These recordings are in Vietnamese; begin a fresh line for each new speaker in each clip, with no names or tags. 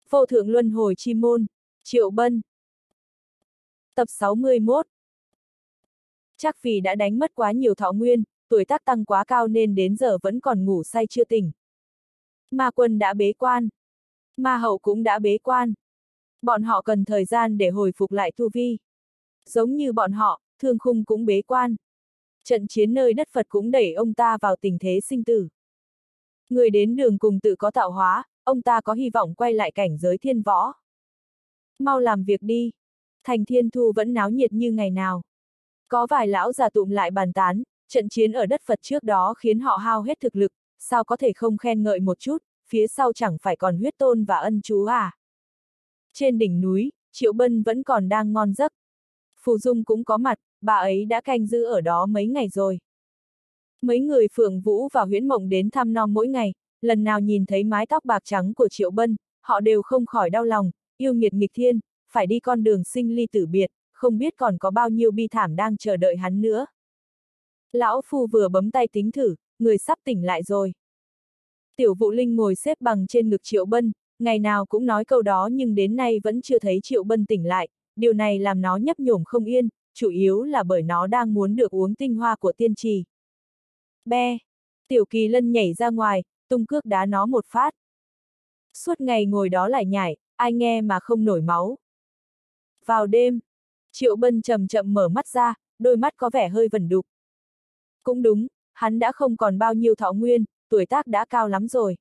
Vô thượng luân hồi chi môn, Triệu Bân. Tập 61. Chắc vì đã đánh mất quá nhiều thọ nguyên, tuổi tác tăng quá cao nên đến giờ vẫn còn ngủ say chưa tỉnh. Ma quân đã bế quan. Ma hậu cũng đã bế quan. Bọn họ cần thời gian để hồi phục lại tu vi. Giống như bọn họ, Thương Khung cũng bế quan. Trận chiến nơi đất Phật cũng đẩy ông ta vào tình thế sinh tử. Người đến đường cùng tự có tạo hóa, ông ta có hy vọng quay lại cảnh giới thiên võ. Mau làm việc đi. Thành Thiên Thu vẫn náo nhiệt như ngày nào. Có vài lão già tụm lại bàn tán, trận chiến ở đất Phật trước đó khiến họ hao hết thực lực, sao có thể không khen ngợi một chút, phía sau chẳng phải còn huyết tôn và ân chú à. Trên đỉnh núi, Triệu Bân vẫn còn đang ngon giấc. Phù Dung cũng có mặt, bà ấy đã canh giữ ở đó mấy ngày rồi. Mấy người Phượng Vũ và Huyễn Mộng đến thăm nom mỗi ngày, lần nào nhìn thấy mái tóc bạc trắng của Triệu Bân, họ đều không khỏi đau lòng, yêu nghiệt nghịch thiên, phải đi con đường sinh ly tử biệt, không biết còn có bao nhiêu bi thảm đang chờ đợi hắn nữa. Lão Phu vừa bấm tay tính thử, người sắp tỉnh lại rồi. Tiểu Vũ Linh ngồi xếp bằng trên ngực Triệu Bân, ngày nào cũng nói câu đó nhưng đến nay vẫn chưa thấy Triệu Bân tỉnh lại, điều này làm nó nhấp nhổm không yên, chủ yếu là bởi nó đang muốn được uống tinh hoa của tiên trì. Be! Tiểu Kỳ Lân nhảy ra ngoài, tung cước đá nó một phát. Suốt ngày ngồi đó lại nhảy, ai nghe mà không nổi máu. Vào đêm, Triệu Bân chậm chậm mở mắt ra, đôi mắt có vẻ hơi vẩn đục. Cũng đúng, hắn đã không còn bao nhiêu thọ nguyên, tuổi tác đã cao lắm rồi.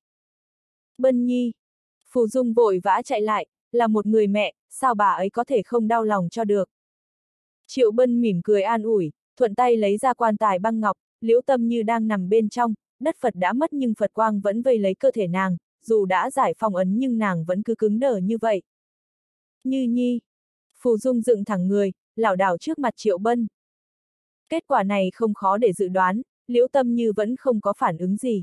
Bân Nhi! Phù Dung vội vã chạy lại, là một người mẹ, sao bà ấy có thể không đau lòng cho được. Triệu Bân mỉm cười an ủi, thuận tay lấy ra quan tài băng ngọc, Liễu Tâm Như đang nằm bên trong, đất Phật đã mất nhưng Phật quang vẫn vây lấy cơ thể nàng, dù đã giải phong ấn nhưng nàng vẫn cứ cứng đờ như vậy. Như Nhi! Phù Dung dựng thẳng người, lảo đảo trước mặt Triệu Bân. Kết quả này không khó để dự đoán, Liễu Tâm Như vẫn không có phản ứng gì.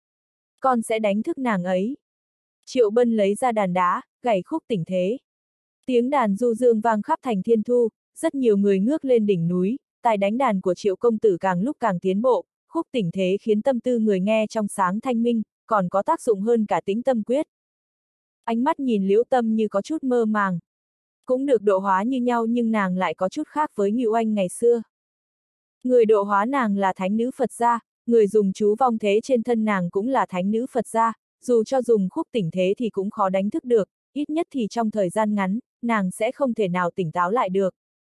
Con sẽ đánh thức nàng ấy. Triệu Bân lấy ra đàn đá, gảy khúc tỉnh thế. Tiếng đàn du dương vang khắp thành Thiên Thu, rất nhiều người ngước lên đỉnh núi, tài đánh đàn của Triệu công tử càng lúc càng tiến bộ, khúc tỉnh thế khiến tâm tư người nghe trong sáng thanh minh, còn có tác dụng hơn cả tĩnh tâm quyết. Ánh mắt nhìn Liễu Tâm Như có chút mơ màng. Cũng được độ hóa như nhau nhưng nàng lại có chút khác với Ngưu Anh ngày xưa. Người độ hóa nàng là thánh nữ Phật gia, người dùng chú vong thế trên thân nàng cũng là thánh nữ Phật gia, dù cho dùng khúc tỉnh thế thì cũng khó đánh thức được, ít nhất thì trong thời gian ngắn, nàng sẽ không thể nào tỉnh táo lại được.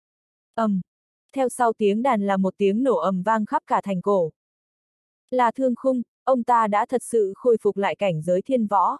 Theo sau tiếng đàn là một tiếng nổ ầm vang khắp cả thành cổ. Là Thương Khung, ông ta đã thật sự khôi phục lại cảnh giới thiên võ.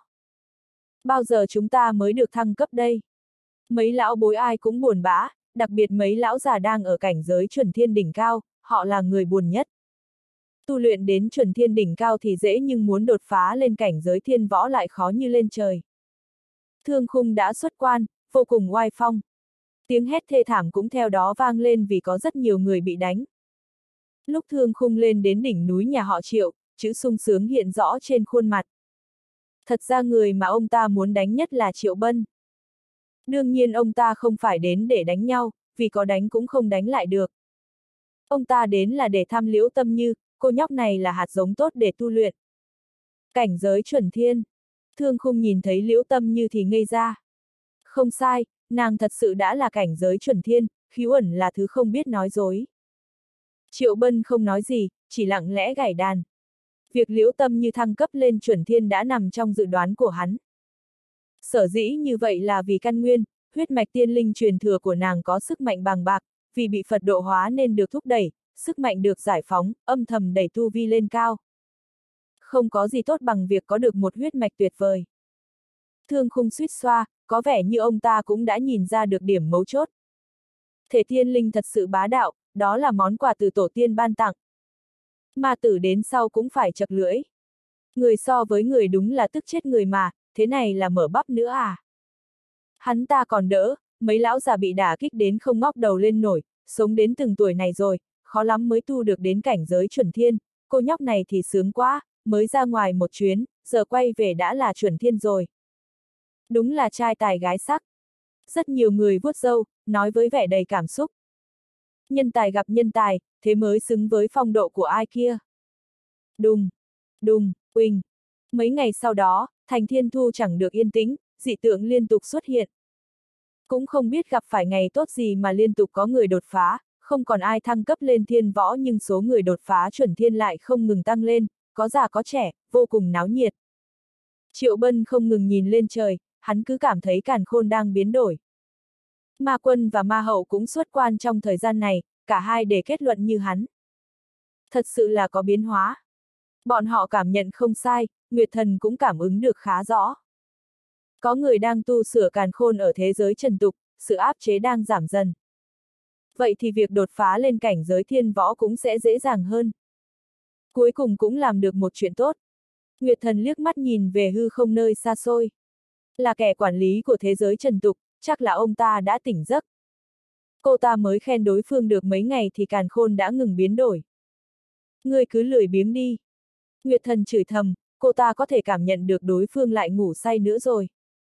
Bao giờ chúng ta mới được thăng cấp đây? Mấy lão bối ai cũng buồn bã, đặc biệt mấy lão già đang ở cảnh giới chuẩn thiên đỉnh cao, họ là người buồn nhất. Tu luyện đến chuẩn thiên đỉnh cao thì dễ nhưng muốn đột phá lên cảnh giới thiên võ lại khó như lên trời. Thương Khung đã xuất quan, vô cùng oai phong. Tiếng hét thê thảm cũng theo đó vang lên vì có rất nhiều người bị đánh. Lúc Thương Khung lên đến đỉnh núi nhà họ Triệu, chữ sung sướng hiện rõ trên khuôn mặt. Thật ra người mà ông ta muốn đánh nhất là Triệu Bân. Đương nhiên ông ta không phải đến để đánh nhau, vì có đánh cũng không đánh lại được. Ông ta đến là để thăm Liễu Tâm Như, cô nhóc này là hạt giống tốt để tu luyện. Cảnh giới chuẩn thiên. Thương Khung nhìn thấy Liễu Tâm Như thì ngây ra. Không sai, nàng thật sự đã là cảnh giới chuẩn thiên, khiếu ẩn là thứ không biết nói dối. Triệu Bân không nói gì, chỉ lặng lẽ gảy đàn. Việc Liễu Tâm Như thăng cấp lên chuẩn thiên đã nằm trong dự đoán của hắn. Sở dĩ như vậy là vì căn nguyên, huyết mạch tiên linh truyền thừa của nàng có sức mạnh bàng bạc, vì bị Phật độ hóa nên được thúc đẩy, sức mạnh được giải phóng, âm thầm đẩy tu vi lên cao. Không có gì tốt bằng việc có được một huyết mạch tuyệt vời. Thương Khung suýt xoa, có vẻ như ông ta cũng đã nhìn ra được điểm mấu chốt. Thể tiên linh thật sự bá đạo, đó là món quà từ tổ tiên ban tặng. Ma tử đến sau cũng phải chật lưỡi. Người so với người đúng là tức chết người mà, thế này là mở bắp nữa à? Hắn ta còn đỡ, mấy lão già bị đả kích đến không ngóc đầu lên nổi, sống đến từng tuổi này rồi, khó lắm mới tu được đến cảnh giới chuẩn thiên, cô nhóc này thì sướng quá, mới ra ngoài một chuyến, giờ quay về đã là chuẩn thiên rồi. Đúng là trai tài gái sắc. Rất nhiều người vuốt râu, nói với vẻ đầy cảm xúc. Nhân tài gặp nhân tài, thế mới xứng với phong độ của ai kia. Đùng, đùng, uỳnh. Mấy ngày sau đó, thành Thiên Thu chẳng được yên tĩnh, dị tượng liên tục xuất hiện. Cũng không biết gặp phải ngày tốt gì mà liên tục có người đột phá, không còn ai thăng cấp lên thiên võ nhưng số người đột phá chuẩn thiên lại không ngừng tăng lên, có già có trẻ, vô cùng náo nhiệt. Triệu Bân không ngừng nhìn lên trời, hắn cứ cảm thấy càn khôn đang biến đổi. Ma Quân và Ma Hậu cũng xuất quan trong thời gian này, cả hai để kết luận như hắn. Thật sự là có biến hóa. Bọn họ cảm nhận không sai, Nguyệt Thần cũng cảm ứng được khá rõ. Có người đang tu sửa càn khôn ở thế giới trần tục, sự áp chế đang giảm dần. Vậy thì việc đột phá lên cảnh giới thiên võ cũng sẽ dễ dàng hơn. Cuối cùng cũng làm được một chuyện tốt. Nguyệt Thần liếc mắt nhìn về hư không nơi xa xôi. Là kẻ quản lý của thế giới trần tục, chắc là ông ta đã tỉnh giấc. Cô ta mới khen đối phương được mấy ngày thì càn khôn đã ngừng biến đổi. Ngươi cứ lười biếng đi. Nguyệt Thần chửi thầm, cô ta có thể cảm nhận được đối phương lại ngủ say nữa rồi.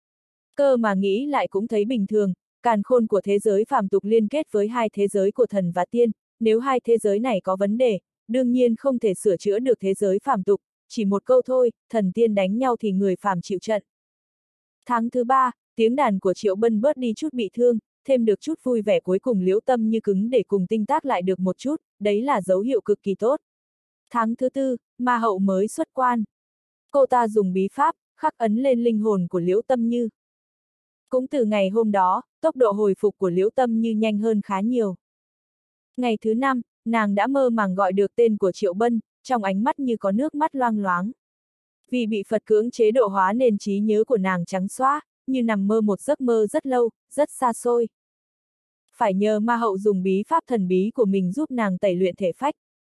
Cơ mà nghĩ lại cũng thấy bình thường, càn khôn của thế giới phàm tục liên kết với hai thế giới của thần và tiên, nếu hai thế giới này có vấn đề, đương nhiên không thể sửa chữa được thế giới phàm tục, chỉ một câu thôi, thần tiên đánh nhau thì người phàm chịu trận. Tháng thứ 3, tiếng đàn của Triệu Bân bớt đi chút bị thương, thêm được chút vui vẻ, cuối cùng Liễu Tâm Như cứng để cùng tinh tác lại được một chút, đấy là dấu hiệu cực kỳ tốt. Tháng thứ 4, Ma Hậu mới xuất quan. Cô ta dùng bí pháp, khắc ấn lên linh hồn của Liễu Tâm Như. Cũng từ ngày hôm đó, tốc độ hồi phục của Liễu Tâm Như nhanh hơn khá nhiều. Ngày thứ 5, nàng đã mơ màng gọi được tên của Triệu Bân, trong ánh mắt như có nước mắt loang loáng. Vì bị Phật cưỡng chế độ hóa nên trí nhớ của nàng trắng xóa, như nằm mơ một giấc mơ rất lâu, rất xa xôi. Phải nhờ Ma Hậu dùng bí pháp thần bí của mình giúp nàng tẩy luyện thể phách.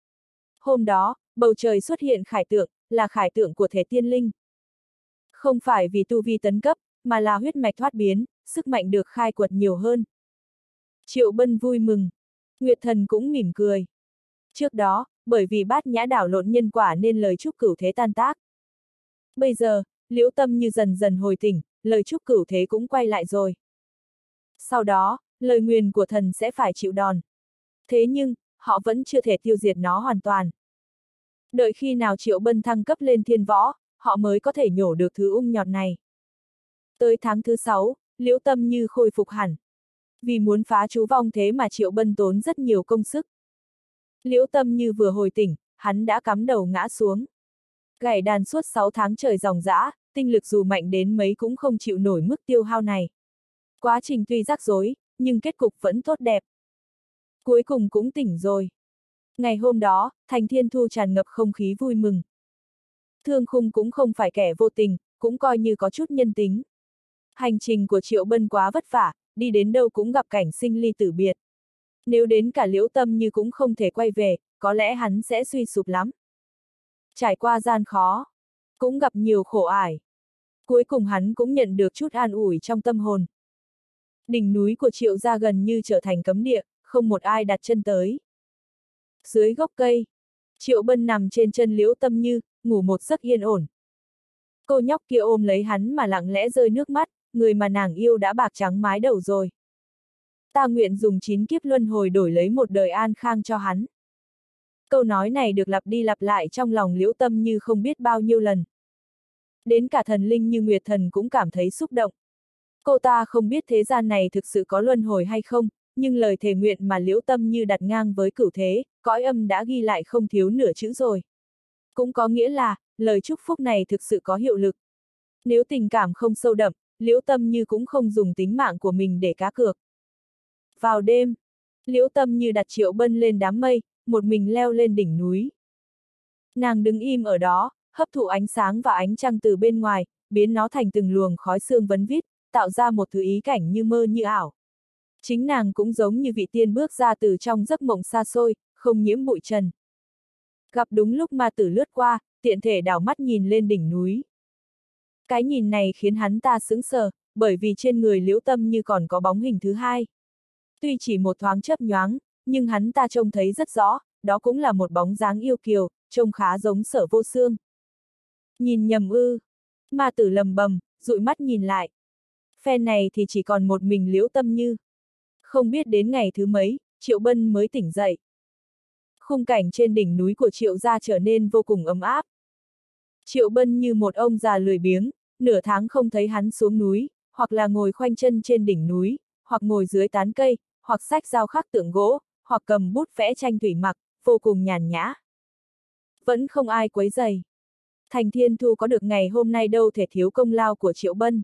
Hôm đó, bầu trời xuất hiện khải tượng, là khải tượng của thể tiên linh. Không phải vì tu vi tấn cấp, mà là huyết mạch thoát biến, sức mạnh được khai quật nhiều hơn. Triệu Bân vui mừng. Nguyệt Thần cũng mỉm cười. Trước đó, bởi vì Bát Nhã đảo lộn nhân quả nên lời chúc cửu thế tan tác. Bây giờ, Liễu Tâm Như dần dần hồi tỉnh, lời chúc cửu thế cũng quay lại rồi. Sau đó, lời nguyền của thần sẽ phải chịu đòn. Thế nhưng, họ vẫn chưa thể tiêu diệt nó hoàn toàn. Đợi khi nào Triệu Bân thăng cấp lên thiên võ, họ mới có thể nhổ được thứ ung nhọt này. Tới tháng thứ 6, Liễu Tâm Như khôi phục hẳn. Vì muốn phá chú vong thế mà Triệu Bân tốn rất nhiều công sức. Liễu Tâm Như vừa hồi tỉnh, hắn đã cắm đầu ngã xuống. Gảy đàn suốt 6 tháng trời ròng rã, tinh lực dù mạnh đến mấy cũng không chịu nổi mức tiêu hao này. Quá trình tuy rắc rối, nhưng kết cục vẫn tốt đẹp. Cuối cùng cũng tỉnh rồi. Ngày hôm đó, thành Thiên Thu tràn ngập không khí vui mừng. Thương Khung cũng không phải kẻ vô tình, cũng coi như có chút nhân tính. Hành trình của Triệu Bân quá vất vả, đi đến đâu cũng gặp cảnh sinh ly tử biệt. Nếu đến cả Liễu Tâm Như cũng không thể quay về, có lẽ hắn sẽ suy sụp lắm. Trải qua gian khó, cũng gặp nhiều khổ ải. Cuối cùng hắn cũng nhận được chút an ủi trong tâm hồn. Đỉnh núi của Triệu gia gần như trở thành cấm địa, không một ai đặt chân tới. Dưới gốc cây, Triệu Bân nằm trên chân Liễu Tâm Như, ngủ một giấc yên ổn. Cô nhóc kia ôm lấy hắn mà lặng lẽ rơi nước mắt, người mà nàng yêu đã bạc trắng mái đầu rồi. Ta nguyện dùng 9 kiếp luân hồi đổi lấy một đời an khang cho hắn. Câu nói này được lặp đi lặp lại trong lòng Liễu Tâm Như không biết bao nhiêu lần. Đến cả thần linh như Nguyệt Thần cũng cảm thấy xúc động. Cô ta không biết thế gian này thực sự có luân hồi hay không, nhưng lời thề nguyện mà Liễu Tâm Như đặt ngang với cửu thế, cõi âm đã ghi lại không thiếu nửa chữ rồi. Cũng có nghĩa là, lời chúc phúc này thực sự có hiệu lực. Nếu tình cảm không sâu đậm, Liễu Tâm Như cũng không dùng tính mạng của mình để cá cược. Vào đêm, Liễu Tâm Như đặt Triệu Bân lên đám mây, một mình leo lên đỉnh núi. Nàng đứng im ở đó, hấp thụ ánh sáng và ánh trăng từ bên ngoài, biến nó thành từng luồng khói sương vấn vít, tạo ra một thứ ý cảnh như mơ như ảo. Chính nàng cũng giống như vị tiên bước ra từ trong giấc mộng xa xôi, không nhiễm bụi trần. Gặp đúng lúc ma tử lướt qua, tiện thể đảo mắt nhìn lên đỉnh núi. Cái nhìn này khiến hắn ta sững sờ, bởi vì trên người Liễu Tâm Như còn có bóng hình thứ hai. Tuy chỉ một thoáng chớp nhoáng, nhưng hắn ta trông thấy rất rõ, đó cũng là một bóng dáng yêu kiều, trông khá giống Sở Vô Xương. Nhìn nhầm ư? Ma tử lầm bầm, dụi mắt nhìn lại. Phen này thì chỉ còn một mình Liễu Tâm Như. Không biết đến ngày thứ mấy, Triệu Bân mới tỉnh dậy. Khung cảnh trên đỉnh núi của Triệu gia trở nên vô cùng ấm áp. Triệu Bân như một ông già lười biếng, nửa tháng không thấy hắn xuống núi, hoặc là ngồi khoanh chân trên đỉnh núi, hoặc ngồi dưới tán cây, hoặc xách dao khắc tượng gỗ, hoặc cầm bút vẽ tranh thủy mặc, vô cùng nhàn nhã. Vẫn không ai quấy rầy. Thành Thiên Thu có được ngày hôm nay đâu thể thiếu công lao của Triệu Bân.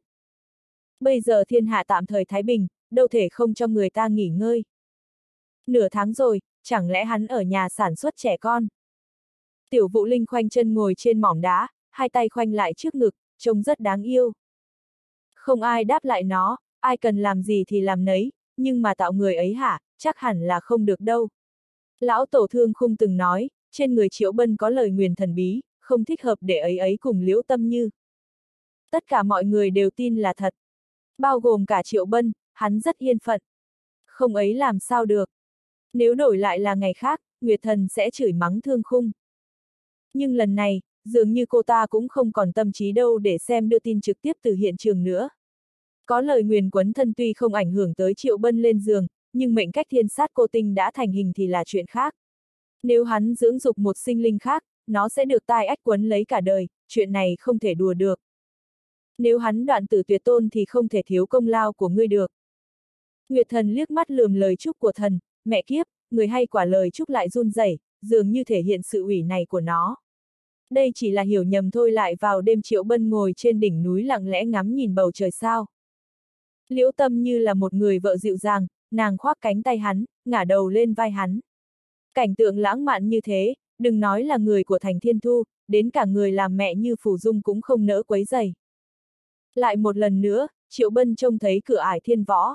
Bây giờ thiên hạ tạm thời thái bình, đâu thể không cho người ta nghỉ ngơi. Nửa tháng rồi, chẳng lẽ hắn ở nhà sản xuất trẻ con? Tiểu Vũ Linh khoanh chân ngồi trên mỏm đá, hai tay khoanh lại trước ngực, trông rất đáng yêu. Không ai đáp lại nó, ai cần làm gì thì làm nấy, nhưng mà tạo người ấy hả, chắc hẳn là không được đâu. Lão Tổ Thương Khung từng nói, trên người Triệu Bân có lời nguyền thần bí, không thích hợp để ấy ấy cùng Liễu Tâm Như. Tất cả mọi người đều tin là thật. Bao gồm cả Triệu Bân, hắn rất yên phận. Không ấy làm sao được. Nếu đổi lại là ngày khác, Nguyệt Thần sẽ chửi mắng Thương Khung. Nhưng lần này, dường như cô ta cũng không còn tâm trí đâu để xem đưa tin trực tiếp từ hiện trường nữa. Có lời nguyền quấn thân tuy không ảnh hưởng tới Triệu Bân lên giường, nhưng mệnh cách thiên sát cô tinh đã thành hình thì là chuyện khác. Nếu hắn dưỡng dục một sinh linh khác, nó sẽ được tai ách quấn lấy cả đời, chuyện này không thể đùa được. Nếu hắn đoạn tử tuyệt tôn thì không thể thiếu công lao của ngươi được. Nguyệt Thần liếc mắt lườm lời chúc của thần, mẹ kiếp, người hay quả lời chúc lại run rẩy, dường như thể hiện sự ủy này của nó. Đây chỉ là hiểu nhầm thôi. Lại vào đêm Triệu Bân ngồi trên đỉnh núi lặng lẽ ngắm nhìn bầu trời sao. Liễu Tâm Như là một người vợ dịu dàng, nàng khoác cánh tay hắn, ngả đầu lên vai hắn. Cảnh tượng lãng mạn như thế, đừng nói là người của Thành Thiên Thu, đến cả người làm mẹ như Phù Dung cũng không nỡ quấy rầy. Lại một lần nữa, Triệu Bân trông thấy cửa ải thiên võ.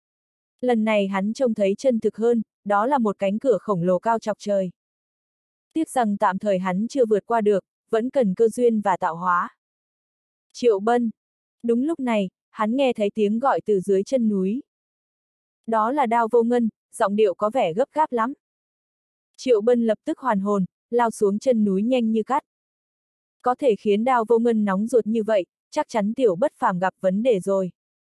Lần này hắn trông thấy chân thực hơn, đó là một cánh cửa khổng lồ cao chọc trời. Tiếc rằng tạm thời hắn chưa vượt qua được, vẫn cần cơ duyên và tạo hóa. Triệu Bân. Đúng lúc này, hắn nghe thấy tiếng gọi từ dưới chân núi. Đó là Đao Vô Ngân, giọng điệu có vẻ gấp gáp lắm. Triệu Bân lập tức hoàn hồn, lao xuống chân núi nhanh như cắt. Có thể khiến Đao Vô Ngân nóng ruột như vậy, chắc chắn Tiểu Bất Phàm gặp vấn đề rồi.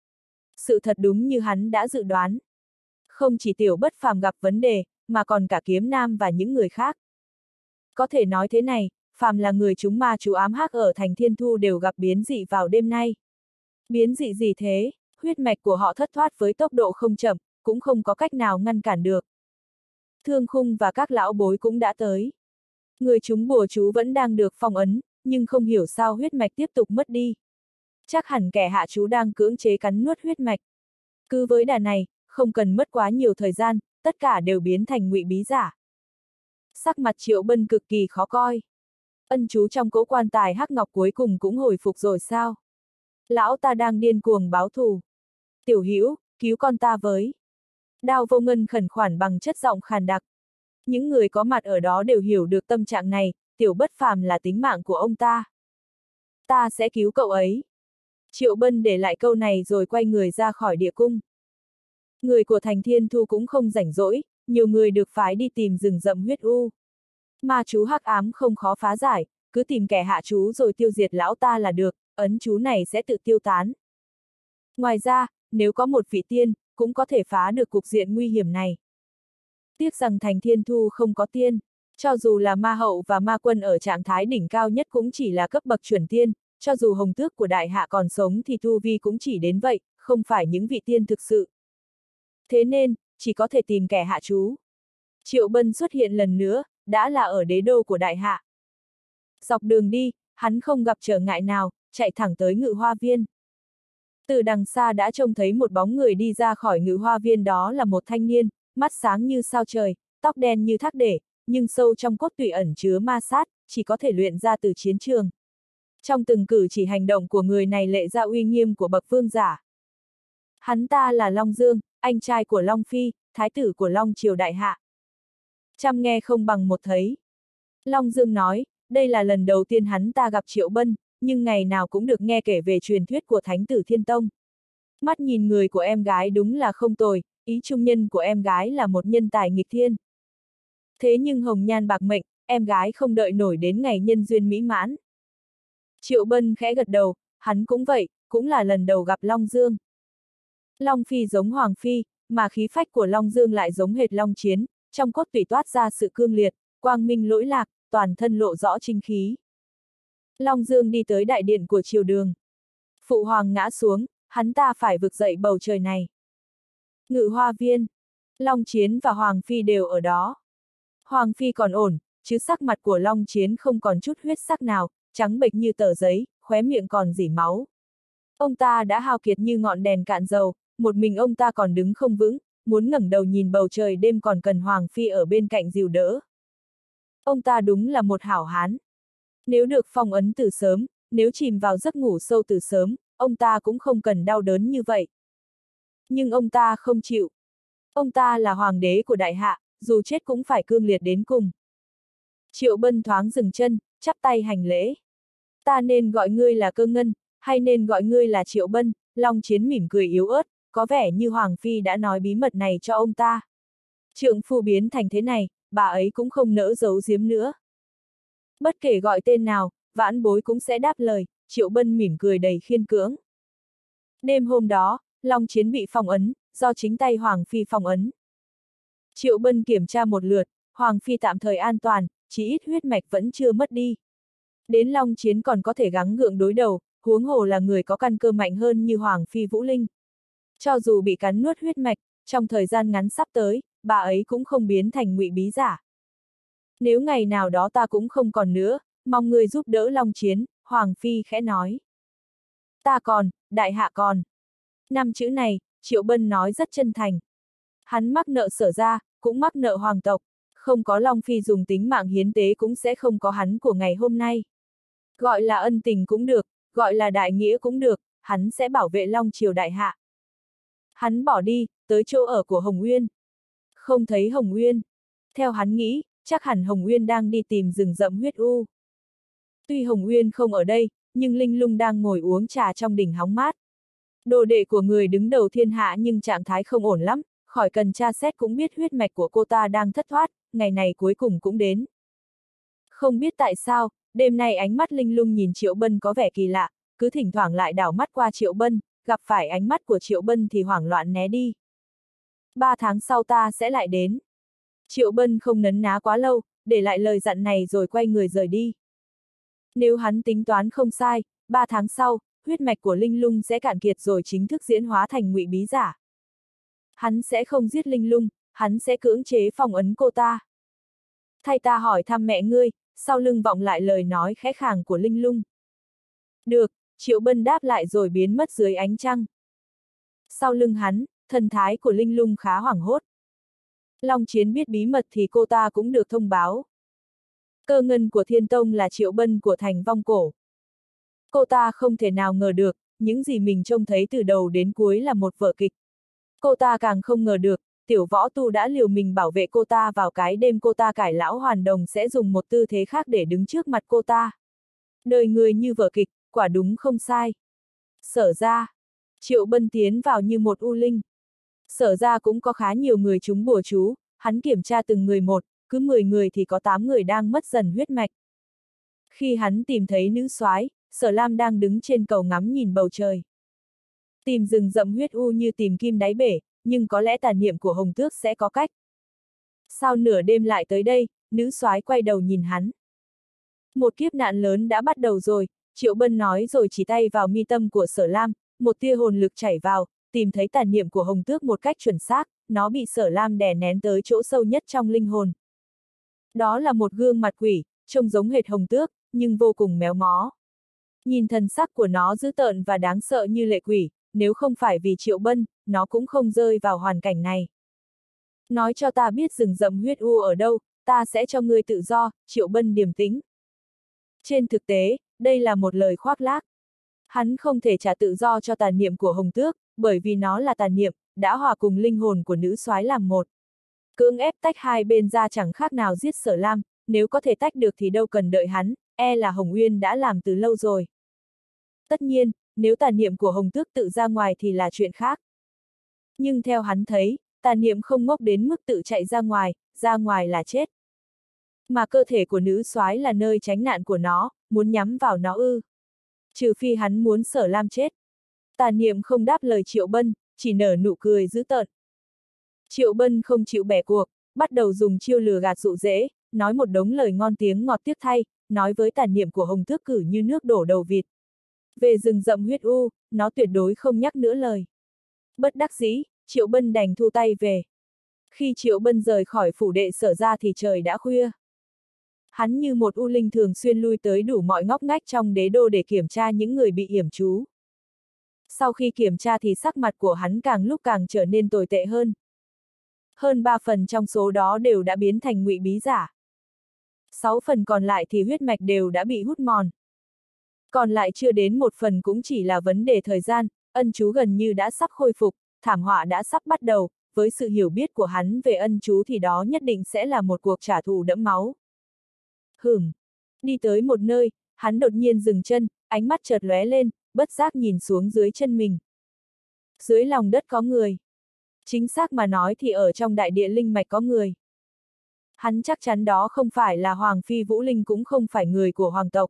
Sự thật đúng như hắn đã dự đoán. Không chỉ Tiểu Bất Phàm gặp vấn đề, mà còn cả Kiếm Nam và những người khác. Có thể nói thế này, phàm là người chúng ma chú ám hắc ở Thành Thiên Thu đều gặp biến dị vào đêm nay. Biến dị gì thế, huyết mạch của họ thất thoát với tốc độ không chậm, cũng không có cách nào ngăn cản được. Thương Khung và các lão bối cũng đã tới. Người chúng bùa chú vẫn đang được phong ấn, nhưng không hiểu sao huyết mạch tiếp tục mất đi. Chắc hẳn kẻ hạ chú đang cưỡng chế cắn nuốt huyết mạch. Cứ với đà này, không cần mất quá nhiều thời gian, tất cả đều biến thành ngụy bí giả. Sắc mặt Triệu Bân cực kỳ khó coi. Ân chú trong cỗ quan tài hắc ngọc cuối cùng cũng hồi phục rồi sao? Lão ta đang điên cuồng báo thù. Tiểu Hữu, cứu con ta với. Đao Vô Ngân khẩn khoản bằng chất giọng khàn đặc. Những người có mặt ở đó đều hiểu được tâm trạng này, Tiểu Bất Phàm là tính mạng của ông ta. Ta sẽ cứu cậu ấy. Triệu Bân để lại câu này rồi quay người ra khỏi địa cung. Người của Thành Thiên Thu cũng không rảnh rỗi, nhiều người được phái đi tìm rừng rậm huyết u. Ma chú hắc ám không khó phá giải, cứ tìm kẻ hạ chú rồi tiêu diệt lão ta là được, ấn chú này sẽ tự tiêu tán. Ngoài ra, nếu có một vị tiên, cũng có thể phá được cục diện nguy hiểm này. Tiếc rằng Thành Thiên Thu không có tiên, cho dù là ma hậu và ma quân ở trạng thái đỉnh cao nhất cũng chỉ là cấp bậc chuẩn tiên, cho dù hồng tước của đại hạ còn sống thì tu vi cũng chỉ đến vậy, không phải những vị tiên thực sự. Thế nên, chỉ có thể tìm kẻ hạ chú. Triệu Bân xuất hiện lần nữa, đã là ở đế đô của đại hạ. Dọc đường đi, hắn không gặp trở ngại nào, chạy thẳng tới Ngự Hoa Viên. Từ đằng xa đã trông thấy một bóng người đi ra khỏi Ngự Hoa Viên, đó là một thanh niên, mắt sáng như sao trời, tóc đen như thác để, nhưng sâu trong cốt tủy ẩn chứa ma sát, chỉ có thể luyện ra từ chiến trường. Trong từng cử chỉ hành động của người này lệ ra uy nghiêm của bậc vương giả. Hắn ta là Long Dương, anh trai của Long Phi, thái tử của Long Triều đại hạ. Trăm nghe không bằng một thấy. Long Dương nói, đây là lần đầu tiên hắn ta gặp Triệu Bân, nhưng ngày nào cũng được nghe kể về truyền thuyết của Thánh tử Thiên Tông. Mắt nhìn người của em gái đúng là không tồi, ý trung nhân của em gái là một nhân tài nghịch thiên. Thế nhưng hồng nhan bạc mệnh, em gái không đợi nổi đến ngày nhân duyên mỹ mãn. Triệu Bân khẽ gật đầu, hắn cũng vậy, cũng là lần đầu gặp Long Dương. Long Phi giống Hoàng Phi, mà khí phách của Long Dương lại giống hệt Long Chiến, trong cốt tủy toát ra sự cương liệt, quang minh lỗi lạc, toàn thân lộ rõ chính khí. Long Dương đi tới đại điện của triều đường. Phụ hoàng ngã xuống, hắn ta phải vực dậy bầu trời này. Ngự hoa viên. Long Chiến và Hoàng Phi đều ở đó. Hoàng Phi còn ổn, chứ sắc mặt của Long Chiến không còn chút huyết sắc nào, trắng bệch như tờ giấy, khóe miệng còn rỉ máu. Ông ta đã hao kiệt như ngọn đèn cạn dầu, một mình ông ta còn đứng không vững, muốn ngẩng đầu nhìn bầu trời đêm còn cần Hoàng Phi ở bên cạnh dìu đỡ. Ông ta đúng là một hảo hán. Nếu được phong ấn từ sớm, nếu chìm vào giấc ngủ sâu từ sớm, ông ta cũng không cần đau đớn như vậy. Nhưng ông ta không chịu. Ông ta là hoàng đế của đại hạ, dù chết cũng phải cương liệt đến cùng. Triệu Bân thoáng dừng chân, chắp tay hành lễ. Ta nên gọi ngươi là Cơ Ngân, hay nên gọi ngươi là Triệu Bân? Long Chiến mỉm cười yếu ớt, có vẻ như Hoàng Phi đã nói bí mật này cho ông ta. Trượng phu biến thành thế này, bà ấy cũng không nỡ giấu giếm nữa. Bất kể gọi tên nào, vãn bối cũng sẽ đáp lời, Triệu Bân mỉm cười đầy khiên cưỡng. Đêm hôm đó, Long Chiến bị phong ấn, do chính tay Hoàng Phi phong ấn. Triệu Bân kiểm tra một lượt, Hoàng Phi tạm thời an toàn, chỉ ít huyết mạch vẫn chưa mất đi. Đến Long Chiến còn có thể gắng gượng đối đầu, huống hồ là người có căn cơ mạnh hơn như Hoàng Phi Vũ Linh. Cho dù bị cắn nuốt huyết mạch, trong thời gian ngắn sắp tới, bà ấy cũng không biến thành ngụy bí giả. Nếu ngày nào đó ta cũng không còn nữa, mong người giúp đỡ Long Chiến, Hoàng Phi khẽ nói. Ta còn, đại hạ còn. 5 chữ này, Triệu Bân nói rất chân thành. Hắn mắc nợ Sở gia, cũng mắc nợ hoàng tộc, không có Long Phi dùng tính mạng hiến tế cũng sẽ không có hắn của ngày hôm nay. Gọi là ân tình cũng được, gọi là đại nghĩa cũng được, hắn sẽ bảo vệ Long Triều đại hạ. Hắn bỏ đi, tới chỗ ở của Hồng Uyên. Không thấy Hồng Uyên. Theo hắn nghĩ, chắc hẳn Hồng Uyên đang đi tìm rừng rậm huyết u. Tuy Hồng Uyên không ở đây, nhưng Linh Lung đang ngồi uống trà trong đỉnh hóng mát. Đồ đệ của người đứng đầu thiên hạ nhưng trạng thái không ổn lắm, khỏi cần tra xét cũng biết huyết mạch của cô ta đang thất thoát, ngày này cuối cùng cũng đến. Không biết tại sao, đêm nay ánh mắt Linh Lung nhìn Triệu Bân có vẻ kỳ lạ, cứ thỉnh thoảng lại đảo mắt qua Triệu Bân, gặp phải ánh mắt của Triệu Bân thì hoảng loạn né đi. 3 tháng sau ta sẽ lại đến. Triệu Bân không nấn ná quá lâu, để lại lời dặn này rồi quay người rời đi. Nếu hắn tính toán không sai, 3 tháng sau, huyết mạch của Linh Lung sẽ cạn kiệt rồi chính thức diễn hóa thành ngụy bí giả. Hắn sẽ không giết Linh Lung, hắn sẽ cưỡng chế phong ấn cô ta. Thay ta hỏi thăm mẹ ngươi, sau lưng vọng lại lời nói khẽ khàng của Linh Lung. Được, Triệu Bân đáp lại rồi biến mất dưới ánh trăng. Sau lưng hắn, thần thái của Linh Lung khá hoảng hốt. Long Chiến biết bí mật thì cô ta cũng được thông báo. Cơ Ngân của Thiên Tông là Triệu Bân của thành Vong Cổ. Cô ta không thể nào ngờ được, những gì mình trông thấy từ đầu đến cuối là một vở kịch. Cô ta càng không ngờ được, Tiểu Võ Tu đã liều mình bảo vệ cô ta vào cái đêm cô ta cải lão hoàn đồng sẽ dùng một tư thế khác để đứng trước mặt cô ta. Đời người như vở kịch, quả đúng không sai. Sở ra, Triệu Bân tiến vào như một u linh. Sở ra cũng có khá nhiều người trúng bùa chú, hắn kiểm tra từng người một, cứ 10 người thì có 8 người đang mất dần huyết mạch. Khi hắn tìm thấy nữ soái, Sở Lam đang đứng trên cầu ngắm nhìn bầu trời. Tìm rừng rậm huyết u như tìm kim đáy bể, nhưng có lẽ tà niệm của Hồng Tước sẽ có cách. Sao nửa đêm lại tới đây, nữ soái quay đầu nhìn hắn. Một kiếp nạn lớn đã bắt đầu rồi, Triệu Bân nói rồi chỉ tay vào mi tâm của Sở Lam, một tia hồn lực chảy vào, tìm thấy tà niệm của Hồng Tước một cách chuẩn xác, nó bị Sở Lam đè nén tới chỗ sâu nhất trong linh hồn. Đó là một gương mặt quỷ, trông giống hệt Hồng Tước, nhưng vô cùng méo mó. Nhìn thần sắc của nó dữ tợn và đáng sợ như lệ quỷ, nếu không phải vì Triệu Bân, nó cũng không rơi vào hoàn cảnh này. Nói cho ta biết rừng rậm huyết u ở đâu, ta sẽ cho ngươi tự do, Triệu Bân điềm tĩnh. Trên thực tế, đây là một lời khoác lác. Hắn không thể trả tự do cho tà niệm của Hồng Tước, bởi vì nó là tà niệm, đã hòa cùng linh hồn của nữ soái làm một. Cưỡng ép tách hai bên ra chẳng khác nào giết Sở Lam, nếu có thể tách được thì đâu cần đợi hắn, e là Hồng Uyên đã làm từ lâu rồi. Tất nhiên, nếu tà niệm của Hồng Tước tự ra ngoài thì là chuyện khác. Nhưng theo hắn thấy, tà niệm không ngốc đến mức tự chạy ra ngoài là chết. Mà cơ thể của nữ soái là nơi tránh nạn của nó, muốn nhắm vào nó ư. Trừ phi hắn muốn Sở Lam chết. Tà niệm không đáp lời Triệu Bân, chỉ nở nụ cười dữ tợn. Triệu Bân không chịu bẻ cuộc, bắt đầu dùng chiêu lừa gạt dụ dễ, nói một đống lời ngon tiếng ngọt tiếc thay, nói với tà niệm của Hồng Tước cử như nước đổ đầu vịt. Về rừng rậm huyết u, nó tuyệt đối không nhắc nữa lời. Bất đắc dĩ, Triệu Bân đành thu tay về. Khi Triệu Bân rời khỏi phủ đệ Sở ra thì trời đã khuya. Hắn như một u linh thường xuyên lui tới đủ mọi ngóc ngách trong đế đô để kiểm tra những người bị yểm trú. Sau khi kiểm tra thì sắc mặt của hắn càng lúc càng trở nên tồi tệ hơn. Hơn 3 phần trong số đó đều đã biến thành ngụy bí giả. 6 phần còn lại thì huyết mạch đều đã bị hút mòn. Còn lại chưa đến 1 phần cũng chỉ là vấn đề thời gian, ân chú gần như đã sắp khôi phục, thảm họa đã sắp bắt đầu, với sự hiểu biết của hắn về ân chú thì đó nhất định sẽ là một cuộc trả thù đẫm máu. Đi tới một nơi, hắn đột nhiên dừng chân, ánh mắt chợt lóe lên, bất giác nhìn xuống dưới chân mình. Dưới lòng đất có người. Chính xác mà nói thì ở trong đại địa linh mạch có người. Hắn chắc chắn đó không phải là Hoàng Phi Vũ Linh, cũng không phải người của hoàng tộc.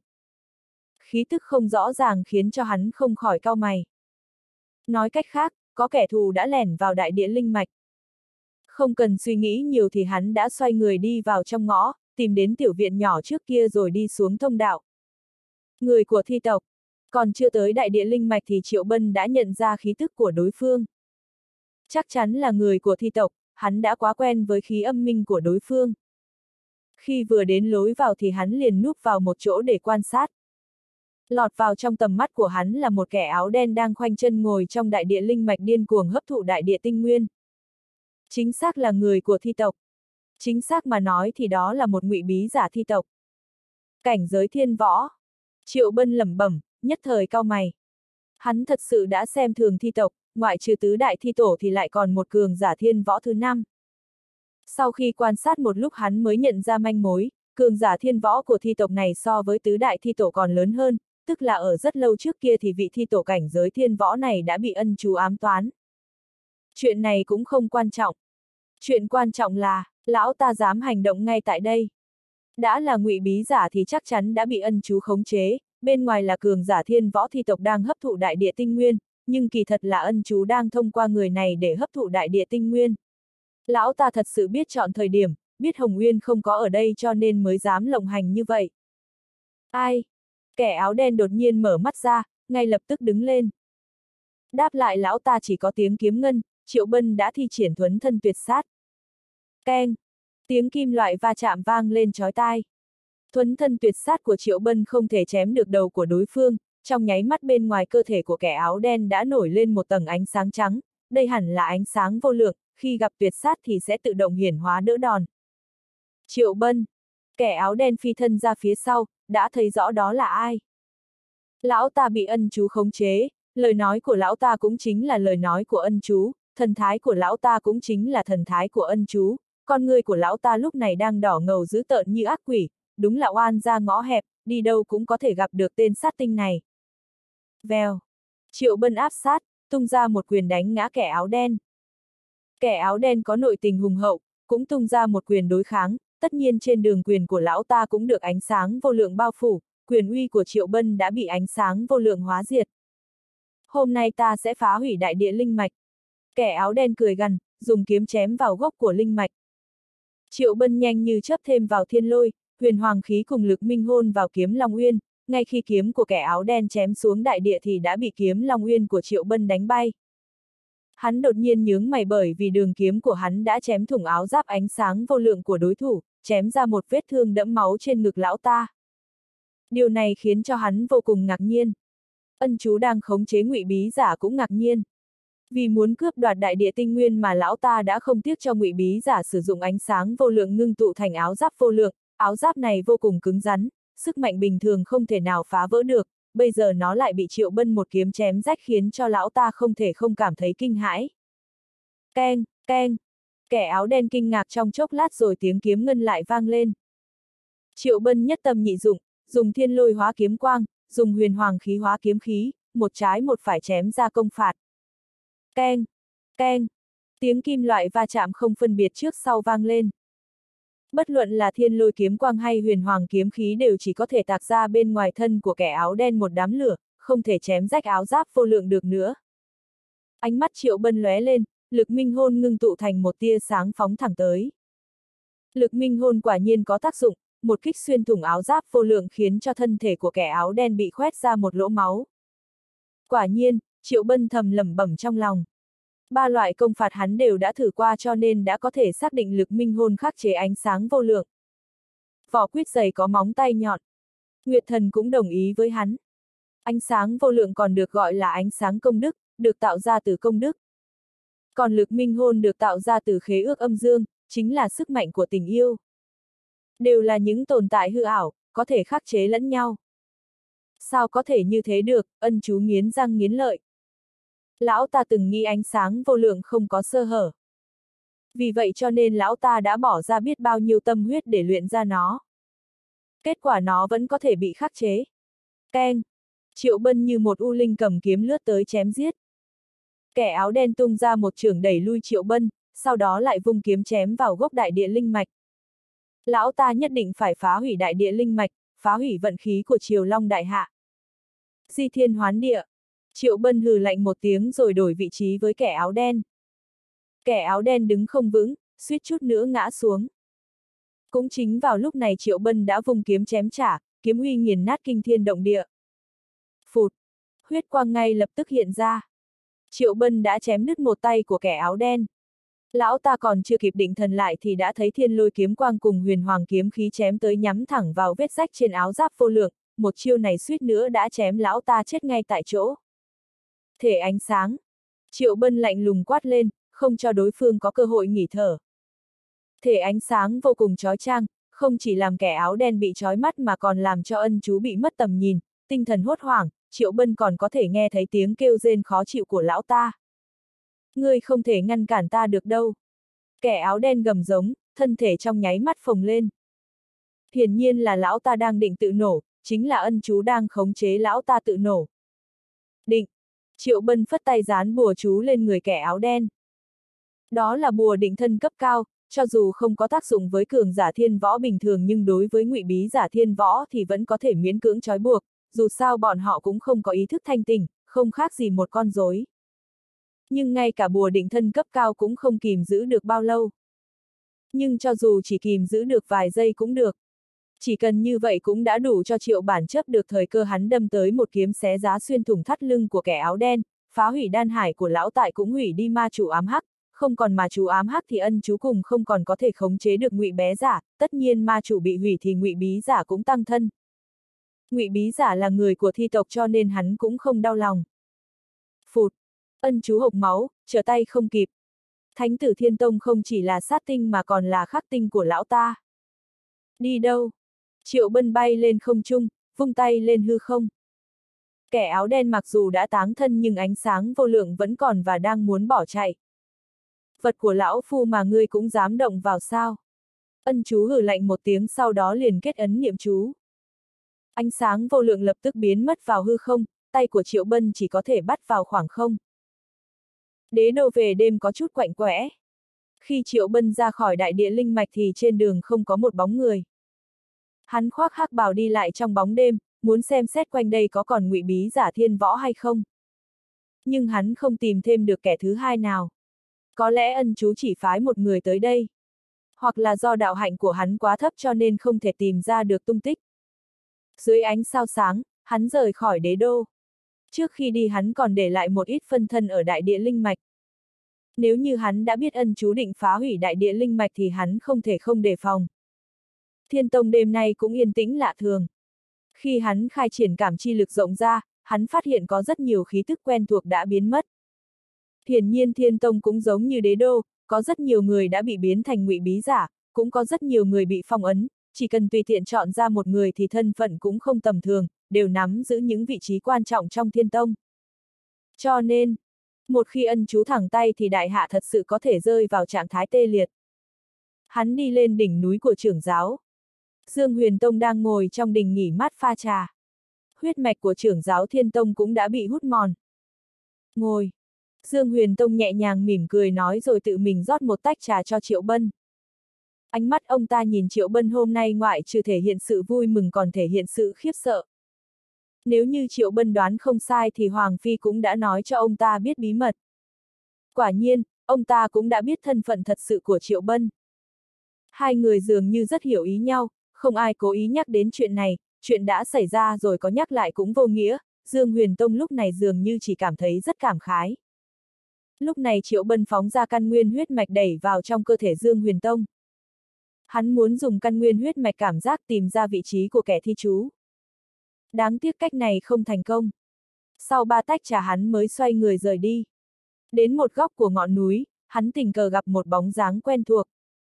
Khí tức không rõ ràng khiến cho hắn không khỏi cau mày. Nói cách khác, có kẻ thù đã lẻn vào đại địa linh mạch. Không cần suy nghĩ nhiều thì hắn đã xoay người đi vào trong ngõ, tìm đến tiểu viện nhỏ trước kia rồi đi xuống thông đạo. Người của thi tộc. Còn chưa tới đại địa linh mạch thì Triệu Bân đã nhận ra khí tức của đối phương. Chắc chắn là người của thi tộc, hắn đã quá quen với khí âm minh của đối phương. Khi vừa đến lối vào thì hắn liền núp vào một chỗ để quan sát. Lọt vào trong tầm mắt của hắn là một kẻ áo đen đang khoanh chân ngồi trong đại địa linh mạch điên cuồng hấp thụ đại địa tinh nguyên. Chính xác là người của thi tộc. Chính xác mà nói thì đó là một ngụy bí giả thi tộc. Cảnh giới thiên võ. Triệu Bân lẩm bẩm, nhất thời cau mày. Hắn thật sự đã xem thường thi tộc, ngoại trừ tứ đại thi tổ thì lại còn một cường giả thiên võ thứ 5. Sau khi quan sát một lúc hắn mới nhận ra manh mối, cường giả thiên võ của thi tộc này so với tứ đại thi tổ còn lớn hơn, tức là ở rất lâu trước kia thì vị thi tổ cảnh giới thiên võ này đã bị ân chú ám toán. Chuyện này cũng không quan trọng. Chuyện quan trọng là, lão ta dám hành động ngay tại đây. Đã là ngụy bí giả thì chắc chắn đã bị ân chú khống chế, bên ngoài là cường giả thiên võ thi tộc đang hấp thụ đại địa tinh nguyên, nhưng kỳ thật là ân chú đang thông qua người này để hấp thụ đại địa tinh nguyên. Lão ta thật sự biết chọn thời điểm, biết Hồng Uyên không có ở đây cho nên mới dám lộng hành như vậy. Ai? Kẻ áo đen đột nhiên mở mắt ra, ngay lập tức đứng lên. Đáp lại lão ta chỉ có tiếng kiếm ngân, Triệu Bân đã thi triển thuấn thân tuyệt sát. Keng! Tiếng kim loại va chạm vang lên chói tai. Thuấn thân tuyệt sát của Triệu Bân không thể chém được đầu của đối phương, trong nháy mắt bên ngoài cơ thể của kẻ áo đen đã nổi lên một tầng ánh sáng trắng, đây hẳn là ánh sáng vô lượng, khi gặp tuyệt sát thì sẽ tự động hiển hóa đỡ đòn. Triệu Bân! Kẻ áo đen phi thân ra phía sau, đã thấy rõ đó là ai. Lão ta bị ân chú khống chế, lời nói của lão ta cũng chính là lời nói của ân chú, thần thái của lão ta cũng chính là thần thái của ân chú, con người của lão ta lúc này đang đỏ ngầu dữ tợn như ác quỷ, đúng là oan ra ngõ hẹp, đi đâu cũng có thể gặp được tên sát tinh này. Vèo! Triệu Bân áp sát, tung ra một quyền đánh ngã kẻ áo đen. Kẻ áo đen có nội tình hùng hậu, cũng tung ra một quyền đối kháng, tất nhiên trên đường quyền của lão ta cũng được ánh sáng vô lượng bao phủ, quyền uy của Triệu Bân đã bị ánh sáng vô lượng hóa diệt. Hôm nay ta sẽ phá hủy đại địa linh mạch. Kẻ áo đen cười gằn, dùng kiếm chém vào gốc của linh mạch. Triệu Bân nhanh như chớp thêm vào thiên lôi, huyền hoàng khí cùng lực minh hôn vào kiếm Long Uyên, ngay khi kiếm của kẻ áo đen chém xuống đại địa thì đã bị kiếm Long Uyên của Triệu Bân đánh bay. Hắn đột nhiên nhướng mày bởi vì đường kiếm của hắn đã chém thủng áo giáp ánh sáng vô lượng của đối thủ, chém ra một vết thương đẫm máu trên ngực lão ta. Điều này khiến cho hắn vô cùng ngạc nhiên. Ân chú đang khống chế ngụy bí giả cũng ngạc nhiên. Vì muốn cướp đoạt đại địa tinh nguyên mà lão ta đã không tiếc cho ngụy bí giả sử dụng ánh sáng vô lượng ngưng tụ thành áo giáp vô lượng, áo giáp này vô cùng cứng rắn, sức mạnh bình thường không thể nào phá vỡ được, bây giờ nó lại bị Triệu Bân một kiếm chém rách khiến cho lão ta không thể không cảm thấy kinh hãi. Keng, keng! Kẻ áo đen kinh ngạc trong chốc lát rồi tiếng kiếm ngân lại vang lên. Triệu Bân nhất tâm nhị dụng, dùng thiên lôi hóa kiếm quang, dùng huyền hoàng khí hóa kiếm khí, một trái một phải chém ra công phạt. Keng, keng! Tiếng kim loại va chạm không phân biệt trước sau vang lên. Bất luận là thiên lôi kiếm quang hay huyền hoàng kiếm khí đều chỉ có thể tạc ra bên ngoài thân của kẻ áo đen một đám lửa, không thể chém rách áo giáp vô lượng được nữa. Ánh mắt Triệu Bân lóe lên, lực minh hôn ngưng tụ thành một tia sáng phóng thẳng tới. Lực minh hôn quả nhiên có tác dụng, một kích xuyên thủng áo giáp vô lượng khiến cho thân thể của kẻ áo đen bị khoét ra một lỗ máu. Quả nhiên, Triệu Bân thầm lẩm bẩm trong lòng. Ba loại công phạt hắn đều đã thử qua cho nên đã có thể xác định lực minh hồn khắc chế ánh sáng vô lượng. Vỏ quýt dày có móng tay nhọn. Nguyệt Thần cũng đồng ý với hắn. Ánh sáng vô lượng còn được gọi là ánh sáng công đức, được tạo ra từ công đức. Còn lực minh hồn được tạo ra từ khế ước âm dương, chính là sức mạnh của tình yêu. Đều là những tồn tại hư ảo, có thể khắc chế lẫn nhau. Sao có thể như thế được, ân chú nghiến răng nghiến lợi. Lão ta từng nghĩ ánh sáng vô lượng không có sơ hở. Vì vậy cho nên lão ta đã bỏ ra biết bao nhiêu tâm huyết để luyện ra nó. Kết quả nó vẫn có thể bị khắc chế. Keng! Triệu Bân như một u linh cầm kiếm lướt tới chém giết. Kẻ áo đen tung ra một chưởng đẩy lui Triệu Bân, sau đó lại vung kiếm chém vào gốc đại địa linh mạch. Lão ta nhất định phải phá hủy đại địa linh mạch, phá hủy vận khí của Triều Long đại hạ. Di thiên hoán địa. Triệu Bân hừ lạnh một tiếng rồi đổi vị trí với kẻ áo đen. Kẻ áo đen đứng không vững, suýt chút nữa ngã xuống. Cũng chính vào lúc này Triệu Bân đã vung kiếm chém trả, kiếm uy nghiền nát kinh thiên động địa. Phụt! Huyết quang ngay lập tức hiện ra. Triệu Bân đã chém đứt một tay của kẻ áo đen. Lão ta còn chưa kịp định thần lại thì đã thấy thiên lôi kiếm quang cùng huyền hoàng kiếm khí chém tới nhắm thẳng vào vết rách trên áo giáp vô lượng, một chiêu này suýt nữa đã chém lão ta chết ngay tại chỗ. Thể ánh sáng. Triệu Bân lạnh lùng quát lên, không cho đối phương có cơ hội nghỉ thở. Thể ánh sáng vô cùng chói chang, không chỉ làm kẻ áo đen bị chói mắt mà còn làm cho ân chú bị mất tầm nhìn, tinh thần hốt hoảng, Triệu Bân còn có thể nghe thấy tiếng kêu rên khó chịu của lão ta. Ngươi không thể ngăn cản ta được đâu. Kẻ áo đen gầm giống, thân thể trong nháy mắt phồng lên. Hiển nhiên là lão ta đang định tự nổ, chính là ân chú đang khống chế lão ta tự nổ. Định! Triệu Bân phất tay dán bùa chú lên người kẻ áo đen. Đó là bùa định thân cấp cao, cho dù không có tác dụng với cường giả thiên võ bình thường nhưng đối với ngụy bí giả thiên võ thì vẫn có thể miễn cưỡng trói buộc, dù sao bọn họ cũng không có ý thức thanh tỉnh, không khác gì một con rối. Nhưng ngay cả bùa định thân cấp cao cũng không kìm giữ được bao lâu. Nhưng cho dù chỉ kìm giữ được vài giây cũng được. Chỉ cần như vậy cũng đã đủ cho Triệu Bản chấp được thời cơ hắn đâm tới một kiếm xé giá xuyên thủng thắt lưng của kẻ áo đen, phá hủy đan hải của lão tại cũng hủy đi ma chủ ám hắc, không còn ma chủ ám hắc thì ân chú cùng không còn có thể khống chế được ngụy bé giả, tất nhiên ma chủ bị hủy thì ngụy bí giả cũng tăng thân. Ngụy bí giả là người của thi tộc cho nên hắn cũng không đau lòng. Phụt! Ân chú hộc máu, trở tay không kịp. Thánh tử Thiên Tông không chỉ là sát tinh mà còn là khắc tinh của lão ta. Đi đâu? Triệu Bân bay lên không trung, vung tay lên hư không. Kẻ áo đen mặc dù đã táng thân nhưng ánh sáng vô lượng vẫn còn và đang muốn bỏ chạy. Vật của lão phu mà ngươi cũng dám động vào sao? Ân chú hừ lạnh một tiếng sau đó liền kết ấn niệm chú. Ánh sáng vô lượng lập tức biến mất vào hư không, tay của Triệu Bân chỉ có thể bắt vào khoảng không. Đế đô về đêm có chút quạnh quẽ. Khi Triệu Bân ra khỏi đại địa linh mạch thì trên đường không có một bóng người. Hắn khoác hắc bào đi lại trong bóng đêm, muốn xem xét quanh đây có còn ngụy bí giả thiên võ hay không. Nhưng hắn không tìm thêm được kẻ thứ hai nào. Có lẽ ân chú chỉ phái một người tới đây. Hoặc là do đạo hạnh của hắn quá thấp cho nên không thể tìm ra được tung tích. Dưới ánh sao sáng, hắn rời khỏi đế đô. Trước khi đi hắn còn để lại một ít phân thân ở đại địa linh mạch. Nếu như hắn đã biết ân chú định phá hủy đại địa linh mạch thì hắn không thể không đề phòng. Thiên Tông đêm nay cũng yên tĩnh lạ thường. Khi hắn khai triển cảm chi lực rộng ra, hắn phát hiện có rất nhiều khí tức quen thuộc đã biến mất. Hiển nhiên Thiên Tông cũng giống như đế đô, có rất nhiều người đã bị biến thành ngụy bí giả, cũng có rất nhiều người bị phong ấn, chỉ cần tùy tiện chọn ra một người thì thân phận cũng không tầm thường, đều nắm giữ những vị trí quan trọng trong Thiên Tông. Cho nên, một khi ân chú thẳng tay thì đại hạ thật sự có thể rơi vào trạng thái tê liệt. Hắn đi lên đỉnh núi của trưởng giáo. Dương Huyền Tông đang ngồi trong đình nghỉ mát pha trà. Huyết mạch của trưởng giáo Thiên Tông cũng đã bị hút mòn. Ngồi. Dương Huyền Tông nhẹ nhàng mỉm cười nói rồi tự mình rót một tách trà cho Triệu Bân. Ánh mắt ông ta nhìn Triệu Bân hôm nay ngoại trừ thể hiện sự vui mừng còn thể hiện sự khiếp sợ. Nếu như Triệu Bân đoán không sai thì Hoàng Phi cũng đã nói cho ông ta biết bí mật. Quả nhiên, ông ta cũng đã biết thân phận thật sự của Triệu Bân. Hai người dường như rất hiểu ý nhau, không ai cố ý nhắc đến chuyện này, chuyện đã xảy ra rồi có nhắc lại cũng vô nghĩa, Dương Huyền Tông lúc này dường như chỉ cảm thấy rất cảm khái. Lúc này Triệu Bân phóng ra căn nguyên huyết mạch đẩy vào trong cơ thể Dương Huyền Tông. Hắn muốn dùng căn nguyên huyết mạch cảm giác tìm ra vị trí của kẻ thi trú. Đáng tiếc cách này không thành công. Sau 3 tách trà hắn mới xoay người rời đi. Đến một góc của ngọn núi, hắn tình cờ gặp một bóng dáng quen thuộc.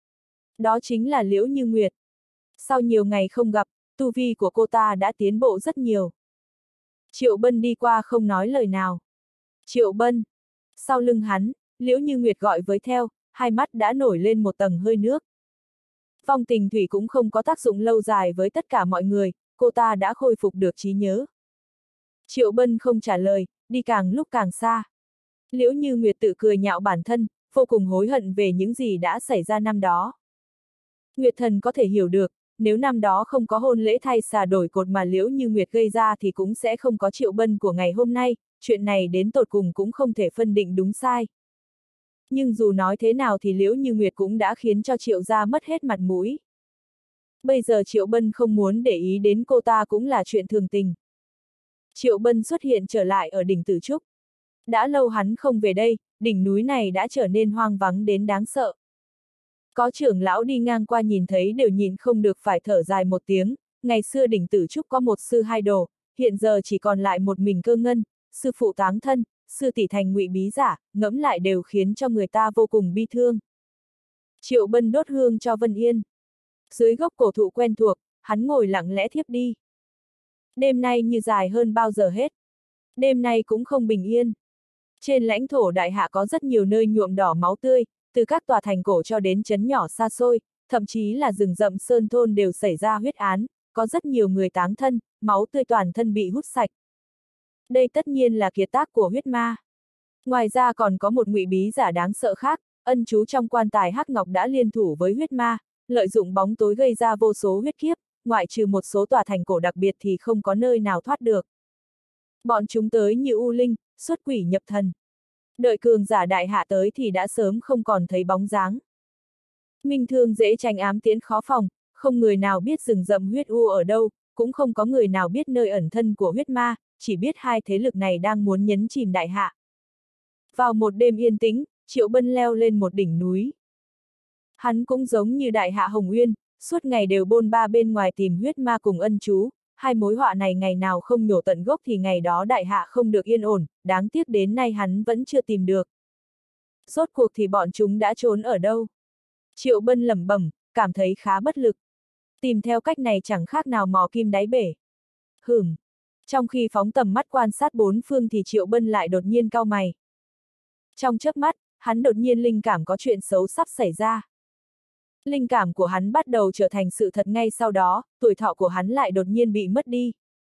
Đó chính là Liễu Như Nguyệt. Sau nhiều ngày không gặp, tu vi của cô ta đã tiến bộ rất nhiều. Triệu Bân đi qua không nói lời nào. Triệu Bân. Sau lưng hắn, Liễu Như Nguyệt gọi với theo, hai mắt đã nổi lên một tầng hơi nước. Phong tình thủy cũng không có tác dụng lâu dài với tất cả mọi người, cô ta đã khôi phục được trí nhớ. Triệu Bân không trả lời, đi càng lúc càng xa. Liễu Như Nguyệt tự cười nhạo bản thân, vô cùng hối hận về những gì đã xảy ra năm đó. Nguyệt Thần có thể hiểu được, nếu năm đó không có hôn lễ thay xà đổi cột mà Liễu Như Nguyệt gây ra thì cũng sẽ không có Triệu Bân của ngày hôm nay, chuyện này đến tột cùng cũng không thể phân định đúng sai. Nhưng dù nói thế nào thì Liễu Như Nguyệt cũng đã khiến cho Triệu gia mất hết mặt mũi. Bây giờ Triệu Bân không muốn để ý đến cô ta cũng là chuyện thường tình. Triệu Bân xuất hiện trở lại ở đỉnh Tử Trúc. Đã lâu hắn không về đây, đỉnh núi này đã trở nên hoang vắng đến đáng sợ. Có trưởng lão đi ngang qua nhìn thấy đều nhìn không được phải thở dài một tiếng, ngày xưa đỉnh Tử Trúc có một sư hai đồ, hiện giờ chỉ còn lại một mình Cơ Ngân, sư phụ táng thân, sư tỷ thành ngụy bí giả, ngẫm lại đều khiến cho người ta vô cùng bi thương. Triệu Bân đốt hương cho Vân Yên. Dưới gốc cổ thụ quen thuộc, hắn ngồi lặng lẽ thiếp đi. Đêm nay như dài hơn bao giờ hết. Đêm nay cũng không bình yên. Trên lãnh thổ đại hạ có rất nhiều nơi nhuộm đỏ máu tươi, từ các tòa thành cổ cho đến trấn nhỏ xa xôi, thậm chí là rừng rậm sơn thôn đều xảy ra huyết án, có rất nhiều người táng thân, máu tươi toàn thân bị hút sạch. Đây tất nhiên là kiệt tác của huyết ma. Ngoài ra còn có một ngụy bí giả đáng sợ khác, ân chú trong quan tài hắc ngọc đã liên thủ với huyết ma, lợi dụng bóng tối gây ra vô số huyết kiếp, ngoại trừ một số tòa thành cổ đặc biệt thì không có nơi nào thoát được. Bọn chúng tới như u linh, xuất quỷ nhập thần. Đợi cường giả đại hạ tới thì đã sớm không còn thấy bóng dáng. Minh thương dễ tránh ám tiễn khó phòng, không người nào biết rừng rậm huyết u ở đâu, cũng không có người nào biết nơi ẩn thân của huyết ma, chỉ biết hai thế lực này đang muốn nhấn chìm đại hạ. Vào một đêm yên tĩnh, Triệu Bân leo lên một đỉnh núi. Hắn cũng giống như đại hạ Hồng Uyên, suốt ngày đều bôn ba bên ngoài tìm huyết ma cùng ân chú, hai mối họa này ngày nào không nhổ tận gốc thì ngày đó đại hạ không được yên ổn, đáng tiếc đến nay hắn vẫn chưa tìm được. Rốt cuộc thì bọn chúng đã trốn ở đâu? Triệu Bân lẩm bẩm, cảm thấy khá bất lực. Tìm theo cách này chẳng khác nào mò kim đáy bể. Trong khi phóng tầm mắt quan sát bốn phương thì Triệu Bân lại đột nhiên cau mày. Trong chớp mắt, hắn đột nhiên linh cảm có chuyện xấu sắp xảy ra. Linh cảm của hắn bắt đầu trở thành sự thật ngay sau đó, tuổi thọ của hắn lại đột nhiên bị mất đi.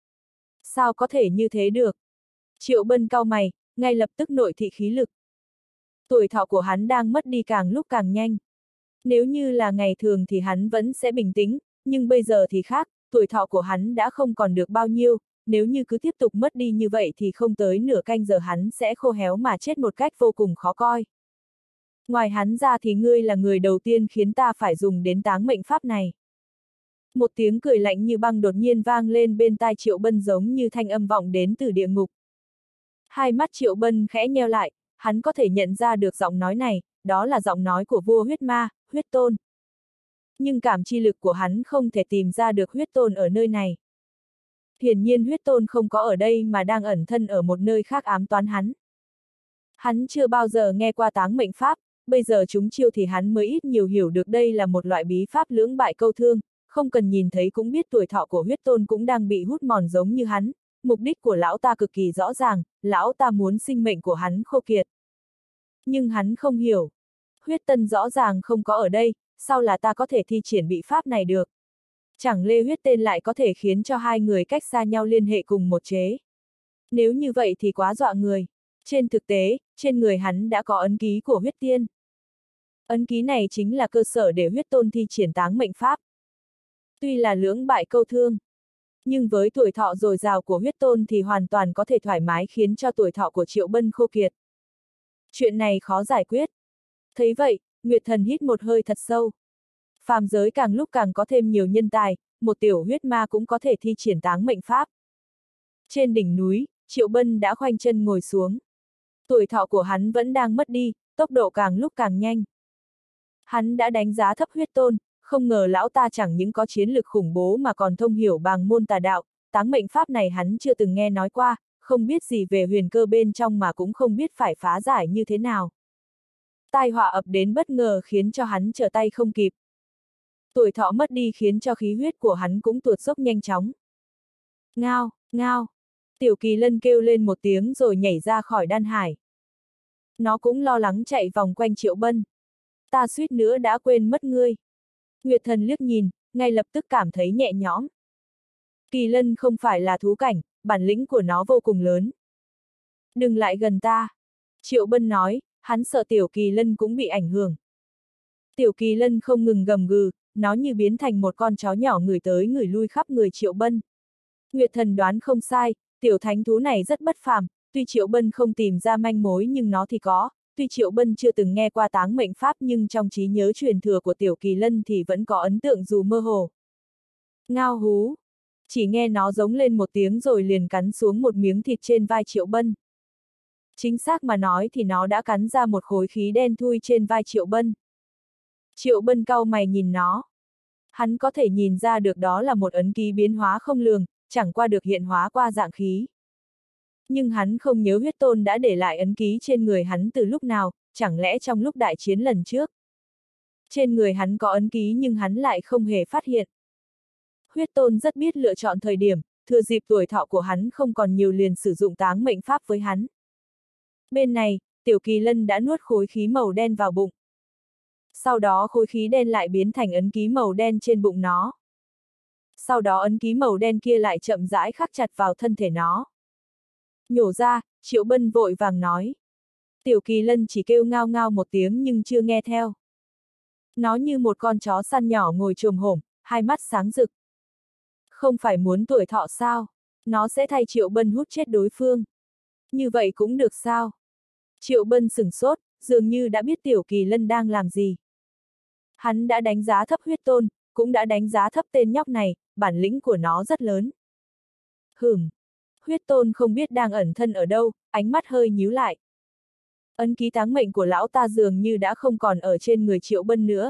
Sao có thể như thế được? Triệu Bân cau mày, ngay lập tức nội thị khí lực. Tuổi thọ của hắn đang mất đi càng lúc càng nhanh. Nếu như là ngày thường thì hắn vẫn sẽ bình tĩnh, nhưng bây giờ thì khác, tuổi thọ của hắn đã không còn được bao nhiêu, nếu như cứ tiếp tục mất đi như vậy thì không tới nửa canh giờ hắn sẽ khô héo mà chết một cách vô cùng khó coi. Ngoài hắn ra thì ngươi là người đầu tiên khiến ta phải dùng đến táng mệnh pháp này. Một tiếng cười lạnh như băng đột nhiên vang lên bên tai Triệu Bân giống như thanh âm vọng đến từ địa ngục. Hai mắt Triệu Bân khẽ nheo lại, hắn có thể nhận ra được giọng nói này, đó là giọng nói của vua huyết ma, huyết tôn. Nhưng cảm chi lực của hắn không thể tìm ra được huyết tôn ở nơi này. Hiển nhiên huyết tôn không có ở đây mà đang ẩn thân ở một nơi khác ám toán hắn. Hắn chưa bao giờ nghe qua táng mệnh pháp, bây giờ chúng chiêu thì hắn mới ít nhiều hiểu được đây là một loại bí pháp lưỡng bại câu thương, không cần nhìn thấy cũng biết tuổi thọ của huyết tôn cũng đang bị hút mòn giống như hắn. Mục đích của lão ta cực kỳ rõ ràng, lão ta muốn sinh mệnh của hắn khô kiệt. Nhưng hắn không hiểu. Huyết tân rõ ràng không có ở đây, sao là ta có thể thi triển bị pháp này được? Chẳng lẽ huyết tên lại có thể khiến cho hai người cách xa nhau liên hệ cùng một chế? Nếu như vậy thì quá dọa người. Trên thực tế, trên người hắn đã có ấn ký của huyết tiên. Ấn ký này chính là cơ sở để huyết tôn thi triển táng mệnh pháp. Tuy là lưỡng bại câu thương, nhưng với tuổi thọ dồi dào của huyết tôn thì hoàn toàn có thể thoải mái khiến cho tuổi thọ của Triệu Bân khô kiệt. Chuyện này khó giải quyết. Thấy vậy, Nguyệt Thần hít một hơi thật sâu. Phàm giới càng lúc càng có thêm nhiều nhân tài, một tiểu huyết ma cũng có thể thi triển táng mệnh pháp. Trên đỉnh núi, Triệu Bân đã khoanh chân ngồi xuống. Tuổi thọ của hắn vẫn đang mất đi, tốc độ càng lúc càng nhanh. Hắn đã đánh giá thấp huyết tôn, không ngờ lão ta chẳng những có chiến lực khủng bố mà còn thông hiểu bàng môn tà đạo, táng mệnh pháp này hắn chưa từng nghe nói qua, không biết gì về huyền cơ bên trong mà cũng không biết phải phá giải như thế nào. Tai họa ập đến bất ngờ khiến cho hắn trở tay không kịp. Tuổi thọ mất đi khiến cho khí huyết của hắn cũng tuột dốc nhanh chóng. Ngao, ngao. Tiểu Kỳ Lân kêu lên một tiếng rồi nhảy ra khỏi đan hải. Nó cũng lo lắng chạy vòng quanh Triệu Bân. Ta suýt nữa đã quên mất ngươi. Nguyệt Thần liếc nhìn, ngay lập tức cảm thấy nhẹ nhõm. Kỳ Lân không phải là thú cảnh, bản lĩnh của nó vô cùng lớn. Đừng lại gần ta. Triệu Bân nói, hắn sợ Tiểu Kỳ Lân cũng bị ảnh hưởng. Tiểu Kỳ Lân không ngừng gầm gừ, nó như biến thành một con chó nhỏ người tới người lui khắp người Triệu Bân. Nguyệt Thần đoán không sai, tiểu thánh thú này rất bất phàm, tuy Triệu Bân không tìm ra manh mối nhưng nó thì có, tuy Triệu Bân chưa từng nghe qua táng mệnh pháp nhưng trong trí nhớ truyền thừa của Tiểu Kỳ Lân thì vẫn có ấn tượng dù mơ hồ. Ngao hú! Chỉ nghe nó giống lên một tiếng rồi liền cắn xuống một miếng thịt trên vai Triệu Bân. Chính xác mà nói thì nó đã cắn ra một khối khí đen thui trên vai Triệu Bân. Triệu Bân cau mày nhìn nó. Hắn có thể nhìn ra được đó là một ấn ký biến hóa không lường, chẳng qua được hiện hóa qua dạng khí. Nhưng hắn không nhớ huyết tôn đã để lại ấn ký trên người hắn từ lúc nào, chẳng lẽ trong lúc đại chiến lần trước. Trên người hắn có ấn ký nhưng hắn lại không hề phát hiện. Huyết tôn rất biết lựa chọn thời điểm, thừa dịp tuổi thọ của hắn không còn nhiều liền sử dụng táng mệnh pháp với hắn. Bên này, Tiểu Kỳ Lân đã nuốt khối khí màu đen vào bụng. Sau đó khối khí đen lại biến thành ấn ký màu đen trên bụng nó. Sau đó ấn ký màu đen kia lại chậm rãi khắc chặt vào thân thể nó. Nhổ ra, Triệu Bân vội vàng nói. Tiểu Kỳ Lân chỉ kêu ngao ngao một tiếng nhưng chưa nghe theo. Nó như một con chó săn nhỏ ngồi chồm hổm, hai mắt sáng rực. Không phải muốn tuổi thọ sao? Nó sẽ thay Triệu Bân hút chết đối phương. Như vậy cũng được sao? Triệu Bân sửng sốt, dường như đã biết Tiểu Kỳ Lân đang làm gì. Hắn đã đánh giá thấp huyết tôn, cũng đã đánh giá thấp tên nhóc này, bản lĩnh của nó rất lớn. Huyết tôn không biết đang ẩn thân ở đâu, ánh mắt hơi nhíu lại. Ấn ký táng mệnh của lão ta dường như đã không còn ở trên người Triệu Bân nữa.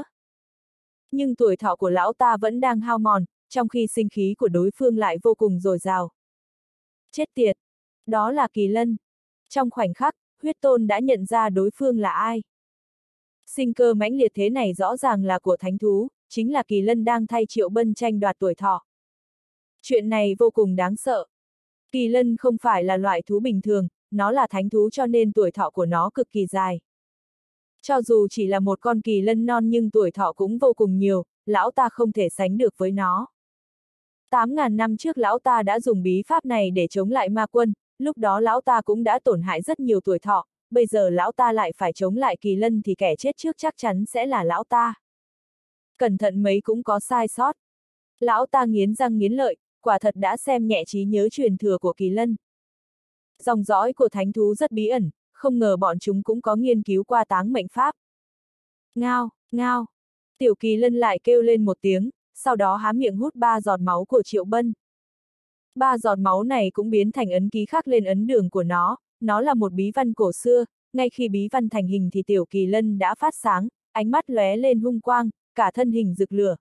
Nhưng tuổi thọ của lão ta vẫn đang hao mòn, trong khi sinh khí của đối phương lại vô cùng dồi dào. Chết tiệt! Đó là Kỳ Lân. Trong khoảnh khắc, huyết tôn đã nhận ra đối phương là ai. Sinh cơ mãnh liệt thế này rõ ràng là của thánh thú, chính là Kỳ Lân đang thay Triệu Bân tranh đoạt tuổi thọ. Chuyện này vô cùng đáng sợ. Kỳ Lân không phải là loại thú bình thường, nó là thánh thú cho nên tuổi thọ của nó cực kỳ dài. Cho dù chỉ là một con Kỳ Lân non nhưng tuổi thọ cũng vô cùng nhiều, lão ta không thể sánh được với nó. 8.000 năm trước lão ta đã dùng bí pháp này để chống lại ma quân, lúc đó lão ta cũng đã tổn hại rất nhiều tuổi thọ, bây giờ lão ta lại phải chống lại Kỳ Lân thì kẻ chết trước chắc chắn sẽ là lão ta. Cẩn thận mấy cũng có sai sót. Lão ta nghiến răng nghiến lợi, quả thật đã xem nhẹ trí nhớ truyền thừa của Kỳ Lân. Dòng dõi của thánh thú rất bí ẩn, không ngờ bọn chúng cũng có nghiên cứu qua táng mệnh pháp. Ngao, ngao. Tiểu Kỳ Lân lại kêu lên một tiếng, sau đó há miệng hút 3 giọt máu của Triệu Bân. 3 giọt máu này cũng biến thành ấn ký khắc lên ấn đường của nó là một bí văn cổ xưa, ngay khi bí văn thành hình thì Tiểu Kỳ Lân đã phát sáng, ánh mắt lóe lên hung quang, cả thân hình rực lửa.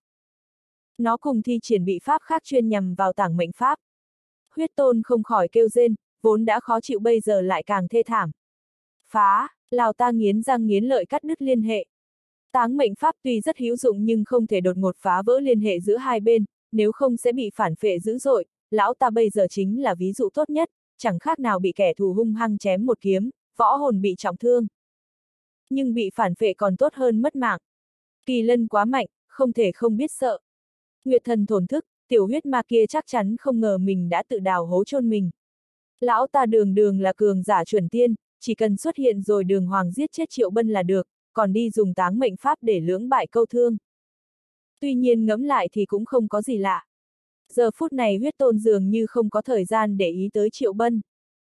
Nó cùng thi triển bị pháp khác chuyên nhằm vào táng mệnh pháp. Huyết tôn không khỏi kêu rên, vốn đã khó chịu bây giờ lại càng thê thảm. Phá, lão ta nghiến răng nghiến lợi cắt đứt liên hệ. Táng mệnh pháp tuy rất hữu dụng nhưng không thể đột ngột phá vỡ liên hệ giữa hai bên, nếu không sẽ bị phản phệ dữ dội, lão ta bây giờ chính là ví dụ tốt nhất, chẳng khác nào bị kẻ thù hung hăng chém một kiếm, võ hồn bị trọng thương. Nhưng bị phản phệ còn tốt hơn mất mạng. Kỳ Lân quá mạnh, không thể không biết sợ. Nguyệt Thần thổn thức, tiểu huyết ma kia chắc chắn không ngờ mình đã tự đào hố chôn mình. Lão ta đường đường là cường giả chuẩn tiên, chỉ cần xuất hiện rồi đường hoàng giết chết Triệu Bân là được, còn đi dùng táng mệnh pháp để lưỡng bại câu thương. Tuy nhiên ngẫm lại thì cũng không có gì lạ. Giờ phút này huyết tôn dường như không có thời gian để ý tới Triệu Bân.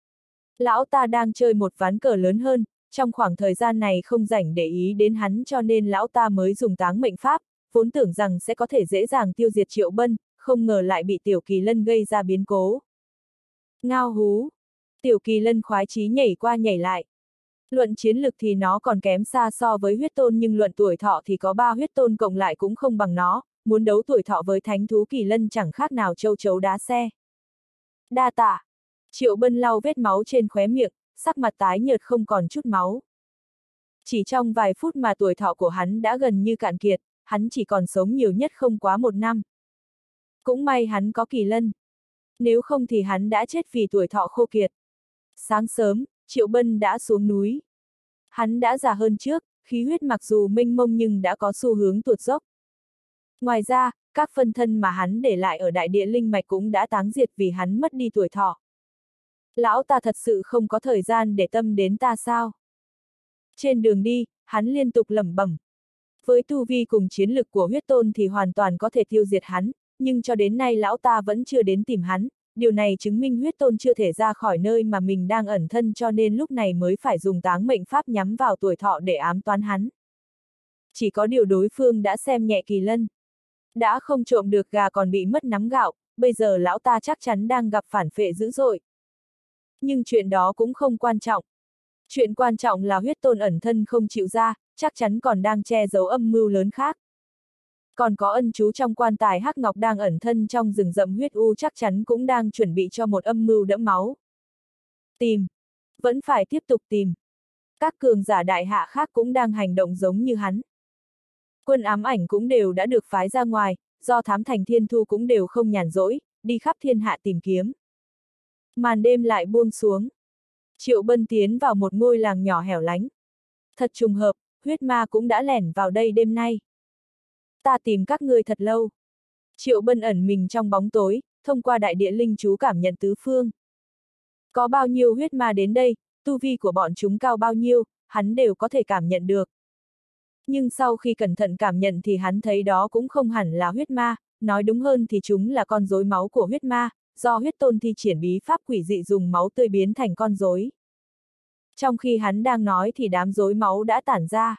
Lão ta đang chơi một ván cờ lớn hơn, trong khoảng thời gian này không rảnh để ý đến hắn cho nên lão ta mới dùng táng mệnh pháp, vốn tưởng rằng sẽ có thể dễ dàng tiêu diệt Triệu Bân, không ngờ lại bị Tiểu Kỳ Lân gây ra biến cố. Ngao hú! Tiểu kỳ lân khoái chí nhảy qua nhảy lại. Luận chiến lực thì nó còn kém xa so với huyết tôn, nhưng luận tuổi thọ thì có 3 huyết tôn cộng lại cũng không bằng nó, muốn đấu tuổi thọ với thánh thú kỳ lân chẳng khác nào châu chấu đá xe. Đa tạ. Triệu Bân lau vết máu trên khóe miệng, sắc mặt tái nhợt không còn chút máu. Chỉ trong vài phút mà tuổi thọ của hắn đã gần như cạn kiệt, hắn chỉ còn sống nhiều nhất không quá 1 năm. Cũng may hắn có kỳ lân. Nếu không thì hắn đã chết vì tuổi thọ khô kiệt. Sáng sớm, Triệu Bân đã xuống núi. Hắn đã già hơn trước, khí huyết mặc dù mênh mông nhưng đã có xu hướng tuột dốc. Ngoài ra, các phân thân mà hắn để lại ở đại địa linh mạch cũng đã táng diệt vì hắn mất đi tuổi thọ. Lão ta thật sự không có thời gian để tâm đến ta sao? Trên đường đi, hắn liên tục lẩm bẩm. Với tu vi cùng chiến lực của huyết tôn thì hoàn toàn có thể tiêu diệt hắn, nhưng cho đến nay lão ta vẫn chưa đến tìm hắn, điều này chứng minh huyết tôn chưa thể ra khỏi nơi mà mình đang ẩn thân, cho nên lúc này mới phải dùng táng mệnh pháp nhắm vào tuổi thọ để ám toán hắn. Chỉ có điều đối phương đã xem nhẹ kỳ lân. Đã không trộm được gà còn bị mất nắm gạo, bây giờ lão ta chắc chắn đang gặp phản phệ dữ dội. Nhưng chuyện đó cũng không quan trọng. Chuyện quan trọng là huyết tôn ẩn thân không chịu ra, chắc chắn còn đang che giấu âm mưu lớn khác. Còn có ân chú trong quan tài hắc ngọc đang ẩn thân trong rừng rậm huyết u, chắc chắn cũng đang chuẩn bị cho một âm mưu đẫm máu. Tìm. Vẫn phải tiếp tục tìm. Các cường giả đại hạ khác cũng đang hành động giống như hắn. Quân ám ảnh cũng đều đã được phái ra ngoài, do thám thành thiên thu cũng đều không nhàn rỗi, đi khắp thiên hạ tìm kiếm. Màn đêm lại buông xuống. Triệu Bân tiến vào một ngôi làng nhỏ hẻo lánh. Thật trùng hợp, huyết ma cũng đã lẻn vào đây đêm nay. Ta tìm các ngươi thật lâu. Triệu Bân ẩn mình trong bóng tối, thông qua đại địa linh chú cảm nhận tứ phương. Có bao nhiêu huyết ma đến đây, tu vi của bọn chúng cao bao nhiêu, hắn đều có thể cảm nhận được. Nhưng sau khi cẩn thận cảm nhận thì hắn thấy đó cũng không hẳn là huyết ma, nói đúng hơn thì chúng là con rối máu của huyết ma, do huyết tôn thi triển bí pháp quỷ dị dùng máu tươi biến thành con rối. Trong khi hắn đang nói thì đám rối máu đã tản ra.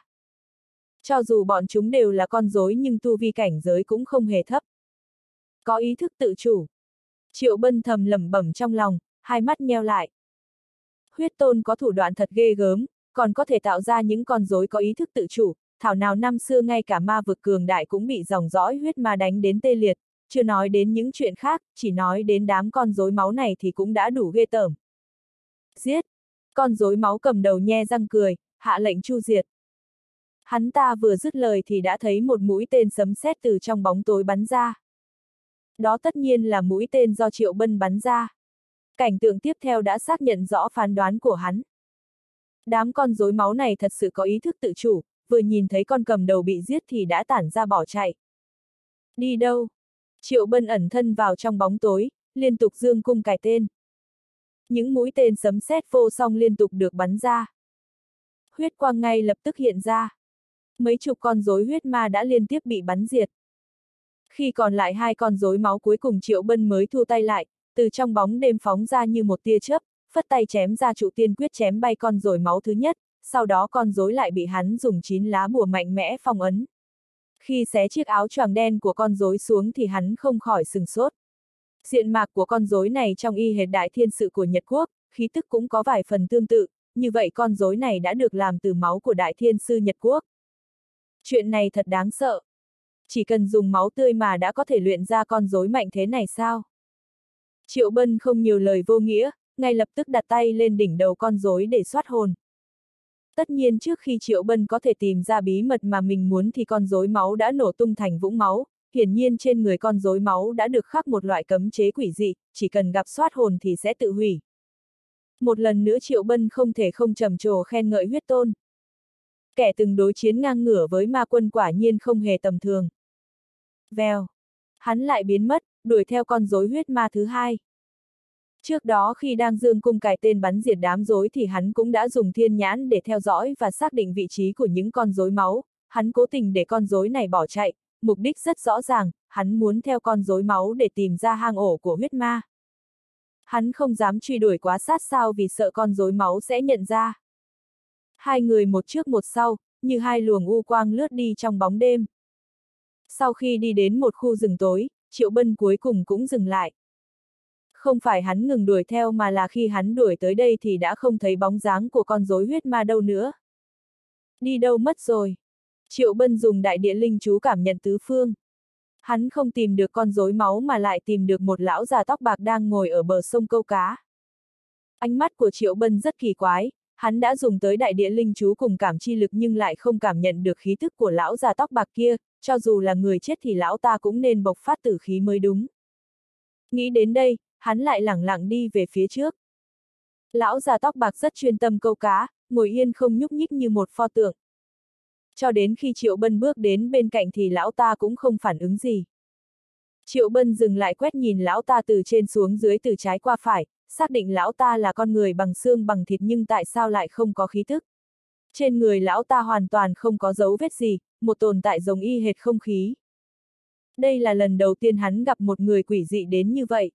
Cho dù bọn chúng đều là con rối nhưng tu vi cảnh giới cũng không hề thấp. Có ý thức tự chủ. Triệu Bân thầm lẩm bẩm trong lòng, hai mắt nheo lại. Huyết tôn có thủ đoạn thật ghê gớm, còn có thể tạo ra những con rối có ý thức tự chủ, thảo nào năm xưa ngay cả ma vực cường đại cũng bị dòng dõi huyết ma đánh đến tê liệt, chưa nói đến những chuyện khác, chỉ nói đến đám con rối máu này thì cũng đã đủ ghê tởm. Giết! Con rối máu cầm đầu nhe răng cười, hạ lệnh chu diệt. Hắn ta vừa dứt lời thì đã thấy một mũi tên sấm sét từ trong bóng tối bắn ra. Đó tất nhiên là mũi tên do Triệu Bân bắn ra. Cảnh tượng tiếp theo đã xác nhận rõ phán đoán của hắn. Đám con rối máu này thật sự có ý thức tự chủ, vừa nhìn thấy con cầm đầu bị giết thì đã tản ra bỏ chạy. Đi đâu? Triệu Bân ẩn thân vào trong bóng tối, liên tục giương cung cài tên. Những mũi tên sấm sét vô song liên tục được bắn ra. Huyết quang ngay lập tức hiện ra. Mấy chục con rối huyết ma đã liên tiếp bị bắn diệt. Khi còn lại 2 con rối máu cuối cùng Triệu Bân mới thu tay lại, từ trong bóng đêm phóng ra như một tia chớp, phất tay chém ra trụ tiên quyết chém bay con rối máu thứ nhất, sau đó con rối lại bị hắn dùng 9 lá bùa mạnh mẽ phong ấn. Khi xé chiếc áo choàng đen của con rối xuống thì hắn không khỏi sừng sốt. Diện mạc của con rối này trong y hệt đại thiên sự của Nhật Quốc, khí tức cũng có vài phần tương tự, như vậy con rối này đã được làm từ máu của đại thiên sư Nhật Quốc. Chuyện này thật đáng sợ. Chỉ cần dùng máu tươi mà đã có thể luyện ra con rối mạnh thế này sao? Triệu Bân không nhiều lời vô nghĩa, ngay lập tức đặt tay lên đỉnh đầu con rối để soát hồn. Tất nhiên trước khi Triệu Bân có thể tìm ra bí mật mà mình muốn thì con rối máu đã nổ tung thành vũng máu, hiển nhiên trên người con rối máu đã được khắc một loại cấm chế quỷ dị, chỉ cần gặp soát hồn thì sẽ tự hủy. Một lần nữa Triệu Bân không thể không trầm trồ khen ngợi huyết tôn. Kẻ từng đối chiến ngang ngửa với ma quân quả nhiên không hề tầm thường. Vèo. Hắn lại biến mất, đuổi theo con rối huyết ma thứ 2. Trước đó khi đang dương cung cài tên bắn diệt đám rối thì hắn cũng đã dùng thiên nhãn để theo dõi và xác định vị trí của những con rối máu, hắn cố tình để con rối này bỏ chạy, mục đích rất rõ ràng, hắn muốn theo con rối máu để tìm ra hang ổ của huyết ma. Hắn không dám truy đuổi quá sát sao vì sợ con rối máu sẽ nhận ra. 2 người một trước một sau, như 2 luồng u quang lướt đi trong bóng đêm. Sau khi đi đến một khu rừng tối, Triệu Bân cuối cùng cũng dừng lại. Không phải hắn ngừng đuổi theo mà là khi hắn đuổi tới đây thì đã không thấy bóng dáng của con rối huyết ma đâu nữa. Đi đâu mất rồi? Triệu Bân dùng đại địa linh chú cảm nhận tứ phương. Hắn không tìm được con rối máu mà lại tìm được một lão già tóc bạc đang ngồi ở bờ sông câu cá. Ánh mắt của Triệu Bân rất kỳ quái, hắn đã dùng tới đại địa linh chú cùng cảm chi lực nhưng lại không cảm nhận được khí thức của lão già tóc bạc kia, cho dù là người chết thì lão ta cũng nên bộc phát tử khí mới đúng. Nghĩ đến đây, hắn lại lẳng lặng đi về phía trước. Lão già tóc bạc rất chuyên tâm câu cá, ngồi yên không nhúc nhích như một pho tượng. Cho đến khi Triệu Bân bước đến bên cạnh thì lão ta cũng không phản ứng gì. Triệu Bân dừng lại quét nhìn lão ta từ trên xuống dưới từ trái qua phải, xác định lão ta là con người bằng xương bằng thịt nhưng tại sao lại không có khí thức. Trên người lão ta hoàn toàn không có dấu vết gì, một tồn tại giống y hệt không khí. Đây là lần đầu tiên hắn gặp một người quỷ dị đến như vậy.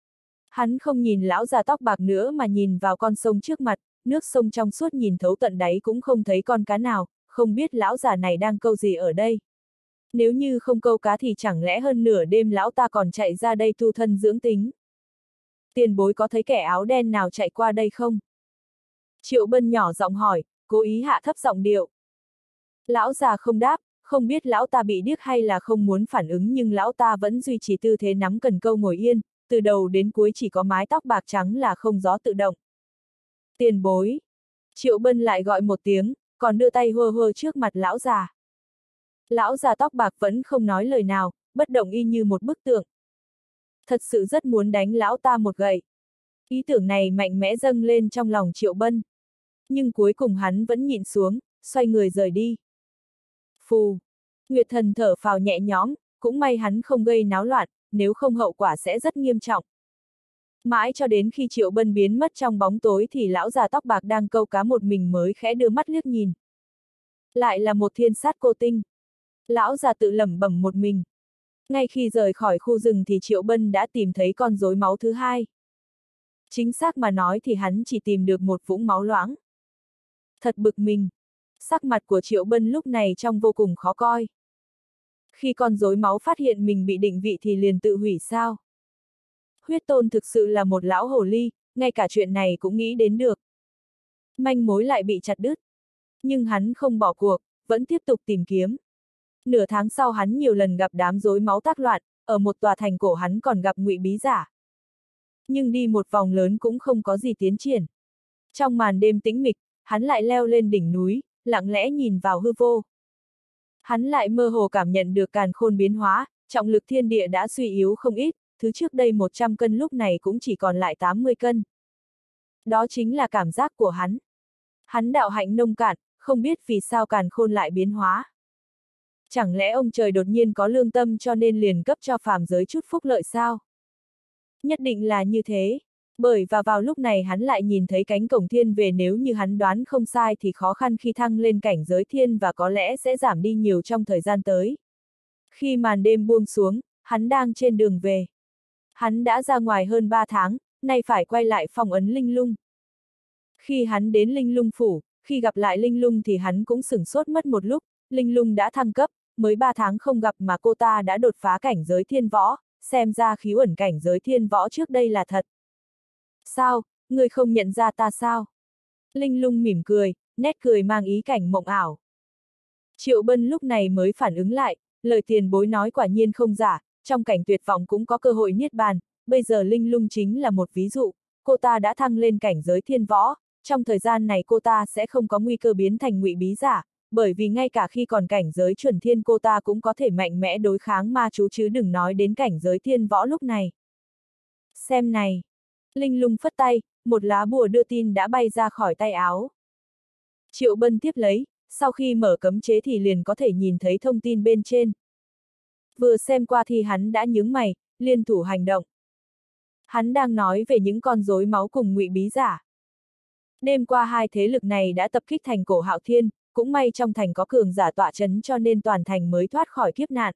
Hắn không nhìn lão già tóc bạc nữa mà nhìn vào con sông trước mặt, nước sông trong suốt nhìn thấu tận đáy cũng không thấy con cá nào, không biết lão già này đang câu gì ở đây. Nếu như không câu cá thì chẳng lẽ hơn nửa đêm lão ta còn chạy ra đây tu thân dưỡng tính. Tiền bối có thấy kẻ áo đen nào chạy qua đây không? Triệu Bân nhỏ giọng hỏi, cố ý hạ thấp giọng điệu. Lão già không đáp, không biết lão ta bị điếc hay là không muốn phản ứng nhưng lão ta vẫn duy trì tư thế nắm cần câu ngồi yên, từ đầu đến cuối chỉ có mái tóc bạc trắng là không gió tự động. Tiền bối. Triệu Bân lại gọi một tiếng, còn đưa tay hơ hơ trước mặt lão già. Lão già tóc bạc vẫn không nói lời nào, bất động y như một bức tượng. Thật sự rất muốn đánh lão ta một gậy. Ý tưởng này mạnh mẽ dâng lên trong lòng Triệu Bân. Nhưng cuối cùng hắn vẫn nhịn xuống, xoay người rời đi. Phù. Nguyệt Thần thở phào nhẹ nhõm, cũng may hắn không gây náo loạn, nếu không hậu quả sẽ rất nghiêm trọng. Mãi cho đến khi Triệu Bân biến mất trong bóng tối thì lão già tóc bạc đang câu cá một mình mới khẽ đưa mắt liếc nhìn. Lại là một thiên sát cô tinh. Lão già tự lẩm bẩm một mình. Ngay khi rời khỏi khu rừng thì Triệu Bân đã tìm thấy con rối máu thứ hai. Chính xác mà nói thì hắn chỉ tìm được một vũng máu loãng. Thật bực mình. Sắc mặt của Triệu Bân lúc này trông vô cùng khó coi. Khi con rối máu phát hiện mình bị định vị thì liền tự hủy sao? Huyết Tôn thực sự là một lão hồ ly, ngay cả chuyện này cũng nghĩ đến được. Manh mối lại bị chặt đứt. Nhưng hắn không bỏ cuộc, vẫn tiếp tục tìm kiếm. Nửa tháng sau hắn nhiều lần gặp đám rối máu tác loạn, ở một tòa thành cổ hắn còn gặp ngụy bí giả. Nhưng đi một vòng lớn cũng không có gì tiến triển. Trong màn đêm tĩnh mịch, hắn lại leo lên đỉnh núi, lặng lẽ nhìn vào hư vô. Hắn lại mơ hồ cảm nhận được càn khôn biến hóa, trọng lực thiên địa đã suy yếu không ít, thứ trước đây 100 cân lúc này cũng chỉ còn lại 80 cân. Đó chính là cảm giác của hắn. Hắn đạo hạnh nông cạn, không biết vì sao càn khôn lại biến hóa. Chẳng lẽ ông trời đột nhiên có lương tâm cho nên liền cấp cho phàm giới chút phúc lợi sao? Nhất định là như thế. Bởi và vào lúc này hắn lại nhìn thấy cánh cổng thiên về, nếu như hắn đoán không sai thì khó khăn khi thăng lên cảnh giới thiên và có lẽ sẽ giảm đi nhiều trong thời gian tới. Khi màn đêm buông xuống, hắn đang trên đường về. Hắn đã ra ngoài hơn 3 tháng, nay phải quay lại phong ấn Linh Lung. Khi hắn đến Linh Lung phủ, khi gặp lại Linh Lung thì hắn cũng sửng sốt mất một lúc, Linh Lung đã thăng cấp, mới 3 tháng không gặp mà cô ta đã đột phá cảnh giới thiên võ, xem ra khí ẩn cảnh giới thiên võ trước đây là thật. Sao, ngươi không nhận ra ta sao? Linh Lung mỉm cười, nét cười mang ý cảnh mộng ảo. Triệu Bân lúc này mới phản ứng lại, lời tiền bối nói quả nhiên không giả, trong cảnh tuyệt vọng cũng có cơ hội niết bàn, bây giờ Linh Lung chính là một ví dụ, cô ta đã thăng lên cảnh giới thiên võ, trong thời gian này cô ta sẽ không có nguy cơ biến thành ngụy bí giả, bởi vì ngay cả khi còn cảnh giới chuẩn thiên cô ta cũng có thể mạnh mẽ đối kháng ma chú chứ đừng nói đến cảnh giới thiên võ lúc này. Xem này. Linh Lung phất tay, một lá bùa đưa tin đã bay ra khỏi tay áo. Triệu Bân tiếp lấy, sau khi mở cấm chế thì liền có thể nhìn thấy thông tin bên trên. Vừa xem qua thì hắn đã nhướng mày, liên thủ hành động. Hắn đang nói về những con rối máu cùng ngụy bí giả. Đêm qua hai thế lực này đã tập kích thành cổ Hạo Thiên, cũng may trong thành có cường giả tọa chấn cho nên toàn thành mới thoát khỏi kiếp nạn.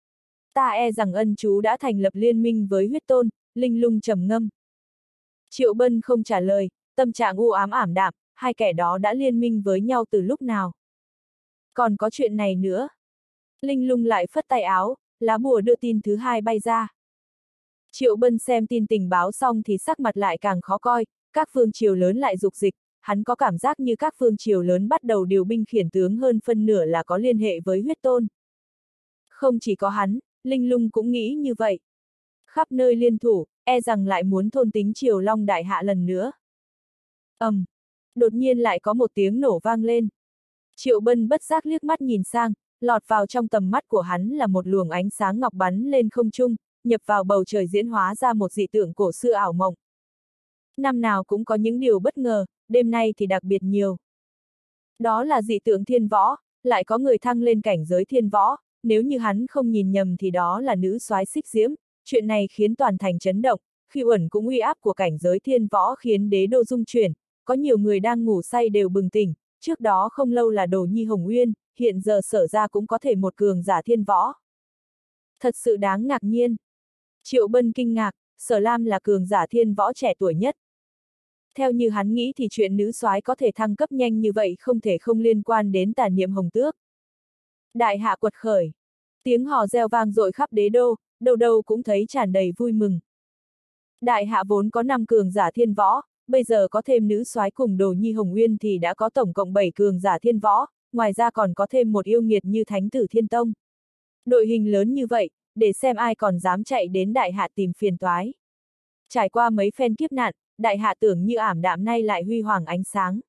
Ta e rằng ân chú đã thành lập liên minh với Huyết Tôn, Linh Lung trầm ngâm. Triệu Bân không trả lời, tâm trạng u ám ảm đạm, hai kẻ đó đã liên minh với nhau từ lúc nào. Còn có chuyện này nữa. Linh Lung lại phất tay áo, lá bùa đưa tin thứ hai bay ra. Triệu Bân xem tin tình báo xong thì sắc mặt lại càng khó coi, các vương triều lớn lại dục dịch, hắn có cảm giác như các vương triều lớn bắt đầu điều binh khiển tướng hơn phân nửa là có liên hệ với huyết tôn. Không chỉ có hắn, Linh Lung cũng nghĩ như vậy. Khắp nơi liên thủ, e rằng lại muốn thôn tính Triều Long đại hạ lần nữa. Đột nhiên lại có một tiếng nổ vang lên. Triệu Bân bất giác liếc mắt nhìn sang, lọt vào trong tầm mắt của hắn là một luồng ánh sáng ngọc bắn lên không trung, nhập vào bầu trời diễn hóa ra một dị tượng cổ xưa ảo mộng. Năm nào cũng có những điều bất ngờ, đêm nay thì đặc biệt nhiều. Đó là dị tượng thiên võ, lại có người thăng lên cảnh giới thiên võ, nếu như hắn không nhìn nhầm thì đó là nữ soái Xích Diễm, chuyện này khiến toàn thành chấn động, khi uẩn cũng uy áp của cảnh giới thiên võ khiến đế đô rung chuyển, có nhiều người đang ngủ say đều bừng tỉnh, trước đó không lâu là Đồ Nhi Hồng Uyên, hiện giờ Sở ra cũng có thể một cường giả thiên võ. Thật sự đáng ngạc nhiên. Triệu Bân kinh ngạc, Sở Lam là cường giả thiên võ trẻ tuổi nhất. Theo như hắn nghĩ thì chuyện nữ soái có thể thăng cấp nhanh như vậy không thể không liên quan đến Tà Niệm Hồng Tước. Đại hạ quật khởi. Tiếng hò reo vang dội khắp đế đô, đâu đâu cũng thấy tràn đầy vui mừng. Đại hạ vốn có 5 cường giả thiên võ, bây giờ có thêm nữ soái cùng Đồ Nhi Hồng Uyên thì đã có tổng cộng 7 cường giả thiên võ, ngoài ra còn có thêm một yêu nghiệt như Thánh tử Thiên Tông. Đội hình lớn như vậy, để xem ai còn dám chạy đến đại hạ tìm phiền toái. Trải qua mấy phen kiếp nạn, đại hạ tưởng như ảm đạm nay lại huy hoàng ánh sáng.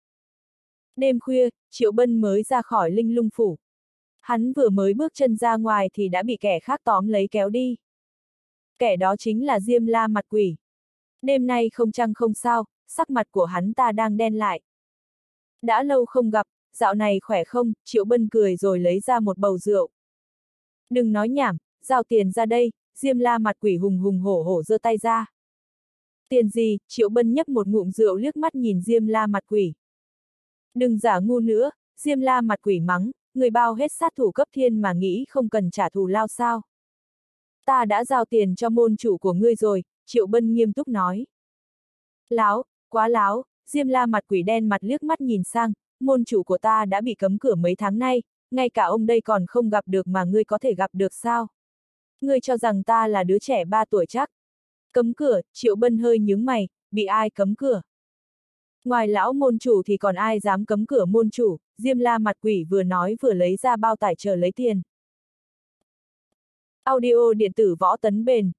Đêm khuya, Triệu Bân mới ra khỏi Linh Lung phủ. Hắn vừa mới bước chân ra ngoài thì đã bị kẻ khác tóm lấy kéo đi. Kẻ đó chính là Diêm La mặt quỷ. Đêm nay không trăng không sao, sắc mặt của hắn ta đang đen lại. Đã lâu không gặp, dạo này khỏe không? Triệu Bân cười rồi lấy ra một bầu rượu. Đừng nói nhảm, giao tiền ra đây, Diêm La mặt quỷ hùng hùng hổ hổ giơ tay ra. Tiền gì? Triệu Bân nhấp một ngụm rượu liếc mắt nhìn Diêm La mặt quỷ. Đừng giả ngu nữa, Diêm La mặt quỷ mắng, người bao hết sát thủ cấp thiên mà nghĩ không cần trả thù lao sao. Ta đã giao tiền cho môn chủ của ngươi rồi, Triệu Bân nghiêm túc nói. Láo, quá láo, Diêm La mặt quỷ đen mặt liếc mắt nhìn sang, môn chủ của ta đã bị cấm cửa mấy tháng nay, ngay cả ông đây còn không gặp được mà ngươi có thể gặp được sao? Ngươi cho rằng ta là đứa trẻ 3 tuổi chắc? Cấm cửa, Triệu Bân hơi nhướng mày, bị ai cấm cửa? Ngoài lão môn chủ thì còn ai dám cấm cửa môn chủ, Diêm La mặt quỷ vừa nói vừa lấy ra bao tải chờ lấy tiền. Audio điện tử Võ Tấn Bền.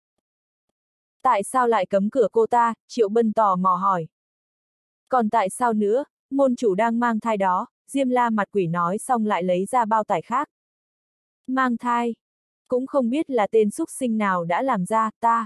Tại sao lại cấm cửa cô ta? Triệu Bân tò mò hỏi. Còn tại sao nữa, môn chủ đang mang thai đó, Diêm La mặt quỷ nói xong lại lấy ra bao tải khác. Mang thai? Cũng không biết là tên xúc sinh nào đã làm ra, ta.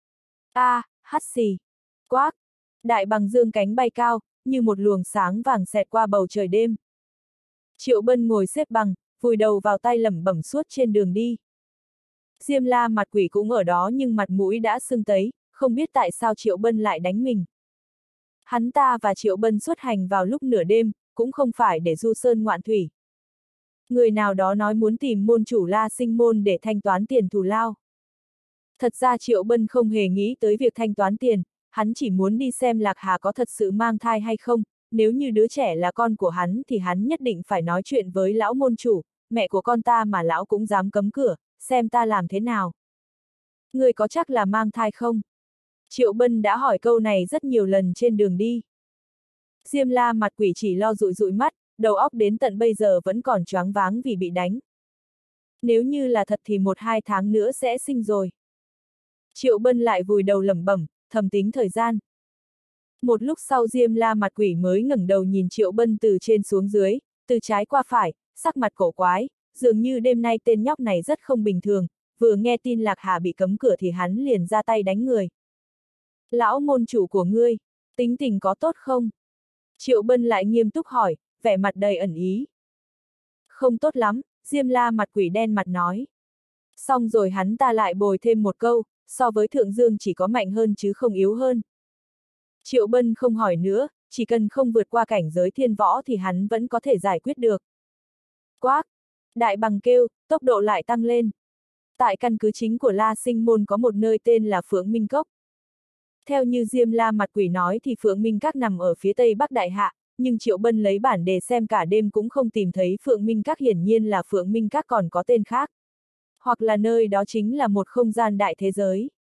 Hắt xì. Quác. Đại bằng dương cánh bay cao, như một luồng sáng vàng xẹt qua bầu trời đêm. Triệu Bân ngồi xếp bằng, vùi đầu vào tay lẩm bẩm suốt trên đường đi. Diêm La mặt quỷ cũng ở đó nhưng mặt mũi đã sưng tấy, không biết tại sao Triệu Bân lại đánh mình. Hắn ta và Triệu Bân xuất hành vào lúc nửa đêm, cũng không phải để du sơn ngoạn thủy. Người nào đó nói muốn tìm môn chủ La Sinh Môn để thanh toán tiền thù lao. Thật ra Triệu Bân không hề nghĩ tới việc thanh toán tiền, hắn chỉ muốn đi xem Lạc Hà có thật sự mang thai hay không, nếu như đứa trẻ là con của hắn thì hắn nhất định phải nói chuyện với lão môn chủ, mẹ của con ta mà lão cũng dám cấm cửa, xem ta làm thế nào. Người có chắc là mang thai không? Triệu Bân đã hỏi câu này rất nhiều lần trên đường đi. Diêm La mặt quỷ chỉ lo dụi dụi mắt, đầu óc đến tận bây giờ vẫn còn choáng váng vì bị đánh. Nếu như là thật thì 1-2 tháng nữa sẽ sinh rồi. Triệu Bân lại vùi đầu lẩm bẩm, thầm tính thời gian. Một lúc sau Diêm La mặt quỷ mới ngẩng đầu nhìn Triệu Bân từ trên xuống dưới, từ trái qua phải, sắc mặt cổ quái, dường như đêm nay tên nhóc này rất không bình thường, vừa nghe tin Lạc Hà bị cấm cửa thì hắn liền ra tay đánh người. Lão môn chủ của ngươi, tính tình có tốt không? Triệu Bân lại nghiêm túc hỏi, vẻ mặt đầy ẩn ý. Không tốt lắm, Diêm La mặt quỷ đen mặt nói. Xong rồi hắn ta lại bồi thêm một câu, so với Thượng Dương chỉ có mạnh hơn chứ không yếu hơn. Triệu Bân không hỏi nữa, chỉ cần không vượt qua cảnh giới thiên võ thì hắn vẫn có thể giải quyết được. Quác! Đại bằng kêu, tốc độ lại tăng lên. Tại căn cứ chính của La Sinh Môn có một nơi tên là Phượng Minh Cốc. Theo như Diêm La mặt quỷ nói thì Phượng Minh Các nằm ở phía tây bắc đại hạ, nhưng Triệu Bân lấy bản đề xem cả đêm cũng không tìm thấy Phượng Minh Các, hiển nhiên là Phượng Minh Các còn có tên khác. Hoặc là nơi đó chính là một không gian đại thế giới.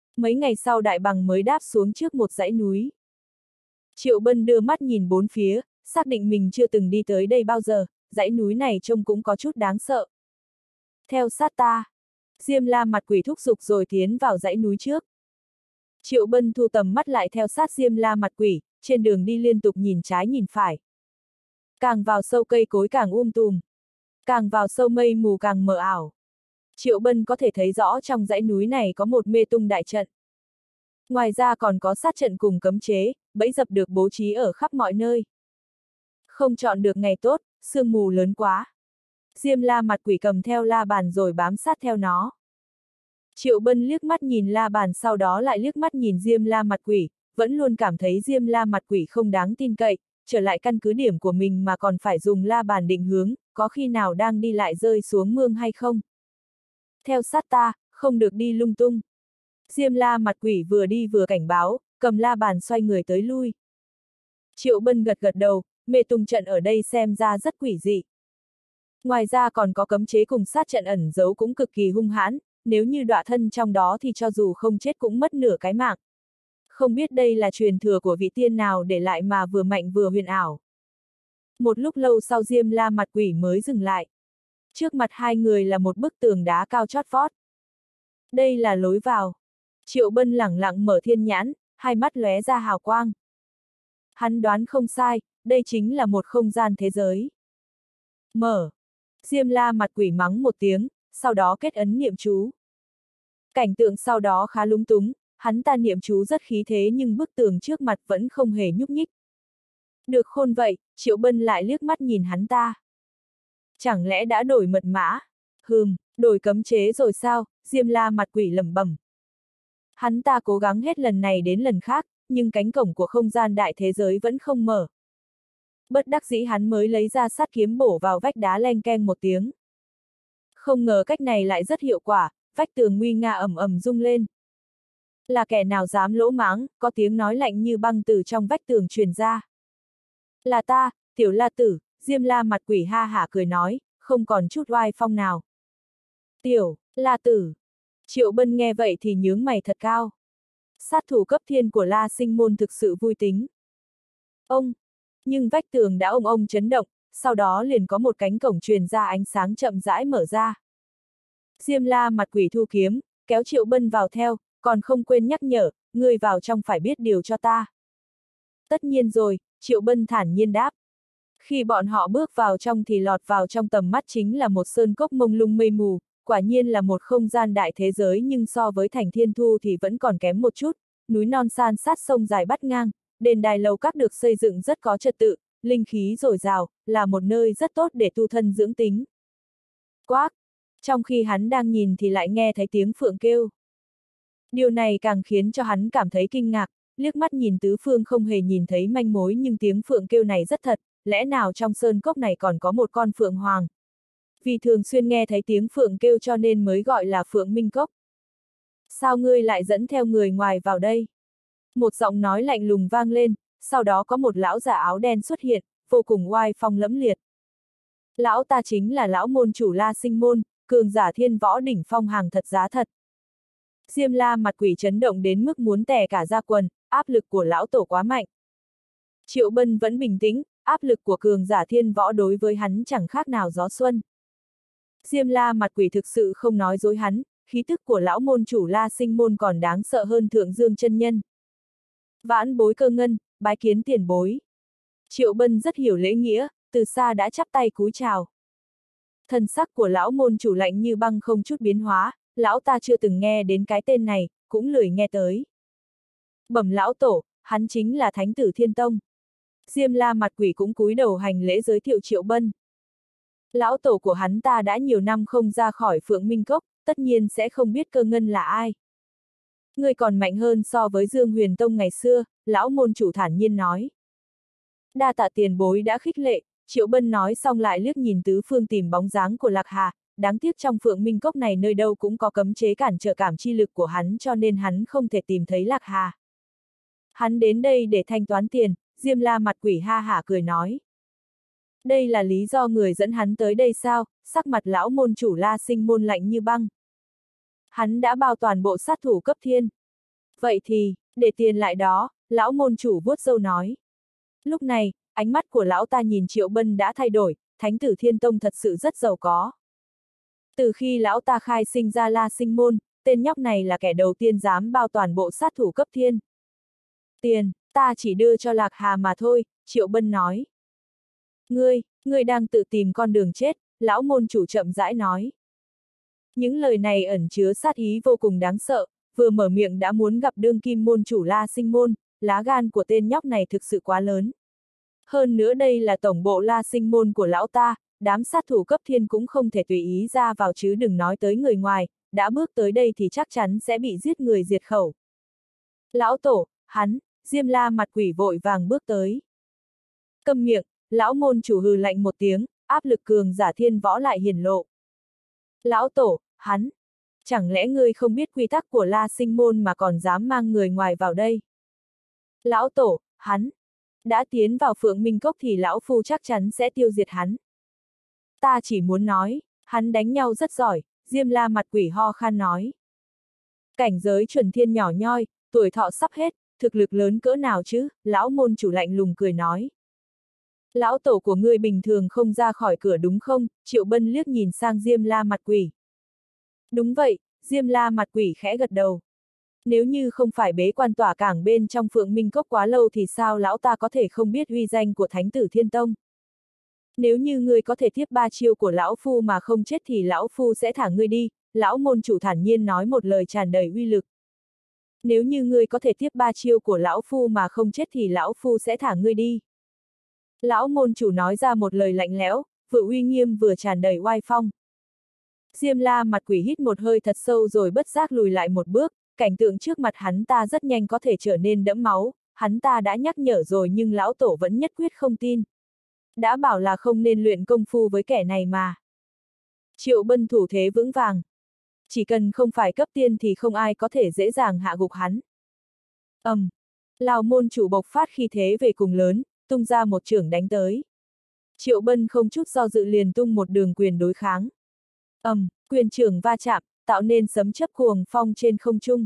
Mấy ngày sau Đại Bằng mới đáp xuống trước một dãy núi. Triệu Bân đưa mắt nhìn bốn phía, xác định mình chưa từng đi tới đây bao giờ, dãy núi này trông cũng có chút đáng sợ. Theo sát ta. Diêm La mặt quỷ thúc giục rồi tiến vào dãy núi trước. Triệu Bân thu tầm mắt lại theo sát Diêm La mặt quỷ, trên đường đi liên tục nhìn trái nhìn phải. Càng vào sâu cây cối càng tùm. Càng vào sâu mây mù càng mờ ảo. Triệu Bân có thể thấy rõ trong dãy núi này có một mê tung đại trận. Ngoài ra còn có sát trận cùng cấm chế, bẫy dập được bố trí ở khắp mọi nơi. Không chọn được ngày tốt, sương mù lớn quá. Diêm La mặt quỷ cầm theo la bàn rồi bám sát theo nó. Triệu Bân liếc mắt nhìn la bàn sau đó lại liếc mắt nhìn Diêm La mặt quỷ, vẫn luôn cảm thấy Diêm La mặt quỷ không đáng tin cậy, trở lại căn cứ điểm của mình mà còn phải dùng la bàn định hướng, có khi nào đang đi lại rơi xuống mương hay không? Theo sát ta, không được đi lung tung. Diêm La mặt quỷ vừa đi vừa cảnh báo, cầm la bàn xoay người tới lui. Triệu Bân gật gật đầu, mê tung trận ở đây xem ra rất quỷ dị. Ngoài ra còn có cấm chế cùng sát trận ẩn giấu cũng cực kỳ hung hãn, nếu như đọa thân trong đó thì cho dù không chết cũng mất nửa cái mạng. Không biết đây là truyền thừa của vị tiên nào để lại mà vừa mạnh vừa huyền ảo. Một lúc lâu sau Diêm La mặt quỷ mới dừng lại. Trước mặt hai người là một bức tường đá cao chót vót. Đây là lối vào. Triệu Bân lẳng lặng mở thiên nhãn, hai mắt lóe ra hào quang. Hắn đoán không sai, đây chính là một không gian thế giới. Mở. Diêm La mặt quỷ mắng một tiếng, sau đó kết ấn niệm chú. Cảnh tượng sau đó khá lúng túng, hắn ta niệm chú rất khí thế nhưng bức tường trước mặt vẫn không hề nhúc nhích. Được khôn vậy, Triệu Bân lại liếc mắt nhìn hắn ta. Chẳng lẽ đã đổi mật mã? Đổi cấm chế rồi sao? Diêm La mặt quỷ lẩm bẩm. Hắn ta cố gắng hết lần này đến lần khác, nhưng cánh cổng của không gian đại thế giới vẫn không mở. Bất đắc dĩ hắn mới lấy ra sát kiếm bổ vào vách đá leng keng một tiếng. Không ngờ cách này lại rất hiệu quả, vách tường nguy nga ầm ầm rung lên. Là kẻ nào dám lỗ mãng, có tiếng nói lạnh như băng từ trong vách tường truyền ra. Là ta, Tiểu La Tử. Diêm La mặt quỷ ha hả cười nói, không còn chút oai phong nào. Tiểu La Tử. Triệu Bân nghe vậy thì nhướng mày thật cao. Sát thủ cấp thiên của La Sinh môn thực sự vui tính. Nhưng vách tường đã ông chấn động, sau đó liền có một cánh cổng truyền ra ánh sáng chậm rãi mở ra. Diêm La mặt quỷ thu kiếm, kéo Triệu Bân vào theo, còn không quên nhắc nhở, ngươi vào trong phải biết điều cho ta. Tất nhiên rồi, Triệu Bân thản nhiên đáp. Khi bọn họ bước vào trong thì lọt vào trong tầm mắt chính là một sơn cốc mông lung mây mù, quả nhiên là một không gian đại thế giới nhưng so với thành Thiên Thu thì vẫn còn kém một chút, núi non san sát sông dài bắt ngang, đền đài lầu các được xây dựng rất có trật tự, linh khí dồi dào, là một nơi rất tốt để tu thân dưỡng tính. Quác! Trong khi hắn đang nhìn thì lại nghe thấy tiếng phượng kêu. Điều này càng khiến cho hắn cảm thấy kinh ngạc, liếc mắt nhìn tứ phương không hề nhìn thấy manh mối nhưng tiếng phượng kêu này rất thật, lẽ nào trong sơn cốc này còn có một con phượng hoàng? Vì thường xuyên nghe thấy tiếng phượng kêu cho nên mới gọi là Phượng Minh Cốc. Sao ngươi lại dẫn theo người ngoài vào đây? Một giọng nói lạnh lùng vang lên, sau đó có một lão già áo đen xuất hiện, vô cùng oai phong lẫm liệt. Lão ta chính là lão môn chủ La Sinh môn, cường giả thiên võ đỉnh phong hàng thật giá thật. Diêm La mặt quỷ chấn động đến mức muốn tè cả da quần, áp lực của lão tổ quá mạnh. Triệu Bân vẫn bình tĩnh, áp lực của cường giả thiên võ đối với hắn chẳng khác nào gió xuân. Diêm La mặt quỷ thực sự không nói dối hắn, khí tức của lão môn chủ La Sinh môn còn đáng sợ hơn Thượng Dương chân nhân. Vãn bối Cơ Ngân, bái kiến tiền bối. Triệu Bân rất hiểu lễ nghĩa, từ xa đã chắp tay cúi chào. Thần sắc của lão môn chủ lạnh như băng không chút biến hóa, lão ta chưa từng nghe đến cái tên này, cũng lười nghe tới. Bẩm lão tổ, hắn chính là Thánh tử Thiên Tông. Diêm La mặt quỷ cũng cúi đầu hành lễ giới thiệu Triệu Bân. Lão tổ của hắn ta đã nhiều năm không ra khỏi Phượng Minh Cốc, tất nhiên sẽ không biết Cơ Ngân là ai. Người còn mạnh hơn so với Dương Huyền Tông ngày xưa, lão môn chủ thản nhiên nói. Đa tạ tiền bối đã khích lệ, Triệu Bân nói xong lại liếc nhìn tứ phương tìm bóng dáng của Lạc Hà, đáng tiếc trong Phượng Minh Cốc này nơi đâu cũng có cấm chế cản trở cảm chi lực của hắn cho nên hắn không thể tìm thấy Lạc Hà. Hắn đến đây để thanh toán tiền, Diêm La mặt quỷ ha hả cười nói. Đây là lý do người dẫn hắn tới đây sao? Sắc mặt lão môn chủ La Sinh môn lạnh như băng. Hắn đã bao toàn bộ sát thủ cấp thiên. Vậy thì, để tiền lại đó, lão môn chủ vuốt râu nói. Lúc này, ánh mắt của lão ta nhìn Triệu Bân đã thay đổi, Thánh tử Thiên Tông thật sự rất giàu có. Từ khi lão ta khai sinh ra La Sinh Môn, tên nhóc này là kẻ đầu tiên dám bao toàn bộ sát thủ cấp thiên. Tiền, ta chỉ đưa cho Lạc Hà mà thôi, Triệu Bân nói. Ngươi đang tự tìm con đường chết, lão môn chủ chậm rãi nói. Những lời này ẩn chứa sát ý vô cùng đáng sợ, vừa mở miệng đã muốn gặp đương kim môn chủ La Sinh Môn, lá gan của tên nhóc này thực sự quá lớn. Hơn nữa đây là tổng bộ La Sinh Môn của lão ta, đám sát thủ cấp thiên cũng không thể tùy ý ra vào chứ đừng nói tới người ngoài, đã bước tới đây thì chắc chắn sẽ bị giết người diệt khẩu. Lão tổ, hắn, Diêm La mặt quỷ vội vàng bước tới. Câm miệng, lão môn chủ hừ lạnh một tiếng, áp lực cường giả thiên võ lại hiển lộ. Lão tổ, hắn, chẳng lẽ ngươi không biết quy tắc của La Sinh Môn mà còn dám mang người ngoài vào đây? Lão tổ, hắn, đã tiến vào Phượng Minh Cốc thì lão phu chắc chắn sẽ tiêu diệt hắn. Ta chỉ muốn nói, hắn đánh nhau rất giỏi, Diêm La mặt quỷ ho khan nói. Cảnh giới chuẩn thiên nhỏ nhoi, tuổi thọ sắp hết, thực lực lớn cỡ nào chứ, lão môn chủ lạnh lùng cười nói. Lão tổ của ngươi bình thường không ra khỏi cửa đúng không? Triệu Bân liếc nhìn sang Diêm La mặt quỷ. Đúng vậy, Diêm La mặt quỷ khẽ gật đầu. Nếu như không phải bế quan tỏa cảng bên trong Phượng Minh Cốc quá lâu thì sao lão ta có thể không biết uy danh của Thánh tử Thiên Tông? Nếu như ngươi có thể tiếp 3 chiêu của lão phu mà không chết thì lão phu sẽ thả ngươi đi, lão môn chủ thản nhiên nói một lời tràn đầy uy lực. Nếu như ngươi có thể tiếp 3 chiêu của lão phu mà không chết thì lão phu sẽ thả ngươi đi. Lão môn chủ nói ra một lời lạnh lẽo, vừa uy nghiêm vừa tràn đầy oai phong. Diêm La mặt quỷ hít một hơi thật sâu rồi bất giác lùi lại một bước, cảnh tượng trước mặt hắn ta rất nhanh có thể trở nên đẫm máu, hắn ta đã nhắc nhở rồi nhưng lão tổ vẫn nhất quyết không tin. Đã bảo là không nên luyện công phu với kẻ này mà. Triệu Bân thủ thế vững vàng. Chỉ cần không phải cấp tiên thì không ai có thể dễ dàng hạ gục hắn. Lão môn chủ bộc phát khí thế về cùng lớn, tung ra một chưởng đánh tới. Triệu Bân không chút do dự liền tung một đường quyền đối kháng. Quyền chưởng va chạm, tạo nên sấm chớp cuồng phong trên không trung.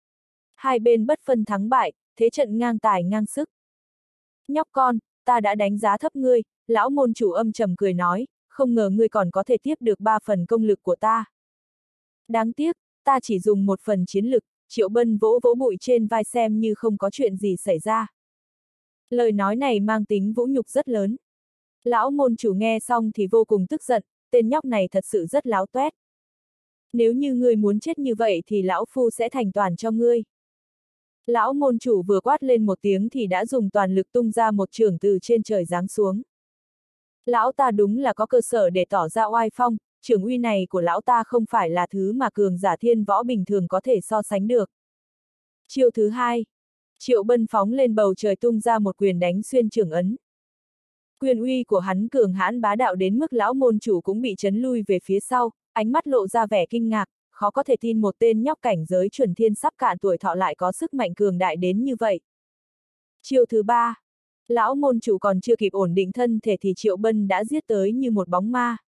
Hai bên bất phân thắng bại, thế trận ngang tài ngang sức. Nhóc con, ta đã đánh giá thấp ngươi, lão môn chủ âm trầm cười nói, không ngờ ngươi còn có thể tiếp được 3 phần công lực của ta. Đáng tiếc, ta chỉ dùng 1 phần chiến lực, Triệu Bân vỗ vỗ bụi trên vai xem như không có chuyện gì xảy ra. Lời nói này mang tính vũ nhục rất lớn. Lão môn chủ nghe xong thì vô cùng tức giận, tên nhóc này thật sự rất láo toét. Nếu như ngươi muốn chết như vậy thì lão phu sẽ thành toàn cho ngươi. Lão môn chủ vừa quát lên một tiếng thì đã dùng toàn lực tung ra một chưởng từ trên trời giáng xuống. Lão ta đúng là có cơ sở để tỏ ra oai phong, chưởng uy này của lão ta không phải là thứ mà cường giả thiên võ bình thường có thể so sánh được. Chiêu thứ 2. Triệu Bân phóng lên bầu trời tung ra một quyền đánh xuyên chưởng ấn. Quyền uy của hắn cường hãn bá đạo đến mức lão môn chủ cũng bị chấn lui về phía sau, ánh mắt lộ ra vẻ kinh ngạc, khó có thể tin một tên nhóc cảnh giới chuẩn thiên sắp cạn tuổi thọ lại có sức mạnh cường đại đến như vậy. Chiêu thứ 3. Lão môn chủ còn chưa kịp ổn định thân thể thì Triệu Bân đã giết tới như một bóng ma.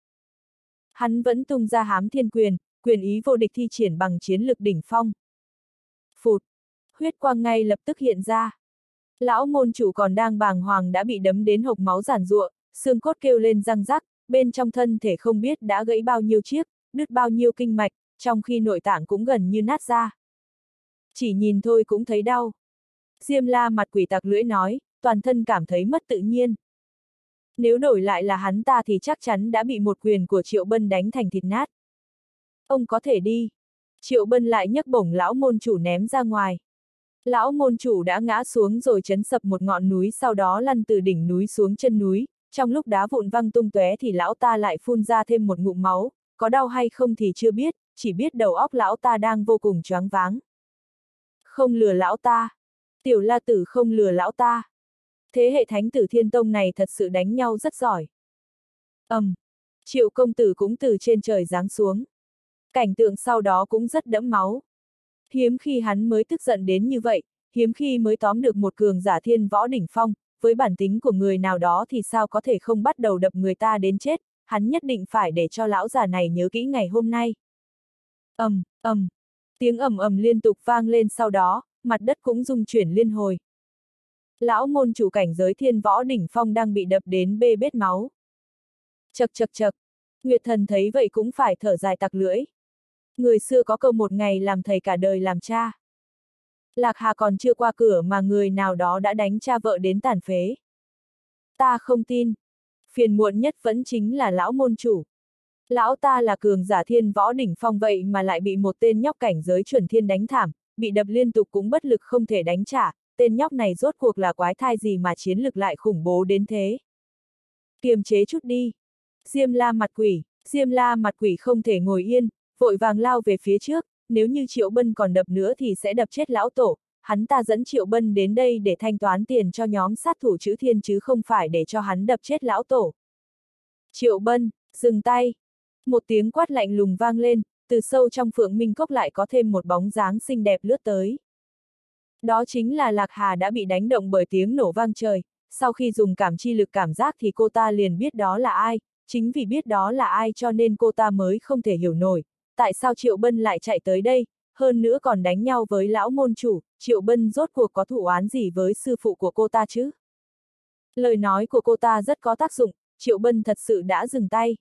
Hắn vẫn tung ra hám thiên quyền, quyền ý vô địch thi triển bằng chiến lực đỉnh phong. Phụt! Huyết quang ngay lập tức hiện ra. Lão môn chủ còn đang bàng hoàng đã bị đấm đến hộc máu giản giụa, xương cốt kêu lên răng rắc, bên trong thân thể không biết đã gãy bao nhiêu chiếc, đứt bao nhiêu kinh mạch, trong khi nội tạng cũng gần như nát ra. Chỉ nhìn thôi cũng thấy đau. Diêm La mặt quỷ tặc lưỡi nói, toàn thân cảm thấy mất tự nhiên. Nếu đổi lại là hắn ta thì chắc chắn đã bị một quyền của Triệu Bân đánh thành thịt nát. Ông có thể đi. Triệu Bân lại nhấc bổng lão môn chủ ném ra ngoài. Lão môn chủ đã ngã xuống rồi chấn sập một ngọn núi sau đó lăn từ đỉnh núi xuống chân núi, trong lúc đá vụn văng tung tóe thì lão ta lại phun ra thêm một ngụm máu, có đau hay không thì chưa biết, chỉ biết đầu óc lão ta đang vô cùng choáng váng. Không lừa lão ta. Tiểu La Tử không lừa lão ta. Thế hệ Thánh tử Thiên Tông này thật sự đánh nhau rất giỏi. Triệu công tử cũng từ trên trời giáng xuống. Cảnh tượng sau đó cũng rất đẫm máu. Hiếm khi hắn mới tức giận đến như vậy, hiếm khi mới tóm được một cường giả thiên võ đỉnh phong, với bản tính của người nào đó thì sao có thể không bắt đầu đập người ta đến chết, hắn nhất định phải để cho lão già này nhớ kỹ ngày hôm nay. Tiếng ầm ầm liên tục vang lên sau đó, mặt đất cũng rung chuyển liên hồi. Lão môn chủ cảnh giới thiên võ đỉnh phong đang bị đập đến bê bết máu. Chậc chậc chậc, Nguyệt Thần thấy vậy cũng phải thở dài tặc lưỡi. Người xưa có câu một ngày làm thầy cả đời làm cha. Lạc Hà còn chưa qua cửa mà người nào đó đã đánh cha vợ đến tàn phế. Ta không tin. Phiền muộn nhất vẫn chính là lão môn chủ. Lão ta là cường giả thiên võ đỉnh phong vậy mà lại bị một tên nhóc cảnh giới chuẩn thiên đánh thảm, bị đập liên tục cũng bất lực không thể đánh trả, tên nhóc này rốt cuộc là quái thai gì mà chiến lực lại khủng bố đến thế. Kiềm chế chút đi. Diêm La mặt quỷ không thể ngồi yên, vội vàng lao về phía trước, nếu như Triệu Bân còn đập nữa thì sẽ đập chết lão tổ, hắn ta dẫn Triệu Bân đến đây để thanh toán tiền cho nhóm sát thủ Chữ Thiên chứ không phải để cho hắn đập chết lão tổ. Triệu Bân, dừng tay. Một tiếng quát lạnh lùng vang lên, từ sâu trong Phượng Minh Cốc lại có thêm một bóng dáng xinh đẹp lướt tới. Đó chính là Lạc Hà đã bị đánh động bởi tiếng nổ vang trời, sau khi dùng cảm chi lực cảm giác thì cô ta liền biết đó là ai, chính vì biết đó là ai cho nên cô ta mới không thể hiểu nổi, tại sao Triệu Bân lại chạy tới đây, hơn nữa còn đánh nhau với lão môn chủ, Triệu Bân rốt cuộc có thù oán gì với sư phụ của cô ta chứ? Lời nói của cô ta rất có tác dụng, Triệu Bân thật sự đã dừng tay.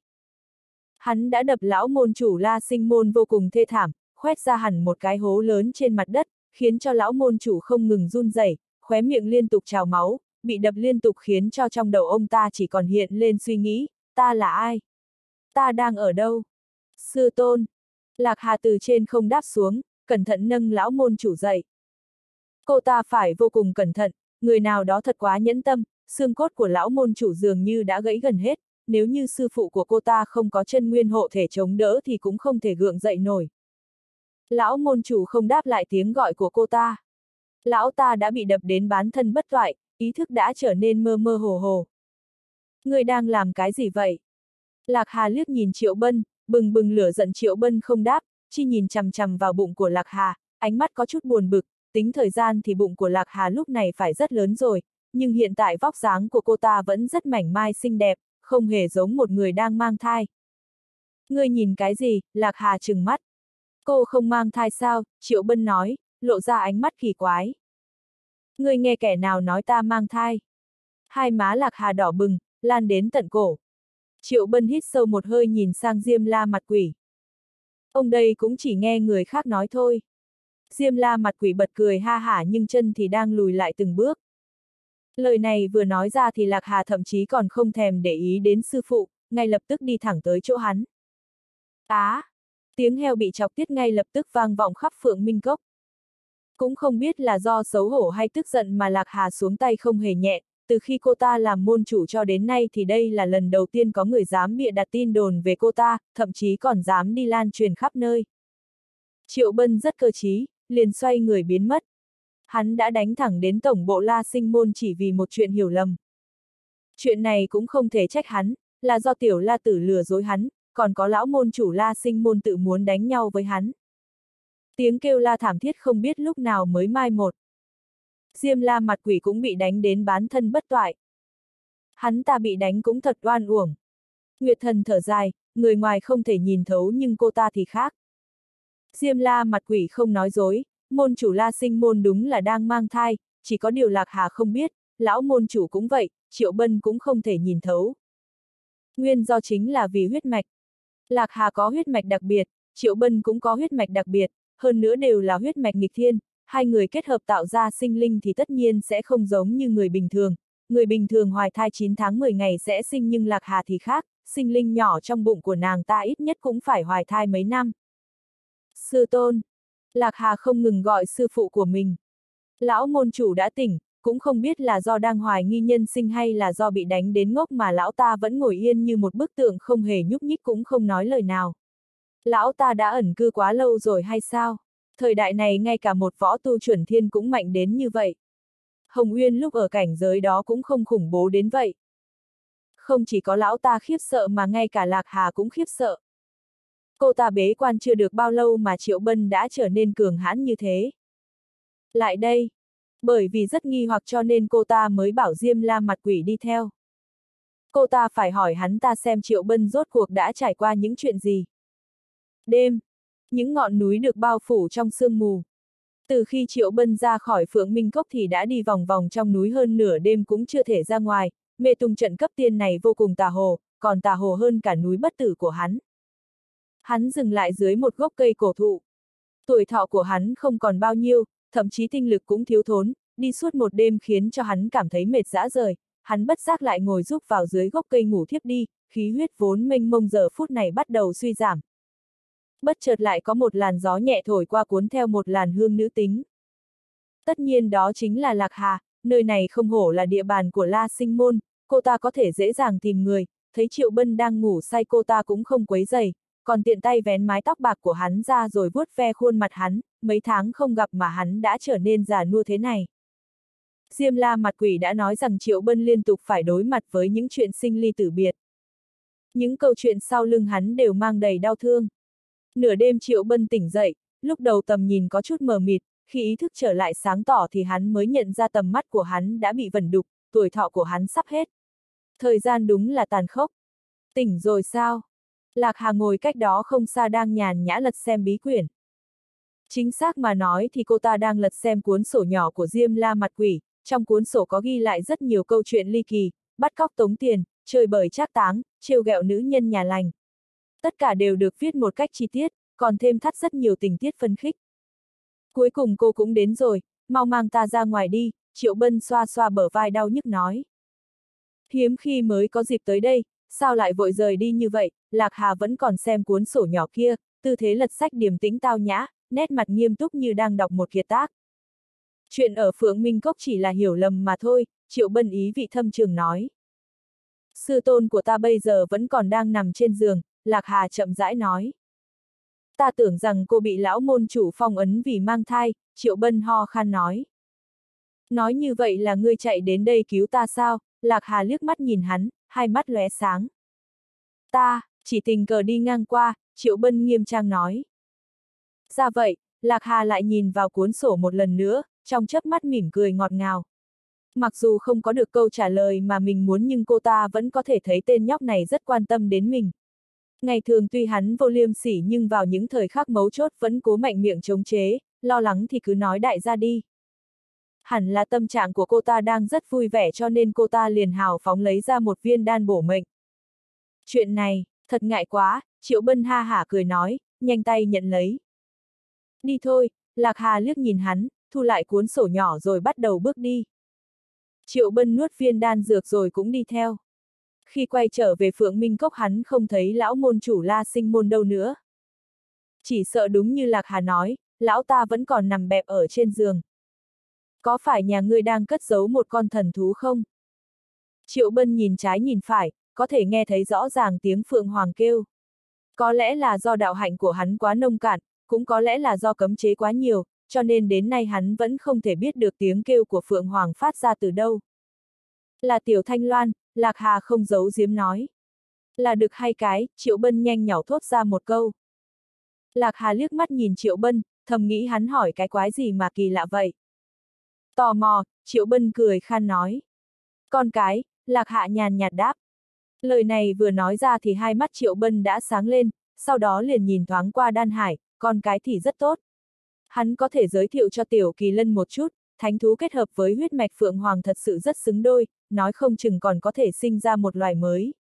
Hắn đã đập lão môn chủ La Sinh Môn vô cùng thê thảm, khoét ra hẳn một cái hố lớn trên mặt đất, khiến cho lão môn chủ không ngừng run rẩy, khóe miệng liên tục trào máu, bị đập liên tục khiến cho trong đầu ông ta chỉ còn hiện lên suy nghĩ, ta là ai? Ta đang ở đâu? Sư tôn. Lạc Hà từ trên không đáp xuống, cẩn thận nâng lão môn chủ dậy. Cô ta phải vô cùng cẩn thận, người nào đó thật quá nhẫn tâm, xương cốt của lão môn chủ dường như đã gãy gần hết, nếu như sư phụ của cô ta không có chân nguyên hộ thể chống đỡ thì cũng không thể gượng dậy nổi. Lão môn chủ không đáp lại tiếng gọi của cô ta. Lão ta đã bị đập đến bán thân bất toại, ý thức đã trở nên mơ mơ hồ hồ. Người đang làm cái gì vậy? Lạc Hà liếc nhìn Triệu Bân, bừng bừng lửa giận. Triệu Bân không đáp, chỉ nhìn chằm chằm vào bụng của Lạc Hà, ánh mắt có chút buồn bực, tính thời gian thì bụng của Lạc Hà lúc này phải rất lớn rồi, nhưng hiện tại vóc dáng của cô ta vẫn rất mảnh mai xinh đẹp, không hề giống một người đang mang thai. Ngươi nhìn cái gì? Lạc Hà trừng mắt. Cô không mang thai sao? Triệu Bân nói, lộ ra ánh mắt kỳ quái. Ngươi nghe kẻ nào nói ta mang thai? Hai má Lạc Hà đỏ bừng, lan đến tận cổ. Triệu Bân hít sâu một hơi nhìn sang Diêm La mặt quỷ. Ông đây cũng chỉ nghe người khác nói thôi. Diêm La mặt quỷ bật cười ha hả nhưng chân thì đang lùi lại từng bước. Lời này vừa nói ra thì Lạc Hà thậm chí còn không thèm để ý đến sư phụ, ngay lập tức đi thẳng tới chỗ hắn. Tiếng heo bị chọc tiết ngay lập tức vang vọng khắp Phượng Minh Cốc. Cũng không biết là do xấu hổ hay tức giận mà Lạc Hà xuống tay không hề nhẹ, từ khi cô ta làm môn chủ cho đến nay thì đây là lần đầu tiên có người dám bịa đặt tin đồn về cô ta, thậm chí còn dám đi lan truyền khắp nơi. Triệu Bân rất cơ trí, liền xoay người biến mất. Hắn đã đánh thẳng đến tổng bộ La Sinh Môn chỉ vì một chuyện hiểu lầm. Chuyện này cũng không thể trách hắn, là do tiểu La Tử lừa dối hắn, còn có lão môn chủ La Sinh Môn tự muốn đánh nhau với hắn. Tiếng kêu la thảm thiết không biết lúc nào mới mai một. Diêm La mặt quỷ cũng bị đánh đến bán thân bất toại. Hắn ta bị đánh cũng thật oan uổng. Nguyệt Thần thở dài, người ngoài không thể nhìn thấu nhưng cô ta thì khác. Diêm La mặt quỷ không nói dối, môn chủ La Sinh Môn đúng là đang mang thai, chỉ có điều Lạc Hà không biết, lão môn chủ cũng vậy, Triệu Bân cũng không thể nhìn thấu. Nguyên do chính là vì huyết mạch. Lạc Hà có huyết mạch đặc biệt, Triệu Bân cũng có huyết mạch đặc biệt, hơn nữa đều là huyết mạch nghịch thiên, hai người kết hợp tạo ra sinh linh thì tất nhiên sẽ không giống như người bình thường. Người bình thường hoài thai 9 tháng 10 ngày sẽ sinh nhưng Lạc Hà thì khác, sinh linh nhỏ trong bụng của nàng ta ít nhất cũng phải hoài thai mấy năm. Sư tôn. Lạc Hà không ngừng gọi sư phụ của mình. Lão môn chủ đã tỉnh, cũng không biết là do đang hoài nghi nhân sinh hay là do bị đánh đến ngốc mà lão ta vẫn ngồi yên như một bức tượng không hề nhúc nhích cũng không nói lời nào. Lão ta đã ẩn cư quá lâu rồi hay sao? Thời đại này ngay cả một võ tu chuẩn thiên cũng mạnh đến như vậy. Hồng Uyên lúc ở cảnh giới đó cũng không khủng bố đến vậy. Không chỉ có lão ta khiếp sợ mà ngay cả Lạc Hà cũng khiếp sợ. Cô ta bế quan chưa được bao lâu mà Triệu Bân đã trở nên cường hãn như thế. Lại đây. Bởi vì rất nghi hoặc cho nên cô ta mới bảo Diêm La mặt quỷ đi theo. Cô ta phải hỏi hắn ta xem Triệu Bân rốt cuộc đã trải qua những chuyện gì. Đêm. Những ngọn núi được bao phủ trong sương mù. Từ khi Triệu Bân ra khỏi Phượng Minh Cốc thì đã đi vòng vòng trong núi hơn nửa đêm cũng chưa thể ra ngoài, mê tung trận cấp tiên này vô cùng tà hồ, còn tà hồ hơn cả núi bất tử của hắn. Hắn dừng lại dưới một gốc cây cổ thụ. Tuổi thọ của hắn không còn bao nhiêu, thậm chí tinh lực cũng thiếu thốn, đi suốt một đêm khiến cho hắn cảm thấy mệt rã rời, hắn bất giác lại ngồi rúc vào dưới gốc cây ngủ thiếp đi, khí huyết vốn mênh mông giờ phút này bắt đầu suy giảm. Bất chợt lại có một làn gió nhẹ thổi qua cuốn theo một làn hương nữ tính. Tất nhiên đó chính là Lạc Hà, nơi này không hổ là địa bàn của La Sinh Môn, cô ta có thể dễ dàng tìm người, thấy Triệu Bân đang ngủ say cô ta cũng không quấy rầy, còn tiện tay vén mái tóc bạc của hắn ra rồi vuốt ve khuôn mặt hắn, mấy tháng không gặp mà hắn đã trở nên già nua thế này. Diêm La mặt quỷ đã nói rằng Triệu Bân liên tục phải đối mặt với những chuyện sinh ly tử biệt. Những câu chuyện sau lưng hắn đều mang đầy đau thương. Nửa đêm Triệu Bân tỉnh dậy, lúc đầu tầm nhìn có chút mờ mịt, khi ý thức trở lại sáng tỏ thì hắn mới nhận ra tầm mắt của hắn đã bị vẩn đục, tuổi thọ của hắn sắp hết. Thời gian đúng là tàn khốc. Tỉnh rồi sao? Lạc Hà ngồi cách đó không xa đang nhàn nhã lật xem bí quyển. Chính xác mà nói thì cô ta đang lật xem cuốn sổ nhỏ của Diêm La mặt quỷ, trong cuốn sổ có ghi lại rất nhiều câu chuyện ly kỳ, bắt cóc tống tiền, chơi bời trác táng, trêu ghẹo nữ nhân nhà lành. Tất cả đều được viết một cách chi tiết, còn thêm thắt rất nhiều tình tiết phân khích. Cuối cùng cô cũng đến rồi, mau mang ta ra ngoài đi, Triệu Bân xoa xoa bờ vai đau nhức nói. Hiếm khi mới có dịp tới đây, sao lại vội rời đi như vậy, Lạc Hà vẫn còn xem cuốn sổ nhỏ kia, tư thế lật sách điềm tĩnh tao nhã, nét mặt nghiêm túc như đang đọc một kiệt tác. Chuyện ở Phượng Minh Cốc chỉ là hiểu lầm mà thôi, Triệu Bân ý vị thâm trường nói. Sư tôn của ta bây giờ vẫn còn đang nằm trên giường, Lạc Hà chậm rãi nói. Ta tưởng rằng cô bị lão môn chủ phong ấn vì mang thai, Triệu Bân ho khan nói. Nói như vậy là ngươi chạy đến đây cứu ta sao? Lạc Hà liếc mắt nhìn hắn, hai mắt lóe sáng. Ta, chỉ tình cờ đi ngang qua, Triệu Bân nghiêm trang nói. Ra vậy, Lạc Hà lại nhìn vào cuốn sổ một lần nữa, trong chớp mắt mỉm cười ngọt ngào. Mặc dù không có được câu trả lời mà mình muốn nhưng cô ta vẫn có thể thấy tên nhóc này rất quan tâm đến mình. Ngày thường tuy hắn vô liêm sỉ nhưng vào những thời khắc mấu chốt vẫn cố mạnh miệng chống chế, lo lắng thì cứ nói đại ra đi. Hẳn là tâm trạng của cô ta đang rất vui vẻ cho nên cô ta liền hào phóng lấy ra một viên đan bổ mệnh. Chuyện này, thật ngại quá, Triệu Bân ha hả cười nói, nhanh tay nhận lấy. Đi thôi, Lạc Hà liếc nhìn hắn, thu lại cuốn sổ nhỏ rồi bắt đầu bước đi. Triệu Bân nuốt viên đan dược rồi cũng đi theo. Khi quay trở về Phượng Minh Cốc hắn không thấy lão môn chủ La Sinh Môn đâu nữa. Chỉ sợ đúng như Lạc Hà nói, lão ta vẫn còn nằm bẹp ở trên giường. Có phải nhà ngươi đang cất giấu một con thần thú không? Triệu Bân nhìn trái nhìn phải, có thể nghe thấy rõ ràng tiếng Phượng Hoàng kêu. Có lẽ là do đạo hạnh của hắn quá nông cạn, cũng có lẽ là do cấm chế quá nhiều, cho nên đến nay hắn vẫn không thể biết được tiếng kêu của Phượng Hoàng phát ra từ đâu. Là Tiểu Thanh Loan, Lạc Hà không giấu giếm nói. Là đực hay cái, Triệu Bân nhanh nhỏ thốt ra một câu. Lạc Hà liếc mắt nhìn Triệu Bân, thầm nghĩ hắn hỏi cái quái gì mà kỳ lạ vậy. Tò mò, Triệu Bân cười khan nói. Con cái, Lạc Hạ nhàn nhạt đáp. Lời này vừa nói ra thì hai mắt Triệu Bân đã sáng lên, sau đó liền nhìn thoáng qua Đan Hải, con cái thì rất tốt. Hắn có thể giới thiệu cho Tiểu Kỳ Lân một chút, thánh thú kết hợp với huyết mạch Phượng Hoàng thật sự rất xứng đôi, nói không chừng còn có thể sinh ra một loài mới.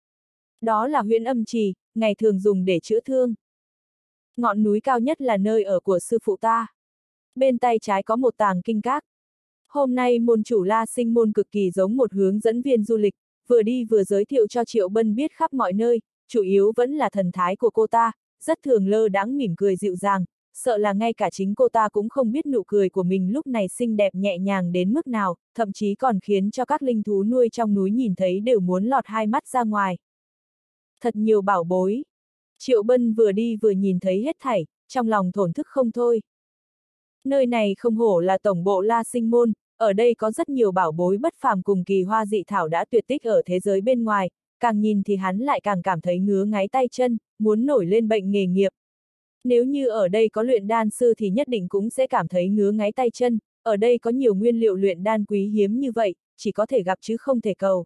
Đó là huyễn âm trì, ngày thường dùng để chữa thương. Ngọn núi cao nhất là nơi ở của sư phụ ta. Bên tay trái có một tàng kinh các. Hôm nay môn chủ La Sinh Môn cực kỳ giống một hướng dẫn viên du lịch, vừa đi vừa giới thiệu cho Triệu Bân biết khắp mọi nơi, chủ yếu vẫn là thần thái của cô ta, rất thường lơ đãng mỉm cười dịu dàng, sợ là ngay cả chính cô ta cũng không biết nụ cười của mình lúc này xinh đẹp nhẹ nhàng đến mức nào, thậm chí còn khiến cho các linh thú nuôi trong núi nhìn thấy đều muốn lọt hai mắt ra ngoài. Thật nhiều bảo bối. Triệu Bân vừa đi vừa nhìn thấy hết thảy, trong lòng thổn thức không thôi. Nơi này không hổ là tổng bộ La Sinh Môn, ở đây có rất nhiều bảo bối bất phàm cùng kỳ hoa dị thảo đã tuyệt tích ở thế giới bên ngoài, càng nhìn thì hắn lại càng cảm thấy ngứa ngáy tay chân, muốn nổi lên bệnh nghề nghiệp. Nếu như ở đây có luyện đan sư thì nhất định cũng sẽ cảm thấy ngứa ngáy tay chân, ở đây có nhiều nguyên liệu luyện đan quý hiếm như vậy, chỉ có thể gặp chứ không thể cầu.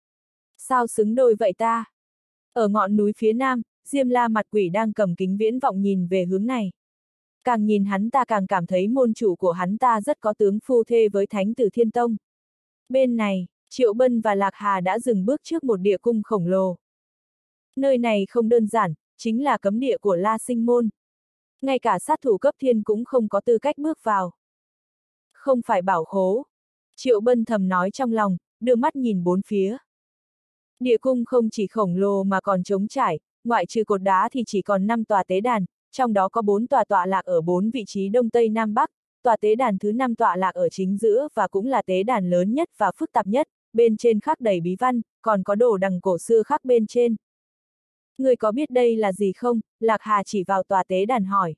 Sao xứng đôi vậy ta? Ở ngọn núi phía nam, Diêm La mặt quỷ đang cầm kính viễn vọng nhìn về hướng này. Càng nhìn hắn ta càng cảm thấy môn chủ của hắn ta rất có tướng phu thê với Thánh Tử Thiên Tông. Bên này, Triệu Bân và Lạc Hà đã dừng bước trước một địa cung khổng lồ. Nơi này không đơn giản, chính là cấm địa của La Sinh Môn. Ngay cả sát thủ cấp thiên cũng không có tư cách bước vào. Không phải bảo khố. Triệu Bân thầm nói trong lòng, đưa mắt nhìn bốn phía. Địa cung không chỉ khổng lồ mà còn trống trải, ngoại trừ cột đá thì chỉ còn 5 tòa tế đàn, trong đó có 4 tòa tọa lạc ở 4 vị trí đông tây nam bắc, tòa tế đàn thứ 5 tọa lạc ở chính giữa và cũng là tế đàn lớn nhất và phức tạp nhất, bên trên khắc đầy bí văn, còn có đồ đằng cổ xưa khắc bên trên. Người có biết đây là gì không? Lạc Hà chỉ vào tòa tế đàn hỏi.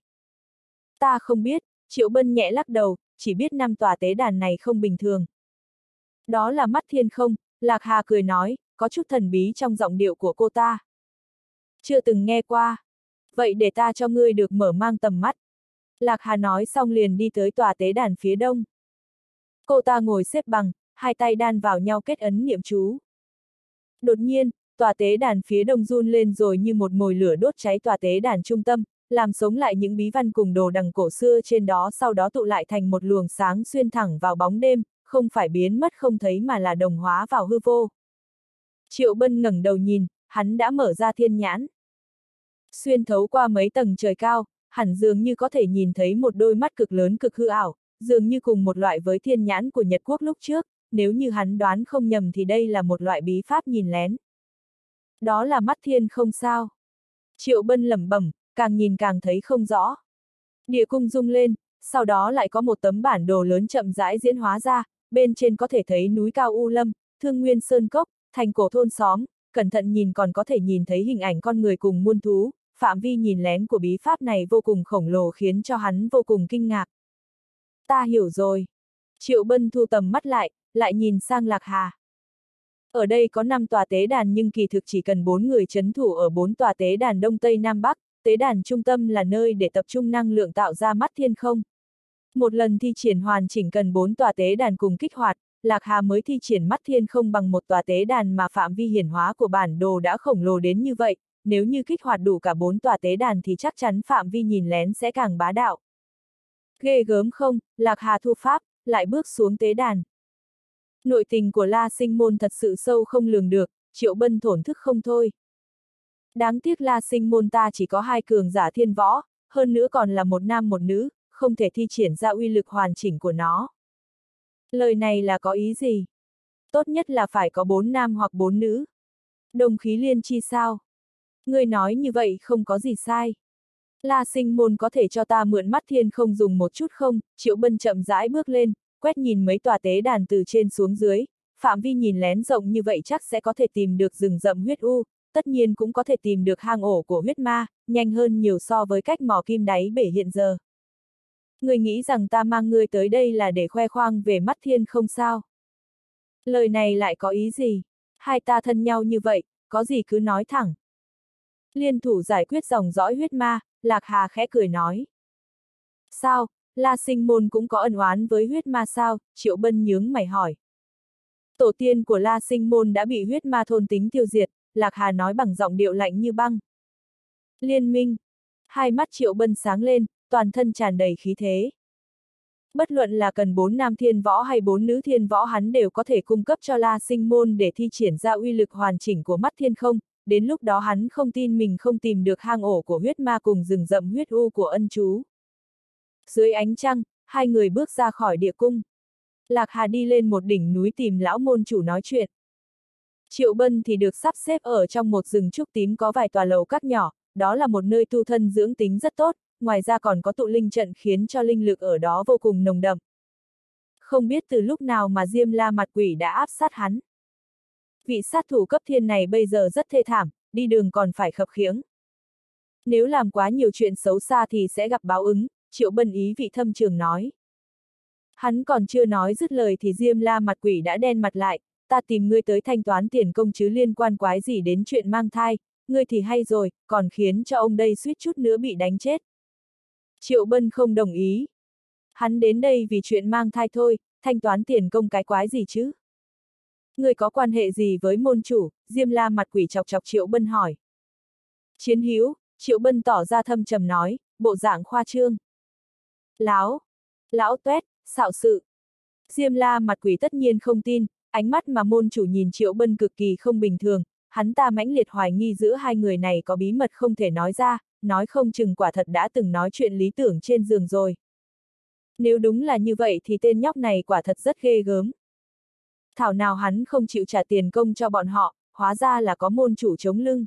Ta không biết, Triệu Bân nhẹ lắc đầu, chỉ biết 5 tòa tế đàn này không bình thường. Đó là mắt thiên không? Lạc Hà cười nói, có chút thần bí trong giọng điệu của cô ta. Chưa từng nghe qua. Vậy để ta cho ngươi được mở mang tầm mắt. Lạc Hà nói xong liền đi tới tòa tế đàn phía đông. Cô ta ngồi xếp bằng, hai tay đan vào nhau kết ấn niệm chú. Đột nhiên, tòa tế đàn phía đông run lên rồi như một mồi lửa đốt cháy tòa tế đàn trung tâm, làm sống lại những bí văn cùng đồ đằng cổ xưa trên đó, sau đó tụ lại thành một luồng sáng xuyên thẳng vào bóng đêm, không phải biến mất không thấy mà là đồng hóa vào hư vô. Triệu Bân ngẩng đầu nhìn, hắn đã mở ra thiên nhãn. Xuyên thấu qua mấy tầng trời cao, hẳn dường như có thể nhìn thấy một đôi mắt cực lớn cực hư ảo, dường như cùng một loại với thiên nhãn của Nhật Quốc lúc trước, nếu như hắn đoán không nhầm thì đây là một loại bí pháp nhìn lén. Đó là mắt thiên không sao? Triệu Bân lẩm bẩm, càng nhìn càng thấy không rõ. Địa cung rung lên, sau đó lại có một tấm bản đồ lớn chậm rãi diễn hóa ra, bên trên có thể thấy núi cao U Lâm, Thương Nguyên Sơn Cốc, thành cổ thôn xóm, cẩn thận nhìn còn có thể nhìn thấy hình ảnh con người cùng muôn thú, phạm vi nhìn lén của bí pháp này vô cùng khổng lồ khiến cho hắn vô cùng kinh ngạc. Ta hiểu rồi. Triệu Bân thu tầm mắt lại nhìn sang Lạc Hà. Ở đây có 5 tòa tế đàn nhưng kỳ thực chỉ cần 4 người trấn thủ ở 4 tòa tế đàn Đông Tây Nam Bắc, tế đàn trung tâm là nơi để tập trung năng lượng tạo ra mắt thiên không. Một lần thi triển hoàn chỉnh cần 4 tòa tế đàn cùng kích hoạt, Lạc Hà mới thi triển mắt thiên không bằng một tòa tế đàn mà phạm vi hiển hóa của bản đồ đã khổng lồ đến như vậy, nếu như kích hoạt đủ cả 4 tòa tế đàn thì chắc chắn phạm vi nhìn lén sẽ càng bá đạo. Ghê gớm không? Lạc Hà thu pháp, lại bước xuống tế đàn. Nội tình của La Sinh Môn thật sự sâu không lường được, Triệu Bân thổn thức không thôi. Đáng tiếc La Sinh Môn ta chỉ có 2 cường giả thiên võ, hơn nữa còn là một nam một nữ, không thể thi triển ra uy lực hoàn chỉnh của nó. Lời này là có ý gì? Tốt nhất là phải có 4 nam hoặc 4 nữ. Đồng khí liên chi sao? Ngươi nói như vậy không có gì sai. La Sinh Môn có thể cho ta mượn mắt thiên không dùng một chút không? Triệu Bân chậm rãi bước lên, quét nhìn mấy tòa tế đàn từ trên xuống dưới, phạm vi nhìn lén rộng như vậy chắc sẽ có thể tìm được rừng rậm huyết u, tất nhiên cũng có thể tìm được hang ổ của huyết ma, nhanh hơn nhiều so với cách mò kim đáy bể hiện giờ. Ngươi nghĩ rằng ta mang ngươi tới đây là để khoe khoang về mắt thiên không sao? Lời này lại có ý gì? Hai ta thân nhau như vậy, có gì cứ nói thẳng. Liên thủ giải quyết dòng dõi huyết ma, Lạc Hà khẽ cười nói. Sao, La Sinh Môn cũng có ân oán với huyết ma sao? Triệu Bân nhướng mày hỏi. Tổ tiên của La Sinh Môn đã bị huyết ma thôn tính tiêu diệt, Lạc Hà nói bằng giọng điệu lạnh như băng. Liên minh. Hai mắt Triệu Bân sáng lên, toàn thân tràn đầy khí thế. Bất luận là cần 4 nam thiên võ hay 4 nữ thiên võ hắn đều có thể cung cấp cho La Sinh Môn để thi triển ra uy lực hoàn chỉnh của mắt thiên không, đến lúc đó hắn không tin mình không tìm được hang ổ của huyết ma cùng rừng rậm huyết u của ân chú. Dưới ánh trăng, hai người bước ra khỏi địa cung. Lạc Hà đi lên một đỉnh núi tìm lão môn chủ nói chuyện. Triệu Bân thì được sắp xếp ở trong một rừng trúc tím có vài tòa lầu các nhỏ, đó là một nơi tu thân dưỡng tính rất tốt, ngoài ra còn có tụ linh trận khiến cho linh lực ở đó vô cùng nồng đậm. Không biết từ lúc nào mà Diêm La Mặt Quỷ đã áp sát hắn. Vị sát thủ cấp thiên này bây giờ rất thê thảm, đi đường còn phải khập khiễng. Nếu làm quá nhiều chuyện xấu xa thì sẽ gặp báo ứng, Triệu Bân ý vị thâm trường nói. Hắn còn chưa nói dứt lời thì Diêm La Mặt Quỷ đã đen mặt lại, ta tìm ngươi tới thanh toán tiền công chứ liên quan quái gì đến chuyện mang thai, ngươi thì hay rồi, còn khiến cho ông đây suýt chút nữa bị đánh chết. Triệu Bân không đồng ý. Hắn đến đây vì chuyện mang thai thôi, thanh toán tiền công cái quái gì chứ? Ngươi có quan hệ gì với môn chủ? Diêm La Mặt Quỷ chọc chọc Triệu Bân hỏi. Chiến hữu, Triệu Bân tỏ ra thâm trầm nói, bộ dạng khoa trương. Láo, lão toét, xạo sự. Diêm La mặt quỷ tất nhiên không tin, ánh mắt mà môn chủ nhìn Triệu Bân cực kỳ không bình thường, hắn ta mãnh liệt hoài nghi giữa hai người này có bí mật không thể nói ra, nói không chừng quả thật đã từng nói chuyện lý tưởng trên giường rồi. Nếu đúng là như vậy thì tên nhóc này quả thật rất ghê gớm. Thảo nào hắn không chịu trả tiền công cho bọn họ, hóa ra là có môn chủ chống lưng.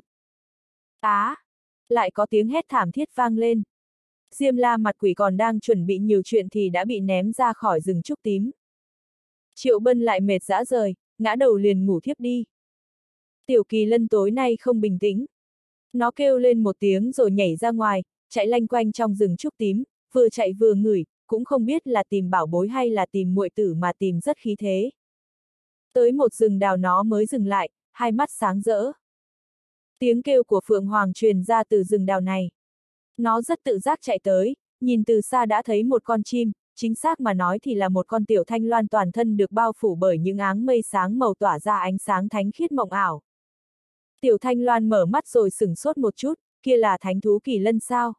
Á! Lại có tiếng hét thảm thiết vang lên. Diêm La mặt quỷ còn đang chuẩn bị nhiều chuyện thì đã bị ném ra khỏi rừng trúc tím. Triệu Bân lại mệt rã rời, ngã đầu liền ngủ thiếp đi. Tiểu Kỳ Lân tối nay không bình tĩnh. Nó kêu lên một tiếng rồi nhảy ra ngoài, chạy lanh quanh trong rừng trúc tím, vừa chạy vừa ngửi, cũng không biết là tìm bảo bối hay là tìm muội tử mà tìm rất khí thế. Tới một rừng đào nó mới dừng lại, hai mắt sáng rỡ. Tiếng kêu của Phượng Hoàng truyền ra từ rừng đào này. Nó rất tự giác chạy tới, nhìn từ xa đã thấy một con chim, chính xác mà nói thì là một con tiểu thanh loan toàn thân được bao phủ bởi những áng mây sáng màu tỏa ra ánh sáng thánh khiết mộng ảo. Tiểu thanh loan mở mắt rồi sửng sốt một chút, kia là thánh thú Kỳ Lân sao?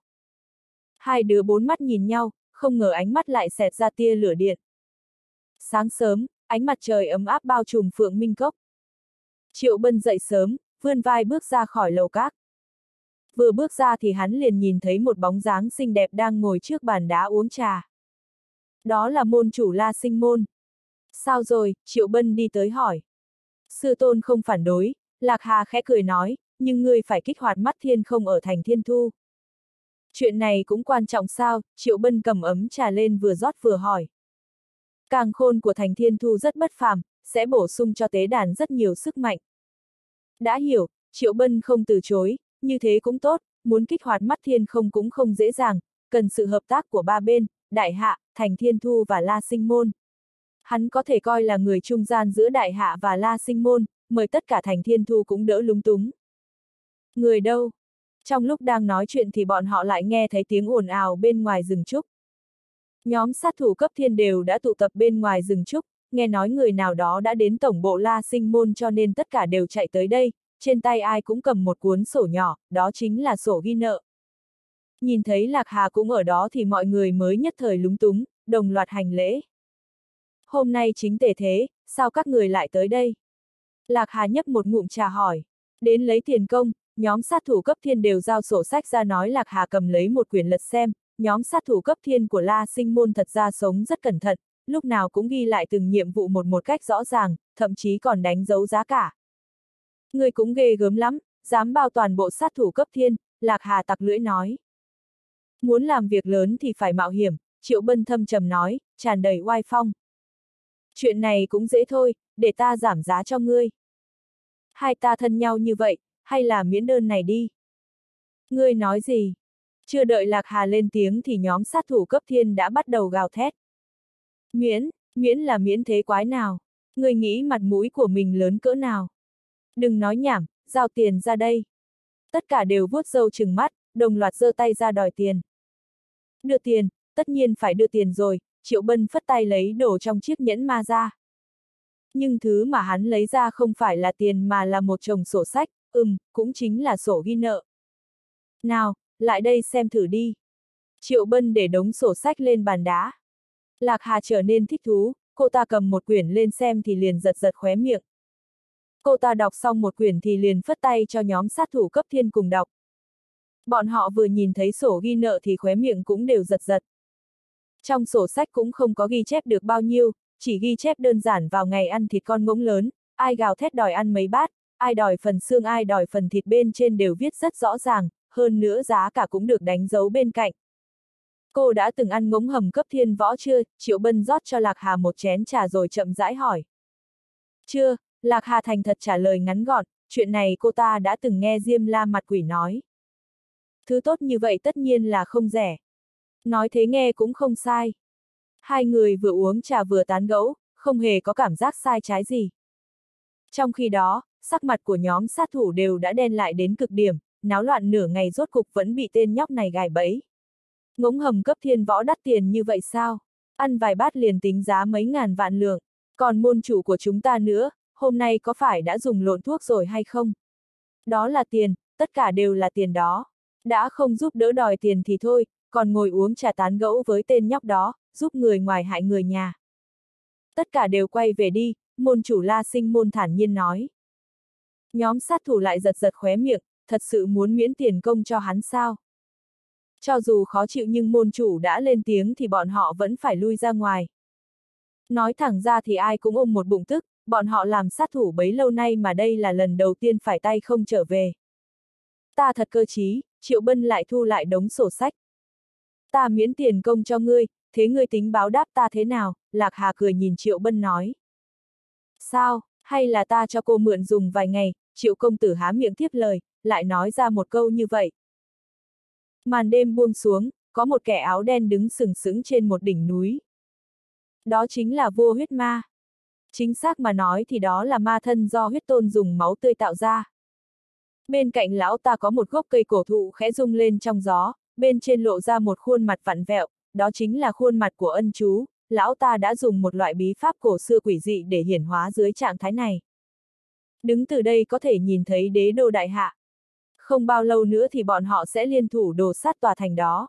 Hai đứa bốn mắt nhìn nhau, không ngờ ánh mắt lại xẹt ra tia lửa điện. Sáng sớm, ánh mặt trời ấm áp bao trùm Phượng Minh Cốc. Triệu Bân dậy sớm, vươn vai bước ra khỏi lầu các. Vừa bước ra thì hắn liền nhìn thấy một bóng dáng xinh đẹp đang ngồi trước bàn đá uống trà. Đó là môn chủ La Sinh Môn. Sao rồi, Triệu Bân đi tới hỏi. Sư tôn không phản đối, Lạc Hà khẽ cười nói, nhưng ngươi phải kích hoạt mắt thiên không ở thành Thiên Thu. Chuyện này cũng quan trọng sao, Triệu Bân cầm ấm trà lên vừa rót vừa hỏi. Càng khôn của thành Thiên Thu rất bất phàm, sẽ bổ sung cho tế đàn rất nhiều sức mạnh. Đã hiểu, Triệu Bân không từ chối, như thế cũng tốt, muốn kích hoạt mắt thiên không cũng không dễ dàng, cần sự hợp tác của ba bên, Đại Hạ, Thành Thiên Thu và La Sinh Môn. Hắn có thể coi là người trung gian giữa Đại Hạ và La Sinh Môn, mời tất cả Thành Thiên Thu cũng đỡ lúng túng. Người đâu? Trong lúc đang nói chuyện thì bọn họ lại nghe thấy tiếng ồn ào bên ngoài rừng trúc. Nhóm sát thủ cấp thiên đều đã tụ tập bên ngoài rừng trúc, nghe nói người nào đó đã đến tổng bộ La Sinh Môn cho nên tất cả đều chạy tới đây, trên tay ai cũng cầm một cuốn sổ nhỏ, đó chính là sổ ghi nợ. Nhìn thấy Lạc Hà cũng ở đó thì mọi người mới nhất thời lúng túng, đồng loạt hành lễ. Hôm nay chính tề thế, sao các người lại tới đây? Lạc Hà nhấp một ngụm trà hỏi. Đến lấy tiền công, nhóm sát thủ cấp thiên đều giao sổ sách ra nói. Lạc Hà cầm lấy một quyển lật xem, nhóm sát thủ cấp thiên của La Sinh Môn thật ra sống rất cẩn thận, lúc nào cũng ghi lại từng nhiệm vụ một cách rõ ràng, thậm chí còn đánh dấu giá cả. Người cũng ghê gớm lắm, dám bao toàn bộ sát thủ cấp thiên, Lạc Hà tặc lưỡi nói. Muốn làm việc lớn thì phải mạo hiểm, Triệu Bân thâm trầm nói, tràn đầy oai phong. Chuyện này cũng dễ thôi, để ta giảm giá cho ngươi. Hai ta thân nhau như vậy, hay là miễn đơn này đi. Ngươi nói gì? Chưa đợi Lạc Hà lên tiếng thì nhóm sát thủ cấp thiên đã bắt đầu gào thét. Miễn là miễn thế quái nào? Ngươi nghĩ mặt mũi của mình lớn cỡ nào? Đừng nói nhảm, giao tiền ra đây. Tất cả đều vuốt râu trừng mắt, đồng loạt giơ tay ra đòi tiền. Đưa tiền, tất nhiên phải đưa tiền rồi, Triệu Bân phất tay lấy đồ trong chiếc nhẫn ma ra. Nhưng thứ mà hắn lấy ra không phải là tiền mà là một chồng sổ sách, cũng chính là sổ ghi nợ. Nào, lại đây xem thử đi. Triệu Bân để đống sổ sách lên bàn đá. Lạc Hà trở nên thích thú, cô ta cầm một quyển lên xem thì liền giật giật khóe miệng. Cô ta đọc xong một quyển thì liền phất tay cho nhóm sát thủ cấp thiên cùng đọc. Bọn họ vừa nhìn thấy sổ ghi nợ thì khóe miệng cũng đều giật giật. Trong sổ sách cũng không có ghi chép được bao nhiêu, chỉ ghi chép đơn giản vào ngày ăn thịt con ngỗng lớn, ai gào thét đòi ăn mấy bát, ai đòi phần xương ai đòi phần thịt bên trên đều viết rất rõ ràng, hơn nữa giá cả cũng được đánh dấu bên cạnh. Cô đã từng ăn ngỗng hầm cấp thiên võ chưa? Triệu Bân rót cho Lạc Hà một chén trà rồi chậm rãi hỏi. Chưa, Lạc Hà thành thật trả lời ngắn gọn, chuyện này cô ta đã từng nghe Diêm La mặt quỷ nói. Thứ tốt như vậy tất nhiên là không rẻ. Nói thế nghe cũng không sai. Hai người vừa uống trà vừa tán gẫu, không hề có cảm giác sai trái gì. Trong khi đó, sắc mặt của nhóm sát thủ đều đã đen lại đến cực điểm, náo loạn nửa ngày rốt cục vẫn bị tên nhóc này gài bẫy. Ngỗng hầm cấp thiên võ đắt tiền như vậy sao? Ăn vài bát liền tính giá mấy ngàn vạn lượng. Còn môn chủ của chúng ta nữa, hôm nay có phải đã dùng lộn thuốc rồi hay không? Đó là tiền, tất cả đều là tiền đó. Đã không giúp đỡ đòi tiền thì thôi, còn ngồi uống trà tán gẫu với tên nhóc đó, giúp người ngoài hại người nhà. Tất cả đều quay về đi, môn chủ La Sinh Môn thản nhiên nói. Nhóm sát thủ lại giật giật khóe miệng, thật sự muốn miễn tiền công cho hắn sao? Cho dù khó chịu nhưng môn chủ đã lên tiếng thì bọn họ vẫn phải lui ra ngoài. Nói thẳng ra thì ai cũng ôm một bụng tức, bọn họ làm sát thủ bấy lâu nay mà đây là lần đầu tiên phải tay không trở về. Ta thật cơ trí, Triệu Bân lại thu lại đống sổ sách. Ta miễn tiền công cho ngươi, thế ngươi tính báo đáp ta thế nào? Lạc Hà cười nhìn Triệu Bân nói. Sao, hay là ta cho cô mượn dùng vài ngày? Triệu công tử há miệng tiếp lời, lại nói ra một câu như vậy. Màn đêm buông xuống, có một kẻ áo đen đứng sừng sững trên một đỉnh núi. Đó chính là vua huyết ma. Chính xác mà nói thì đó là ma thân do huyết tôn dùng máu tươi tạo ra. Bên cạnh lão ta có một gốc cây cổ thụ khẽ rung lên trong gió, bên trên lộ ra một khuôn mặt vặn vẹo, đó chính là khuôn mặt của ân chú, lão ta đã dùng một loại bí pháp cổ xưa quỷ dị để hiển hóa dưới trạng thái này. Đứng từ đây có thể nhìn thấy đế đô đại hạ. Không bao lâu nữa thì bọn họ sẽ liên thủ đổ sát tòa thành đó.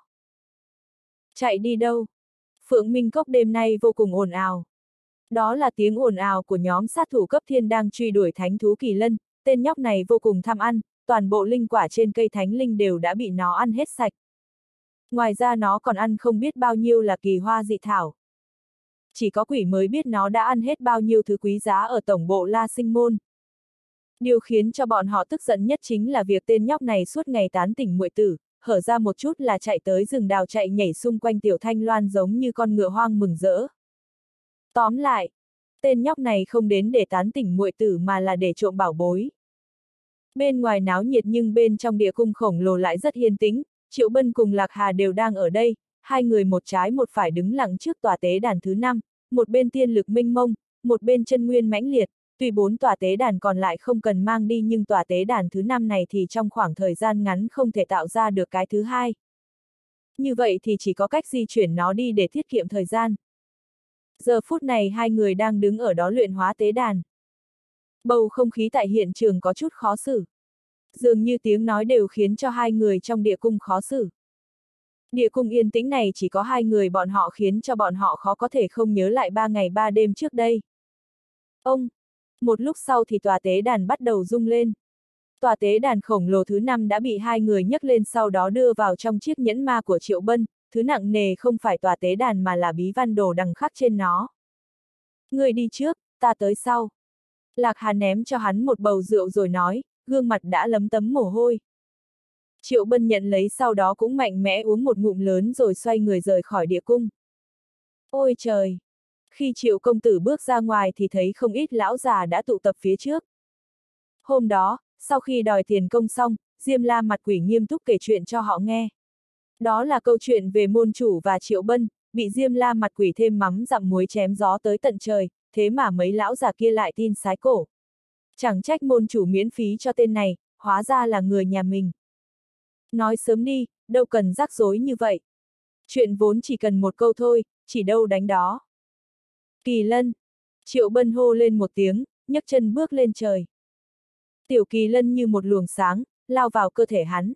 Chạy đi đâu? Phượng Minh Cốc đêm nay vô cùng ồn ào. Đó là tiếng ồn ào của nhóm sát thủ cấp thiên đang truy đuổi thánh thú Kỳ Lân, tên nhóc này vô cùng tham ăn, toàn bộ linh quả trên cây thánh linh đều đã bị nó ăn hết sạch. Ngoài ra nó còn ăn không biết bao nhiêu là kỳ hoa dị thảo. Chỉ có quỷ mới biết nó đã ăn hết bao nhiêu thứ quý giá ở tổng bộ La Sinh Môn. Điều khiến cho bọn họ tức giận nhất chính là việc tên nhóc này suốt ngày tán tỉnh muội tử, hở ra một chút là chạy tới rừng đào chạy nhảy xung quanh Tiểu Thanh Loan giống như con ngựa hoang mừng rỡ. Tóm lại, tên nhóc này không đến để tán tỉnh muội tử mà là để trộm bảo bối. Bên ngoài náo nhiệt nhưng bên trong địa cung khổng lồ lại rất yên tĩnh, Triệu Bân cùng Lạc Hà đều đang ở đây, hai người một trái một phải đứng lặng trước tòa tế đàn thứ 5, một bên tiên lực minh mông, một bên chân nguyên mãnh liệt, tuy 4 tòa tế đàn còn lại không cần mang đi nhưng tòa tế đàn thứ 5 này thì trong khoảng thời gian ngắn không thể tạo ra được cái thứ hai. Như vậy thì chỉ có cách di chuyển nó đi để tiết kiệm thời gian. Giờ phút này hai người đang đứng ở đó luyện hóa tế đàn. Bầu không khí tại hiện trường có chút khó xử. Dường như tiếng nói đều khiến cho hai người trong địa cung khó xử. Địa cung yên tĩnh này chỉ có hai người bọn họ khiến cho bọn họ khó có thể không nhớ lại 3 ngày 3 đêm trước đây. Một lúc sau thì tòa tế đàn bắt đầu rung lên. Tòa tế đàn khổng lồ thứ 5 đã bị hai người nhấc lên sau đó đưa vào trong chiếc nhẫn ma của Triệu Bân, thứ nặng nề không phải tòa tế đàn mà là bí văn đồ đằng khắc trên nó. Người đi trước, ta tới sau. Lạc Hà ném cho hắn một bầu rượu rồi nói, gương mặt đã lấm tấm mồ hôi. Triệu Bân nhận lấy sau đó cũng mạnh mẽ uống một ngụm lớn rồi xoay người rời khỏi địa cung. Ôi trời! Khi Triệu công tử bước ra ngoài thì thấy không ít lão già đã tụ tập phía trước. Hôm đó, sau khi đòi tiền công xong, Diêm La mặt quỷ nghiêm túc kể chuyện cho họ nghe. Đó là câu chuyện về môn chủ và Triệu Bân, bị Diêm La mặt quỷ thêm mắm dặm muối chém gió tới tận trời, thế mà mấy lão già kia lại tin sái cổ. Chẳng trách môn chủ miễn phí cho tên này, hóa ra là người nhà mình. Nói sớm đi, đâu cần rắc rối như vậy. Chuyện vốn chỉ cần một câu thôi, chỉ đâu đánh đó. Kỳ Lân! Triệu Bân hô lên một tiếng, nhấc chân bước lên trời. Tiểu Kỳ Lân như một luồng sáng, lao vào cơ thể hắn.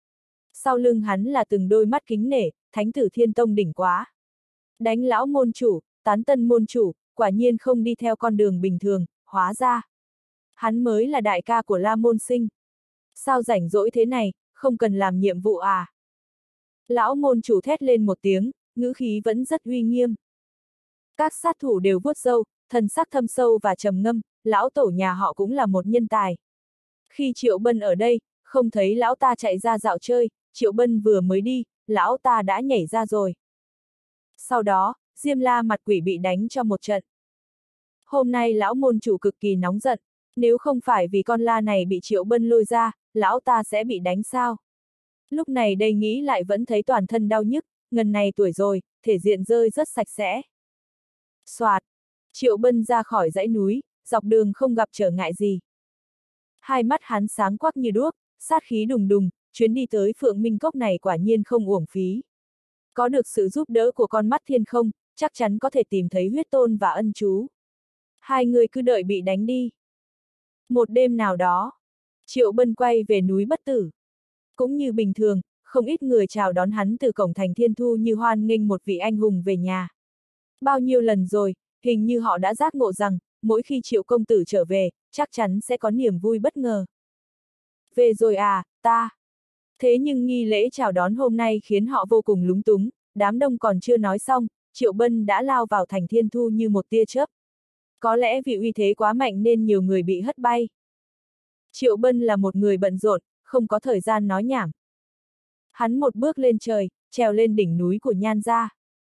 Sau lưng hắn là từng đôi mắt kính nể, Thánh tử Thiên Tông đỉnh quá. Đánh lão môn chủ, tán tân môn chủ, quả nhiên không đi theo con đường bình thường, hóa ra. Hắn mới là đại ca của La Môn Sinh. Sao rảnh rỗi thế này, không cần làm nhiệm vụ à? Lão môn chủ thét lên một tiếng, ngữ khí vẫn rất uy nghiêm. Các sát thủ đều vuốt râu, thần sắc thâm sâu và trầm ngâm, lão tổ nhà họ cũng là một nhân tài. Khi Triệu Bân ở đây, không thấy lão ta chạy ra dạo chơi, Triệu Bân vừa mới đi, lão ta đã nhảy ra rồi. Sau đó, Diêm La mặt quỷ bị đánh cho một trận. Hôm nay lão môn chủ cực kỳ nóng giận, nếu không phải vì con la này bị Triệu Bân lôi ra, lão ta sẽ bị đánh sao? Lúc này đây nghĩ lại vẫn thấy toàn thân đau nhức, ngần này tuổi rồi, thể diện rơi rất sạch sẽ. Soạt! Triệu Bân ra khỏi dãy núi, dọc đường không gặp trở ngại gì. Hai mắt hắn sáng quắc như đuốc, sát khí đùng đùng, chuyến đi tới Phượng Minh Cốc này quả nhiên không uổng phí. Có được sự giúp đỡ của con mắt thiên không, chắc chắn có thể tìm thấy huyết tôn và ân chú. Hai người cứ đợi bị đánh đi. Một đêm nào đó, Triệu Bân quay về núi Bất Tử. Cũng như bình thường, không ít người chào đón hắn từ cổng thành Thiên Thu như hoan nghênh một vị anh hùng về nhà. Bao nhiêu lần rồi, hình như họ đã giác ngộ rằng, mỗi khi Triệu công tử trở về, chắc chắn sẽ có niềm vui bất ngờ. Về rồi à, ta. Thế nhưng nghi lễ chào đón hôm nay khiến họ vô cùng lúng túng, đám đông còn chưa nói xong, Triệu Bân đã lao vào thành Thiên Thu như một tia chớp. Có lẽ vì uy thế quá mạnh nên nhiều người bị hất bay. Triệu Bân là một người bận rộn, không có thời gian nói nhảm. Hắn một bước lên trời, trèo lên đỉnh núi của Nhan gia.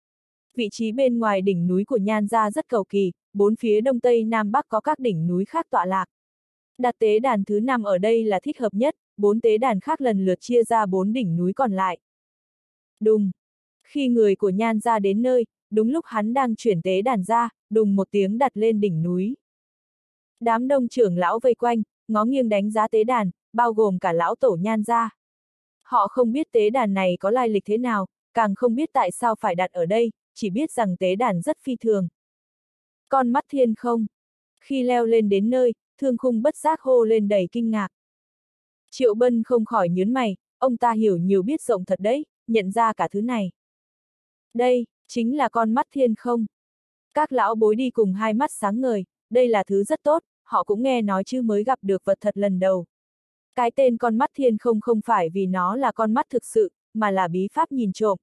Vị trí bên ngoài đỉnh núi của Nhan gia rất cầu kỳ, bốn phía đông tây nam bắc có các đỉnh núi khác tọa lạc. Đặt tế đàn thứ 5 ở đây là thích hợp nhất, 4 tế đàn khác lần lượt chia ra 4 đỉnh núi còn lại. Đùng! Khi người của Nhan gia đến nơi, đúng lúc hắn đang chuyển tế đàn ra, đùng một tiếng đặt lên đỉnh núi. Đám đông trưởng lão vây quanh, ngó nghiêng đánh giá tế đàn, bao gồm cả lão tổ Nhan gia. Họ không biết tế đàn này có lai lịch thế nào, càng không biết tại sao phải đặt ở đây, chỉ biết rằng tế đàn rất phi thường. Con mắt thiên không. Khi leo lên đến nơi, Thương Khung bất giác hô lên đầy kinh ngạc. Triệu Bân không khỏi nhướng mày, ông ta hiểu nhiều biết rộng thật đấy, nhận ra cả thứ này. Đây, chính là con mắt thiên không. Các lão bối đi cùng hai mắt sáng ngời, đây là thứ rất tốt, họ cũng nghe nói chứ mới gặp được vật thật lần đầu. Cái tên con mắt thiên không không phải vì nó là con mắt thực sự, mà là bí pháp nhìn trộm.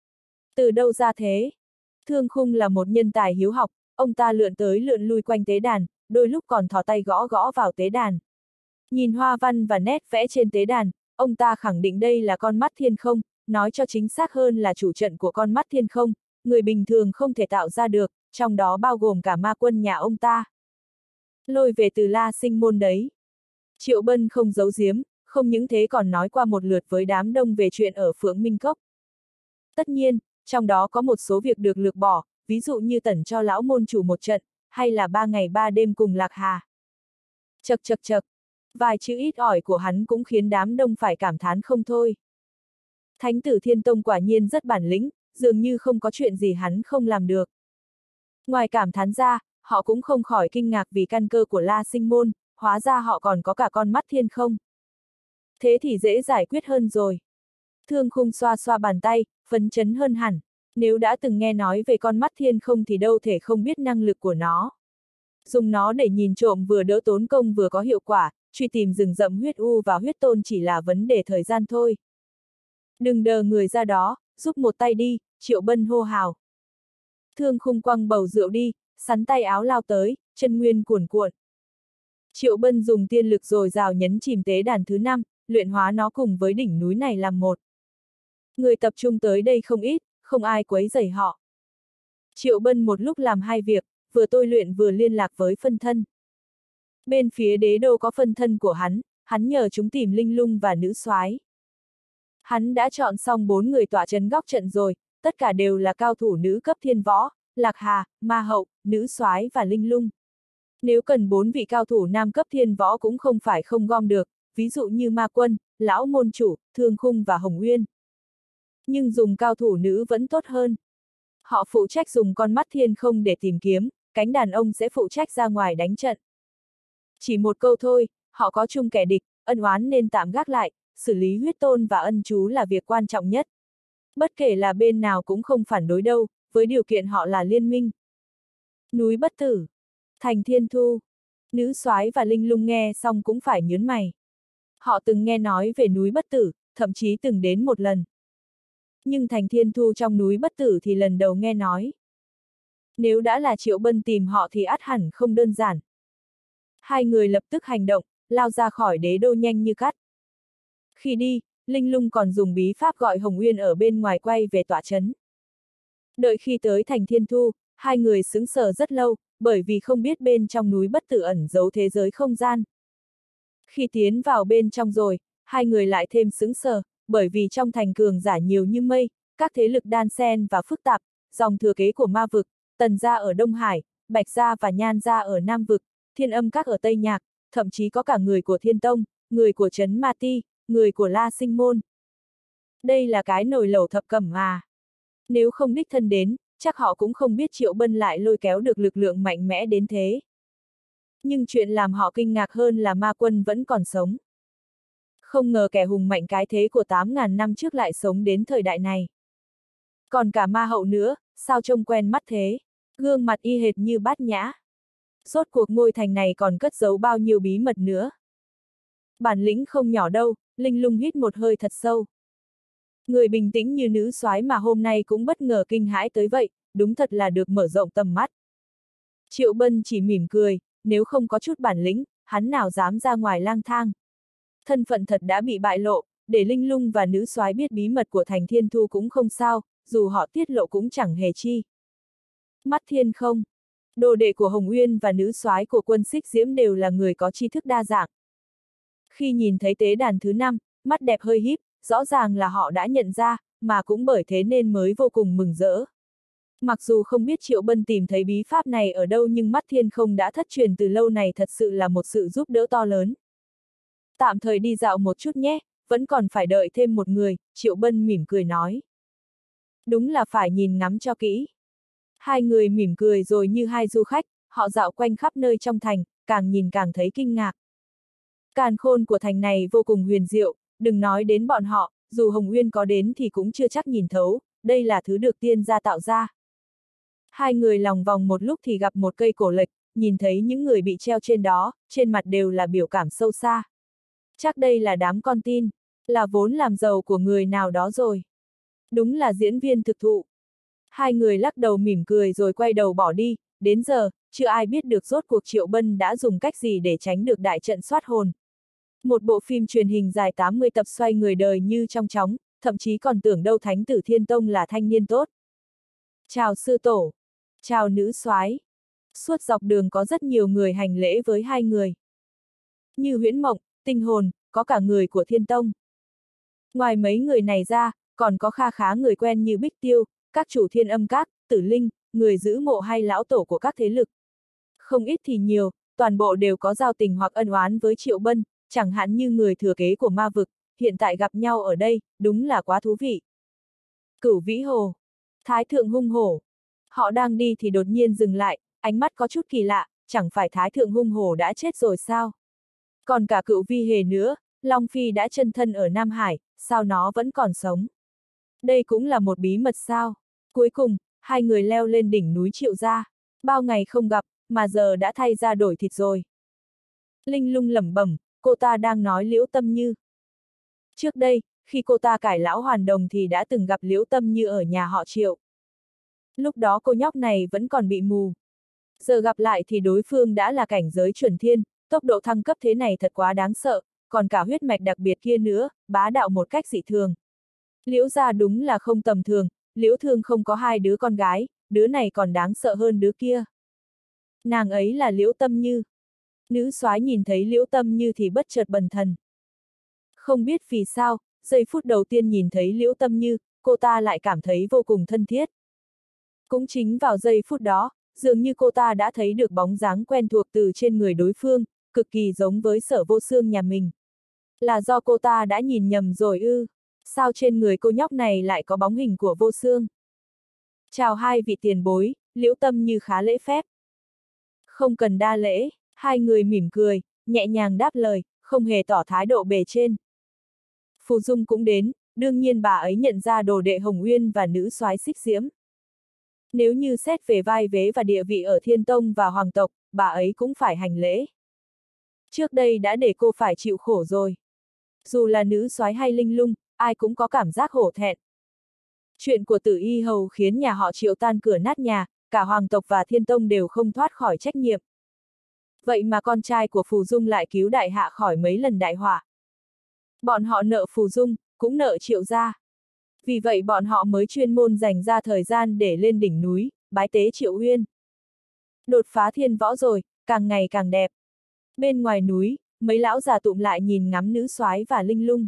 Từ đâu ra thế? Thương Khung là một nhân tài hiếu học, ông ta lượn tới lượn lui quanh tế đàn, đôi lúc còn thò tay gõ gõ vào tế đàn. Nhìn hoa văn và nét vẽ trên tế đàn, ông ta khẳng định đây là con mắt thiên không, nói cho chính xác hơn là chủ trận của con mắt thiên không, người bình thường không thể tạo ra được, trong đó bao gồm cả ma quân nhà ông ta. Lôi về từ La Sinh môn đấy. Triệu Bân không giấu giếm, không những thế còn nói qua một lượt với đám đông về chuyện ở Phượng Minh Cốc. Tất nhiên, trong đó có một số việc được lược bỏ, ví dụ như tẩn cho lão môn chủ một trận, hay là 3 ngày 3 đêm cùng Lạc Hà. Chậc chậc chậc, vài chữ ít ỏi của hắn cũng khiến đám đông phải cảm thán không thôi. Thánh tử Thiên Tông quả nhiên rất bản lĩnh, dường như không có chuyện gì hắn không làm được. Ngoài cảm thán ra, họ cũng không khỏi kinh ngạc vì căn cơ của La Sinh môn, hóa ra họ còn có cả con mắt thiên không. Thế thì dễ giải quyết hơn rồi. Thương Khung xoa xoa bàn tay, phấn chấn hơn hẳn. Nếu đã từng nghe nói về con mắt thiên không thì đâu thể không biết năng lực của nó. Dùng nó để nhìn trộm vừa đỡ tốn công vừa có hiệu quả, truy tìm rừng rậm huyết u và huyết tôn chỉ là vấn đề thời gian thôi. Đừng đờ người ra đó, giúp một tay đi, Triệu Bân hô hào. Thương Khung quăng bầu rượu đi, sắn tay áo lao tới, chân nguyên cuồn cuộn. Triệu Bân dùng tiên lực dồi dào nhấn chìm tế đàn thứ 5, luyện hóa nó cùng với đỉnh núi này làm một. Người tập trung tới đây không ít, không ai quấy rầy họ. Triệu Bân một lúc làm hai việc, vừa tôi luyện vừa liên lạc với phân thân. Bên phía đế đô có phân thân của hắn nhờ chúng tìm Linh Lung và nữ soái. Hắn đã chọn xong 4 người tọa trấn góc trận rồi, tất cả đều là cao thủ nữ cấp thiên võ, Lạc Hà, Ma Hậu, nữ soái và Linh Lung. Nếu cần 4 vị cao thủ nam cấp thiên võ cũng không phải không gom được, ví dụ như Ma Quân, Lão Môn Chủ, Thương Khung và Hồng Uyên. Nhưng dùng cao thủ nữ vẫn tốt hơn. Họ phụ trách dùng con mắt thiên không để tìm kiếm, cánh đàn ông sẽ phụ trách ra ngoài đánh trận. Chỉ một câu thôi, họ có chung kẻ địch, ân oán nên tạm gác lại, xử lý huyết tôn và ân chú là việc quan trọng nhất. Bất kể là bên nào cũng không phản đối đâu, với điều kiện họ là liên minh. Núi Bất Tử, thành Thiên Thu, nữ soái và Linh Lung nghe xong cũng phải nhướng mày. Họ từng nghe nói về núi Bất Tử, thậm chí từng đến một lần. Nhưng thành Thiên Thu trong núi Bất Tử thì lần đầu nghe nói. Nếu đã là Triệu Bân tìm họ thì ắt hẳn không đơn giản. Hai người lập tức hành động, lao ra khỏi đế đô nhanh như cắt. Khi đi, Linh Lung còn dùng bí pháp gọi Hồng Uyên ở bên ngoài quay về tọa trấn. Đợi khi tới thành Thiên Thu, hai người sững sờ rất lâu, bởi vì không biết bên trong núi Bất Tử ẩn giấu thế giới không gian. Khi tiến vào bên trong rồi, hai người lại thêm sững sờ, bởi vì trong thành cường giả nhiều như mây, các thế lực đan xen và phức tạp, dòng thừa kế của ma vực, Tần gia ở Đông Hải, Bạch gia và Nhan gia ở Nam vực, Thiên Âm các ở Tây Nhạc, thậm chí có cả người của Thiên Tông, người của Trấn Ma Ti, người của La Sinh môn. Đây là cái nồi lẩu thập cẩm mà. Nếu không đích thân đến, chắc họ cũng không biết Triệu Bân lại lôi kéo được lực lượng mạnh mẽ đến thế. Nhưng chuyện làm họ kinh ngạc hơn là Ma Quân vẫn còn sống. Không ngờ kẻ hùng mạnh cái thế của 8.000 năm trước lại sống đến thời đại này. Còn cả ma hậu nữa, sao trông quen mắt thế? Gương mặt y hệt như Bát Nhã. Rốt cuộc ngôi thành này còn cất giấu bao nhiêu bí mật nữa. Bản lĩnh không nhỏ đâu, Linh Lung hít một hơi thật sâu. Người bình tĩnh như nữ soái mà hôm nay cũng bất ngờ kinh hãi tới vậy, đúng thật là được mở rộng tầm mắt. Triệu Bân chỉ mỉm cười, nếu không có chút bản lĩnh, hắn nào dám ra ngoài lang thang. Thân phận thật đã bị bại lộ, để Linh Lung và nữ soái biết bí mật của thành Thiên Thu cũng không sao, dù họ tiết lộ cũng chẳng hề chi. Mắt Thiên Không, đồ đệ của Hồng Uyên và nữ soái của Quân Xích Diễm đều là người có tri thức đa dạng. Khi nhìn thấy tế đàn thứ 5, mắt đẹp hơi híp, rõ ràng là họ đã nhận ra, mà cũng bởi thế nên mới vô cùng mừng rỡ. Mặc dù không biết Triệu Bân tìm thấy bí pháp này ở đâu nhưng mắt Thiên Không đã thất truyền từ lâu này thật sự là một sự giúp đỡ to lớn. Tạm thời đi dạo một chút nhé, vẫn còn phải đợi thêm một người, Triệu Bân mỉm cười nói. Đúng là phải nhìn ngắm cho kỹ. Hai người mỉm cười rồi như hai du khách, họ dạo quanh khắp nơi trong thành, càng nhìn càng thấy kinh ngạc. Càn khôn của thành này vô cùng huyền diệu, đừng nói đến bọn họ, dù Hồng Uyên có đến thì cũng chưa chắc nhìn thấu, đây là thứ được tiên gia tạo ra. Hai người lòng vòng một lúc thì gặp một cây cổ lệch, nhìn thấy những người bị treo trên đó, trên mặt đều là biểu cảm sâu xa. Chắc đây là đám con tin, là vốn làm giàu của người nào đó rồi. Đúng là diễn viên thực thụ. Hai người lắc đầu mỉm cười rồi quay đầu bỏ đi, đến giờ, chưa ai biết được rốt cuộc Triệu Bân đã dùng cách gì để tránh được đại trận soát hồn. Một bộ phim truyền hình dài 80 tập xoay người đời như trong chóng, thậm chí còn tưởng đâu Thánh tử Thiên Tông là thanh niên tốt. Chào sư tổ. Chào nữ soái. Suốt dọc đường có rất nhiều người hành lễ với hai người. Như Huyễn Mộng, Tinh Hồn, có cả người của Thiên Tông. Ngoài mấy người này ra, còn có kha khá người quen như Bích Tiêu, các chủ Thiên Âm Các, Tử Linh, người giữ mộ hay lão tổ của các thế lực. Không ít thì nhiều, toàn bộ đều có giao tình hoặc ân oán với Triệu Bân, chẳng hạn như người thừa kế của ma vực, hiện tại gặp nhau ở đây, đúng là quá thú vị. Cửu Vĩ Hồ, Thái Thượng Hung Hổ. Họ đang đi thì đột nhiên dừng lại, ánh mắt có chút kỳ lạ, chẳng phải Thái Thượng Hung Hổ đã chết rồi sao? Còn cả Cửu Vi Hề nữa, Long Phi đã chân thân ở Nam Hải, sao nó vẫn còn sống? Đây cũng là một bí mật sao? Cuối cùng, hai người leo lên đỉnh núi Triệu gia. Bao ngày không gặp, mà giờ đã thay ra đổi thịt rồi. Linh Lung lẩm bẩm, cô ta đang nói Liễu Tâm Như. Trước đây, khi cô ta cải lão hoàn đồng thì đã từng gặp Liễu Tâm Như ở nhà họ Triệu. Lúc đó cô nhóc này vẫn còn bị mù. Giờ gặp lại thì đối phương đã là cảnh giới chuẩn thiên, tốc độ thăng cấp thế này thật quá đáng sợ, còn cả huyết mạch đặc biệt kia nữa, bá đạo một cách dị thường. Liễu gia đúng là không tầm thường, Liễu Thương không có hai đứa con gái, đứa này còn đáng sợ hơn đứa kia. Nàng ấy là Liễu Tâm Như. Nữ soái nhìn thấy Liễu Tâm Như thì bất chợt bần thần. Không biết vì sao, giây phút đầu tiên nhìn thấy Liễu Tâm Như, cô ta lại cảm thấy vô cùng thân thiết. Cũng chính vào giây phút đó, dường như cô ta đã thấy được bóng dáng quen thuộc từ trên người đối phương, cực kỳ giống với Sở Vô Xương nhà mình. Là do cô ta đã nhìn nhầm rồi ư? Sao trên người cô nhóc này lại có bóng hình của Vô Xương? Chào hai vị tiền bối, Liễu Tâm Như khá lễ phép. Không cần đa lễ, hai người mỉm cười, nhẹ nhàng đáp lời, không hề tỏ thái độ bề trên. Phù Dung cũng đến, đương nhiên bà ấy nhận ra đồ đệ Hồng Uyên và nữ soái Xích Diễm. Nếu như xét về vai vế và địa vị ở Thiên Tông và Hoàng tộc, bà ấy cũng phải hành lễ. Trước đây đã để cô phải chịu khổ rồi. Dù là nữ soái hay Linh Lung, ai cũng có cảm giác hổ thẹn. Chuyện của Tử Y Hầu khiến nhà họ Triệu tan cửa nát nhà, cả Hoàng tộc và Thiên Tông đều không thoát khỏi trách nhiệm. Vậy mà con trai của Phù Dung lại cứu đại hạ khỏi mấy lần đại họa. Bọn họ nợ Phù Dung, cũng nợ Triệu gia. Vì vậy bọn họ mới chuyên môn dành ra thời gian để lên đỉnh núi, bái tế Triệu Uyên. Đột phá thiên võ rồi, càng ngày càng đẹp. Bên ngoài núi, mấy lão già tụm lại nhìn ngắm nữ soái và Linh Lung.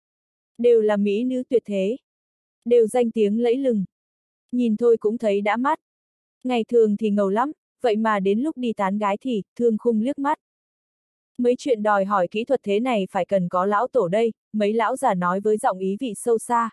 Đều là mỹ nữ tuyệt thế. Đều danh tiếng lẫy lừng. Nhìn thôi cũng thấy đã mắt. Ngày thường thì ngầu lắm, vậy mà đến lúc đi tán gái thì, thương khung liếc mắt. Mấy chuyện đòi hỏi kỹ thuật thế này phải cần có lão tổ đây, mấy lão già nói với giọng ý vị sâu xa.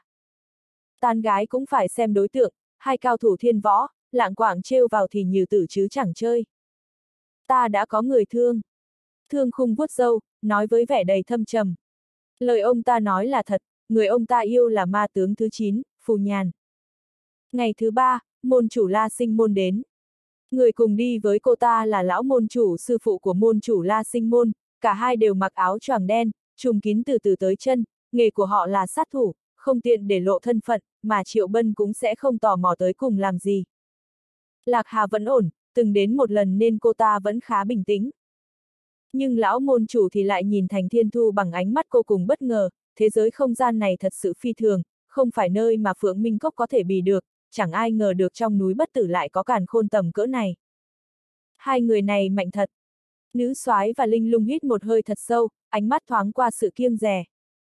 Tán gái cũng phải xem đối tượng, hai cao thủ thiên võ, lạng quạng trêu vào thì nhừ tử chứ chẳng chơi. Ta đã có người thương. Thương khung vuốt râu, nói với vẻ đầy thâm trầm. Lời ông ta nói là thật, người ông ta yêu là ma tướng thứ 9, Phù Nhàn. Ngày thứ 3, môn chủ La Sinh Môn đến. Người cùng đi với cô ta là lão môn chủ sư phụ của môn chủ La Sinh Môn, cả hai đều mặc áo choàng đen, trùm kín từ từ tới chân, nghề của họ là sát thủ, không tiện để lộ thân phận, mà Triệu Bân cũng sẽ không tò mò tới cùng làm gì. Lạc Hà vẫn ổn, từng đến một lần nên cô ta vẫn khá bình tĩnh. Nhưng lão môn chủ thì lại nhìn Thành Thiên Thu bằng ánh mắt cô cùng bất ngờ, thế giới không gian này thật sự phi thường, không phải nơi mà Phượng Minh Cốc có thể bì được, chẳng ai ngờ được trong núi bất tử lại có càn khôn tầm cỡ này. Hai người này mạnh thật. Nữ soái và Linh Lung hít một hơi thật sâu, ánh mắt thoáng qua sự kiêng dè.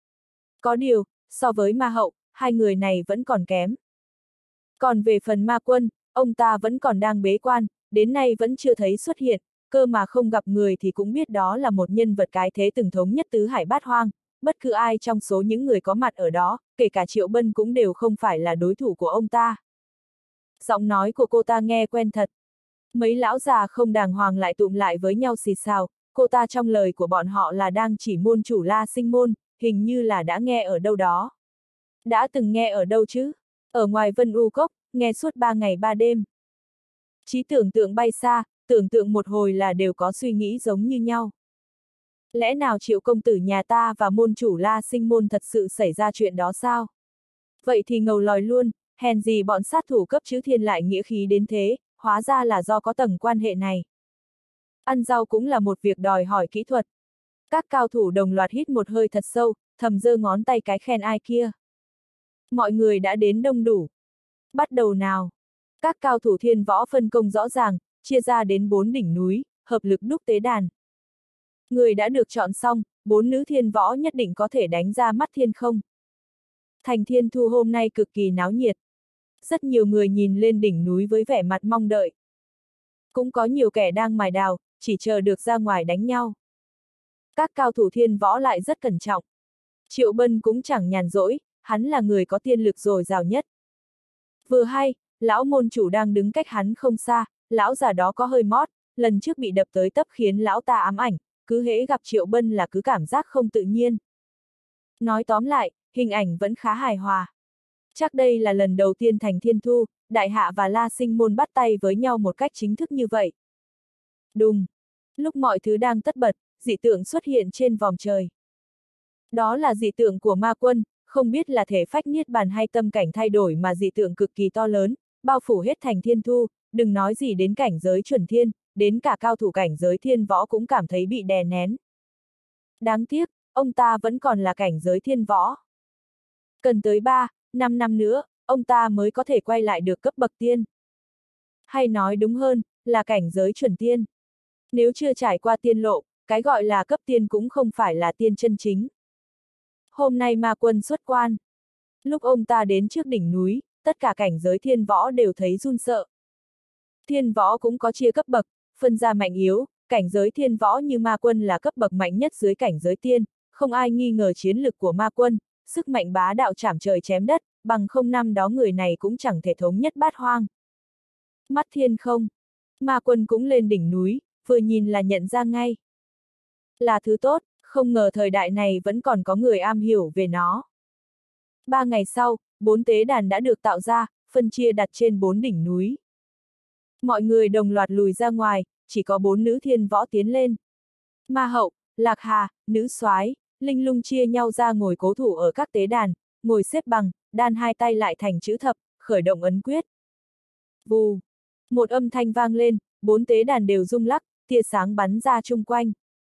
Có điều, so với ma hậu, hai người này vẫn còn kém. Còn về phần ma quân, ông ta vẫn còn đang bế quan, đến nay vẫn chưa thấy xuất hiện, cơ mà không gặp người thì cũng biết đó là một nhân vật cái thế từng thống nhất tứ hải bát hoang, bất cứ ai trong số những người có mặt ở đó, kể cả Triệu Bân cũng đều không phải là đối thủ của ông ta. Giọng nói của cô ta nghe quen thật. Mấy lão già không đàng hoàng lại tụm lại với nhau xì xào, cô ta trong lời của bọn họ là đang chỉ môn chủ La Sinh Môn, hình như là đã nghe ở đâu đó. Đã từng nghe ở đâu chứ? Ở ngoài Vân U Cốc, nghe suốt 3 ngày 3 đêm. Trí tưởng tượng bay xa, tưởng tượng một hồi là đều có suy nghĩ giống như nhau. Lẽ nào Triệu công tử nhà ta và môn chủ La Sinh Môn thật sự xảy ra chuyện đó sao? Vậy thì ngầu lòi luôn, hèn gì bọn sát thủ cấp chữ thiên lại nghĩa khí đến thế, hóa ra là do có tầng quan hệ này. Ăn rau cũng là một việc đòi hỏi kỹ thuật. Các cao thủ đồng loạt hít một hơi thật sâu, thầm giơ ngón tay cái khen ai kia. Mọi người đã đến đông đủ. Bắt đầu nào. Các cao thủ thiên võ phân công rõ ràng, chia ra đến 4 đỉnh núi, hợp lực đúc tế đàn. Người đã được chọn xong, 4 nữ thiên võ nhất định có thể đánh ra mắt thiên không. Thành Thiên Thu hôm nay cực kỳ náo nhiệt. Rất nhiều người nhìn lên đỉnh núi với vẻ mặt mong đợi. Cũng có nhiều kẻ đang mài đào, chỉ chờ được ra ngoài đánh nhau. Các cao thủ thiên võ lại rất cẩn trọng. Triệu Bân cũng chẳng nhàn rỗi, hắn là người có tiên lực dồi dào nhất. Vừa hay, lão môn chủ đang đứng cách hắn không xa, lão già đó có hơi mót, lần trước bị đập tới tấp khiến lão ta ám ảnh, cứ hễ gặp Triệu Bân là cứ cảm giác không tự nhiên. Nói tóm lại, hình ảnh vẫn khá hài hòa. Chắc đây là lần đầu tiên Thành Thiên Thu, Đại Hạ và La Sinh Môn bắt tay với nhau một cách chính thức như vậy. Đùng! Lúc mọi thứ đang tất bật, dị tượng xuất hiện trên vòm trời. Đó là dị tượng của ma quân, không biết là thể phách niết bàn hay tâm cảnh thay đổi mà dị tượng cực kỳ to lớn, bao phủ hết Thành Thiên Thu, đừng nói gì đến cảnh giới chuẩn thiên, đến cả cao thủ cảnh giới thiên võ cũng cảm thấy bị đè nén. Đáng tiếc, ông ta vẫn còn là cảnh giới thiên võ. Cần tới 3-5 năm nữa, ông ta mới có thể quay lại được cấp bậc tiên. Hay nói đúng hơn, là cảnh giới chuẩn tiên. Nếu chưa trải qua tiên lộ, cái gọi là cấp tiên cũng không phải là tiên chân chính. Hôm nay ma quân xuất quan. Lúc ông ta đến trước đỉnh núi, tất cả cảnh giới thiên võ đều thấy run sợ. Thiên võ cũng có chia cấp bậc, phân ra mạnh yếu, cảnh giới thiên võ như ma quân là cấp bậc mạnh nhất dưới cảnh giới tiên, không ai nghi ngờ chiến lực của ma quân, sức mạnh bá đạo chảm trời chém đất, bằng không năm đó người này cũng chẳng thể thống nhất bát hoang. Mắt thiên không. Ma quân cũng lên đỉnh núi, vừa nhìn là nhận ra ngay. Là thứ tốt, không ngờ thời đại này vẫn còn có người am hiểu về nó. 3 ngày sau, 4 tế đàn đã được tạo ra, phân chia đặt trên 4 đỉnh núi. Mọi người đồng loạt lùi ra ngoài, chỉ có 4 nữ thiên võ tiến lên. Ma hậu, Lạc Hà, nữ soái, Linh Lung chia nhau ra ngồi cố thủ ở các tế đàn, ngồi xếp bằng, đan hai tay lại thành chữ thập, khởi động ấn quyết. Vù! Một âm thanh vang lên, 4 tế đàn đều rung lắc, tia sáng bắn ra chung quanh.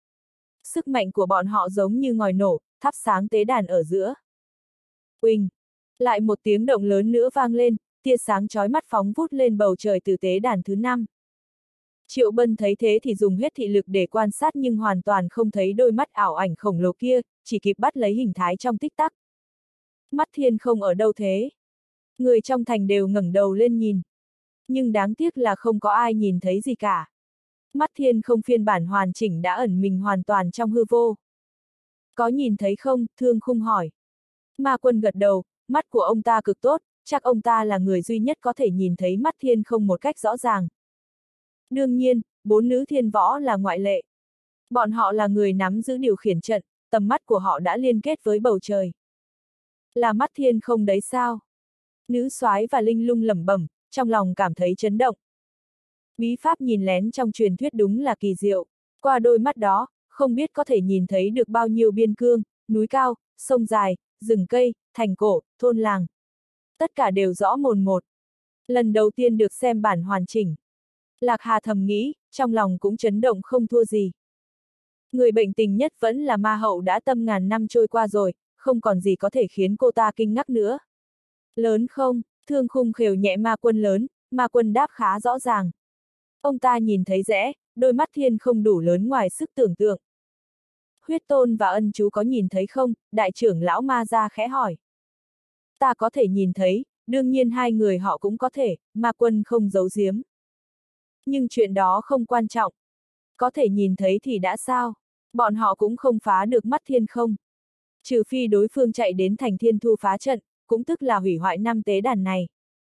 Sức mạnh của bọn họ giống như ngòi nổ, thắp sáng tế đàn ở giữa. Uỳnh! Lại một tiếng động lớn nữa vang lên, tia sáng chói mắt phóng vút lên bầu trời từ tế đàn thứ 5. Triệu Bân thấy thế thì dùng hết thị lực để quan sát nhưng hoàn toàn không thấy đôi mắt ảo ảnh khổng lồ kia, chỉ kịp bắt lấy hình thái trong tích tắc. Mắt thiên không ở đâu thế? Người trong thành đều ngẩng đầu lên nhìn. Nhưng đáng tiếc là không có ai nhìn thấy gì cả. Mắt thiên không phiên bản hoàn chỉnh đã ẩn mình hoàn toàn trong hư vô. Có nhìn thấy không? Thương Khung hỏi. Ma quân gật đầu, mắt của ông ta cực tốt, chắc ông ta là người duy nhất có thể nhìn thấy mắt thiên không một cách rõ ràng. Đương nhiên, 4 nữ thiên võ là ngoại lệ. Bọn họ là người nắm giữ điều khiển trận, tầm mắt của họ đã liên kết với bầu trời. Là mắt thiên không đấy sao? Nữ soái và Linh Lung lẩm bẩm, trong lòng cảm thấy chấn động. Bí pháp nhìn lén trong truyền thuyết đúng là kỳ diệu. Qua đôi mắt đó, không biết có thể nhìn thấy được bao nhiêu biên cương, núi cao, sông dài, rừng cây, thành cổ, thôn làng. Tất cả đều rõ mồn một. Lần đầu tiên được xem bản hoàn chỉnh. Lạc Hà thầm nghĩ, trong lòng cũng chấn động không thua gì. Người bệnh tình nhất vẫn là ma hậu đã tâm ngàn năm trôi qua rồi, không còn gì có thể khiến cô ta kinh ngắc nữa. Lớn không? Thương Khung khều nhẹ ma quân lớn, ma quân đáp khá rõ ràng. Ông ta nhìn thấy rẽ, đôi mắt thiên không đủ lớn ngoài sức tưởng tượng. Huyết Tôn và Ân Chú có nhìn thấy không? Đại trưởng lão ma ra khẽ hỏi. Ta có thể nhìn thấy, đương nhiên hai người họ cũng có thể, ma quân không giấu giếm. Nhưng chuyện đó không quan trọng. Có thể nhìn thấy thì đã sao? Bọn họ cũng không phá được mắt thiên không. Trừ phi đối phương chạy đến thành thiên thu phá trận, cũng tức là hủy hoại năm tế đàn này.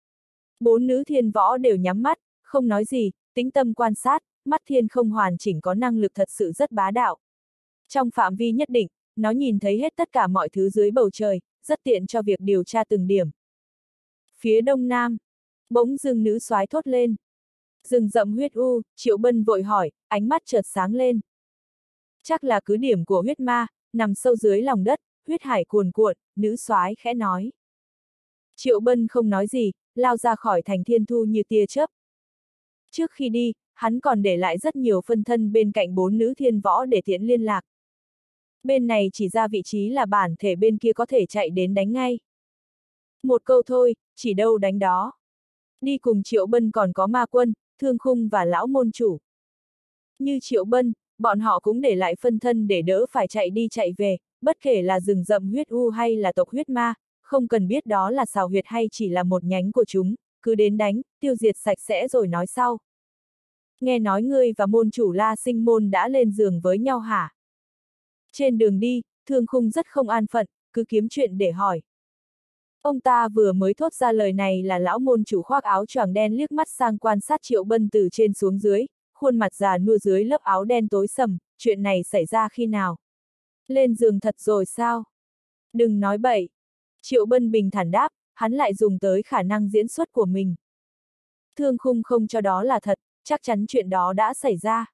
Bốn nữ thiên võ đều nhắm mắt, không nói gì, tĩnh tâm quan sát, mắt thiên không hoàn chỉnh có năng lực thật sự rất bá đạo. Trong phạm vi nhất định, nó nhìn thấy hết tất cả mọi thứ dưới bầu trời, rất tiện cho việc điều tra từng điểm. Phía đông nam, bỗng dưng nữ soái thốt lên. Rừng rậm huyết u, Triệu Bân vội hỏi, ánh mắt chợt sáng lên. Chắc là cứ điểm của huyết ma, nằm sâu dưới lòng đất, huyết hải cuồn cuộn, nữ soái khẽ nói. Triệu Bân không nói gì, lao ra khỏi thành thiên thu như tia chớp. Trước khi đi, hắn còn để lại rất nhiều phân thân bên cạnh bốn nữ thiên võ để tiện liên lạc. Bên này chỉ ra vị trí là bản thể bên kia có thể chạy đến đánh ngay. Một câu thôi, chỉ đâu đánh đó. Đi cùng Triệu Bân còn có ma quân, Thương Khung và lão môn chủ. Như Triệu Bân, bọn họ cũng để lại phân thân để đỡ phải chạy đi chạy về, bất kể là rừng rậm huyết u hay là tộc huyết ma, không cần biết đó là xào huyệt hay chỉ là một nhánh của chúng, cứ đến đánh, tiêu diệt sạch sẽ rồi nói sau. Nghe nói ngươi và môn chủ La Sinh Môn đã lên giường với nhau hả? Trên đường đi, Thương Khung rất không an phận, cứ kiếm chuyện để hỏi. Ông ta vừa mới thốt ra lời này là lão môn chủ khoác áo choàng đen liếc mắt sang quan sát Triệu Bân từ trên xuống dưới, khuôn mặt già nua dưới lớp áo đen tối sầm, chuyện này xảy ra khi nào? Lên giường thật rồi sao? Đừng nói bậy. Triệu Bân bình thản đáp, hắn lại dùng tới khả năng diễn xuất của mình. Thương Khung không cho đó là thật, chắc chắn chuyện đó đã xảy ra.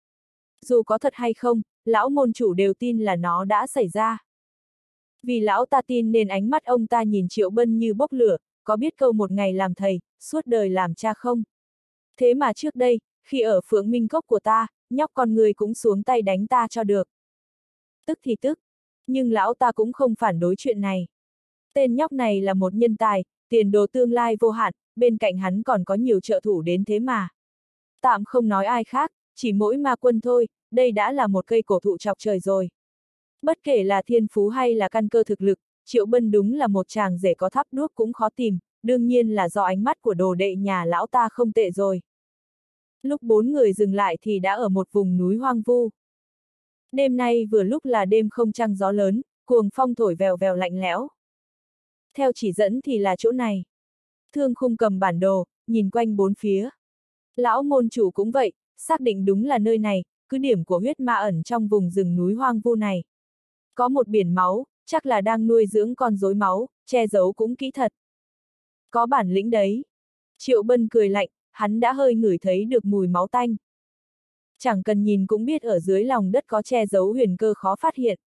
Dù có thật hay không, lão môn chủ đều tin là nó đã xảy ra. Vì lão ta tin nên ánh mắt ông ta nhìn Triệu Bân như bốc lửa, có biết câu một ngày làm thầy, suốt đời làm cha không? Thế mà trước đây, khi ở Phượng Minh Cốc của ta, nhóc con người cũng xuống tay đánh ta cho được. Tức thì tức, nhưng lão ta cũng không phản đối chuyện này. Tên nhóc này là một nhân tài, tiền đồ tương lai vô hạn, bên cạnh hắn còn có nhiều trợ thủ đến thế mà. Tạm không nói ai khác, chỉ mỗi ma quân thôi, đây đã là một cây cổ thụ chọc trời rồi. Bất kể là thiên phú hay là căn cơ thực lực, Triệu Bân đúng là một chàng rể có thắp đuốc cũng khó tìm, đương nhiên là do ánh mắt của đồ đệ nhà lão ta không tệ rồi. Lúc bốn người dừng lại thì đã ở một vùng núi hoang vu. Đêm nay vừa lúc là đêm không trăng gió lớn, cuồng phong thổi vèo vèo lạnh lẽo. Theo chỉ dẫn thì là chỗ này. Thương Khung cầm bản đồ, nhìn quanh bốn phía. Lão môn chủ cũng vậy, xác định đúng là nơi này, cứ điểm của huyết ma ẩn trong vùng rừng núi hoang vu này. Có một biển máu, chắc là đang nuôi dưỡng con rối máu, che giấu cũng kỹ thật. Có bản lĩnh đấy. Triệu Bân cười lạnh, hắn đã hơi ngửi thấy được mùi máu tanh. Chẳng cần nhìn cũng biết ở dưới lòng đất có che giấu huyền cơ khó phát hiện.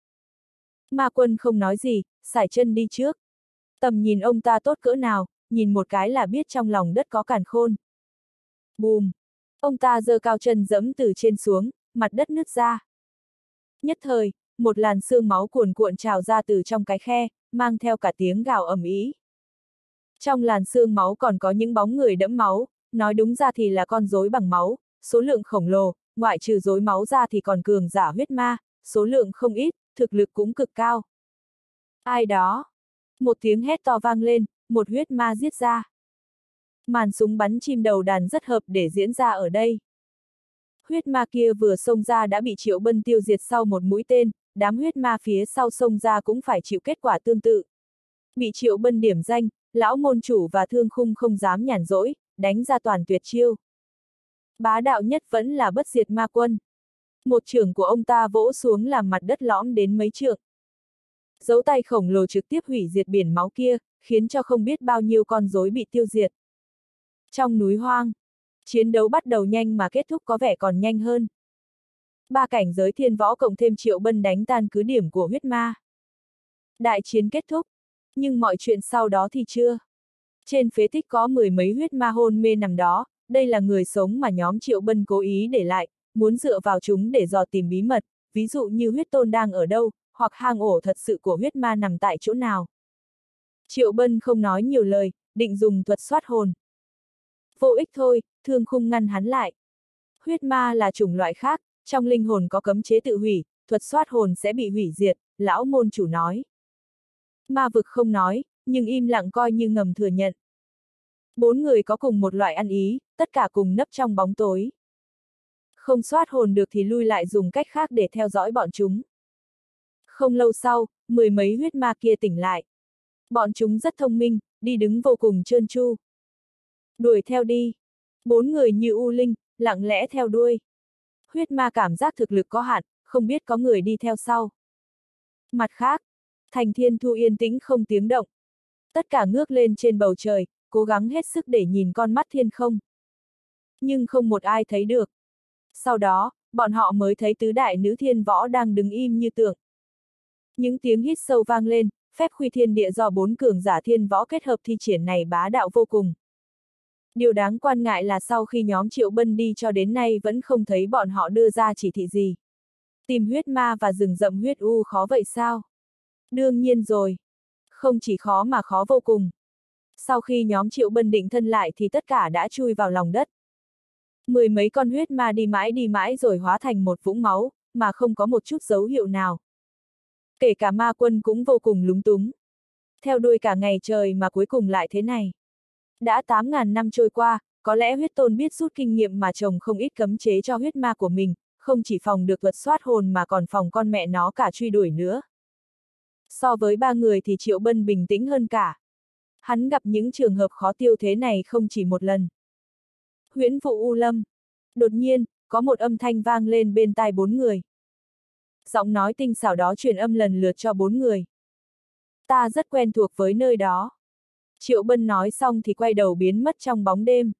Ma quân không nói gì, sải chân đi trước. Tầm nhìn ông ta tốt cỡ nào, nhìn một cái là biết trong lòng đất có càn khôn. Bùm! Ông ta giơ cao chân giẫm từ trên xuống, mặt đất nứt ra. Nhất thời, một làn sương máu cuồn cuộn trào ra từ trong cái khe, mang theo cả tiếng gào ầm ĩ. Trong làn sương máu còn có những bóng người đẫm máu, nói đúng ra thì là con rối bằng máu, số lượng khổng lồ, ngoại trừ rối máu ra thì còn cường giả huyết ma, số lượng không ít, thực lực cũng cực cao. Ai đó? Một tiếng hét to vang lên, một huyết ma giết ra. Màn súng bắn chim đầu đàn rất hợp để diễn ra ở đây. Huyết ma kia vừa xông ra đã bị Triệu Bân tiêu diệt sau một mũi tên, đám huyết ma phía sau xông ra cũng phải chịu kết quả tương tự. Bị Triệu Bân điểm danh, lão môn chủ và Thương Khung không dám nhàn rỗi, đánh ra toàn tuyệt chiêu. Bá đạo nhất vẫn là bất diệt ma quân. Một chưởng của ông ta vỗ xuống làm mặt đất lõm đến mấy trượng. Dấu tay khổng lồ trực tiếp hủy diệt biển máu kia, khiến cho không biết bao nhiêu con rối bị tiêu diệt. Trong núi hoang, chiến đấu bắt đầu nhanh mà kết thúc có vẻ còn nhanh hơn. 3 cảnh giới thiên võ cộng thêm Triệu Bân đánh tan cứ điểm của huyết ma. Đại chiến kết thúc, nhưng mọi chuyện sau đó thì chưa. Trên phế tích có 10 mấy huyết ma hôn mê nằm đó, đây là người sống mà nhóm Triệu Bân cố ý để lại, muốn dựa vào chúng để dò tìm bí mật, ví dụ như huyết tôn đang ở đâu, hoặc hang ổ thật sự của huyết ma nằm tại chỗ nào. Triệu Bân không nói nhiều lời, định dùng thuật soát hồn. Vô ích thôi, Thương Khung ngăn hắn lại. Huyết ma là chủng loại khác, trong linh hồn có cấm chế tự hủy, thuật soát hồn sẽ bị hủy diệt, lão môn chủ nói. Ma vực không nói, nhưng im lặng coi như ngầm thừa nhận. 4 người có cùng một loại ăn ý, tất cả cùng nấp trong bóng tối. Không soát hồn được thì lui lại dùng cách khác để theo dõi bọn chúng. Không lâu sau, 10 mấy huyết ma kia tỉnh lại. Bọn chúng rất thông minh, đi đứng vô cùng trơn tru. Đuổi theo đi. 4 người như u linh, lặng lẽ theo đuôi. Huyết ma cảm giác thực lực có hạn, không biết có người đi theo sau. Mặt khác, thành thiên thu yên tĩnh không tiếng động. Tất cả ngước lên trên bầu trời, cố gắng hết sức để nhìn con mắt thiên không. Nhưng không một ai thấy được. Sau đó, bọn họ mới thấy tứ đại nữ thiên võ đang đứng im như tượng. Những tiếng hít sâu vang lên, phép khuy thiên địa do 4 cường giả thiên võ kết hợp thi triển này bá đạo vô cùng. Điều đáng quan ngại là sau khi nhóm Triệu Bân đi cho đến nay vẫn không thấy bọn họ đưa ra chỉ thị gì. Tìm huyết ma và rừng rậm huyết u khó vậy sao? Đương nhiên rồi. Không chỉ khó mà khó vô cùng. Sau khi nhóm Triệu Bân định thân lại thì tất cả đã chui vào lòng đất. 10 mấy con huyết ma đi mãi rồi hóa thành một vũng máu, mà không có một chút dấu hiệu nào. Kể cả ma quân cũng vô cùng lúng túng. Theo đuôi cả ngày trời mà cuối cùng lại thế này. Đã 8.000 năm trôi qua, có lẽ huyết tôn biết rút kinh nghiệm mà trồng không ít cấm chế cho huyết ma của mình, không chỉ phòng được thuật soát hồn mà còn phòng con mẹ nó cả truy đuổi nữa. So với 3 người thì Triệu Bân bình tĩnh hơn cả. Hắn gặp những trường hợp khó tiêu thế này không chỉ một lần. Huyễn vụ U Lâm. Đột nhiên, có một âm thanh vang lên bên tai 4 người. Giọng nói tinh xảo đó truyền âm lần lượt cho 4 người. Ta rất quen thuộc với nơi đó. Triệu Bân nói xong thì quay đầu biến mất trong bóng đêm.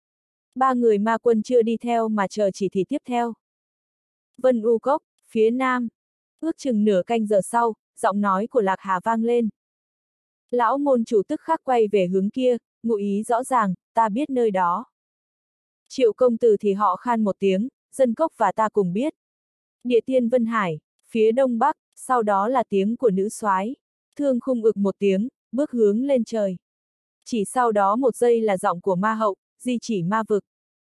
3 người ma quân chưa đi theo mà chờ chỉ thị tiếp theo. Vân U Cốc, phía nam. Ước chừng nửa canh giờ sau, giọng nói của Lạc Hà vang lên. Lão môn chủ tức khắc quay về hướng kia, ngụ ý rõ ràng, ta biết nơi đó. Triệu công tử thì họ khan một tiếng, dân cốc và ta cùng biết. Địa tiên Vân Hải, phía đông bắc, sau đó là tiếng của nữ soái. Thương Khung ực một tiếng, bước hướng lên trời. Chỉ sau đó một giây là giọng của ma hậu, di chỉ ma vực.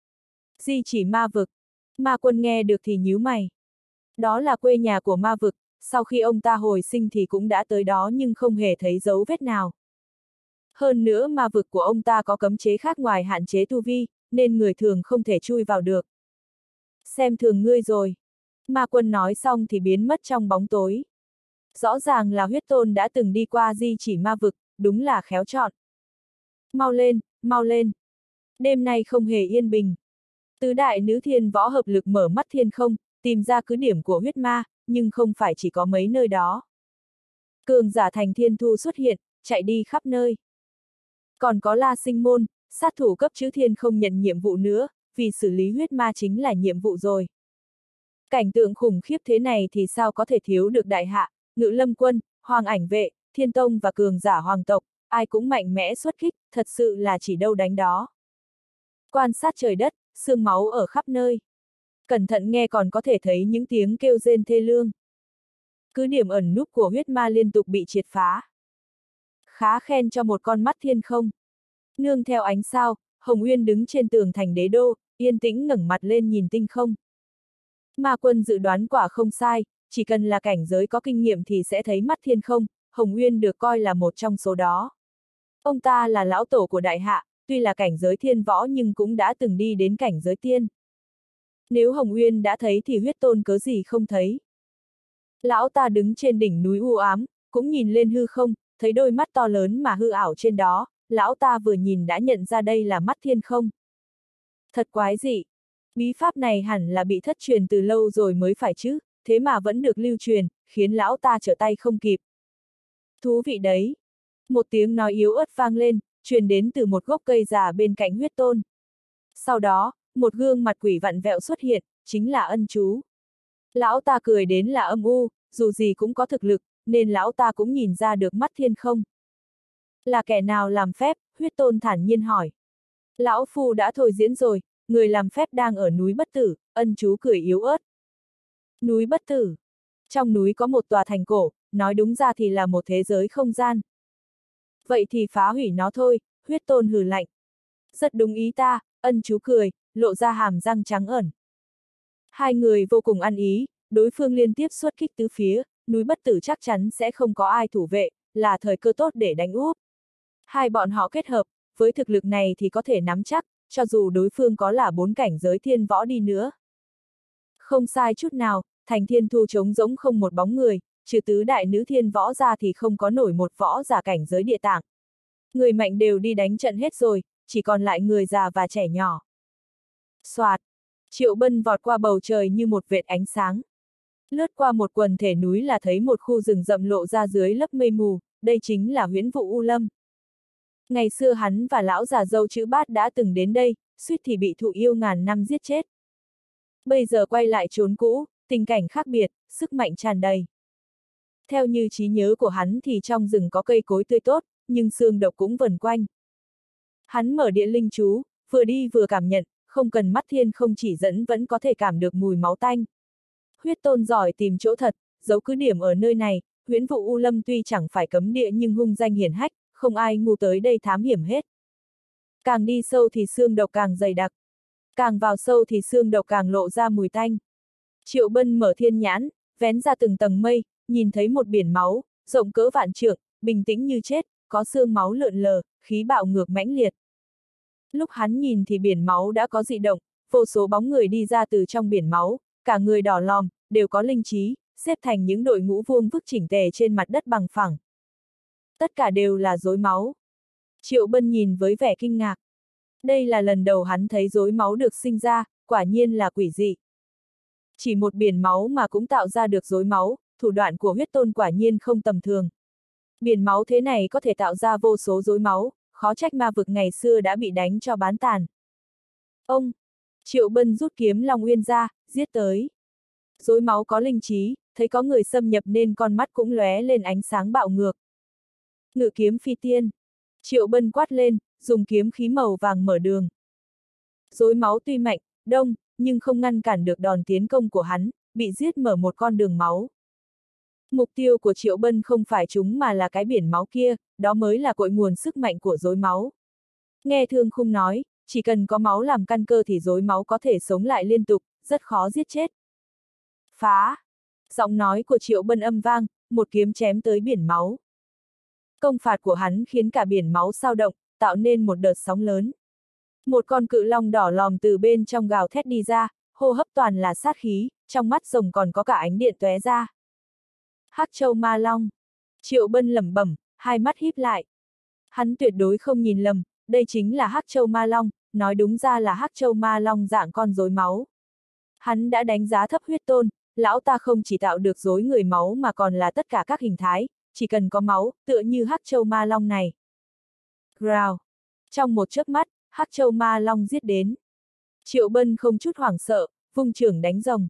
Di chỉ ma vực. Ma quân nghe được thì nhíu mày. Đó là quê nhà của ma vực, sau khi ông ta hồi sinh thì cũng đã tới đó nhưng không hề thấy dấu vết nào. Hơn nữa ma vực của ông ta có cấm chế khác ngoài hạn chế tu vi, nên người thường không thể chui vào được. Xem thường ngươi rồi. Ma quân nói xong thì biến mất trong bóng tối. Rõ ràng là huyết tôn đã từng đi qua di chỉ ma vực, đúng là khéo chọn. Mau lên, mau lên. Đêm nay không hề yên bình. Tứ đại nữ thiên võ hợp lực mở mắt thiên không, tìm ra cứ điểm của huyết ma, nhưng không phải chỉ có mấy nơi đó. Cường giả thành thiên thu xuất hiện, chạy đi khắp nơi. Còn có La Sinh Môn, sát thủ cấp chữ thiên không nhận nhiệm vụ nữa, vì xử lý huyết ma chính là nhiệm vụ rồi. Cảnh tượng khủng khiếp thế này thì sao có thể thiếu được đại hạ, Ngự Lâm Quân, Hoàng Ảnh Vệ, Thiên Tông và cường giả hoàng tộc, ai cũng mạnh mẽ xuất kích, thật sự là chỉ đâu đánh đó. Quan sát trời đất, xương máu ở khắp nơi. Cẩn thận nghe còn có thể thấy những tiếng kêu rên thê lương. Cứ điểm ẩn núp của huyết ma liên tục bị triệt phá. Khá khen cho một con mắt thiên không. Nương theo ánh sao, Hồng Uyên đứng trên tường thành đế đô, yên tĩnh ngẩng mặt lên nhìn tinh không. Ma quân dự đoán quả không sai, chỉ cần là cảnh giới có kinh nghiệm thì sẽ thấy mắt thiên không, Hồng Uyên được coi là một trong số đó. Ông ta là lão tổ của đại hạ, tuy là cảnh giới thiên võ nhưng cũng đã từng đi đến cảnh giới tiên. Nếu Hồng Uyên đã thấy thì huyết tôn cớ gì không thấy. Lão ta đứng trên đỉnh núi u ám, cũng nhìn lên hư không, thấy đôi mắt to lớn mà hư ảo trên đó, lão ta vừa nhìn đã nhận ra đây là mắt thiên không. Thật quái dị. Bí pháp này hẳn là bị thất truyền từ lâu rồi mới phải chứ, thế mà vẫn được lưu truyền, khiến lão ta trở tay không kịp. Thú vị đấy. Một tiếng nói yếu ớt vang lên, truyền đến từ một gốc cây già bên cạnh huyết tôn. Sau đó, một gương mặt quỷ vặn vẹo xuất hiện, chính là Ân Chú. Lão ta cười đến là âm u, dù gì cũng có thực lực, nên lão ta cũng nhìn ra được mắt thiên không. Là kẻ nào làm phép, huyết tôn thản nhiên hỏi. Lão phu đã thôi diễn rồi, người làm phép đang ở núi Bất Tử, Ân Chú cười yếu ớt. Núi Bất Tử. Trong núi có một tòa thành cổ, nói đúng ra thì là một thế giới không gian. Vậy thì phá hủy nó thôi, huyết tôn hừ lạnh. Rất đúng ý ta, Ân Chú cười, lộ ra hàm răng trắng ẩn. Hai người vô cùng ăn ý, đối phương liên tiếp xuất kích tứ phía, núi Bất Tử chắc chắn sẽ không có ai thủ vệ, là thời cơ tốt để đánh úp. Hai bọn họ kết hợp, với thực lực này thì có thể nắm chắc, cho dù đối phương có là 4 cảnh giới thiên võ đi nữa. Không sai chút nào, thành thiên thu trống rỗng không một bóng người, trừ tứ đại nữ thiên võ ra thì không có nổi một võ giả cảnh giới địa tạng. Người mạnh đều đi đánh trận hết rồi, chỉ còn lại người già và trẻ nhỏ. Soạt, Triệu Bân vọt qua bầu trời như một vệt ánh sáng. Lướt qua một quần thể núi là thấy một khu rừng rậm lộ ra dưới lớp mây mù, đây chính là Huyễn Vụ U Lâm. Ngày xưa hắn và lão già dâu chữ Bát đã từng đến đây, suýt thì bị thụ yêu ngàn năm giết chết. Bây giờ quay lại chốn cũ, tình cảnh khác biệt, sức mạnh tràn đầy. Theo như trí nhớ của hắn thì trong rừng có cây cối tươi tốt, nhưng xương độc cũng vần quanh. Hắn mở địa linh chú, vừa đi vừa cảm nhận, không cần mắt thiên không chỉ dẫn vẫn có thể cảm được mùi máu tanh. Huyết tôn giỏi tìm chỗ thật, giấu cứ điểm ở nơi này, Huyễn Vụ U Lâm tuy chẳng phải cấm địa nhưng hung danh hiển hách, không ai ngu tới đây thám hiểm hết. Càng đi sâu thì xương độc càng dày đặc. Càng vào sâu thì xương độc càng lộ ra mùi tanh. Triệu Bân mở thiên nhãn, vén ra từng tầng mây, nhìn thấy một biển máu, rộng cỡ vạn trượng, bình tĩnh như chết, có xương máu lượn lờ, khí bạo ngược mãnh liệt. Lúc hắn nhìn thì biển máu đã có dị động, vô số bóng người đi ra từ trong biển máu, cả người đỏ lòm, đều có linh trí, xếp thành những đội ngũ vuông vức chỉnh tề trên mặt đất bằng phẳng. Tất cả đều là rối máu. Triệu Bân nhìn với vẻ kinh ngạc. Đây là lần đầu hắn thấy rối máu được sinh ra, quả nhiên là quỷ dị. Chỉ một biển máu mà cũng tạo ra được rối máu, thủ đoạn của huyết tôn quả nhiên không tầm thường. Biển máu thế này có thể tạo ra vô số rối máu, khó trách ma vực ngày xưa đã bị đánh cho bán tàn. Ông! Triệu Bân rút kiếm Long Uyên ra, giết tới. Rối máu có linh trí, thấy có người xâm nhập nên con mắt cũng lóe lên ánh sáng bạo ngược. Ngự kiếm phi tiên. Triệu Bân quát lên, dùng kiếm khí màu vàng mở đường. Rối máu tuy mạnh, đông, nhưng không ngăn cản được đòn tiến công của hắn, bị giết mở một con đường máu. Mục tiêu của Triệu Bân không phải chúng mà là cái biển máu kia, đó mới là cội nguồn sức mạnh của rối máu. Nghe Thương Khung nói, chỉ cần có máu làm căn cơ thì rối máu có thể sống lại liên tục, rất khó giết chết. Phá! Giọng nói của Triệu Bân âm vang, một kiếm chém tới biển máu. Công phạt của hắn khiến cả biển máu xao động, tạo nên một đợt sóng lớn. Một con cự long đỏ lòm từ bên trong gào thét đi ra, hô hấp toàn là sát khí, trong mắt rồng còn có cả ánh điện tóe ra. Hắc Châu Ma Long. Triệu Bân lẩm bẩm, hai mắt híp lại. Hắn tuyệt đối không nhìn lầm, đây chính là Hắc Châu Ma Long, nói đúng ra là Hắc Châu Ma Long dạng con rối máu. Hắn đã đánh giá thấp huyết tôn, lão ta không chỉ tạo được rối người máu mà còn là tất cả các hình thái, chỉ cần có máu, tựa như Hắc Châu Ma Long này. Rào! Trong một chớp mắt, Hắc Châu Ma Long giết đến. Triệu Bân không chút hoảng sợ, vung chưởng đánh rồng.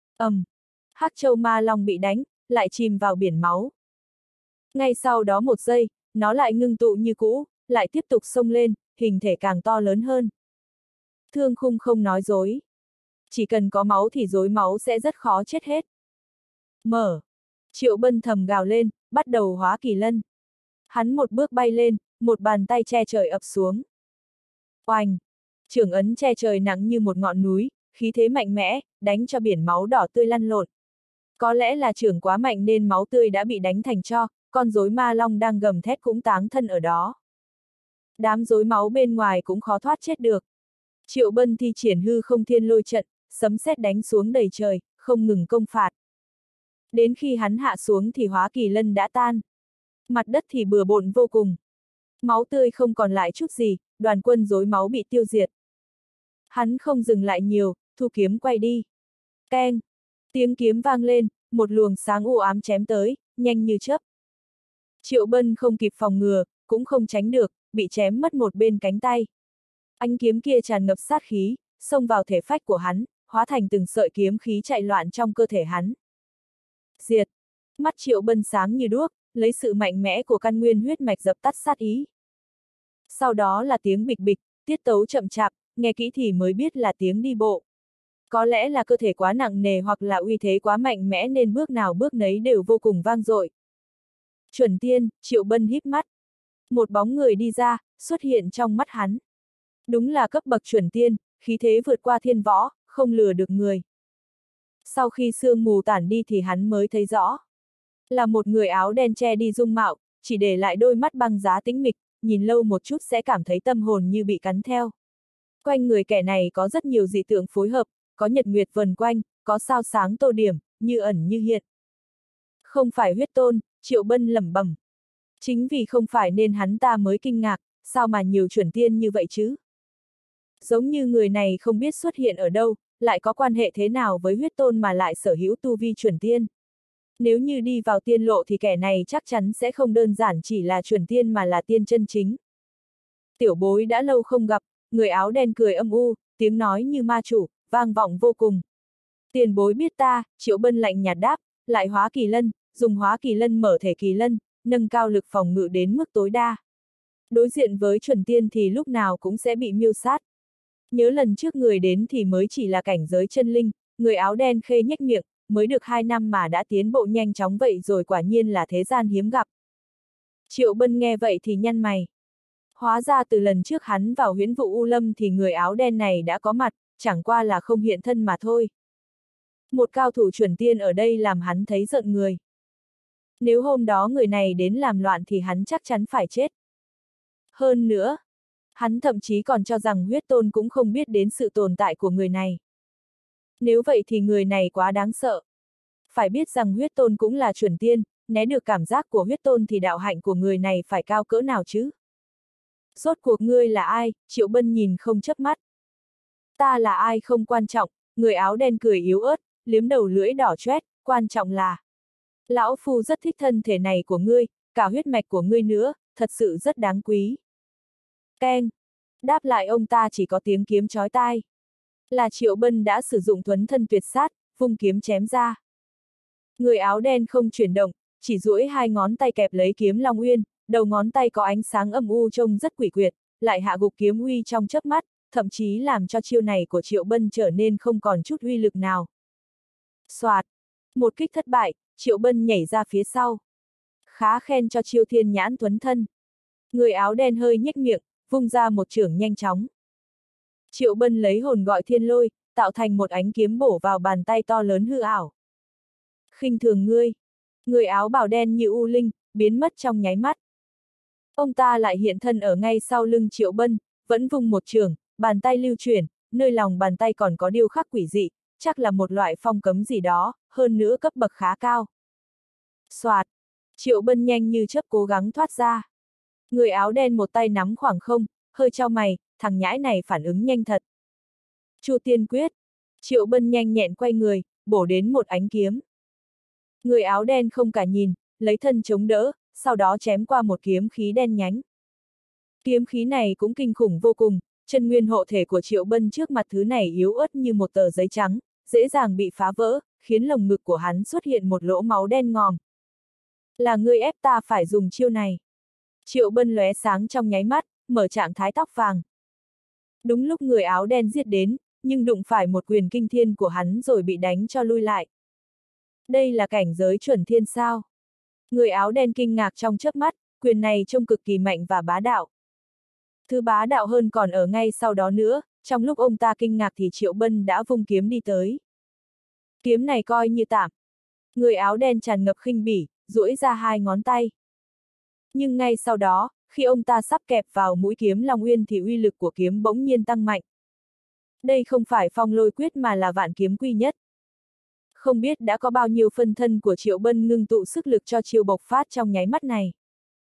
Hắc Châu Ma Long bị đánh, lại chìm vào biển máu. Ngay sau đó một giây, nó lại ngưng tụ như cũ, lại tiếp tục xông lên, hình thể càng to lớn hơn. Thương Khung không nói dối. Chỉ cần có máu thì rối máu sẽ rất khó chết hết. Mở! Triệu Bân thầm gào lên, bắt đầu hóa kỳ lân. Hắn một bước bay lên, một bàn tay che trời ập xuống. Oanh! Chưởng ấn che trời nặng như một ngọn núi, khí thế mạnh mẽ, đánh cho biển máu đỏ tươi lăn lộn. Có lẽ là chưởng quá mạnh nên máu tươi đã bị đánh thành tro, con rối ma long đang gầm thét cũng táng thân ở đó. Đám rối máu bên ngoài cũng khó thoát chết được. Triệu Bân thi triển hư không thiên lôi trận, sấm sét đánh xuống đầy trời, không ngừng công phạt. Đến khi hắn hạ xuống thì hóa kỳ lân đã tan. Mặt đất thì bừa bộn vô cùng. Máu tươi không còn lại chút gì, đoàn quân rối máu bị tiêu diệt. Hắn không dừng lại nhiều, thu kiếm quay đi. Keng! Tiếng kiếm vang lên, một luồng sáng u ám chém tới, nhanh như chớp. Triệu Bân không kịp phòng ngừa, cũng không tránh được, bị chém mất một bên cánh tay. Ánh kiếm kia tràn ngập sát khí, xông vào thể phách của hắn, hóa thành từng sợi kiếm khí chạy loạn trong cơ thể hắn. Diệt! Mắt Triệu Bân sáng như đuốc, lấy sự mạnh mẽ của căn nguyên huyết mạch dập tắt sát ý. Sau đó là tiếng bịch bịch, tiết tấu chậm chạp, nghe kỹ thì mới biết là tiếng đi bộ. Có lẽ là cơ thể quá nặng nề hoặc là uy thế quá mạnh mẽ nên bước nào bước nấy đều vô cùng vang dội. Chuẩn tiên, Triệu Bân híp mắt. Một bóng người đi ra, xuất hiện trong mắt hắn. Đúng là cấp bậc chuẩn tiên, khí thế vượt qua thiên võ, không lừa được người. Sau khi sương mù tản đi thì hắn mới thấy rõ. Là một người áo đen che đi dung mạo, chỉ để lại đôi mắt băng giá tĩnh mịch, nhìn lâu một chút sẽ cảm thấy tâm hồn như bị cắn theo. Quanh người kẻ này có rất nhiều dị tượng phối hợp, có nhật nguyệt vần quanh, có sao sáng tô điểm, như ẩn như hiện. Không phải huyết tôn, Triệu Bân lẩm bẩm. Chính vì không phải nên hắn ta mới kinh ngạc, sao mà nhiều chuẩn tiên như vậy chứ? Giống như người này không biết xuất hiện ở đâu, lại có quan hệ thế nào với huyết tôn mà lại sở hữu tu vi chuẩn tiên. Nếu như đi vào tiên lộ thì kẻ này chắc chắn sẽ không đơn giản chỉ là chuẩn tiên mà là tiên chân chính. Tiểu bối đã lâu không gặp, người áo đen cười âm u, tiếng nói như ma chủ, vang vọng vô cùng. Tiền bối biết ta, Triệu Bân lạnh nhạt đáp, lại hóa kỳ lân, dùng hóa kỳ lân mở thể kỳ lân, nâng cao lực phòng ngự đến mức tối đa. Đối diện với chuẩn tiên thì lúc nào cũng sẽ bị miêu sát. Nhớ lần trước người đến thì mới chỉ là cảnh giới chân linh, người áo đen khê nhếch miệng, mới được 2 năm mà đã tiến bộ nhanh chóng vậy rồi, quả nhiên là thế gian hiếm gặp. Triệu Bân nghe vậy thì nhăn mày. Hóa ra từ lần trước hắn vào huyễn vụ U Lâm thì người áo đen này đã có mặt, chẳng qua là không hiện thân mà thôi. Một cao thủ chuẩn tiên ở đây làm hắn thấy giận người. Nếu hôm đó người này đến làm loạn thì hắn chắc chắn phải chết. Hơn nữa, hắn thậm chí còn cho rằng huyết tôn cũng không biết đến sự tồn tại của người này. Nếu vậy thì người này quá đáng sợ. Phải biết rằng huyết tôn cũng là chuẩn tiên, né được cảm giác của huyết tôn thì đạo hạnh của người này phải cao cỡ nào chứ? Rốt cuộc ngươi là ai? Triệu Bân nhìn không chớp mắt. Ta là ai không quan trọng, người áo đen cười yếu ớt, liếm đầu lưỡi đỏ chóét, quan trọng là lão phu rất thích thân thể này của ngươi, cả huyết mạch của ngươi nữa, thật sự rất đáng quý. Keng! Đáp lại ông ta chỉ có tiếng kiếm chói tai. Là Triệu Bân đã sử dụng thuấn thân tuyệt sát, vung kiếm chém ra. Người áo đen không chuyển động, chỉ duỗi 2 ngón tay kẹp lấy kiếm Long Uyên, đầu ngón tay có ánh sáng âm u trông rất quỷ quyệt, lại hạ gục kiếm uy trong chớp mắt, thậm chí làm cho chiêu này của Triệu Bân trở nên không còn chút uy lực nào. Soạt! Một kích thất bại, Triệu Bân nhảy ra phía sau. Khá khen cho chiêu thiên nhãn thuấn thân. Người áo đen hơi nhếch miệng, vung ra một chưởng nhanh chóng. Triệu Bân lấy hồn gọi thiên lôi, tạo thành một ánh kiếm bổ vào bàn tay to lớn hư ảo. Khinh thường ngươi. Người áo bào đen như u linh, biến mất trong nháy mắt. Ông ta lại hiện thân ở ngay sau lưng Triệu Bân, vẫn vung một chưởng, bàn tay lưu chuyển, nơi lòng bàn tay còn có điêu khắc quỷ dị, chắc là một loại phong cấm gì đó, hơn nữa cấp bậc khá cao. Soạt! Triệu Bân nhanh như chớp cố gắng thoát ra. Người áo đen một tay nắm khoảng không, hơi chau mày, thằng nhãi này phản ứng nhanh thật. Chu Tiên Quyết! Triệu Bân nhanh nhẹn quay người, bổ đến một ánh kiếm. Người áo đen không cả nhìn, lấy thân chống đỡ, sau đó chém qua một kiếm khí đen nhánh. Kiếm khí này cũng kinh khủng vô cùng, chân nguyên hộ thể của Triệu Bân trước mặt thứ này yếu ớt như một tờ giấy trắng, dễ dàng bị phá vỡ, khiến lồng ngực của hắn xuất hiện một lỗ máu đen ngòm. Là ngươi ép ta phải dùng chiêu này. Triệu Bân lóe sáng trong nháy mắt, mở trạng thái tóc vàng. Đúng lúc người áo đen giết đến, nhưng đụng phải một quyền kinh thiên của hắn rồi bị đánh cho lui lại. Đây là cảnh giới chuẩn thiên sao? Người áo đen kinh ngạc trong chớp mắt, quyền này trông cực kỳ mạnh và bá đạo. Thứ bá đạo hơn còn ở ngay sau đó nữa, trong lúc ông ta kinh ngạc thì Triệu Bân đã vung kiếm đi tới. Kiếm này coi như tạm. Người áo đen tràn ngập khinh bỉ, duỗi ra 2 ngón tay. Nhưng ngay sau đó, khi ông ta sắp kẹp vào mũi kiếm Long Uyên thì uy lực của kiếm bỗng nhiên tăng mạnh. Đây không phải phong lôi quyết mà là vạn kiếm quy nhất. Không biết đã có bao nhiêu phân thân của Triệu Bân ngưng tụ sức lực cho chiêu bộc phát trong nháy mắt này.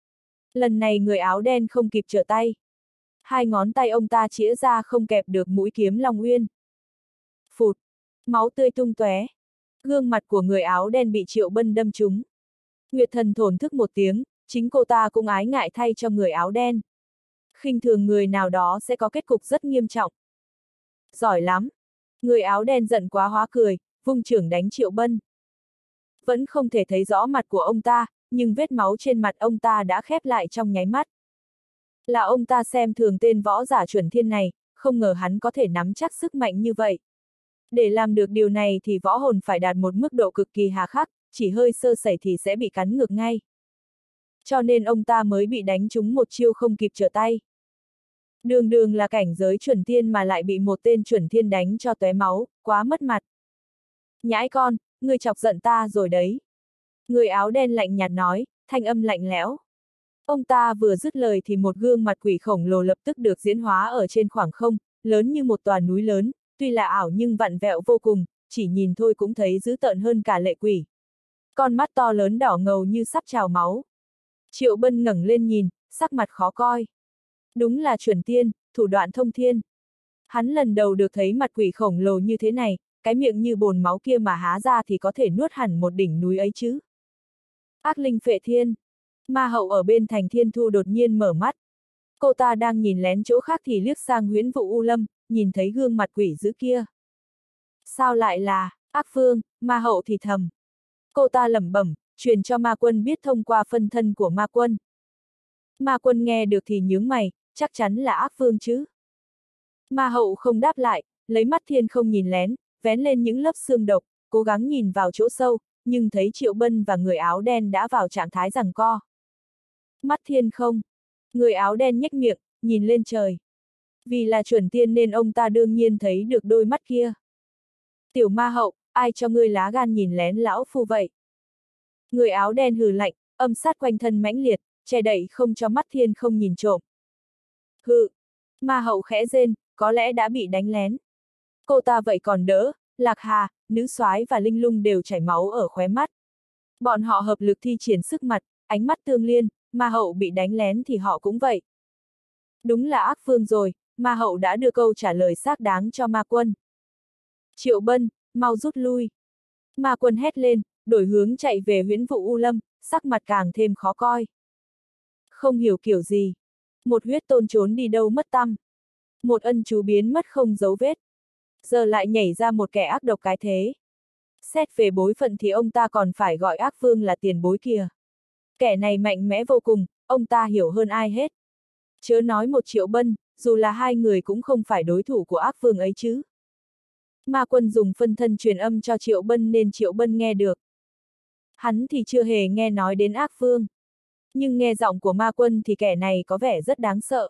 Lần này người áo đen không kịp trở tay. 2 ngón tay ông ta chĩa ra không kẹp được mũi kiếm Long Uyên. Phụt, máu tươi tung tóe. Gương mặt của người áo đen bị Triệu Bân đâm trúng. Nguyệt Thần thổn thức một tiếng, chính cô ta cũng ái ngại thay cho người áo đen. Khinh thường người nào đó sẽ có kết cục rất nghiêm trọng. Giỏi lắm. Người áo đen giận quá hóa cười, vung chưởng đánh Triệu Bân. Vẫn không thể thấy rõ mặt của ông ta, nhưng vết máu trên mặt ông ta đã khép lại trong nháy mắt. Là ông ta xem thường tên võ giả chuẩn thiên này, không ngờ hắn có thể nắm chắc sức mạnh như vậy. Để làm được điều này thì võ hồn phải đạt một mức độ cực kỳ hà khắc, chỉ hơi sơ sẩy thì sẽ bị cắn ngược ngay. Cho nên ông ta mới bị đánh trúng một chiêu không kịp trở tay. Đường đường là cảnh giới chuẩn thiên mà lại bị một tên chuẩn thiên đánh cho tóe máu, quá mất mặt. Nhãi con, ngươi chọc giận ta rồi đấy. Người áo đen lạnh nhạt nói, thanh âm lạnh lẽo. Ông ta vừa dứt lời thì một gương mặt quỷ khổng lồ lập tức được diễn hóa ở trên khoảng không, lớn như một tòa núi lớn, tuy là ảo nhưng vặn vẹo vô cùng, chỉ nhìn thôi cũng thấy dữ tợn hơn cả lệ quỷ. Con mắt to lớn đỏ ngầu như sắp trào máu. Triệu Bân ngẩng lên nhìn, sắc mặt khó coi. Đúng là chuẩn tiên, thủ đoạn thông thiên. Hắn lần đầu được thấy mặt quỷ khổng lồ như thế này, cái miệng như bồn máu kia mà há ra thì có thể nuốt hẳn một đỉnh núi ấy chứ. Ác linh phệ thiên. Ma hậu ở bên thành thiên thu đột nhiên mở mắt. Cô ta đang nhìn lén chỗ khác thì liếc sang Huyễn Vụ U Lâm, nhìn thấy gương mặt quỷ dữ kia. Sao lại là ác phương, ma hậu thì thầm. Cô ta lẩm bẩm, truyền cho ma quân biết thông qua phân thân của ma quân. Ma quân nghe được thì nhướng mày, chắc chắn là ác phương chứ. Ma hậu không đáp lại, lấy mắt thiên không nhìn lén, vén lên những lớp xương độc, cố gắng nhìn vào chỗ sâu, nhưng thấy Triệu Bân và người áo đen đã vào trạng thái giằng co. Mắt thiên không. Người áo đen nhếch miệng, nhìn lên trời. Vì là chuẩn tiên nên ông ta đương nhiên thấy được đôi mắt kia. Tiểu ma hậu, ai cho ngươi lá gan nhìn lén lão phu vậy? Người áo đen hừ lạnh, âm sát quanh thân mãnh liệt, che đậy không cho mắt thiên không nhìn trộm. Hừ. Ma hậu khẽ rên, có lẽ đã bị đánh lén. Cô ta vậy còn đỡ, Lạc Hà, Nữ Soái và Linh Lung đều chảy máu ở khóe mắt. Bọn họ hợp lực thi triển sức mặt, ánh mắt tương liên, ma hậu bị đánh lén thì họ cũng vậy. Đúng là ác phương rồi, ma hậu đã đưa câu trả lời xác đáng cho ma quân. Triệu Bân, mau rút lui. Ma quân hét lên, đổi hướng chạy về Huyễn Vụ U Lâm, sắc mặt càng thêm khó coi. Không hiểu kiểu gì. Một huyết tôn trốn đi đâu mất tăm. Một ân chú biến mất không dấu vết. Giờ lại nhảy ra một kẻ ác độc cái thế. Xét về bối phận thì ông ta còn phải gọi ác phương là tiền bối kìa. Kẻ này mạnh mẽ vô cùng, ông ta hiểu hơn ai hết. Chớ nói một Triệu Bân, dù là hai người cũng không phải đối thủ của ác phương ấy chứ. Ma quân dùng phân thân truyền âm cho Triệu Bân nên Triệu Bân nghe được. Hắn thì chưa hề nghe nói đến ác phương. Nhưng nghe giọng của ma quân thì kẻ này có vẻ rất đáng sợ.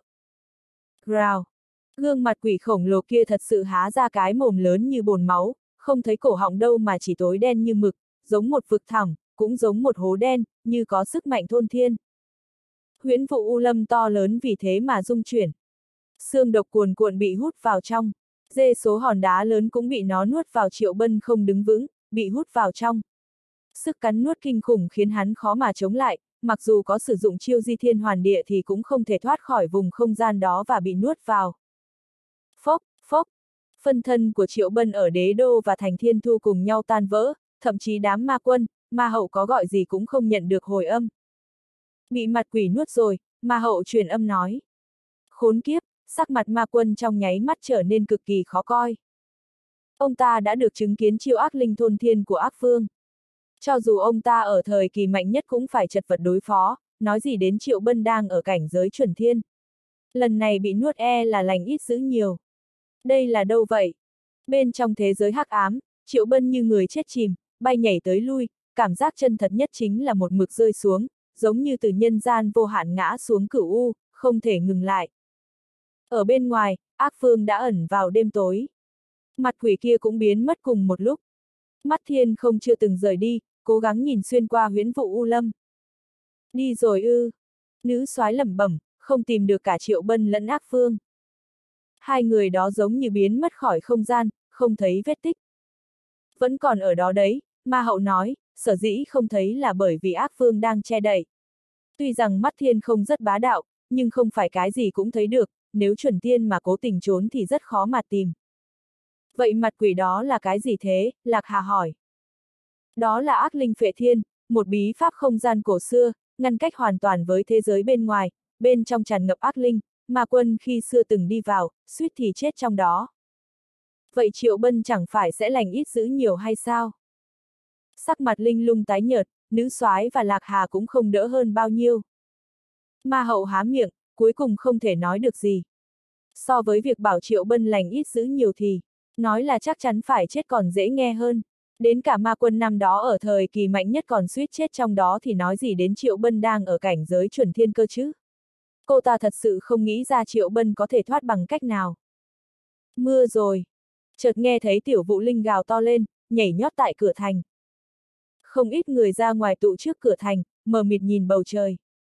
Rào. Gương mặt quỷ khổng lồ kia thật sự há ra cái mồm lớn như bồn máu, không thấy cổ họng đâu mà chỉ tối đen như mực, giống một vực thẳm, cũng giống một hố đen, như có sức mạnh thôn thiên. Huyễn Vụ U Lâm to lớn vì thế mà rung chuyển. Xương độc cuồn cuộn bị hút vào trong. Dê số hòn đá lớn cũng bị nó nuốt vào. Triệu Bân không đứng vững, bị hút vào trong. Sức cắn nuốt kinh khủng khiến hắn khó mà chống lại, mặc dù có sử dụng chiêu di thiên hoàn địa thì cũng không thể thoát khỏi vùng không gian đó và bị nuốt vào. Phốc, phốc. Phân thân của Triệu Bân ở Đế Đô và thành Thiên Thu cùng nhau tan vỡ, thậm chí đám ma quân, ma hậu có gọi gì cũng không nhận được hồi âm. Bị mặt quỷ nuốt rồi, ma hậu truyền âm nói. Khốn kiếp, sắc mặt ma quân trong nháy mắt trở nên cực kỳ khó coi. Ông ta đã được chứng kiến chiêu ác linh thôn thiên của ác phương. Cho dù ông ta ở thời kỳ mạnh nhất cũng phải chật vật đối phó, nói gì đến Triệu Bân đang ở cảnh giới chuẩn thiên. Lần này bị nuốt là lành ít dữ nhiều. Đây là đâu vậy? Bên trong thế giới hắc ám, Triệu Bân như người chết chìm, bay nhảy tới lui, cảm giác chân thật nhất chính là một mực rơi xuống, giống như từ nhân gian vô hạn ngã xuống cửu u, không thể ngừng lại. Ở bên ngoài, ác phương đã ẩn vào đêm tối. Mặt quỷ kia cũng biến mất cùng một lúc. Mắt thiên không chưa từng rời đi, cố gắng nhìn xuyên qua Huyễn Vụ U Lâm. Đi rồi ư? Nữ soái lẩm bẩm, không tìm được cả Triệu Bân lẫn ác phương. Hai người đó giống như biến mất khỏi không gian, không thấy vết tích. Vẫn còn ở đó đấy, ma hậu nói, sở dĩ không thấy là bởi vì ác phương đang che đậy. Tuy rằng mắt thiên không rất bá đạo, nhưng không phải cái gì cũng thấy được, nếu chuẩn tiên mà cố tình trốn thì rất khó mà tìm. Vậy mặt quỷ đó là cái gì thế? Lạc Hà hỏi. Đó là ác linh phệ thiên, một bí pháp không gian cổ xưa, ngăn cách hoàn toàn với thế giới bên ngoài, bên trong tràn ngập ác linh, ma quân khi xưa từng đi vào, suýt thì chết trong đó. Vậy Triệu Bân chẳng phải sẽ lành ít dữ nhiều hay sao? Sắc mặt linh lung tái nhợt, nữ soái và Lạc Hà cũng không đỡ hơn bao nhiêu. Ma hậu há miệng, cuối cùng không thể nói được gì. So với việc bảo Triệu Bân lành ít dữ nhiều thì, nói là chắc chắn phải chết còn dễ nghe hơn. Đến cả ma quân năm đó ở thời kỳ mạnh nhất còn suýt chết trong đó thì nói gì đến Triệu Bân đang ở cảnh giới chuẩn thiên cơ chứ. Cô ta thật sự không nghĩ ra Triệu Bân có thể thoát bằng cách nào. Mưa rồi. Chợt nghe thấy Tiểu Vũ Linh gào to lên, nhảy nhót tại cửa thành. Không ít người ra ngoài tụ trước cửa thành, mờ mịt nhìn bầu trời.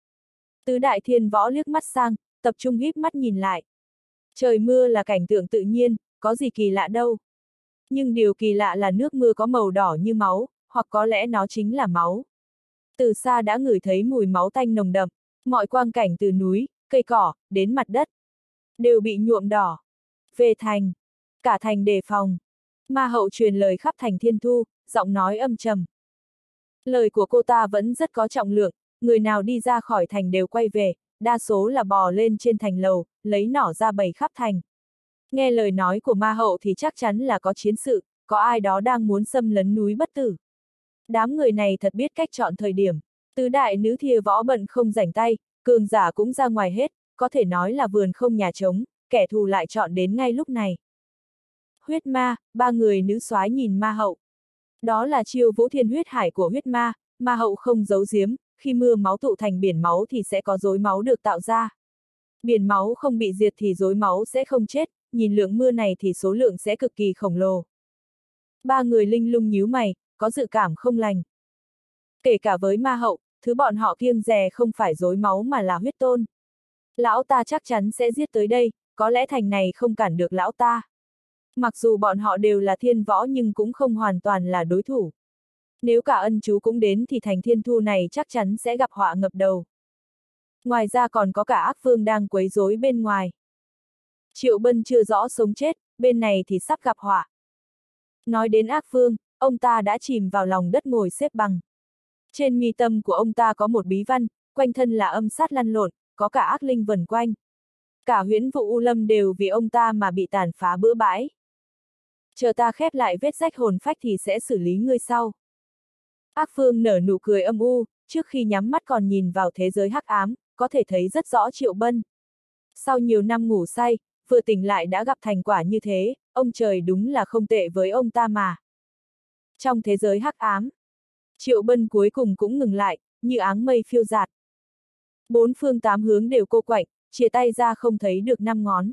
Tứ đại thiên võ liếc mắt sang, tập trung híp mắt nhìn lại. Trời mưa là cảnh tượng tự nhiên, có gì kỳ lạ đâu. Nhưng điều kỳ lạ là nước mưa có màu đỏ như máu, hoặc có lẽ nó chính là máu. Từ xa đã ngửi thấy mùi máu tanh nồng đậm, mọi quang cảnh từ núi, cây cỏ, đến mặt đất, đều bị nhuộm đỏ. Về thành, cả thành đề phòng. Ma hậu truyền lời khắp thành Thiên Thu, giọng nói âm trầm. Lời của cô ta vẫn rất có trọng lượng, người nào đi ra khỏi thành đều quay về, đa số là bò lên trên thành lầu, lấy nỏ ra bày khắp thành. Nghe lời nói của ma hậu thì chắc chắn là có chiến sự, có ai đó đang muốn xâm lấn núi Bất Tử. Đám người này thật biết cách chọn thời điểm. Tứ đại nữ thìa võ bận không rảnh tay, cường giả cũng ra ngoài hết, có thể nói là vườn không nhà trống, kẻ thù lại chọn đến ngay lúc này. Huyết ma, ba người nữ soái nhìn ma hậu. Đó là chiêu Vũ Thiên huyết hải của huyết ma, ma hậu không giấu giếm, khi mưa máu tụ thành biển máu thì sẽ có rối máu được tạo ra. Biển máu không bị diệt thì rối máu sẽ không chết, nhìn lượng mưa này thì số lượng sẽ cực kỳ khổng lồ. Ba người linh lung nhíu mày, có dự cảm không lành. Kể cả với ma hậu, thứ bọn họ kiêng dè không phải rối máu mà là huyết tôn. Lão ta chắc chắn sẽ giết tới đây, có lẽ thành này không cản được lão ta. Mặc dù bọn họ đều là thiên võ nhưng cũng không hoàn toàn là đối thủ. Nếu cả ân chú cũng đến thì thành Thiên Thu này chắc chắn sẽ gặp họa ngập đầu. Ngoài ra còn có cả ác vương đang quấy rối bên ngoài. Triệu Bân chưa rõ sống chết, bên này thì sắp gặp họa. Nói đến ác vương, ông ta đã chìm vào lòng đất ngồi xếp bằng. Trên mi tâm của ông ta có một bí văn, quanh thân là âm sát lăn lộn, có cả ác linh vần quanh. Cả huyễn vụ U Lâm đều vì ông ta mà bị tàn phá bừa bãi. Chờ ta khép lại vết rách hồn phách thì sẽ xử lý ngươi sau. Ác vương nở nụ cười âm u, trước khi nhắm mắt còn nhìn vào thế giới hắc ám, có thể thấy rất rõ Triệu Bân. Sau nhiều năm ngủ say, vừa tỉnh lại đã gặp thành quả như thế, ông trời đúng là không tệ với ông ta mà. Trong thế giới hắc ám, Triệu Bân cuối cùng cũng ngừng lại, như áng mây phiêu dạt. Bốn phương tám hướng đều cô quạnh, chia tay ra không thấy được năm ngón.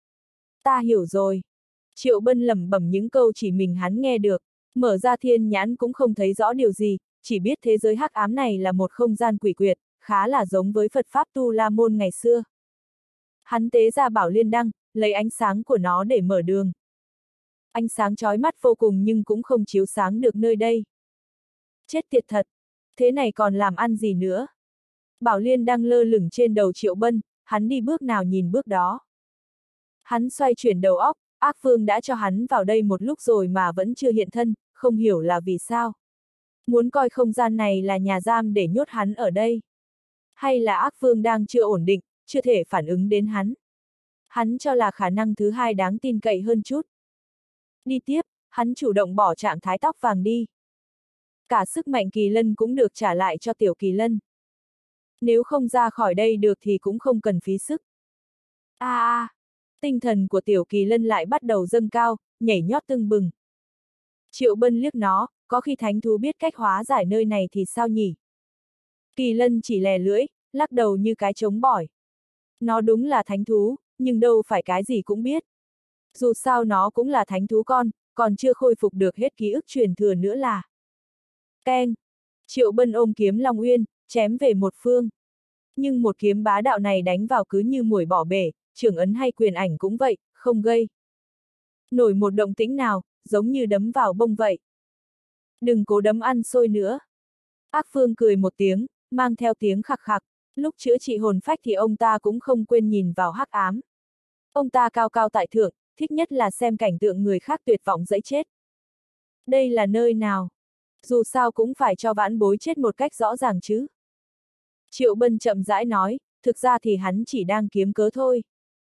Ta hiểu rồi. Triệu Bân lẩm bẩm những câu chỉ mình hắn nghe được, mở ra thiên nhãn cũng không thấy rõ điều gì, chỉ biết thế giới hắc ám này là một không gian quỷ quyệt, khá là giống với Phật Pháp Tu La Môn ngày xưa. Hắn tế ra Bảo Liên Đăng, lấy ánh sáng của nó để mở đường. Ánh sáng chói mắt vô cùng nhưng cũng không chiếu sáng được nơi đây. Chết tiệt thật! Thế này còn làm ăn gì nữa? Bảo Liên Đăng lơ lửng trên đầu Triệu Bân, hắn đi bước nào nhìn bước đó. Hắn xoay chuyển đầu óc, ác vương đã cho hắn vào đây một lúc rồi mà vẫn chưa hiện thân, không hiểu là vì sao. Muốn coi không gian này là nhà giam để nhốt hắn ở đây. Hay là ác vương đang chưa ổn định, chưa thể phản ứng đến hắn. Hắn cho là khả năng thứ hai đáng tin cậy hơn chút. Đi tiếp, hắn chủ động bỏ trạng thái tóc vàng đi. Cả sức mạnh kỳ lân cũng được trả lại cho tiểu kỳ lân. Nếu không ra khỏi đây được thì cũng không cần phí sức. Tinh thần của tiểu kỳ lân lại bắt đầu dâng cao, nhảy nhót tưng bừng. Triệu Bân liếc nó, có khi thánh thú biết cách hóa giải nơi này thì sao nhỉ? Kỳ lân chỉ lè lưỡi, lắc đầu như cái trống bỏi. Nó đúng là thánh thú, nhưng đâu phải cái gì cũng biết. Dù sao nó cũng là thánh thú con, còn chưa khôi phục được hết ký ức truyền thừa nữa là. Keng! Triệu Bân ôm kiếm Long Uyên, chém về một phương. Nhưng một kiếm bá đạo này đánh vào cứ như muỗi bỏ bể, trưởng ấn hay quyền ảnh cũng vậy, không gây nổi một động tĩnh nào, giống như đấm vào bông vậy. Đừng cố đấm ăn xôi nữa. Ác Phương cười một tiếng, mang theo tiếng khặc khặc, lúc chữa trị hồn phách thì ông ta cũng không quên nhìn vào hắc ám. Ông ta cao cao tại thượng, thích nhất là xem cảnh tượng người khác tuyệt vọng dẫy chết. Đây là nơi nào? Dù sao cũng phải cho vãn bối chết một cách rõ ràng chứ. Triệu Bân chậm rãi nói, thực ra thì hắn chỉ đang kiếm cớ thôi.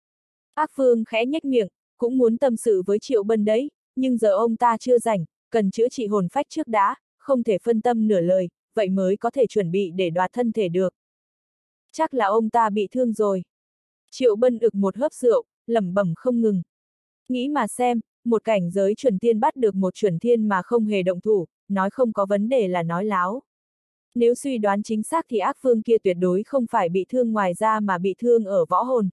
Ác Phương khẽ nhếch miệng, cũng muốn tâm sự với Triệu Bân đấy, nhưng giờ ông ta chưa rảnh, cần chữa trị hồn phách trước đã, không thể phân tâm nửa lời, vậy mới có thể chuẩn bị để đoạt thân thể được. Chắc là ông ta bị thương rồi. Triệu Bân ực một hớp rượu, lẩm bẩm không ngừng. Nghĩ mà xem, một cảnh giới chuẩn tiên bắt được một chuẩn thiên mà không hề động thủ, nói không có vấn đề là nói láo. Nếu suy đoán chính xác thì ác phương kia tuyệt đối không phải bị thương ngoài da mà bị thương ở võ hồn.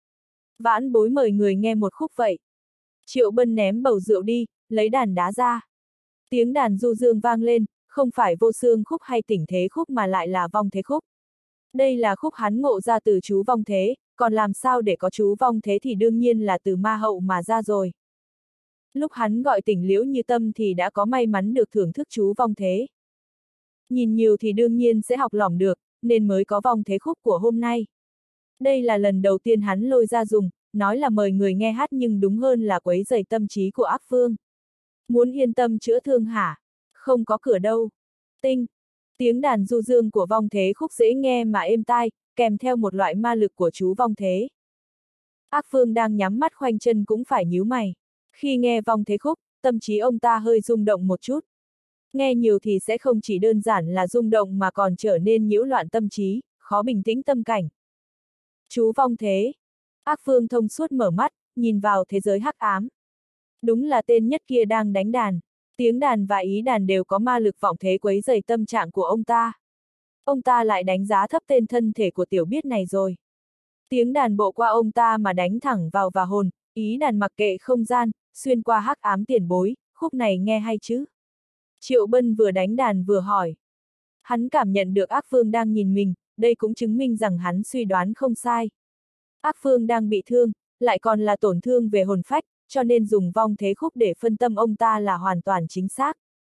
Vãn bối mời người nghe một khúc vậy. Triệu Bân ném bầu rượu đi, lấy đàn đá ra. Tiếng đàn du dương vang lên, không phải vô xương khúc hay tỉnh thế khúc mà lại là vong thế khúc. Đây là khúc hắn ngộ ra từ chú vong thế, còn làm sao để có chú vong thế thì đương nhiên là từ ma hậu mà ra rồi. Lúc hắn gọi tỉnh Liễu Như Tâm thì đã có may mắn được thưởng thức chú vong thế. Nhìn nhiều thì đương nhiên sẽ học lỏm được, nên mới có vong thế khúc của hôm nay. Đây là lần đầu tiên hắn lôi ra dùng, nói là mời người nghe hát nhưng đúng hơn là quấy rầy tâm trí của ác phương. Muốn yên tâm chữa thương hả? Không có cửa đâu. Tinh. Tiếng đàn du dương của vong thế khúc dễ nghe mà êm tai, kèm theo một loại ma lực của chú vong thế. Ác phương đang nhắm mắt khoanh chân cũng phải nhíu mày. Khi nghe vong thế khúc, tâm trí ông ta hơi rung động một chút. Nghe nhiều thì sẽ không chỉ đơn giản là rung động mà còn trở nên nhiễu loạn tâm trí, khó bình tĩnh tâm cảnh. Chú vong thế. Ác phương thông suốt mở mắt, nhìn vào thế giới hắc ám. Đúng là tên nhất kia đang đánh đàn. Tiếng đàn và ý đàn đều có ma lực vọng thế quấy rầy tâm trạng của ông ta. Ông ta lại đánh giá thấp tên thân thể của tiểu biết này rồi. Tiếng đàn bộ qua ông ta mà đánh thẳng vào và hồn, ý đàn mặc kệ không gian, xuyên qua hắc ám tiền bối, khúc này nghe hay chứ? Triệu Bân vừa đánh đàn vừa hỏi. Hắn cảm nhận được ác phương đang nhìn mình, đây cũng chứng minh rằng hắn suy đoán không sai. Ác phương đang bị thương, lại còn là tổn thương về hồn phách, cho nên dùng vong thế khúc để phân tâm ông ta là hoàn toàn chính xác.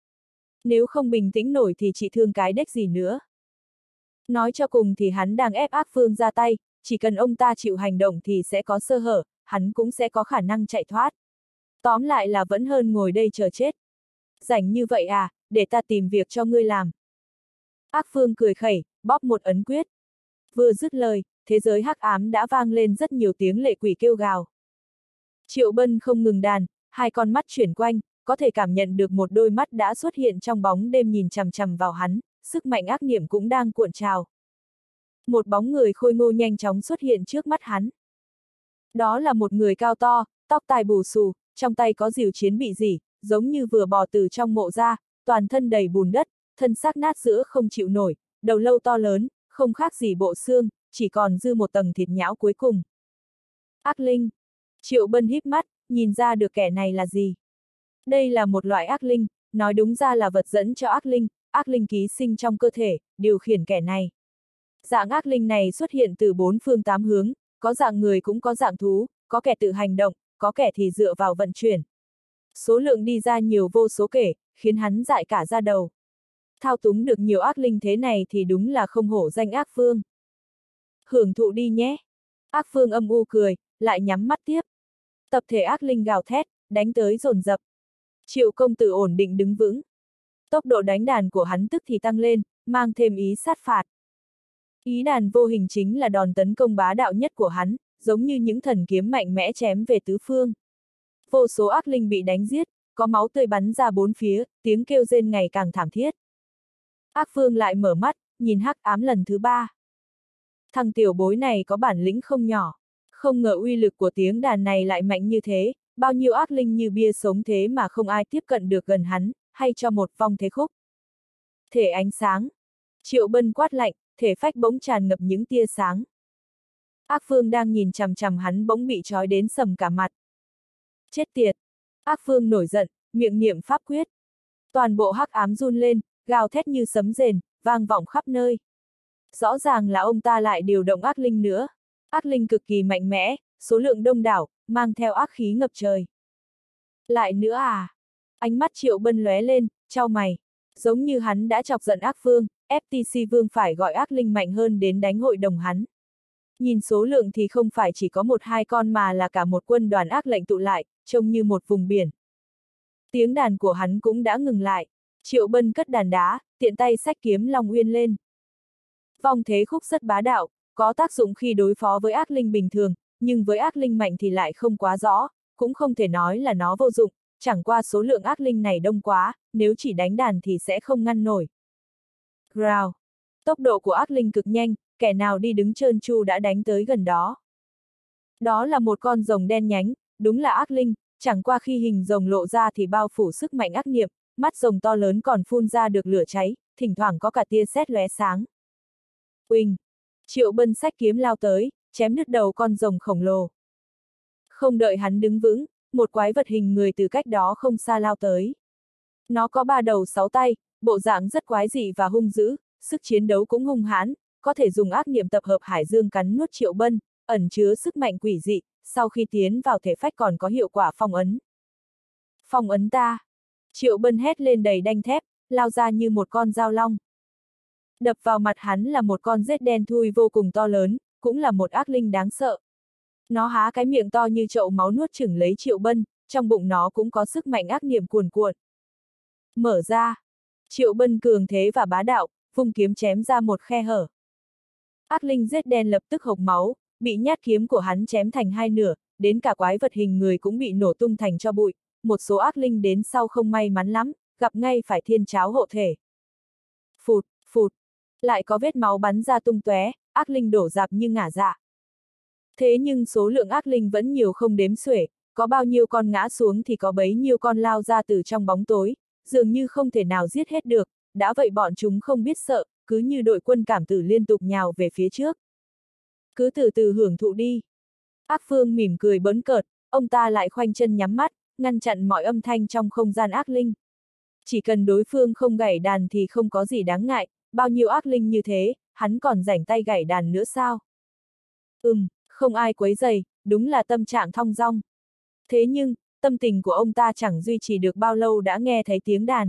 Nếu không bình tĩnh nổi thì trị thương cái đếch gì nữa. Nói cho cùng thì hắn đang ép ác phương ra tay, chỉ cần ông ta chịu hành động thì sẽ có sơ hở, hắn cũng sẽ có khả năng chạy thoát. Tóm lại là vẫn hơn ngồi đây chờ chết. Rảnh như vậy à, để ta tìm việc cho ngươi làm. Ác phương cười khẩy, bóp một ấn quyết. Vừa dứt lời, thế giới hắc ám đã vang lên rất nhiều tiếng lệ quỷ kêu gào. Triệu Bân không ngừng đàn, hai con mắt chuyển quanh, có thể cảm nhận được một đôi mắt đã xuất hiện trong bóng đêm nhìn chằm chằm vào hắn, sức mạnh ác niệm cũng đang cuộn trào. Một bóng người khôi ngô nhanh chóng xuất hiện trước mắt hắn. Đó là một người cao to, tóc tai bù xù, trong tay có rìu chiến bị rỉ, giống như vừa bò từ trong mộ ra, toàn thân đầy bùn đất, thân xác nát giữa không chịu nổi, đầu lâu to lớn, không khác gì bộ xương, chỉ còn dư một tầng thịt nhão cuối cùng. Ác linh. Triệu Bân híp mắt, nhìn ra được kẻ này là gì. Đây là một loại ác linh, nói đúng ra là vật dẫn cho ác linh ký sinh trong cơ thể, điều khiển kẻ này. Dạng ác linh này xuất hiện từ bốn phương tám hướng, có dạng người cũng có dạng thú, có kẻ tự hành động, có kẻ thì dựa vào vận chuyển. Số lượng đi ra nhiều vô số kể, khiến hắn dại cả da đầu. Thao túng được nhiều ác linh thế này thì đúng là không hổ danh ác phương. Hưởng thụ đi nhé. Ác phương âm u cười, lại nhắm mắt tiếp. Tập thể ác linh gào thét, đánh tới dồn dập. Triệu công tử ổn định đứng vững. Tốc độ đánh đàn của hắn tức thì tăng lên, mang thêm ý sát phạt. Ý đàn vô hình chính là đòn tấn công bá đạo nhất của hắn, giống như những thần kiếm mạnh mẽ chém về tứ phương. Vô số ác linh bị đánh giết, có máu tươi bắn ra bốn phía, tiếng kêu rên ngày càng thảm thiết. Ác phương lại mở mắt, nhìn hắc ám lần thứ ba. Thằng tiểu bối này có bản lĩnh không nhỏ. Không ngờ uy lực của tiếng đàn này lại mạnh như thế, bao nhiêu ác linh như bia sống thế mà không ai tiếp cận được gần hắn, hay cho một vong thế khúc. Thể ánh sáng. Triệu Bân quát lạnh, thể phách bỗng tràn ngập những tia sáng. Ác phương đang nhìn chằm chằm hắn bỗng bị trói đến sầm cả mặt. Chết tiệt! Ác phương nổi giận, miệng niệm pháp quyết. Toàn bộ hắc ám run lên, gào thét như sấm rền, vang vọng khắp nơi. Rõ ràng là ông ta lại điều động ác linh nữa. Ác linh cực kỳ mạnh mẽ, số lượng đông đảo, mang theo ác khí ngập trời. Lại nữa à? Ánh mắt Triệu Bân lóe lên, chau mày. Giống như hắn đã chọc giận ác phương, FTC Vương phải gọi ác linh mạnh hơn đến đánh hội đồng hắn. Nhìn số lượng thì không phải chỉ có một hai con mà là cả một quân đoàn ác lệnh tụ lại, trông như một vùng biển. Tiếng đàn của hắn cũng đã ngừng lại. Triệu Bân cất đàn đá, tiện tay xách kiếm Long Uyên lên. Vong thế khúc rất bá đạo, có tác dụng khi đối phó với ác linh bình thường, nhưng với ác linh mạnh thì lại không quá rõ, cũng không thể nói là nó vô dụng, chẳng qua số lượng ác linh này đông quá, nếu chỉ đánh đàn thì sẽ không ngăn nổi. Rào! Tốc độ của ác linh cực nhanh, kẻ nào đi đứng trơn tru đã đánh tới gần đó. Đó là một con rồng đen nhánh, đúng là ác linh, chẳng qua khi hình rồng lộ ra thì bao phủ sức mạnh ác niệm, mắt rồng to lớn còn phun ra được lửa cháy, thỉnh thoảng có cả tia sét lóe sáng. Uỳnh! Triệu Bân xách kiếm lao tới, chém đứt đầu con rồng khổng lồ. Không đợi hắn đứng vững, một quái vật hình người từ cách đó không xa lao tới. Nó có 3 đầu 6 tay, bộ dạng rất quái dị và hung dữ, sức chiến đấu cũng hung hãn, có thể dùng ác niệm tập hợp hải dương cắn nuốt Triệu Bân, ẩn chứa sức mạnh quỷ dị, sau khi tiến vào thể phách còn có hiệu quả phong ấn. Phong ấn ta! Triệu Bân hét lên đầy đanh thép, lao ra như một con dao long. Đập vào mặt hắn là một con rết đen thui vô cùng to lớn, cũng là một ác linh đáng sợ. Nó há cái miệng to như chậu máu nuốt chửng lấy Triệu Bân, trong bụng nó cũng có sức mạnh ác niệm cuồn cuộn. Mở ra! Triệu Bân cường thế và bá đạo, vung kiếm chém ra một khe hở. Ác linh rết đen lập tức hộc máu, bị nhát kiếm của hắn chém thành 2 nửa, đến cả quái vật hình người cũng bị nổ tung thành tro bụi, một số ác linh đến sau không may mắn lắm, gặp ngay phải thiên cháo hộ thể. Phụt, phụt, lại có vết máu bắn ra tung tóe, ác linh đổ rạp như ngả dạ. Thế nhưng số lượng ác linh vẫn nhiều không đếm xuể, có bao nhiêu con ngã xuống thì có bấy nhiêu con lao ra từ trong bóng tối, dường như không thể nào giết hết được, đã vậy bọn chúng không biết sợ, cứ như đội quân cảm tử liên tục nhào về phía trước. Cứ từ từ hưởng thụ đi. Ác Phương mỉm cười bỡn cợt, ông ta lại khoanh chân nhắm mắt, ngăn chặn mọi âm thanh trong không gian ác linh. Chỉ cần đối phương không gảy đàn thì không có gì đáng ngại, bao nhiêu ác linh như thế, hắn còn rảnh tay gảy đàn nữa sao? Không ai quấy rầy, đúng là tâm trạng thong dong. Thế nhưng, tâm tình của ông ta chẳng duy trì được bao lâu đã nghe thấy tiếng đàn.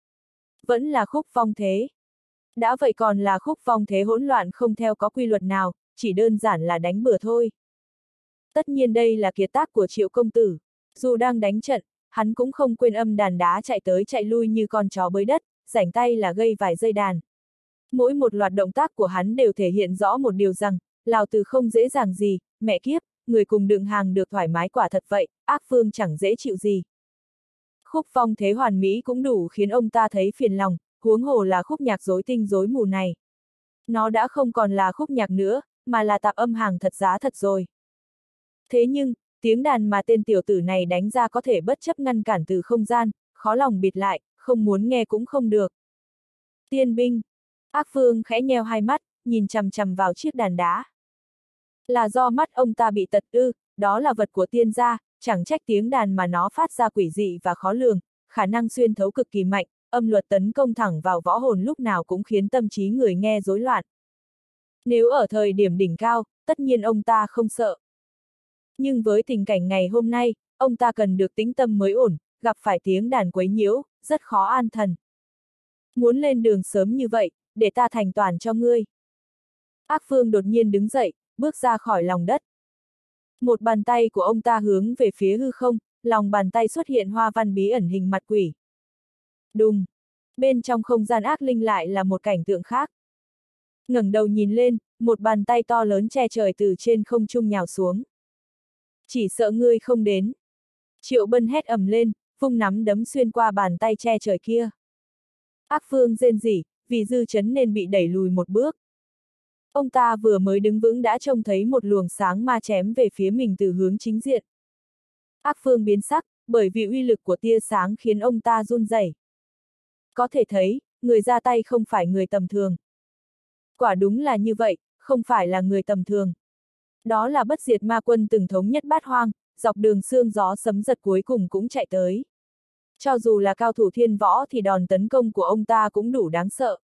Vẫn là khúc vong thế. Đã vậy còn là khúc vong thế hỗn loạn không theo có quy luật nào, chỉ đơn giản là đánh bừa thôi. Tất nhiên đây là kiệt tác của Triệu công tử. Dù đang đánh trận, hắn cũng không quên âm đàn đá chạy tới chạy lui như con chó bới đất, rảnh tay là gây vài giây đàn. Mỗi một loạt động tác của hắn đều thể hiện rõ một điều rằng, Lào Từ không dễ dàng gì, mẹ kiếp, người cùng đựng hàng được thoải mái quả thật vậy, ác phương chẳng dễ chịu gì. Khúc vong thế hoàn mỹ cũng đủ khiến ông ta thấy phiền lòng, huống hồ là khúc nhạc rối tinh rối mù này. Nó đã không còn là khúc nhạc nữa, mà là tạp âm hàng thật giá thật rồi. Thế nhưng, tiếng đàn mà tên tiểu tử này đánh ra có thể bất chấp ngăn cản từ không gian, khó lòng bịt lại, không muốn nghe cũng không được. Tiên binh! Ác Phương khẽ nheo hai mắt, nhìn chằm chằm vào chiếc đàn đá. Là do mắt ông ta bị tật ư, đó là vật của tiên gia, chẳng trách tiếng đàn mà nó phát ra quỷ dị và khó lường, khả năng xuyên thấu cực kỳ mạnh, âm luật tấn công thẳng vào võ hồn lúc nào cũng khiến tâm trí người nghe rối loạn. Nếu ở thời điểm đỉnh cao, tất nhiên ông ta không sợ. Nhưng với tình cảnh ngày hôm nay, ông ta cần được tĩnh tâm mới ổn, gặp phải tiếng đàn quấy nhiễu, rất khó an thần. Muốn lên đường sớm như vậy, để ta thành toàn cho ngươi. Ác Phương đột nhiên đứng dậy, bước ra khỏi lòng đất. Một bàn tay của ông ta hướng về phía hư không, lòng bàn tay xuất hiện hoa văn bí ẩn hình mặt quỷ. Đùng! Bên trong không gian ác linh lại là một cảnh tượng khác. Ngẩng đầu nhìn lên, một bàn tay to lớn che trời từ trên không trung nhào xuống. Chỉ sợ ngươi không đến. Triệu Bân hét ầm lên, vung nắm đấm xuyên qua bàn tay che trời kia. Ác Phương rên rỉ, vì dư chấn nên bị đẩy lùi một bước. Ông ta vừa mới đứng vững đã trông thấy một luồng sáng ma chém về phía mình từ hướng chính diện. Ác Phương biến sắc, bởi vì uy lực của tia sáng khiến ông ta run rẩy. Có thể thấy, người ra tay không phải người tầm thường. Quả đúng là như vậy, không phải là người tầm thường. Đó là bất diệt ma quân từng thống nhất bát hoang, dọc đường sương gió sấm giật cuối cùng cũng chạy tới. Cho dù là cao thủ thiên võ thì đòn tấn công của ông ta cũng đủ đáng sợ.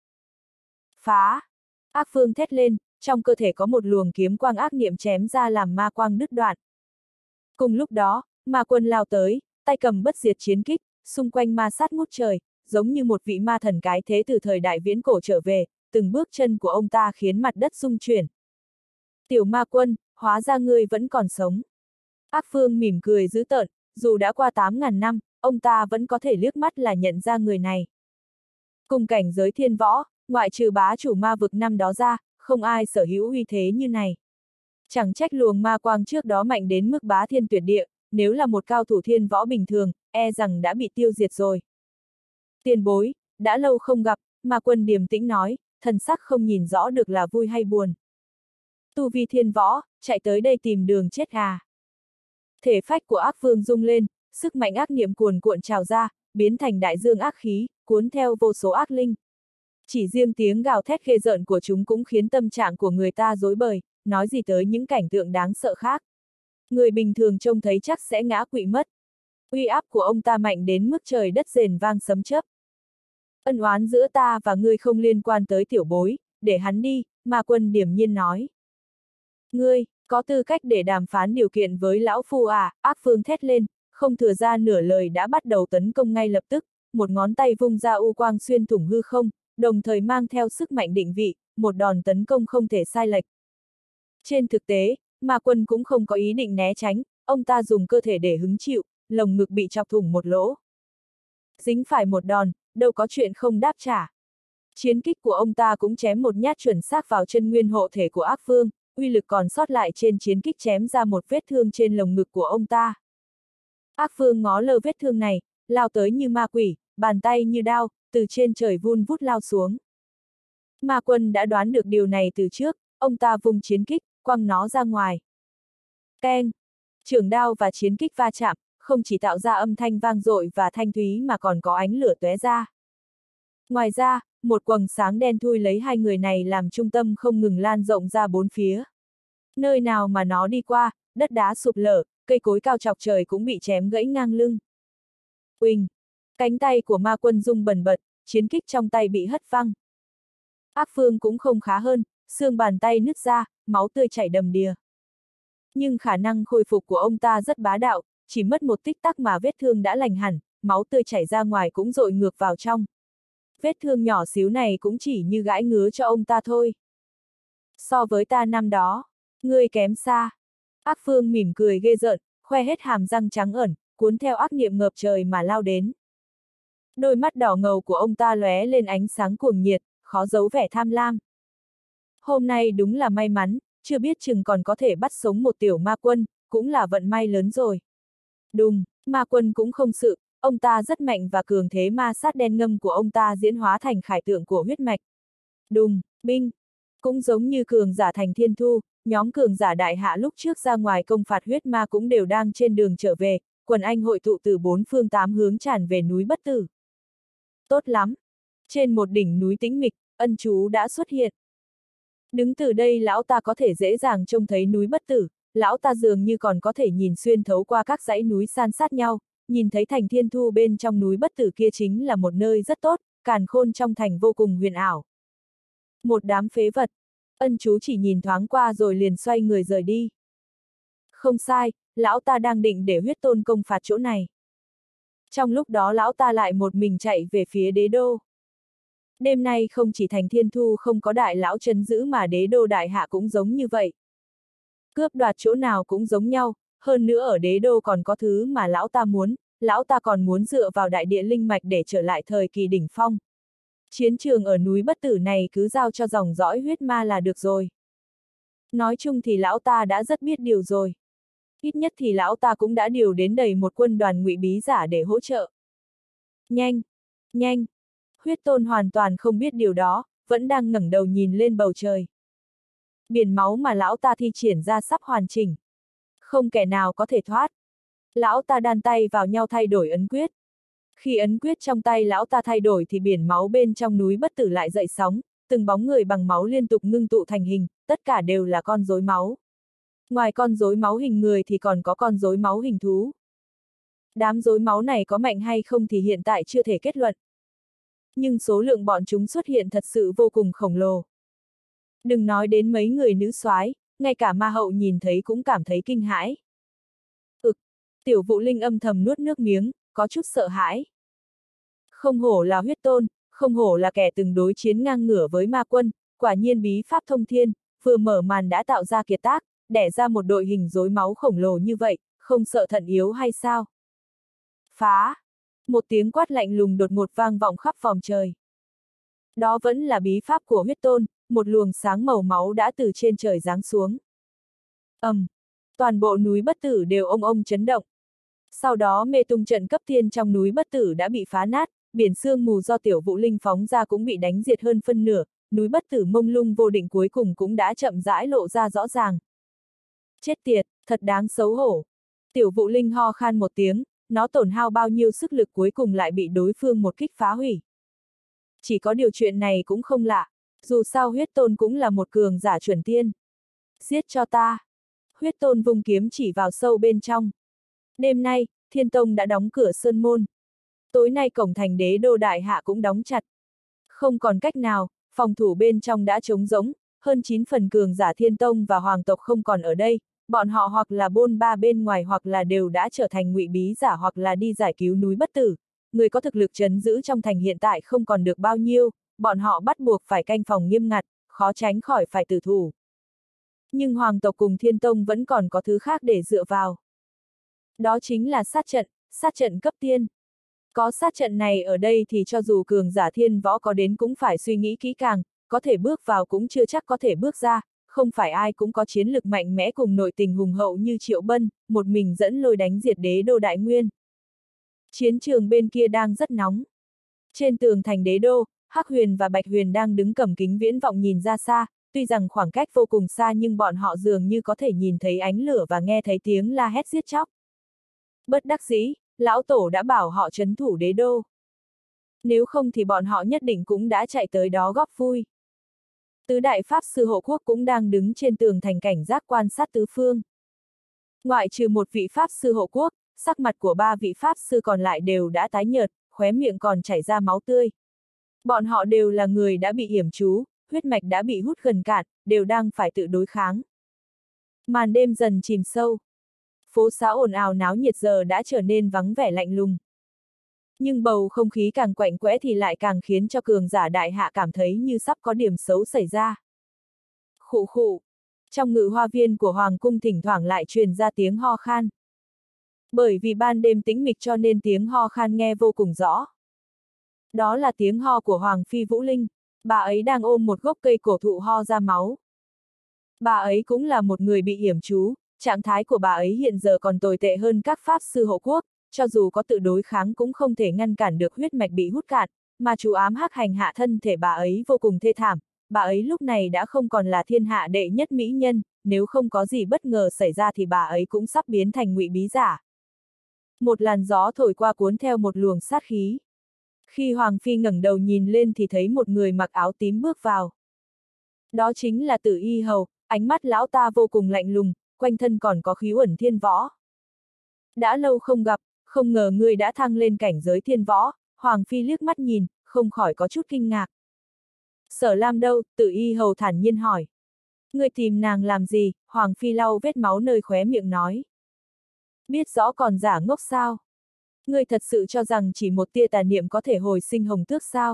Phá! Ác Phương thét lên, trong cơ thể có một luồng kiếm quang ác niệm chém ra làm ma quang đứt đoạn. Cùng lúc đó, ma quân lao tới, tay cầm bất diệt chiến kích, xung quanh ma sát ngút trời, giống như một vị ma thần cái thế từ thời đại viễn cổ trở về, từng bước chân của ông ta khiến mặt đất rung chuyển. Tiểu ma quân, hóa ra ngươi vẫn còn sống. Ác Phương mỉm cười dữ tợn, dù đã qua 8.000 năm, ông ta vẫn có thể liếc mắt là nhận ra người này. Cùng cảnh giới thiên võ, ngoại trừ bá chủ ma vực năm đó ra, không ai sở hữu uy thế như này. Chẳng trách luồng ma quang trước đó mạnh đến mức bá thiên tuyệt địa, nếu là một cao thủ thiên võ bình thường, e rằng đã bị tiêu diệt rồi. Tiền bối, đã lâu không gặp, Ma Quân điềm tĩnh nói, thần sắc không nhìn rõ được là vui hay buồn. Tu vi thiên võ, chạy tới đây tìm đường chết à. Thể phách của ác vương rung lên, sức mạnh ác niệm cuồn cuộn trào ra, biến thành đại dương ác khí, cuốn theo vô số ác linh. Chỉ riêng tiếng gào thét ghê rợn của chúng cũng khiến tâm trạng của người ta rối bời, nói gì tới những cảnh tượng đáng sợ khác. Người bình thường trông thấy chắc sẽ ngã quỵ mất. Uy áp của ông ta mạnh đến mức trời đất rền vang sấm chớp. Ân oán giữa ta và ngươi không liên quan tới tiểu bối, để hắn đi, Ma Quân điềm nhiên nói. Ngươi, có tư cách để đàm phán điều kiện với lão phu à, ác phương thét lên, không thừa ra nửa lời đã bắt đầu tấn công ngay lập tức, một ngón tay vung ra u quang xuyên thủng hư không, đồng thời mang theo sức mạnh định vị, một đòn tấn công không thể sai lệch. Trên thực tế, Ma Quân cũng không có ý định né tránh, ông ta dùng cơ thể để hứng chịu, lồng ngực bị chọc thủng một lỗ. Dính phải một đòn, đâu có chuyện không đáp trả. Chiến kích của ông ta cũng chém một nhát chuẩn xác vào chân nguyên hộ thể của ác vương, uy lực còn sót lại trên chiến kích chém ra một vết thương trên lồng ngực của ông ta. Ác vương ngó lơ vết thương này, lao tới như ma quỷ, bàn tay như đao, từ trên trời vun vút lao xuống. Ma Quân đã đoán được điều này từ trước, ông ta vung chiến kích, quăng nó ra ngoài. Keng! Chưởng đao và chiến kích va chạm, không chỉ tạo ra âm thanh vang dội và thanh thúy mà còn có ánh lửa tóe ra. Ngoài ra, một quầng sáng đen thui lấy hai người này làm trung tâm không ngừng lan rộng ra bốn phía. Nơi nào mà nó đi qua, đất đá sụp lở, cây cối cao chọc trời cũng bị chém gãy ngang lưng. Uỳnh! Cánh tay của Ma Quân rung bần bật, chiến kích trong tay bị hất văng. Ác phương cũng không khá hơn, xương bàn tay nứt ra, máu tươi chảy đầm đìa. Nhưng khả năng khôi phục của ông ta rất bá đạo, chỉ mất một tích tắc mà vết thương đã lành hẳn, máu tươi chảy ra ngoài cũng dội ngược vào trong. Vết thương nhỏ xíu này cũng chỉ như gãi ngứa cho ông ta thôi. So với ta năm đó, ngươi kém xa. Ác phương mỉm cười ghê rợn, khoe hết hàm răng trắng ẩn, cuốn theo ác niệm ngập trời mà lao đến. Đôi mắt đỏ ngầu của ông ta lóe lên ánh sáng cuồng nhiệt, khó giấu vẻ tham lam. Hôm nay đúng là may mắn, chưa biết chừng còn có thể bắt sống một tiểu ma quân, cũng là vận may lớn rồi. Đùng, Ma Quân cũng không sự, ông ta rất mạnh và cường thế ma sát đen ngâm của ông ta diễn hóa thành khải tượng của huyết mạch. Đùng, binh, cũng giống như cường giả thành thiên thu, nhóm cường giả đại hạ lúc trước ra ngoài công phạt huyết ma cũng đều đang trên đường trở về, quần anh hội tụ từ bốn phương tám hướng tràn về núi Bất Tử. Tốt lắm! Trên một đỉnh núi tĩnh mịch, ân chú đã xuất hiện. Đứng từ đây lão ta có thể dễ dàng trông thấy núi Bất Tử, lão ta dường như còn có thể nhìn xuyên thấu qua các dãy núi san sát nhau, nhìn thấy thành thiên thu bên trong núi Bất Tử kia chính là một nơi rất tốt, càn khôn trong thành vô cùng huyền ảo. Một đám phế vật, ân chú chỉ nhìn thoáng qua rồi liền xoay người rời đi. Không sai, lão ta đang định để huyết tôn công phạt chỗ này. Trong lúc đó lão ta lại một mình chạy về phía đế đô. Đêm nay không chỉ thành thiên thu không có đại lão trấn giữ mà đế đô đại hạ cũng giống như vậy. Cướp đoạt chỗ nào cũng giống nhau, hơn nữa ở đế đô còn có thứ mà lão ta muốn, lão ta còn muốn dựa vào đại địa linh mạch để trở lại thời kỳ đỉnh phong. Chiến trường ở núi Bất Tử này cứ giao cho dòng dõi huyết ma là được rồi. Nói chung thì lão ta đã rất biết điều rồi. Ít nhất thì lão ta cũng đã điều đến đầy một quân đoàn ngụy bí giả để hỗ trợ. Nhanh! Nhanh! Huyết tôn hoàn toàn không biết điều đó, vẫn đang ngẩng đầu nhìn lên bầu trời. Biển máu mà lão ta thi triển ra sắp hoàn chỉnh. Không kẻ nào có thể thoát. Lão ta đan tay vào nhau thay đổi ấn quyết. Khi ấn quyết trong tay lão ta thay đổi thì biển máu bên trong núi Bất Tử lại dậy sóng, từng bóng người bằng máu liên tục ngưng tụ thành hình, tất cả đều là con rối máu. Ngoài con rối máu hình người thì còn có con rối máu hình thú. Đám rối máu này có mạnh hay không thì hiện tại chưa thể kết luận. Nhưng số lượng bọn chúng xuất hiện thật sự vô cùng khổng lồ. Đừng nói đến mấy người nữ soái, ngay cả ma hậu nhìn thấy cũng cảm thấy kinh hãi. Tiểu Vũ Linh âm thầm nuốt nước miếng, có chút sợ hãi. Không hổ là huyết tôn, không hổ là kẻ từng đối chiến ngang ngửa với ma quân, quả nhiên bí pháp thông thiên, vừa mở màn đã tạo ra kiệt tác, đẻ ra một đội hình rối máu khổng lồ như vậy, không sợ thận yếu hay sao? Phá! Một tiếng quát lạnh lùng đột ngột vang vọng khắp vòng trời. Đó vẫn là bí pháp của huyết tôn, một luồng sáng màu máu đã từ trên trời giáng xuống. Toàn bộ núi Bất Tử đều ông ông chấn động. Sau đó mê tung trận cấp tiên trong núi Bất Tử đã bị phá nát, biển sương mù do Tiểu Vũ Linh phóng ra cũng bị đánh diệt hơn phân nửa, núi Bất Tử mông lung vô định cuối cùng cũng đã chậm rãi lộ ra rõ ràng. Chết tiệt, thật đáng xấu hổ. Tiểu Vũ Linh ho khan một tiếng, nó tổn hao bao nhiêu sức lực cuối cùng lại bị đối phương một kích phá hủy. Chỉ có điều chuyện này cũng không lạ, dù sao huyết tôn cũng là một cường giả chuẩn tiên. Giết cho ta! Huyết tôn vung kiếm chỉ vào sâu bên trong. Đêm nay, Thiên Tông đã đóng cửa sơn môn. Tối nay cổng thành Đế Đô Đại Hạ cũng đóng chặt. Không còn cách nào, phòng thủ bên trong đã trống rỗng, hơn 9 phần cường giả Thiên Tông và Hoàng tộc không còn ở đây, bọn họ hoặc là bôn ba bên ngoài hoặc là đều đã trở thành ngụy bí giả hoặc là đi giải cứu núi Bất Tử. Người có thực lực trấn giữ trong thành hiện tại không còn được bao nhiêu, bọn họ bắt buộc phải canh phòng nghiêm ngặt, khó tránh khỏi phải tử thủ. Nhưng Hoàng tộc cùng Thiên Tông vẫn còn có thứ khác để dựa vào. Đó chính là sát trận cấp tiên. Có sát trận này ở đây thì cho dù cường giả thiên võ có đến cũng phải suy nghĩ kỹ càng, có thể bước vào cũng chưa chắc có thể bước ra, không phải ai cũng có chiến lực mạnh mẽ cùng nội tình hùng hậu như Triệu Bân, một mình dẫn lôi đánh diệt Đế Đô Đại Nguyên. Chiến trường bên kia đang rất nóng. Trên tường thành Đế Đô, Hắc Huyền và Bạch Huyền đang đứng cầm kính viễn vọng nhìn ra xa, tuy rằng khoảng cách vô cùng xa nhưng bọn họ dường như có thể nhìn thấy ánh lửa và nghe thấy tiếng la hét giết chóc. Bất đắc dĩ, lão tổ đã bảo họ trấn thủ Đế Đô. Nếu không thì bọn họ nhất định cũng đã chạy tới đó góp vui. Tứ đại pháp sư hộ quốc cũng đang đứng trên tường thành cảnh giác quan sát tứ phương. Ngoại trừ một vị pháp sư hộ quốc, sắc mặt của 3 vị pháp sư còn lại đều đã tái nhợt, khóe miệng còn chảy ra máu tươi. Bọn họ đều là người đã bị yểm trú, huyết mạch đã bị hút gần cạn, đều đang phải tự đối kháng. Màn đêm dần chìm sâu. Phố xá ồn ào náo nhiệt giờ đã trở nên vắng vẻ lạnh lùng. Nhưng bầu không khí càng quạnh quẽ thì lại càng khiến cho cường giả đại hạ cảm thấy như sắp có điểm xấu xảy ra. Khụ khụ. Trong ngự hoa viên của Hoàng cung thỉnh thoảng lại truyền ra tiếng ho khan. Bởi vì ban đêm tĩnh mịch cho nên tiếng ho khan nghe vô cùng rõ. Đó là tiếng ho của Hoàng phi Vũ Linh, bà ấy đang ôm một gốc cây cổ thụ ho ra máu. Bà ấy cũng là một người bị yểm trú, trạng thái của bà ấy hiện giờ còn tồi tệ hơn các pháp sư hộ quốc, cho dù có tự đối kháng cũng không thể ngăn cản được huyết mạch bị hút cạn, mà chú ám hắc hành hạ thân thể bà ấy vô cùng thê thảm, bà ấy lúc này đã không còn là thiên hạ đệ nhất mỹ nhân, nếu không có gì bất ngờ xảy ra thì bà ấy cũng sắp biến thành ngụy bí giả. Một làn gió thổi qua cuốn theo một luồng sát khí. Khi Hoàng phi ngẩng đầu nhìn lên thì thấy một người mặc áo tím bước vào. Đó chính là Tử Y Hầu, ánh mắt lão ta vô cùng lạnh lùng, quanh thân còn có khí uẩn thiên võ. Đã lâu không gặp, không ngờ ngươi đã thăng lên cảnh giới thiên võ, Hoàng phi liếc mắt nhìn, không khỏi có chút kinh ngạc. Sở Lam đâu? Tử Y Hầu thản nhiên hỏi. Ngươi tìm nàng làm gì? Hoàng phi lau vết máu nơi khóe miệng nói. Biết rõ còn giả ngốc sao? Ngươi thật sự cho rằng chỉ một tia tà niệm có thể hồi sinh hồng tước sao?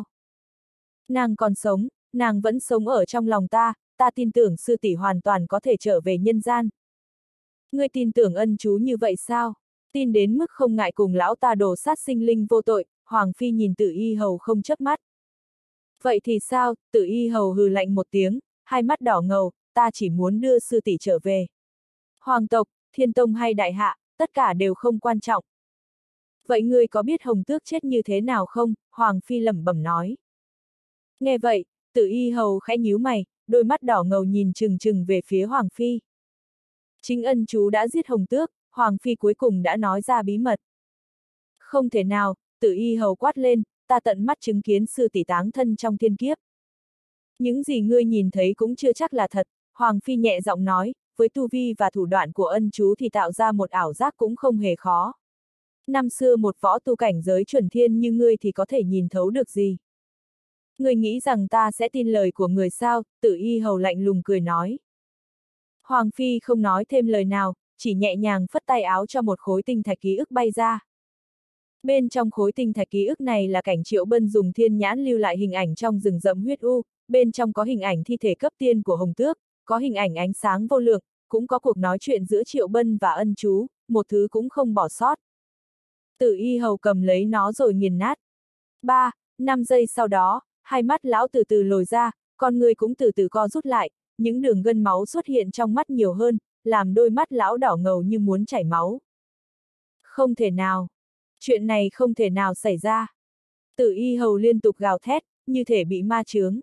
Nàng còn sống, nàng vẫn sống ở trong lòng ta, ta tin tưởng sư tỷ hoàn toàn có thể trở về nhân gian. Ngươi tin tưởng ân chú như vậy sao? Tin đến mức không ngại cùng lão ta đổ sát sinh linh vô tội, Hoàng phi nhìn Tử Y Hầu không chớp mắt. Vậy thì sao? Tử Y Hầu hừ lạnh một tiếng, hai mắt đỏ ngầu, ta chỉ muốn đưa sư tỷ trở về. Hoàng tộc, Thiên Tông hay Đại Hạ, tất cả đều không quan trọng. Vậy ngươi có biết Hồng Tước chết như thế nào không? Hoàng phi lẩm bẩm nói. Nghe vậy, Tử Y Hầu khẽ nhíu mày, đôi mắt đỏ ngầu nhìn chừng chừng về phía Hoàng phi. Chính ân chú đã giết Hồng Tước, Hoàng phi cuối cùng đã nói ra bí mật. Không thể nào, Tử Y Hầu quát lên, ta tận mắt chứng kiến sư tỷ táng thân trong thiên kiếp. Những gì ngươi nhìn thấy cũng chưa chắc là thật, Hoàng phi nhẹ giọng nói, với tu vi và thủ đoạn của ân chú thì tạo ra một ảo giác cũng không hề khó. Năm xưa một võ tu cảnh giới chuẩn thiên như ngươi thì có thể nhìn thấu được gì? Ngươi nghĩ rằng ta sẽ tin lời của người sao? Tử Y Hầu lạnh lùng cười nói. Hoàng phi không nói thêm lời nào, chỉ nhẹ nhàng phất tay áo cho một khối tinh thạch ký ức bay ra. Bên trong khối tinh thạch ký ức này là cảnh Triệu Bân dùng thiên nhãn lưu lại hình ảnh trong rừng rậm huyết u, bên trong có hình ảnh thi thể cấp tiên của Hồng Tước, có hình ảnh ánh sáng vô lượng, cũng có cuộc nói chuyện giữa Triệu Bân và ân chú, một thứ cũng không bỏ sót. Tử y hầu cầm lấy nó rồi nghiền nát. 3, 5 giây sau đó, hai mắt lão từ từ lồi ra, con người cũng từ từ co rút lại, những đường gân máu xuất hiện trong mắt nhiều hơn, làm đôi mắt lão đỏ ngầu như muốn chảy máu. Không thể nào. Chuyện này không thể nào xảy ra. Tử y hầu liên tục gào thét, như thể bị ma chướng.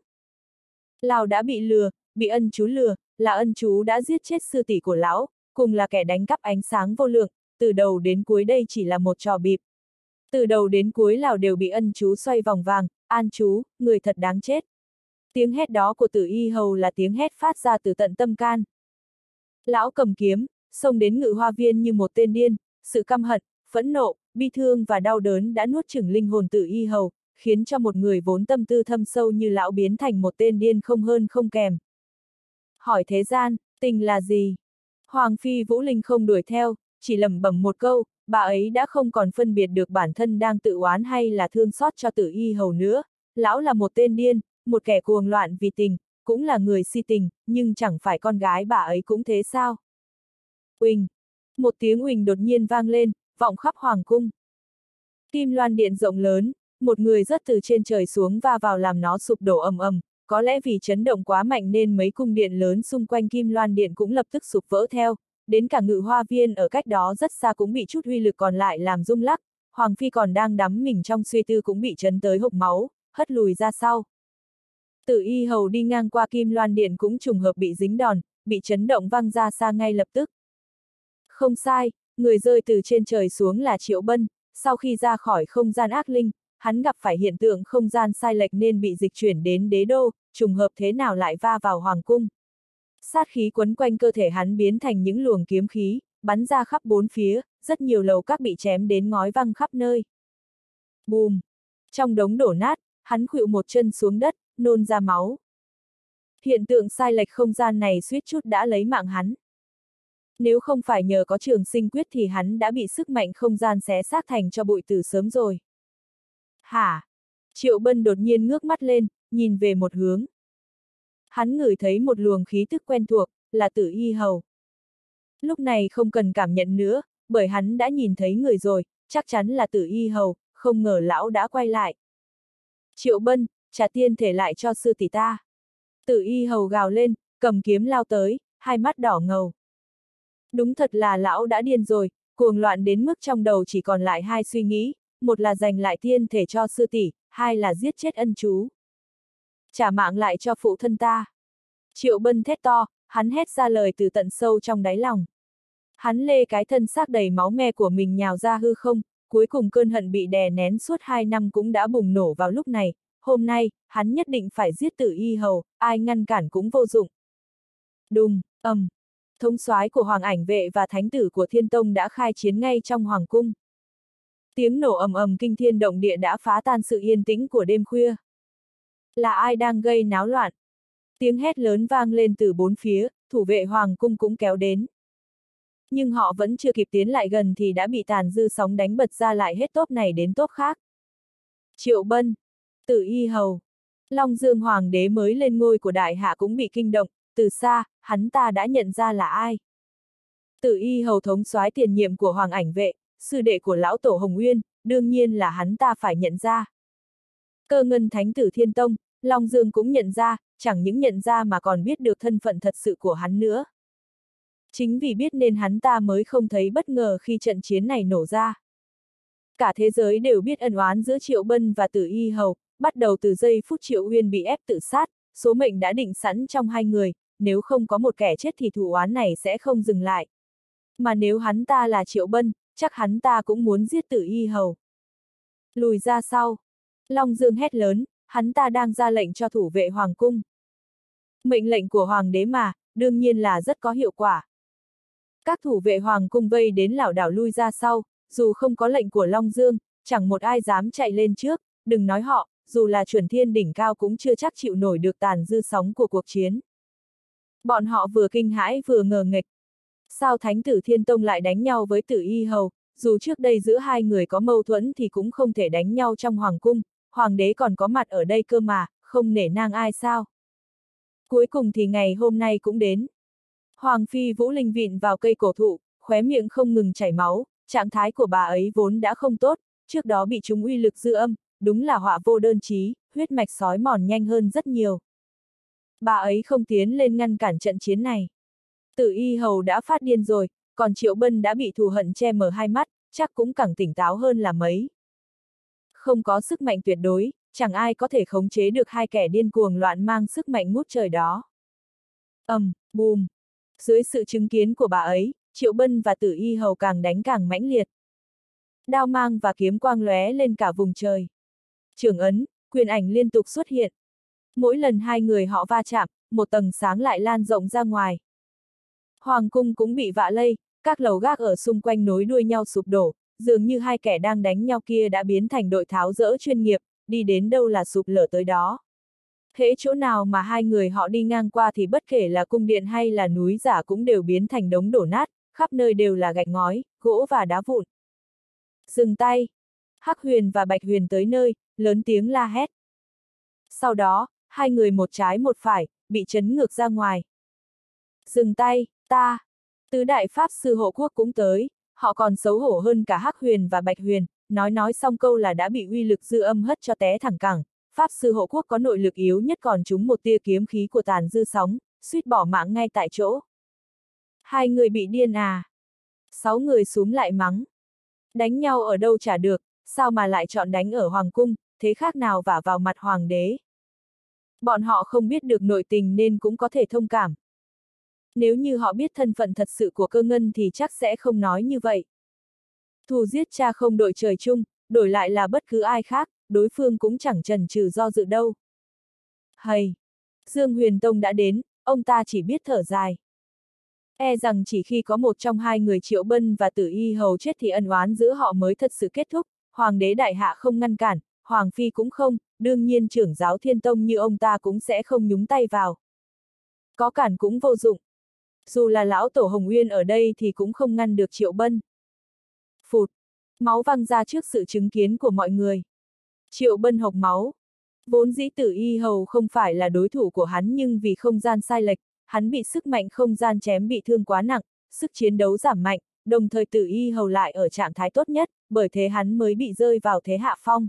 Lão đã bị lừa, bị ân chú lừa, là ân chú đã giết chết sư tỷ của lão, cùng là kẻ đánh cắp ánh sáng vô lượng, từ đầu đến cuối đây chỉ là một trò bịp. Từ đầu đến cuối lão đều bị ân chú xoay vòng vàng, an chú, người thật đáng chết. Tiếng hét đó của Tử y hầu là tiếng hét phát ra từ tận tâm can. Lão cầm kiếm, xông đến Ngự Hoa Viên như một tên điên, sự căm hận, phẫn nộ, bi thương và đau đớn đã nuốt chửng linh hồn Tử y hầu, khiến cho một người vốn tâm tư thâm sâu như lão biến thành một tên điên không hơn không kèm. Hỏi thế gian, tình là gì? Hoàng phi Vũ Linh không đuổi theo, chỉ lẩm bẩm một câu, bà ấy đã không còn phân biệt được bản thân đang tự oán hay là thương xót cho Tử y hầu nữa. Lão là một tên điên, một kẻ cuồng loạn vì tình, cũng là người si tình, nhưng chẳng phải con gái bà ấy cũng thế sao? Uỳnh! Một tiếng uỳnh đột nhiên vang lên, vọng khắp hoàng cung. Kim loan điện rộng lớn, một người rớt từ trên trời xuống va vào làm nó sụp đổ ầm ầm, có lẽ vì chấn động quá mạnh nên mấy cung điện lớn xung quanh Kim loan điện cũng lập tức sụp vỡ theo, đến cả Ngự Hoa Viên ở cách đó rất xa cũng bị chút uy lực còn lại làm rung lắc, Hoàng phi còn đang đắm mình trong suy tư cũng bị chấn tới hộc máu, hất lùi ra sau. Tử y hầu đi ngang qua Kim loan điện cũng trùng hợp bị dính đòn, bị chấn động văng ra xa ngay lập tức. Không sai, người rơi từ trên trời xuống là Triệu Bân, sau khi ra khỏi không gian ác linh, hắn gặp phải hiện tượng không gian sai lệch nên bị dịch chuyển đến đế đô, trùng hợp thế nào lại va vào hoàng cung. Sát khí quấn quanh cơ thể hắn biến thành những luồng kiếm khí, bắn ra khắp bốn phía, rất nhiều lầu các bị chém đến ngói văng khắp nơi. Bùm! Trong đống đổ nát, hắn khuỵu một chân xuống đất, nôn ra máu. Hiện tượng sai lệch không gian này suýt chút đã lấy mạng hắn. Nếu không phải nhờ có Trường Sinh Quyết thì hắn đã bị sức mạnh không gian xé xác thành cho bụi từ sớm rồi. Hả? Triệu Bân đột nhiên ngước mắt lên, nhìn về một hướng. Hắn ngửi thấy một luồng khí tức quen thuộc, là Tử y hầu. Lúc này không cần cảm nhận nữa, bởi hắn đã nhìn thấy người rồi, chắc chắn là Tử y hầu, không ngờ lão đã quay lại. Triệu Bân, trả tiên thể lại cho sư tỷ ta. Tử y hầu gào lên, cầm kiếm lao tới, hai mắt đỏ ngầu. Đúng thật là lão đã điên rồi, cuồng loạn đến mức trong đầu chỉ còn lại hai suy nghĩ, một là giành lại tiên thể cho sư tỷ, hai là giết chết ân chú. Trả mạng lại cho phụ thân ta. Triệu Bân thét to, hắn hét ra lời từ tận sâu trong đáy lòng. Hắn lê cái thân xác đầy máu me của mình nhào ra hư không, cuối cùng cơn hận bị đè nén suốt 2 năm cũng đã bùng nổ vào lúc này, hôm nay, hắn nhất định phải giết Tử y hầu, ai ngăn cản cũng vô dụng. Đùng, thống soái của Hoàng Ảnh Vệ và thánh tử của Thiên Tông đã khai chiến ngay trong hoàng cung. Tiếng nổ ầm ầm kinh thiên động địa đã phá tan sự yên tĩnh của đêm khuya. Là ai đang gây náo loạn? Tiếng hét lớn vang lên từ bốn phía, thủ vệ hoàng cung cũng kéo đến. Nhưng họ vẫn chưa kịp tiến lại gần thì đã bị tàn dư sóng đánh bật ra lại hết tốp này đến tốp khác. Triệu Bân, Tử y hầu, Long Dương Hoàng đế mới lên ngôi của đại hạ cũng bị kinh động, từ xa, hắn ta đã nhận ra là ai. Tử y hầu thống soái tiền nhiệm của Hoàng Ảnh Vệ, sư đệ của lão tổ Hồng Uyên, đương nhiên là hắn ta phải nhận ra. Cơ ngân thánh tử Thiên Tông, Long Dương cũng nhận ra, chẳng những nhận ra mà còn biết được thân phận thật sự của hắn nữa. Chính vì biết nên hắn ta mới không thấy bất ngờ khi trận chiến này nổ ra. Cả thế giới đều biết ân oán giữa Triệu Bân và Tử y hầu, bắt đầu từ giây phút Triệu Uyên bị ép tự sát, số mệnh đã định sẵn trong hai người, nếu không có một kẻ chết thì thù oán này sẽ không dừng lại. Mà nếu hắn ta là Triệu Bân, chắc hắn ta cũng muốn giết Tử y hầu. Lùi ra sau. Long Dương hét lớn, hắn ta đang ra lệnh cho thủ vệ hoàng cung. Mệnh lệnh của hoàng đế mà, đương nhiên là rất có hiệu quả. Các thủ vệ hoàng cung vây đến lảo đảo lui ra sau, dù không có lệnh của Long Dương, chẳng một ai dám chạy lên trước, đừng nói họ, dù là chuẩn thiên đỉnh cao cũng chưa chắc chịu nổi được tàn dư sóng của cuộc chiến. Bọn họ vừa kinh hãi vừa ngờ nghệch. Sao thánh tử Thiên Tông lại đánh nhau với Tử y hầu, dù trước đây giữa hai người có mâu thuẫn thì cũng không thể đánh nhau trong hoàng cung, hoàng đế còn có mặt ở đây cơ mà, không nể nang ai sao. Cuối cùng thì ngày hôm nay cũng đến. Hoàng phi Vũ Linh vịn vào cây cổ thụ, khóe miệng không ngừng chảy máu, trạng thái của bà ấy vốn đã không tốt, trước đó bị trúng uy lực dư âm, đúng là họa vô đơn chí, huyết mạch sói mòn nhanh hơn rất nhiều. Bà ấy không tiến lên ngăn cản trận chiến này. Tử Y Hầu đã phát điên rồi, còn Triệu Bân đã bị thù hận che mờ hai mắt, chắc cũng càng tỉnh táo hơn là mấy. Không có sức mạnh tuyệt đối, chẳng ai có thể khống chế được hai kẻ điên cuồng loạn mang sức mạnh ngút trời đó. Bùm. Dưới sự chứng kiến của bà ấy, Triệu Bân và Tử Y Hầu càng đánh càng mãnh liệt. Đao mang và kiếm quang lóe lên cả vùng trời. Trường ấn, quyền ảnh liên tục xuất hiện. Mỗi lần hai người họ va chạm, một tầng sáng lại lan rộng ra ngoài. Hoàng cung cũng bị vạ lây, các lầu gác ở xung quanh nối đuôi nhau sụp đổ, dường như hai kẻ đang đánh nhau kia đã biến thành đội tháo dỡ chuyên nghiệp, đi đến đâu là sụp lở tới đó. Hễ chỗ nào mà hai người họ đi ngang qua thì bất kể là cung điện hay là núi giả cũng đều biến thành đống đổ nát, khắp nơi đều là gạch ngói, gỗ và đá vụn. Dừng tay! Hắc Huyền và Bạch Huyền tới nơi, lớn tiếng la hét. Sau đó, hai người một trái một phải, bị chấn ngược ra ngoài. Dừng tay, ta! Tứ đại pháp sư hộ quốc cũng tới, họ còn xấu hổ hơn cả Hắc Huyền và Bạch Huyền, nói xong câu là đã bị uy lực dư âm hất cho té thẳng cẳng. Pháp sư hộ quốc có nội lực yếu nhất còn trúng một tia kiếm khí của tàn dư sóng, suýt bỏ mạng ngay tại chỗ. Hai người bị điên à? 6 người xúm lại mắng. Đánh nhau ở đâu chả được, sao mà lại chọn đánh ở hoàng cung, thế khác nào vả vào mặt hoàng đế. Bọn họ không biết được nội tình nên cũng có thể thông cảm. Nếu như họ biết thân phận thật sự của Cơ Ngân thì chắc sẽ không nói như vậy. Thù giết cha không đội trời chung, đổi lại là bất cứ ai khác, đối phương cũng chẳng chần chừ do dự đâu. Hầy! Dương Huyền Tông đã đến, ông ta chỉ biết thở dài. E rằng chỉ khi có một trong hai người Triệu Bân và Tử Y Hầu chết thì ân oán giữa họ mới thật sự kết thúc, Hoàng đế đại hạ không ngăn cản, Hoàng phi cũng không, đương nhiên trưởng giáo Thiên Tông như ông ta cũng sẽ không nhúng tay vào. Có cản cũng vô dụng. Dù là lão tổ Hồng Uyên ở đây thì cũng không ngăn được Triệu Bân. Phụt! Máu văng ra trước sự chứng kiến của mọi người. Triệu Bân hộc máu. Vốn dĩ Tử Y Hầu không phải là đối thủ của hắn nhưng vì không gian sai lệch, hắn bị sức mạnh không gian chém bị thương quá nặng, sức chiến đấu giảm mạnh, đồng thời Tử Y Hầu lại ở trạng thái tốt nhất, bởi thế hắn mới bị rơi vào thế hạ phong.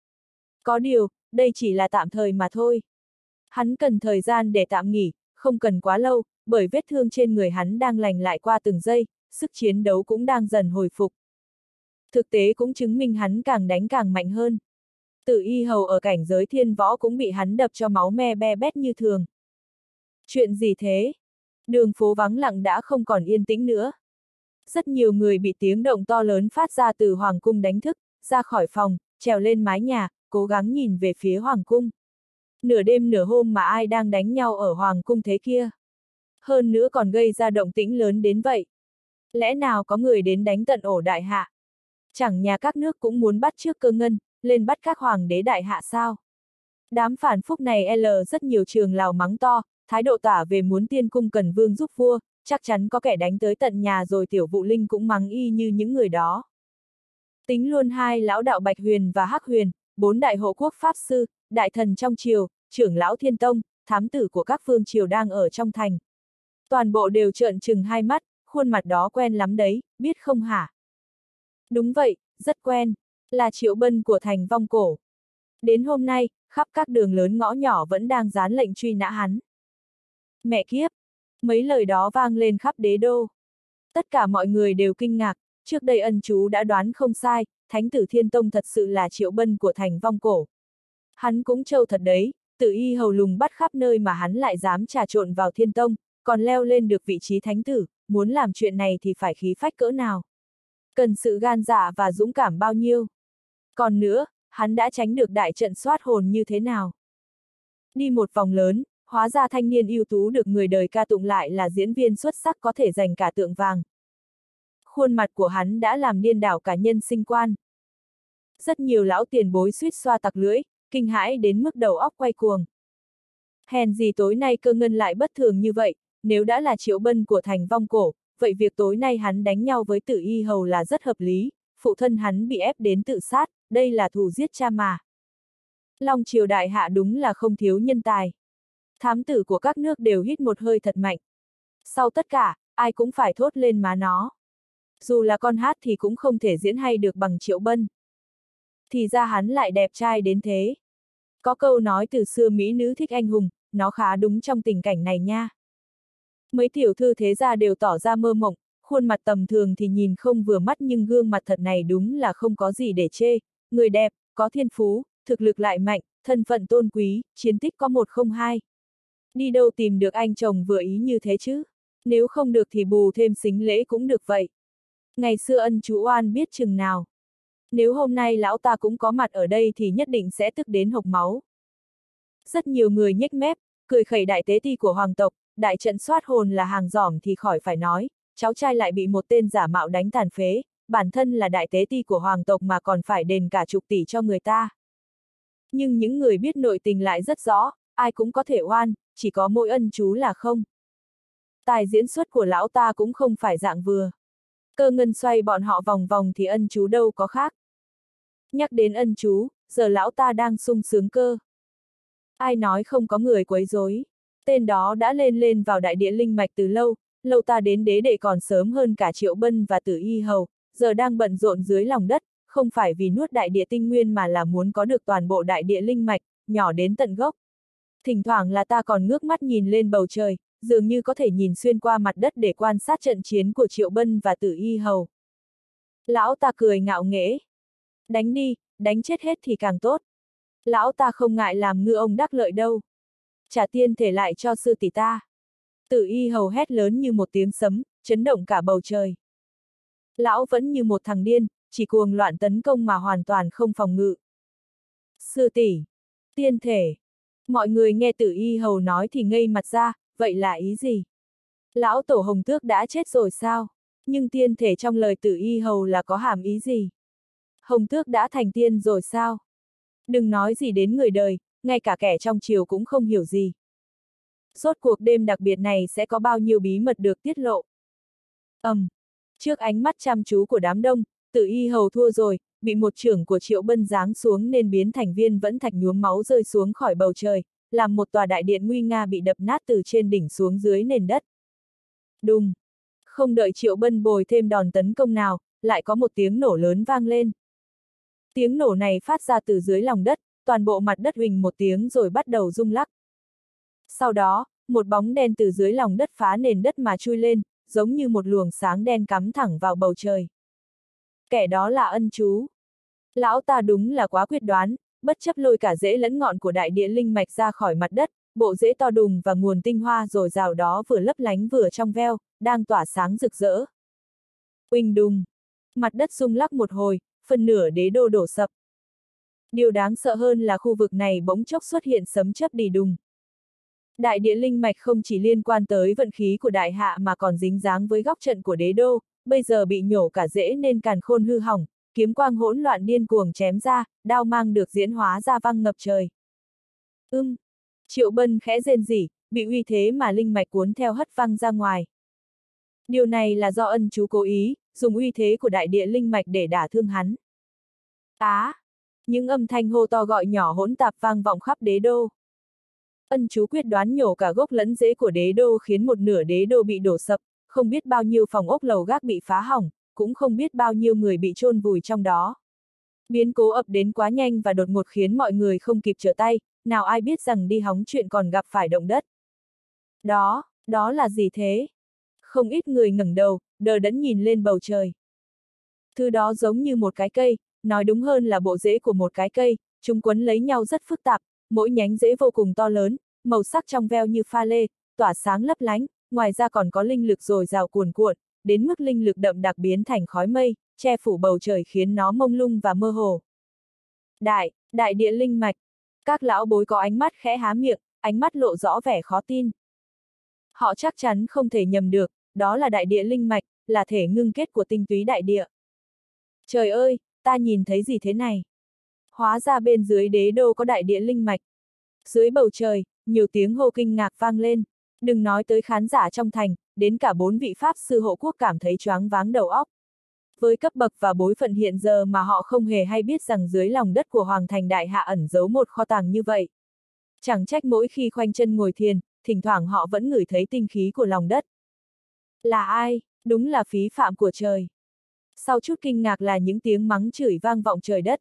Có điều, đây chỉ là tạm thời mà thôi. Hắn cần thời gian để tạm nghỉ, không cần quá lâu, bởi vết thương trên người hắn đang lành lại qua từng giây, sức chiến đấu cũng đang dần hồi phục. Thực tế cũng chứng minh hắn càng đánh càng mạnh hơn. Tử Y Hầu ở cảnh giới thiên võ cũng bị hắn đập cho máu me be bét như thường. Chuyện gì thế? Đường phố vắng lặng đã không còn yên tĩnh nữa. Rất nhiều người bị tiếng động to lớn phát ra từ Hoàng cung đánh thức, ra khỏi phòng, trèo lên mái nhà, cố gắng nhìn về phía Hoàng cung. Nửa đêm nửa hôm mà ai đang đánh nhau ở Hoàng cung thế kia? Hơn nữa còn gây ra động tĩnh lớn đến vậy. Lẽ nào có người đến đánh tận ổ đại hạ? Chẳng nhà các nước cũng muốn bắt chước Cơ Ngân, lên bắt các hoàng đế đại hạ sao? Đám phản phúc này rất nhiều trường lào mắng to, thái độ tả về muốn tiên cung cần vương giúp vua, chắc chắn có kẻ đánh tới tận nhà rồi Tiểu Vụ Linh cũng mắng y như những người đó. Tính luôn hai lão đạo Bạch Huyền và Hắc Huyền, 4 đại hộ quốc pháp sư, đại thần trong triều, trưởng lão Thiên Tông, thám tử của các phương triều đang ở trong thành. Toàn bộ đều trợn trừng hai mắt, khuôn mặt đó quen lắm đấy, biết không hả? Đúng vậy, rất quen, là Triệu Bân của thành Vong Cổ. Đến hôm nay, khắp các đường lớn ngõ nhỏ vẫn đang dán lệnh truy nã hắn. Mẹ kiếp! Mấy lời đó vang lên khắp đế đô. Tất cả mọi người đều kinh ngạc, trước đây ân chú đã đoán không sai, Thánh tử Thiên Tông thật sự là Triệu Bân của thành Vong Cổ. Hắn cũng trâu thật đấy, Tử Y Hầu lùng bắt khắp nơi mà hắn lại dám trà trộn vào Thiên Tông, còn leo lên được vị trí thánh tử, muốn làm chuyện này thì phải khí phách cỡ nào. Cần sự gan dạ và dũng cảm bao nhiêu. Còn nữa, hắn đã tránh được đại trận soát hồn như thế nào. Đi một vòng lớn, hóa ra thanh niên ưu tú được người đời ca tụng lại là diễn viên xuất sắc có thể giành cả tượng vàng. Khuôn mặt của hắn đã làm điên đảo cả nhân sinh quan. Rất nhiều lão tiền bối suýt xoa tặc lưỡi, kinh hãi đến mức đầu óc quay cuồng. Hèn gì tối nay Cơ Ngân lại bất thường như vậy, nếu đã là Triệu Bân của thành Vong Cổ, vậy việc tối nay hắn đánh nhau với Tử Y Hầu là rất hợp lý, phụ thân hắn bị ép đến tự sát, đây là thù giết cha mà. Long triều đại hạ đúng là không thiếu nhân tài. Thám tử của các nước đều hít một hơi thật mạnh. Sau tất cả, ai cũng phải thốt lên má nó. Dù là con hát thì cũng không thể diễn hay được bằng Triệu Bân. Thì ra hắn lại đẹp trai đến thế. Có câu nói từ xưa mỹ nữ thích anh hùng, nó khá đúng trong tình cảnh này nha. Mấy tiểu thư thế gia đều tỏ ra mơ mộng, khuôn mặt tầm thường thì nhìn không vừa mắt nhưng gương mặt thật này đúng là không có gì để chê, người đẹp, có thiên phú, thực lực lại mạnh, thân phận tôn quý, chiến tích có 102. Đi đâu tìm được anh chồng vừa ý như thế chứ? Nếu không được thì bù thêm sính lễ cũng được vậy. Ngày xưa ân chú oan biết chừng nào. Nếu hôm nay lão ta cũng có mặt ở đây thì nhất định sẽ tức đến hộc máu. Rất nhiều người nhếch mép, cười khẩy đại tế ti của hoàng tộc, đại trận soát hồn là hàng giỏm thì khỏi phải nói, cháu trai lại bị một tên giả mạo đánh tàn phế, bản thân là đại tế ti của hoàng tộc mà còn phải đền cả chục tỷ cho người ta. Nhưng những người biết nội tình lại rất rõ, ai cũng có thể oan, chỉ có mỗi ân chú là không. Tài diễn xuất của lão ta cũng không phải dạng vừa. Cơ ngân xoay bọn họ vòng vòng thì ân chú đâu có khác. Nhắc đến ân chú, giờ lão ta đang sung sướng cơ. Ai nói không có người quấy rối. Tên đó đã lên vào đại địa linh mạch từ lâu, lâu ta đến đế đệ còn sớm hơn cả Triệu Bân và Tử Y Hầu, giờ đang bận rộn dưới lòng đất, không phải vì nuốt đại địa tinh nguyên mà là muốn có được toàn bộ đại địa linh mạch, nhỏ đến tận gốc. Thỉnh thoảng là ta còn ngước mắt nhìn lên bầu trời, dường như có thể nhìn xuyên qua mặt đất để quan sát trận chiến của Triệu Bân và Tử Y Hầu. Lão ta cười ngạo nghễ. Đánh đi, đánh chết hết thì càng tốt. Lão ta không ngại làm ngư ông đắc lợi đâu. Trả tiên thể lại cho sư tỷ ta. Tử Y Hầu hét lớn như một tiếng sấm, chấn động cả bầu trời. Lão vẫn như một thằng điên, chỉ cuồng loạn tấn công mà hoàn toàn không phòng ngự. Sư tỷ, tiên thể. Mọi người nghe Tử Y Hầu nói thì ngây mặt ra, vậy là ý gì? Lão tổ Hồng Tước đã chết rồi sao? Nhưng tiên thể trong lời Tử Y Hầu là có hàm ý gì? Hồng Tước đã thành tiên rồi sao? Đừng nói gì đến người đời, ngay cả kẻ trong triều cũng không hiểu gì. Rốt cuộc đêm đặc biệt này sẽ có bao nhiêu bí mật được tiết lộ? Trước ánh mắt chăm chú của đám đông, Tử Y Hầu thua rồi, bị một chưởng của Triệu Bân giáng xuống nên biến thành viên vẫn thạch nhuốm máu rơi xuống khỏi bầu trời, làm một tòa đại điện nguy nga bị đập nát từ trên đỉnh xuống dưới nền đất. Đùng! Không đợi Triệu Bân bồi thêm đòn tấn công nào, lại có một tiếng nổ lớn vang lên. Tiếng nổ này phát ra từ dưới lòng đất, toàn bộ mặt đất huỳnh một tiếng rồi bắt đầu rung lắc. Sau đó, một bóng đen từ dưới lòng đất phá nền đất mà chui lên, giống như một luồng sáng đen cắm thẳng vào bầu trời. Kẻ đó là ân chú. Lão ta đúng là quá quyết đoán, bất chấp lôi cả rễ lẫn ngọn của đại địa linh mạch ra khỏi mặt đất, bộ rễ to đùng và nguồn tinh hoa dồi dào đó vừa lấp lánh vừa trong veo, đang tỏa sáng rực rỡ. Uỳnh đùng! Mặt đất rung lắc một hồi, phần nửa đế đô đổ sập. Điều đáng sợ hơn là khu vực này bỗng chốc xuất hiện sấm chớp đì đùng. Đại địa linh mạch không chỉ liên quan tới vận khí của đại hạ mà còn dính dáng với góc trận của đế đô, bây giờ bị nhổ cả rễ nên càn khôn hư hỏng, kiếm quang hỗn loạn điên cuồng chém ra, đao mang được diễn hóa ra văng ngập trời. Triệu Bân khẽ rên rỉ, bị uy thế mà linh mạch cuốn theo hất văng ra ngoài. Điều này là do ân chú cố ý, dùng uy thế của đại địa linh mạch để đả thương hắn. Những âm thanh hô to gọi nhỏ hỗn tạp vang vọng khắp đế đô. Ân chú quyết đoán nhổ cả gốc lẫn rễ của đế đô khiến một nửa đế đô bị đổ sập, không biết bao nhiêu phòng ốc lầu gác bị phá hỏng, cũng không biết bao nhiêu người bị chôn vùi trong đó. Biến cố ập đến quá nhanh và đột ngột khiến mọi người không kịp trở tay, nào ai biết rằng đi hóng chuyện còn gặp phải động đất. Đó là gì thế? Không ít người ngẩng đầu, đờ đẫn nhìn lên bầu trời. Thứ đó giống như một cái cây, nói đúng hơn là bộ rễ của một cái cây, chúng quấn lấy nhau rất phức tạp, mỗi nhánh rễ vô cùng to lớn, màu sắc trong veo như pha lê, tỏa sáng lấp lánh, ngoài ra còn có linh lực dồi dào cuồn cuộn, đến mức linh lực đậm đặc biến thành khói mây, che phủ bầu trời khiến nó mông lung và mơ hồ. Đại địa linh mạch. Các lão bối có ánh mắt khẽ há miệng, ánh mắt lộ rõ vẻ khó tin. Họ chắc chắn không thể nhầm được, đó là đại địa linh mạch, là thể ngưng kết của tinh túy đại địa. Trời ơi, ta nhìn thấy gì thế này? Hóa ra bên dưới đế đô có đại địa linh mạch. Dưới bầu trời, nhiều tiếng hô kinh ngạc vang lên. Đừng nói tới khán giả trong thành, đến cả 4 vị pháp sư hộ quốc cảm thấy choáng váng đầu óc. Với cấp bậc và bối phận hiện giờ mà họ không hề hay biết rằng dưới lòng đất của Hoàng thành Đại Hạ ẩn giấu một kho tàng như vậy. Chẳng trách mỗi khi khoanh chân ngồi thiền, thỉnh thoảng họ vẫn ngửi thấy tinh khí của lòng đất. Là ai? Đúng là phí phạm của trời. Sau chút kinh ngạc là những tiếng mắng chửi vang vọng trời đất.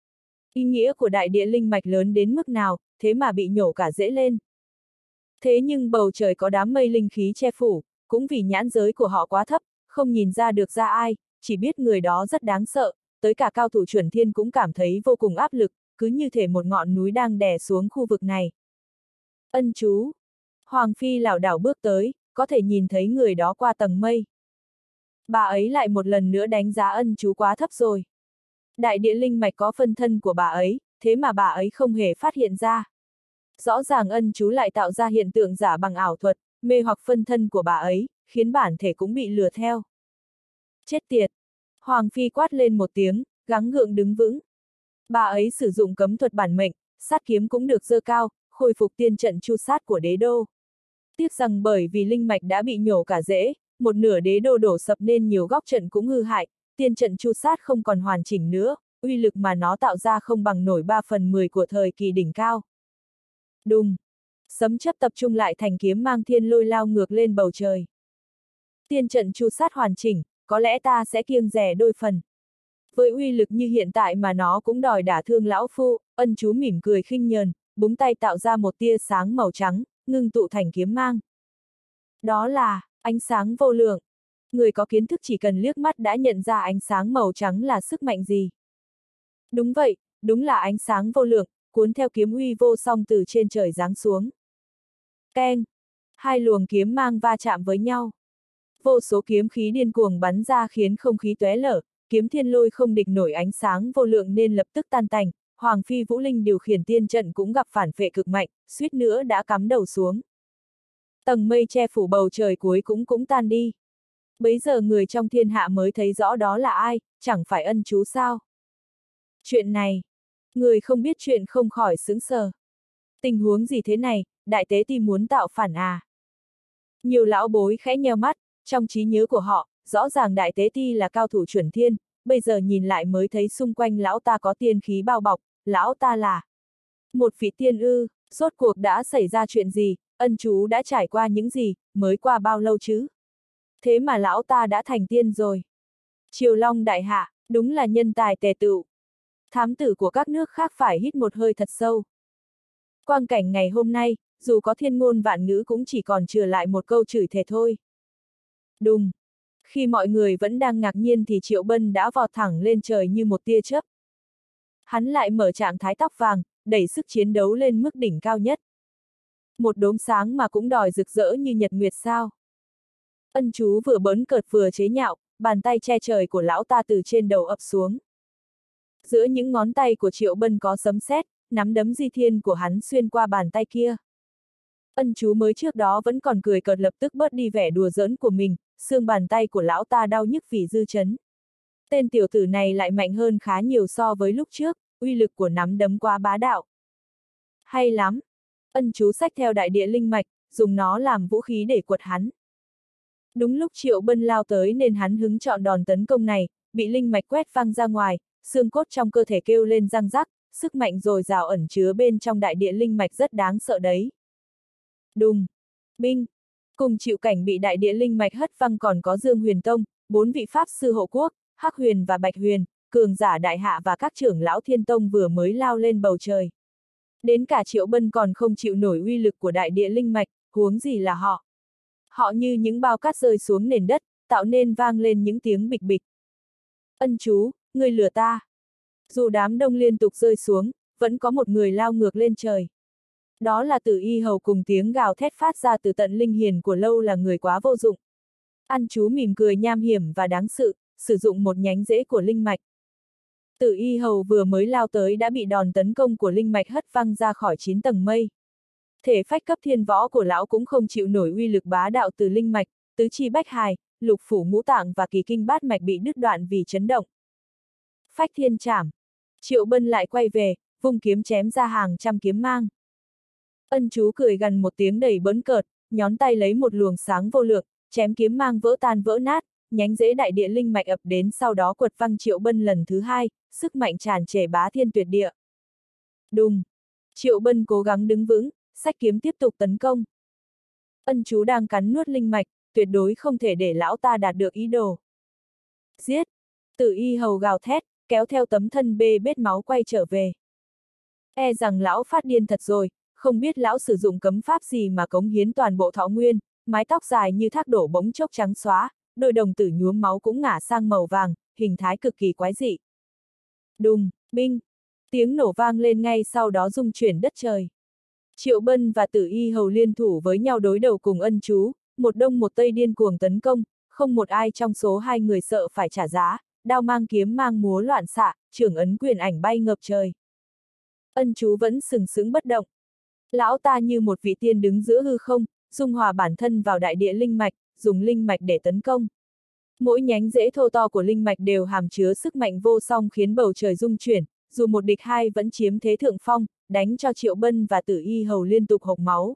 Ý nghĩa của đại địa linh mạch lớn đến mức nào, thế mà bị nhổ cả rễ lên. Thế nhưng bầu trời có đám mây linh khí che phủ, cũng vì nhãn giới của họ quá thấp, không nhìn ra được ra ai, chỉ biết người đó rất đáng sợ, tới cả cao thủ chuẩn thiên cũng cảm thấy vô cùng áp lực, cứ như thể một ngọn núi đang đè xuống khu vực này. Ân chú. Hoàng Phi lảo đảo bước tới, có thể nhìn thấy người đó qua tầng mây. Bà ấy lại một lần nữa đánh giá ân chú quá thấp rồi. Đại địa linh mạch có phân thân của bà ấy, thế mà bà ấy không hề phát hiện ra. Rõ ràng ân chú lại tạo ra hiện tượng giả bằng ảo thuật, mê hoặc phân thân của bà ấy, khiến bản thể cũng bị lừa theo. Chết tiệt! Hoàng Phi quát lên một tiếng, gắng gượng đứng vững. Bà ấy sử dụng cấm thuật bản mệnh, sát kiếm cũng được giơ cao, khôi phục tiên trận chu sát của đế đô. Tiếc rằng bởi vì linh mạch đã bị nhổ cả rễ, một nửa đế đô đổ sập nên nhiều góc trận cũng hư hại, tiên trận chu sát không còn hoàn chỉnh nữa, uy lực mà nó tạo ra không bằng nổi 3/10 của thời kỳ đỉnh cao. Đùng! Sấm chớp tập trung lại thành kiếm mang thiên lôi lao ngược lên bầu trời. Tiên trận chu sát hoàn chỉnh, có lẽ ta sẽ kiêng rẻ đôi phần. Với uy lực như hiện tại mà nó cũng đòi đả thương lão phu, ân chú mỉm cười khinh nhờn, búng tay tạo ra một tia sáng màu trắng, ngưng tụ thành kiếm mang. Đó là ánh sáng vô lượng. Người có kiến thức chỉ cần liếc mắt đã nhận ra ánh sáng màu trắng là sức mạnh gì. Đúng vậy, đúng là ánh sáng vô lượng, cuốn theo kiếm uy vô song từ trên trời giáng xuống. Keng! Hai luồng kiếm mang va chạm với nhau. Vô số kiếm khí điên cuồng bắn ra khiến không khí tóe lở, kiếm thiên lôi không địch nổi ánh sáng vô lượng nên lập tức tan tành, Hoàng Phi Vũ Linh điều khiển tiên trận cũng gặp phản phệ cực mạnh, suýt nữa đã cắm đầu xuống. Tầng mây che phủ bầu trời cuối cũng tan đi. Bấy giờ người trong thiên hạ mới thấy rõ đó là ai, chẳng phải ân chú sao? Chuyện này, người không biết chuyện không khỏi sững sờ. Tình huống gì thế này, đại tế ti muốn tạo phản à? Nhiều lão bối khẽ nheo mắt, trong trí nhớ của họ, rõ ràng đại tế ti là cao thủ chuẩn thiên, bây giờ nhìn lại mới thấy xung quanh lão ta có tiên khí bao bọc, lão ta là một vị tiên ư, rốt cuộc đã xảy ra chuyện gì, ân chú đã trải qua những gì, mới qua bao lâu chứ? Thế mà lão ta đã thành tiên rồi. Triều Long đại hạ, đúng là nhân tài tề tựu. Thám tử của các nước khác phải hít một hơi thật sâu. Quang cảnh ngày hôm nay, dù có thiên ngôn vạn ngữ cũng chỉ còn chừa lại một câu chửi thề thôi. Đùng! Khi mọi người vẫn đang ngạc nhiên thì Triệu Bân đã vọt thẳng lên trời như một tia chớp. Hắn lại mở trạng thái tóc vàng, đẩy sức chiến đấu lên mức đỉnh cao nhất. Một đốm sáng mà cũng đòi rực rỡ như nhật nguyệt sao. Ân chú vừa bỡn cợt vừa chế nhạo, bàn tay che trời của lão ta từ trên đầu ập xuống. Giữa những ngón tay của Triệu Bân có sấm sét, nắm đấm di thiên của hắn xuyên qua bàn tay kia. Ân chú mới trước đó vẫn còn cười cợt lập tức bớt đi vẻ đùa giỡn của mình, xương bàn tay của lão ta đau nhức vì dư chấn. Tên tiểu tử này lại mạnh hơn khá nhiều so với lúc trước, uy lực của nắm đấm quá bá đạo. Hay lắm! Ân chú xách theo đại địa linh mạch, dùng nó làm vũ khí để quật hắn. Đúng lúc Triệu Bân lao tới nên hắn hứng chọn đòn tấn công này, bị linh mạch quét văng ra ngoài, xương cốt trong cơ thể kêu lên răng rắc, sức mạnh dồi dào ẩn chứa bên trong đại địa linh mạch rất đáng sợ đấy. Đùng! Binh! Cùng chịu cảnh bị đại địa linh mạch hất văng còn có Dương Huyền Tông, 4 vị pháp sư hộ quốc, Hắc Huyền và Bạch Huyền, cường giả đại hạ và các trưởng lão Thiên Tông vừa mới lao lên bầu trời. Đến cả Triệu Bân còn không chịu nổi uy lực của đại địa linh mạch, huống gì là họ. Họ như những bao cát rơi xuống nền đất, tạo nên vang lên những tiếng bịch bịch. Ân chú, người lừa ta. Dù đám đông liên tục rơi xuống, vẫn có một người lao ngược lên trời. Đó là Tử Y Hầu cùng tiếng gào thét phát ra từ tận linh hiền của lâu là người quá vô dụng. Ân chú mỉm cười nham hiểm và đáng sợ, sử dụng một nhánh rễ của linh mạch. Tử Y Hầu vừa mới lao tới đã bị đòn tấn công của linh mạch hất văng ra khỏi 9 tầng mây. Thể phách cấp thiên võ của lão cũng không chịu nổi uy lực bá đạo từ linh mạch, tứ chi bách hài, lục phủ ngũ tạng và kỳ kinh bát mạch bị đứt đoạn vì chấn động. Phách thiên trảm. Triệu Bân lại quay về, vung kiếm chém ra hàng trăm kiếm mang. Ân chú cười gần một tiếng đầy bỡn cợt, nhón tay lấy một luồng sáng vô lượng, chém kiếm mang vỡ tan vỡ nát, nhánh rễ đại địa linh mạch ập đến sau đó quật văng Triệu Bân lần thứ hai, sức mạnh tràn trề bá thiên tuyệt địa. Đùng! Triệu Bân cố gắng đứng vững, xách kiếm tiếp tục tấn công. Ân chú đang cắn nuốt linh mạch, tuyệt đối không thể để lão ta đạt được ý đồ. Giết! Tử y hầu gào thét, kéo theo tấm thân bê bết máu quay trở về. E rằng lão phát điên thật rồi, không biết lão sử dụng cấm pháp gì mà cống hiến toàn bộ thọ nguyên, mái tóc dài như thác đổ bỗng chốc trắng xóa, đôi đồng tử nhuốm máu cũng ngả sang màu vàng, hình thái cực kỳ quái dị. Đùng, binh, tiếng nổ vang lên ngay sau đó rung chuyển đất trời. Triệu Bân và Tử Y Hầu liên thủ với nhau đối đầu cùng Ân Chú, một đông một tây điên cuồng tấn công, không một ai trong số hai người sợ phải trả giá, đao mang kiếm mang múa loạn xạ, trưởng ấn quyền ảnh bay ngập trời. Ân Chú vẫn sừng sững bất động. Lão ta như một vị tiên đứng giữa hư không, dung hòa bản thân vào đại địa linh mạch, dùng linh mạch để tấn công. Mỗi nhánh rễ thô to của linh mạch đều hàm chứa sức mạnh vô song khiến bầu trời rung chuyển, dù một địch hai vẫn chiếm thế thượng phong, đánh cho Triệu Bân và Tử Y Hầu liên tục hộc máu.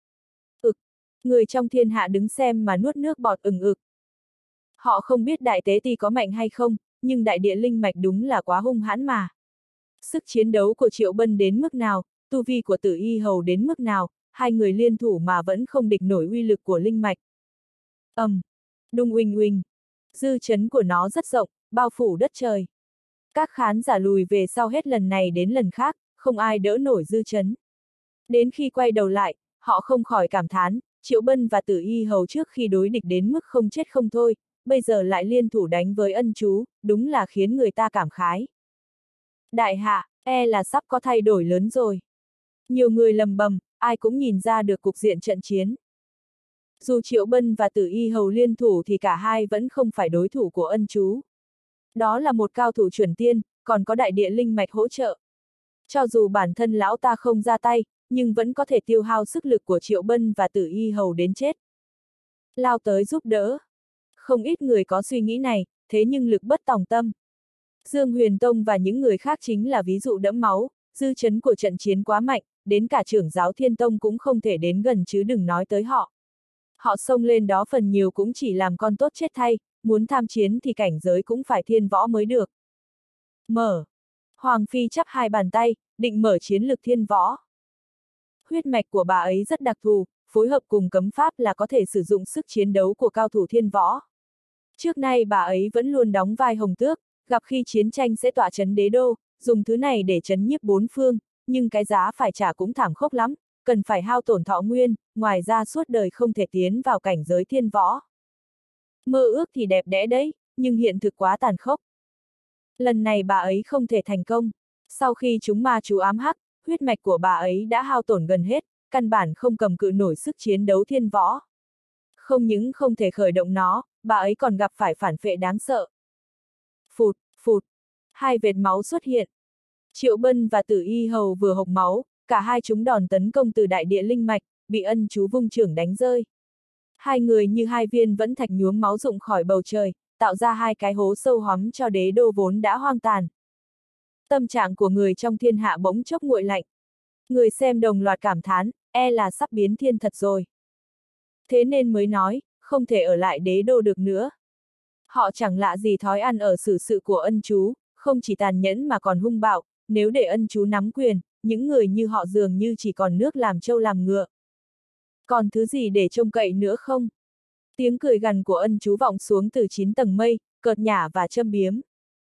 Người trong thiên hạ đứng xem mà nuốt nước bọt ừng ực. Họ không biết đại tế ti có mạnh hay không, nhưng đại địa linh mạch đúng là quá hung hãn mà. Sức chiến đấu của Triệu Bân đến mức nào, tu vi của Tử Y Hầu đến mức nào, hai người liên thủ mà vẫn không địch nổi uy lực của linh mạch. Đùng uỳnh uỳnh. Dư chấn của nó rất rộng, bao phủ đất trời. Các khán giả lùi về sau hết lần này đến lần khác, không ai đỡ nổi dư chấn. Đến khi quay đầu lại, họ không khỏi cảm thán, Triệu Bân và Tử Y Hầu trước khi đối địch đến mức không chết không thôi, bây giờ lại liên thủ đánh với Ân Chú, đúng là khiến người ta cảm khái. Đại hạ, e là sắp có thay đổi lớn rồi. Nhiều người lầm bầm, ai cũng nhìn ra được cục diện trận chiến. Dù Triệu Bân và Tử Y Hầu liên thủ thì cả hai vẫn không phải đối thủ của Ân Chú. Đó là một cao thủ chuẩn tiên, còn có đại địa linh mạch hỗ trợ. Cho dù bản thân lão ta không ra tay, nhưng vẫn có thể tiêu hao sức lực của Triệu Bân và Tử Y Hầu đến chết. Lao tới giúp đỡ. Không ít người có suy nghĩ này, thế nhưng lực bất tòng tâm. Dương Huyền Tông và những người khác chính là ví dụ đẫm máu, dư chấn của trận chiến quá mạnh, đến cả trưởng giáo Thiên Tông cũng không thể đến gần chứ đừng nói tới họ. Họ xông lên đó phần nhiều cũng chỉ làm con tốt chết thay, muốn tham chiến thì cảnh giới cũng phải thiên võ mới được. Hoàng Phi chắp hai bàn tay, định mở chiến lực thiên võ. Huyết mạch của bà ấy rất đặc thù, phối hợp cùng cấm pháp là có thể sử dụng sức chiến đấu của cao thủ thiên võ. Trước nay bà ấy vẫn luôn đóng vai hồng tước, gặp khi chiến tranh sẽ tọa chấn đế đô, dùng thứ này để chấn nhiếp bốn phương, nhưng cái giá phải trả cũng thảm khốc lắm, cần phải hao tổn thọ nguyên, ngoài ra suốt đời không thể tiến vào cảnh giới thiên võ. Mơ ước thì đẹp đẽ đấy, nhưng hiện thực quá tàn khốc. Lần này bà ấy không thể thành công. Sau khi chúng ma chú ám hắc, huyết mạch của bà ấy đã hao tổn gần hết, căn bản không cầm cự nổi sức chiến đấu thiên võ. Không những không thể khởi động nó, bà ấy còn gặp phải phản phệ đáng sợ. Phụt, hai vệt máu xuất hiện. Triệu Bân và Tử Y Hầu vừa hộc máu, cả hai chúng đòn tấn công từ đại địa linh mạch, bị Ân Chú vung chưởng đánh rơi. Hai người như hai viên vẫn thạch nhuốm máu rụng khỏi bầu trời, tạo ra hai cái hố sâu hoắm cho đế đô vốn đã hoang tàn. Tâm trạng của người trong thiên hạ bỗng chốc nguội lạnh. Người xem đồng loạt cảm thán, e là sắp biến thiên thật rồi. Thế nên mới nói, không thể ở lại đế đô được nữa. Họ chẳng lạ gì thói ăn ở xử sự của Ân Chú, không chỉ tàn nhẫn mà còn hung bạo, nếu để Ân Chú nắm quyền, những người như họ dường như chỉ còn nước làm trâu làm ngựa. Còn thứ gì để trông cậy nữa không? Tiếng cười gằn của Ân Chú vọng xuống từ 9 tầng mây, cợt nhả và châm biếm.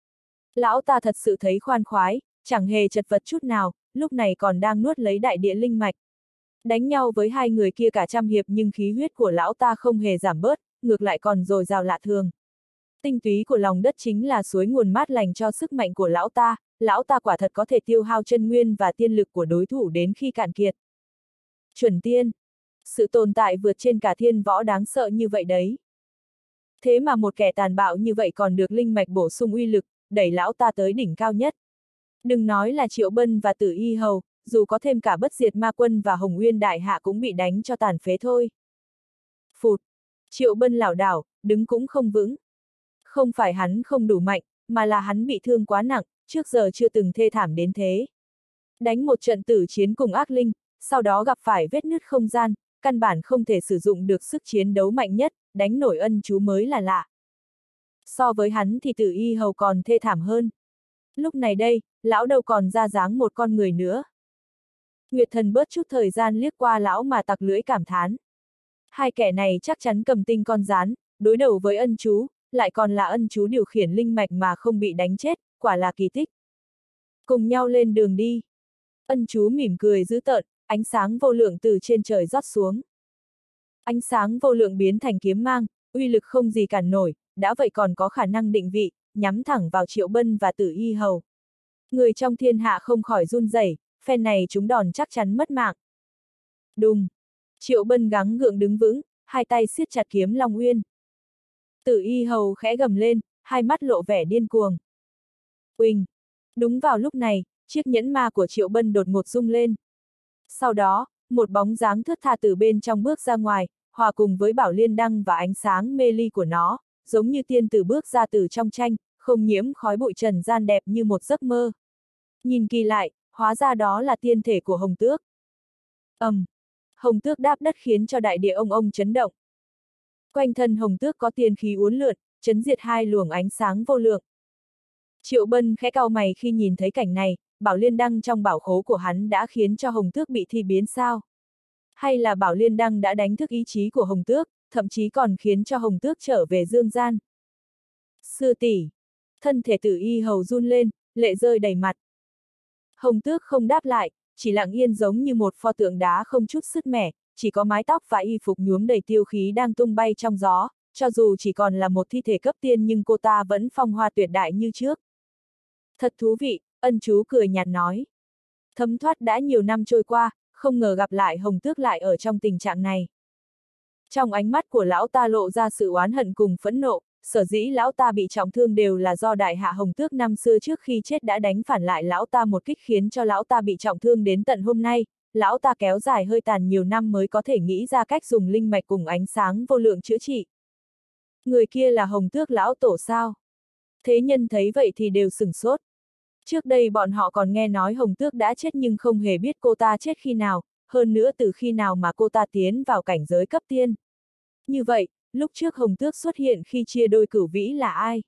Lão ta thật sự thấy khoan khoái, chẳng hề chật vật chút nào, lúc này còn đang nuốt lấy đại địa linh mạch. Đánh nhau với hai người kia cả trăm hiệp nhưng khí huyết của lão ta không hề giảm bớt, ngược lại còn dồi dào lạ thường. Tinh túy của lòng đất chính là suối nguồn mát lành cho sức mạnh của lão ta quả thật có thể tiêu hao chân nguyên và tiên lực của đối thủ đến khi cạn kiệt. Chuẩn tiên. Sự tồn tại vượt trên cả thiên võ đáng sợ như vậy đấy. Thế mà một kẻ tàn bạo như vậy còn được linh mạch bổ sung uy lực, đẩy lão ta tới đỉnh cao nhất. Đừng nói là Triệu Bân và Tử Y Hầu, dù có thêm cả Bất Diệt Ma Quân và Hồng Uyên Đại Hạ cũng bị đánh cho tàn phế thôi. Phụt! Triệu Bân lảo đảo, đứng cũng không vững. Không phải hắn không đủ mạnh, mà là hắn bị thương quá nặng, trước giờ chưa từng thê thảm đến thế. Đánh một trận tử chiến cùng ác linh, sau đó gặp phải vết nứt không gian, căn bản không thể sử dụng được sức chiến đấu mạnh nhất, đánh nổi Ân Chú mới là lạ. So với hắn thì Tử Y Hầu còn thê thảm hơn. Lúc này đây, lão đâu còn ra dáng một con người nữa. Nguyệt Thần bớt chút thời gian liếc qua lão mà tặc lưỡi cảm thán. Hai kẻ này chắc chắn cầm tinh con rán, đối đầu với Ân Chú, lại còn là ân chú điều khiển linh mạch mà không bị đánh chết, quả là kỳ tích. Cùng nhau lên đường đi. Ân chú mỉm cười dữ tợn, ánh sáng vô lượng từ trên trời rót xuống. Ánh sáng vô lượng biến thành kiếm mang, uy lực không gì cản nổi, đã vậy còn có khả năng định vị, nhắm thẳng vào Triệu Bân và Tử Y Hầu. Người trong thiên hạ không khỏi run rẩy, phen này chúng đòn chắc chắn mất mạng. Đùng! Triệu Bân gắng gượng đứng vững, hai tay siết chặt kiếm Long Uyên. Tử Y Hầu khẽ gầm lên, hai mắt lộ vẻ điên cuồng. Uỳnh! Đúng vào lúc này, chiếc nhẫn ma của Triệu Bân đột ngột rung lên. Sau đó, một bóng dáng thướt tha từ bên trong bước ra ngoài, hòa cùng với bảo liên đăng và ánh sáng mê ly của nó, giống như tiên tử bước ra từ trong tranh, không nhiễm khói bụi trần gian đẹp như một giấc mơ. Nhìn kỳ lại, hóa ra đó là tiên thể của Hồng Tước. Hồng Tước đáp đất khiến cho đại địa ông chấn động. Quanh thân Hồng Tước có tiên khí uốn lượn, chấn diệt hai luồng ánh sáng vô lượng. Triệu Bân khẽ cau mày khi nhìn thấy cảnh này, bảo liên đăng trong bảo khố của hắn đã khiến cho Hồng Tước bị thi biến sao? Hay là bảo liên đăng đã đánh thức ý chí của Hồng Tước, thậm chí còn khiến cho Hồng Tước trở về dương gian? Sư tỷ! Thân thể Tử Y Hầu run lên, lệ rơi đầy mặt. Hồng Tước không đáp lại, chỉ lặng yên giống như một pho tượng đá không chút sứt mẻ, chỉ có mái tóc và y phục nhuốm đầy tiêu khí đang tung bay trong gió, cho dù chỉ còn là một thi thể cấp tiên nhưng cô ta vẫn phong hoa tuyệt đại như trước. Thật thú vị, ân chú cười nhạt nói. Thấm thoát đã nhiều năm trôi qua, không ngờ gặp lại Hồng Tước lại ở trong tình trạng này. Trong ánh mắt của lão ta lộ ra sự oán hận cùng phẫn nộ, sở dĩ lão ta bị trọng thương đều là do đại hạ Hồng Tước năm xưa trước khi chết đã đánh phản lại lão ta một kích khiến cho lão ta bị trọng thương đến tận hôm nay, lão ta kéo dài hơi tàn nhiều năm mới có thể nghĩ ra cách dùng linh mạch cùng ánh sáng vô lượng chữa trị. Người kia là Hồng Tước lão tổ sao? Thế nhân thấy vậy thì đều sửng sốt. Trước đây bọn họ còn nghe nói Hồng Tước đã chết nhưng không hề biết cô ta chết khi nào, hơn nữa từ khi nào mà cô ta tiến vào cảnh giới cấp tiên. Như vậy, lúc trước Hồng Tước xuất hiện khi chia đôi cửu vĩ là ai?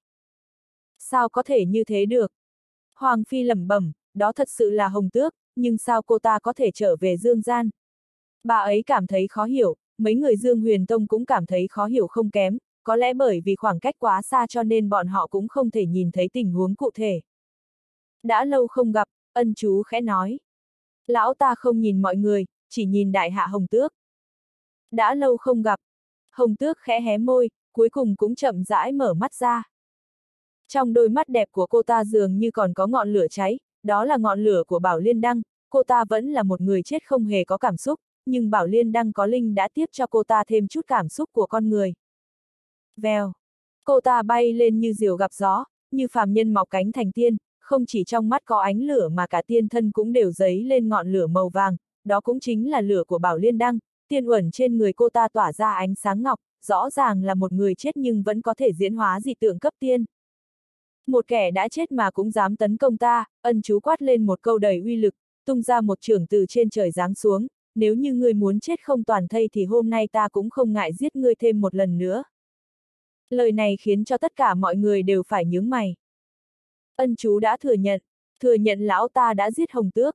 Sao có thể như thế được? Hoàng Phi lẩm bẩm, đó thật sự là Hồng Tước, nhưng sao cô ta có thể trở về dương gian? Bà ấy cảm thấy khó hiểu, mấy người Dương Huyền Tông cũng cảm thấy khó hiểu không kém, có lẽ bởi vì khoảng cách quá xa cho nên bọn họ cũng không thể nhìn thấy tình huống cụ thể. Đã lâu không gặp, ân chú khẽ nói. Lão ta không nhìn mọi người, chỉ nhìn đại hạ Hồng Tước. Đã lâu không gặp. Hồng Tước khẽ hé môi, cuối cùng cũng chậm rãi mở mắt ra. Trong đôi mắt đẹp của cô ta dường như còn có ngọn lửa cháy, đó là ngọn lửa của Bảo Liên Đăng, cô ta vẫn là một người chết không hề có cảm xúc, nhưng Bảo Liên Đăng có linh đã tiếp cho cô ta thêm chút cảm xúc của con người. Vèo. Cô ta bay lên như diều gặp gió, như phàm nhân mọc cánh thành tiên, không chỉ trong mắt có ánh lửa mà cả tiên thân cũng đều dấy lên ngọn lửa màu vàng, đó cũng chính là lửa của Bảo Liên Đăng, tiên uẩn trên người cô ta tỏa ra ánh sáng ngọc, rõ ràng là một người chết nhưng vẫn có thể diễn hóa dị tượng cấp tiên. Một kẻ đã chết mà cũng dám tấn công ta, ân chú quát lên một câu đầy uy lực, tung ra một chưởng từ trên trời giáng xuống, nếu như ngươi muốn chết không toàn thây thì hôm nay ta cũng không ngại giết ngươi thêm một lần nữa. Lời này khiến cho tất cả mọi người đều phải nhướng mày. Ân chú đã thừa nhận lão ta đã giết Hồng Tước.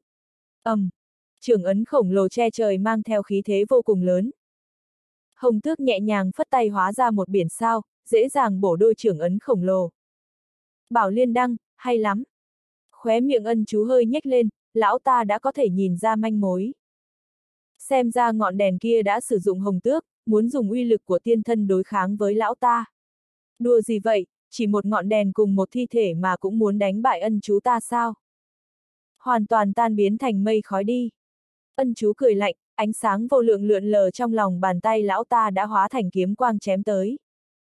Chưởng ấn khổng lồ che trời mang theo khí thế vô cùng lớn. Hồng Tước nhẹ nhàng phất tay hóa ra một biển sao, dễ dàng bổ đôi chưởng ấn khổng lồ. Bảo Liên Đăng, hay lắm. Khóe miệng ân chú hơi nhếch lên, lão ta đã có thể nhìn ra manh mối. Xem ra ngọn đèn kia đã sử dụng Hồng Tước, muốn dùng uy lực của tiên thân đối kháng với lão ta. Đùa gì vậy, chỉ một ngọn đèn cùng một thi thể mà cũng muốn đánh bại ân chú ta sao? Hoàn toàn tan biến thành mây khói đi. Ân chú cười lạnh, ánh sáng vô lượng lượn lờ trong lòng bàn tay lão ta đã hóa thành kiếm quang chém tới.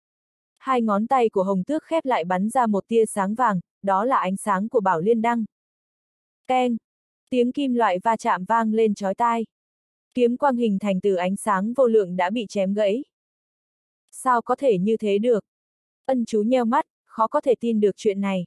Hai ngón tay của Hồng Tước khép lại bắn ra một tia sáng vàng, đó là ánh sáng của Bảo Liên Đăng. Keng! Tiếng kim loại va chạm vang lên chói tai. Kiếm quang hình thành từ ánh sáng vô lượng đã bị chém gãy. Sao có thể như thế được? Ân chú nheo mắt, khó có thể tin được chuyện này.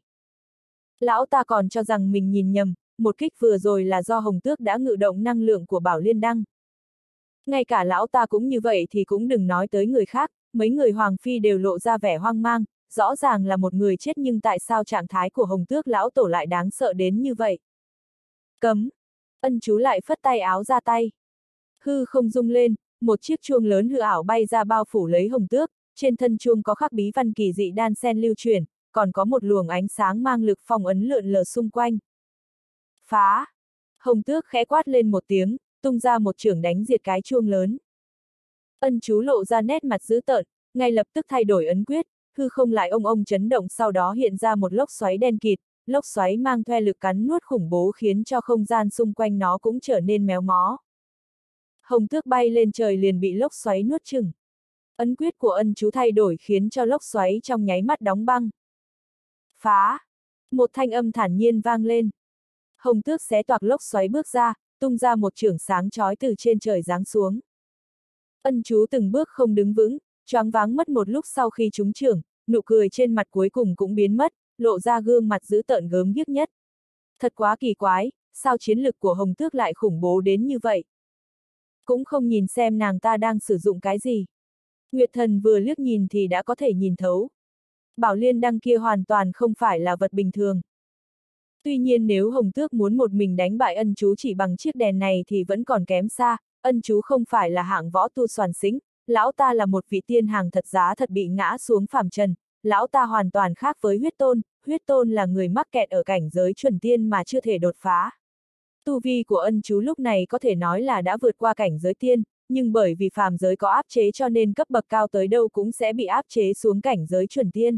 Lão ta còn cho rằng mình nhìn nhầm, một kích vừa rồi là do Hồng Tước đã ngự động năng lượng của Bảo Liên Đăng. Ngay cả lão ta cũng như vậy thì cũng đừng nói tới người khác, mấy người Hoàng Phi đều lộ ra vẻ hoang mang, rõ ràng là một người chết nhưng tại sao trạng thái của Hồng Tước lão tổ lại đáng sợ đến như vậy? Cấm! Ân chú lại phất tay áo ra tay. Hư không rung lên, một chiếc chuông lớn hư ảo bay ra bao phủ lấy Hồng Tước, trên thân chuông có khắc bí văn kỳ dị đan xen lưu chuyển, còn có một luồng ánh sáng mang lực phong ấn lượn lờ xung quanh. Phá! Hồng Tước khẽ quát lên một tiếng, tung ra một chưởng đánh diệt cái chuông lớn. Ân chú lộ ra nét mặt dữ tợn, ngay lập tức thay đổi ấn quyết, hư không lại ông chấn động, sau đó hiện ra một lốc xoáy đen kịt, lốc xoáy mang theo lực cắn nuốt khủng bố khiến cho không gian xung quanh nó cũng trở nên méo mó. Hồng Tước bay lên trời liền bị lốc xoáy nuốt chửng. Ấn quyết của ân chú thay đổi khiến cho lốc xoáy trong nháy mắt đóng băng. Phá! Một thanh âm thản nhiên vang lên. Hồng Tước xé toạc lốc xoáy bước ra, tung ra một chưởng sáng chói từ trên trời giáng xuống. Ân chú từng bước không đứng vững, choáng váng mất một lúc sau khi trúng chưởng, nụ cười trên mặt cuối cùng cũng biến mất, lộ ra gương mặt dữ tợn gớm ghiếc nhất. Thật quá kỳ quái, sao chiến lực của Hồng Tước lại khủng bố đến như vậy? Cũng không nhìn xem nàng ta đang sử dụng cái gì. Nguyệt Thần vừa liếc nhìn thì đã có thể nhìn thấu. Bảo liên đăng kia hoàn toàn không phải là vật bình thường. Tuy nhiên nếu Hồng Tước muốn một mình đánh bại ân chú chỉ bằng chiếc đèn này thì vẫn còn kém xa, ân chú không phải là hạng võ tu soàn xính, lão ta là một vị tiên hàng thật giá thật bị ngã xuống phàm trần, lão ta hoàn toàn khác với huyết tôn là người mắc kẹt ở cảnh giới chuẩn tiên mà chưa thể đột phá. Tu vi của ân chú lúc này có thể nói là đã vượt qua cảnh giới tiên, nhưng bởi vì phàm giới có áp chế cho nên cấp bậc cao tới đâu cũng sẽ bị áp chế xuống cảnh giới chuẩn tiên.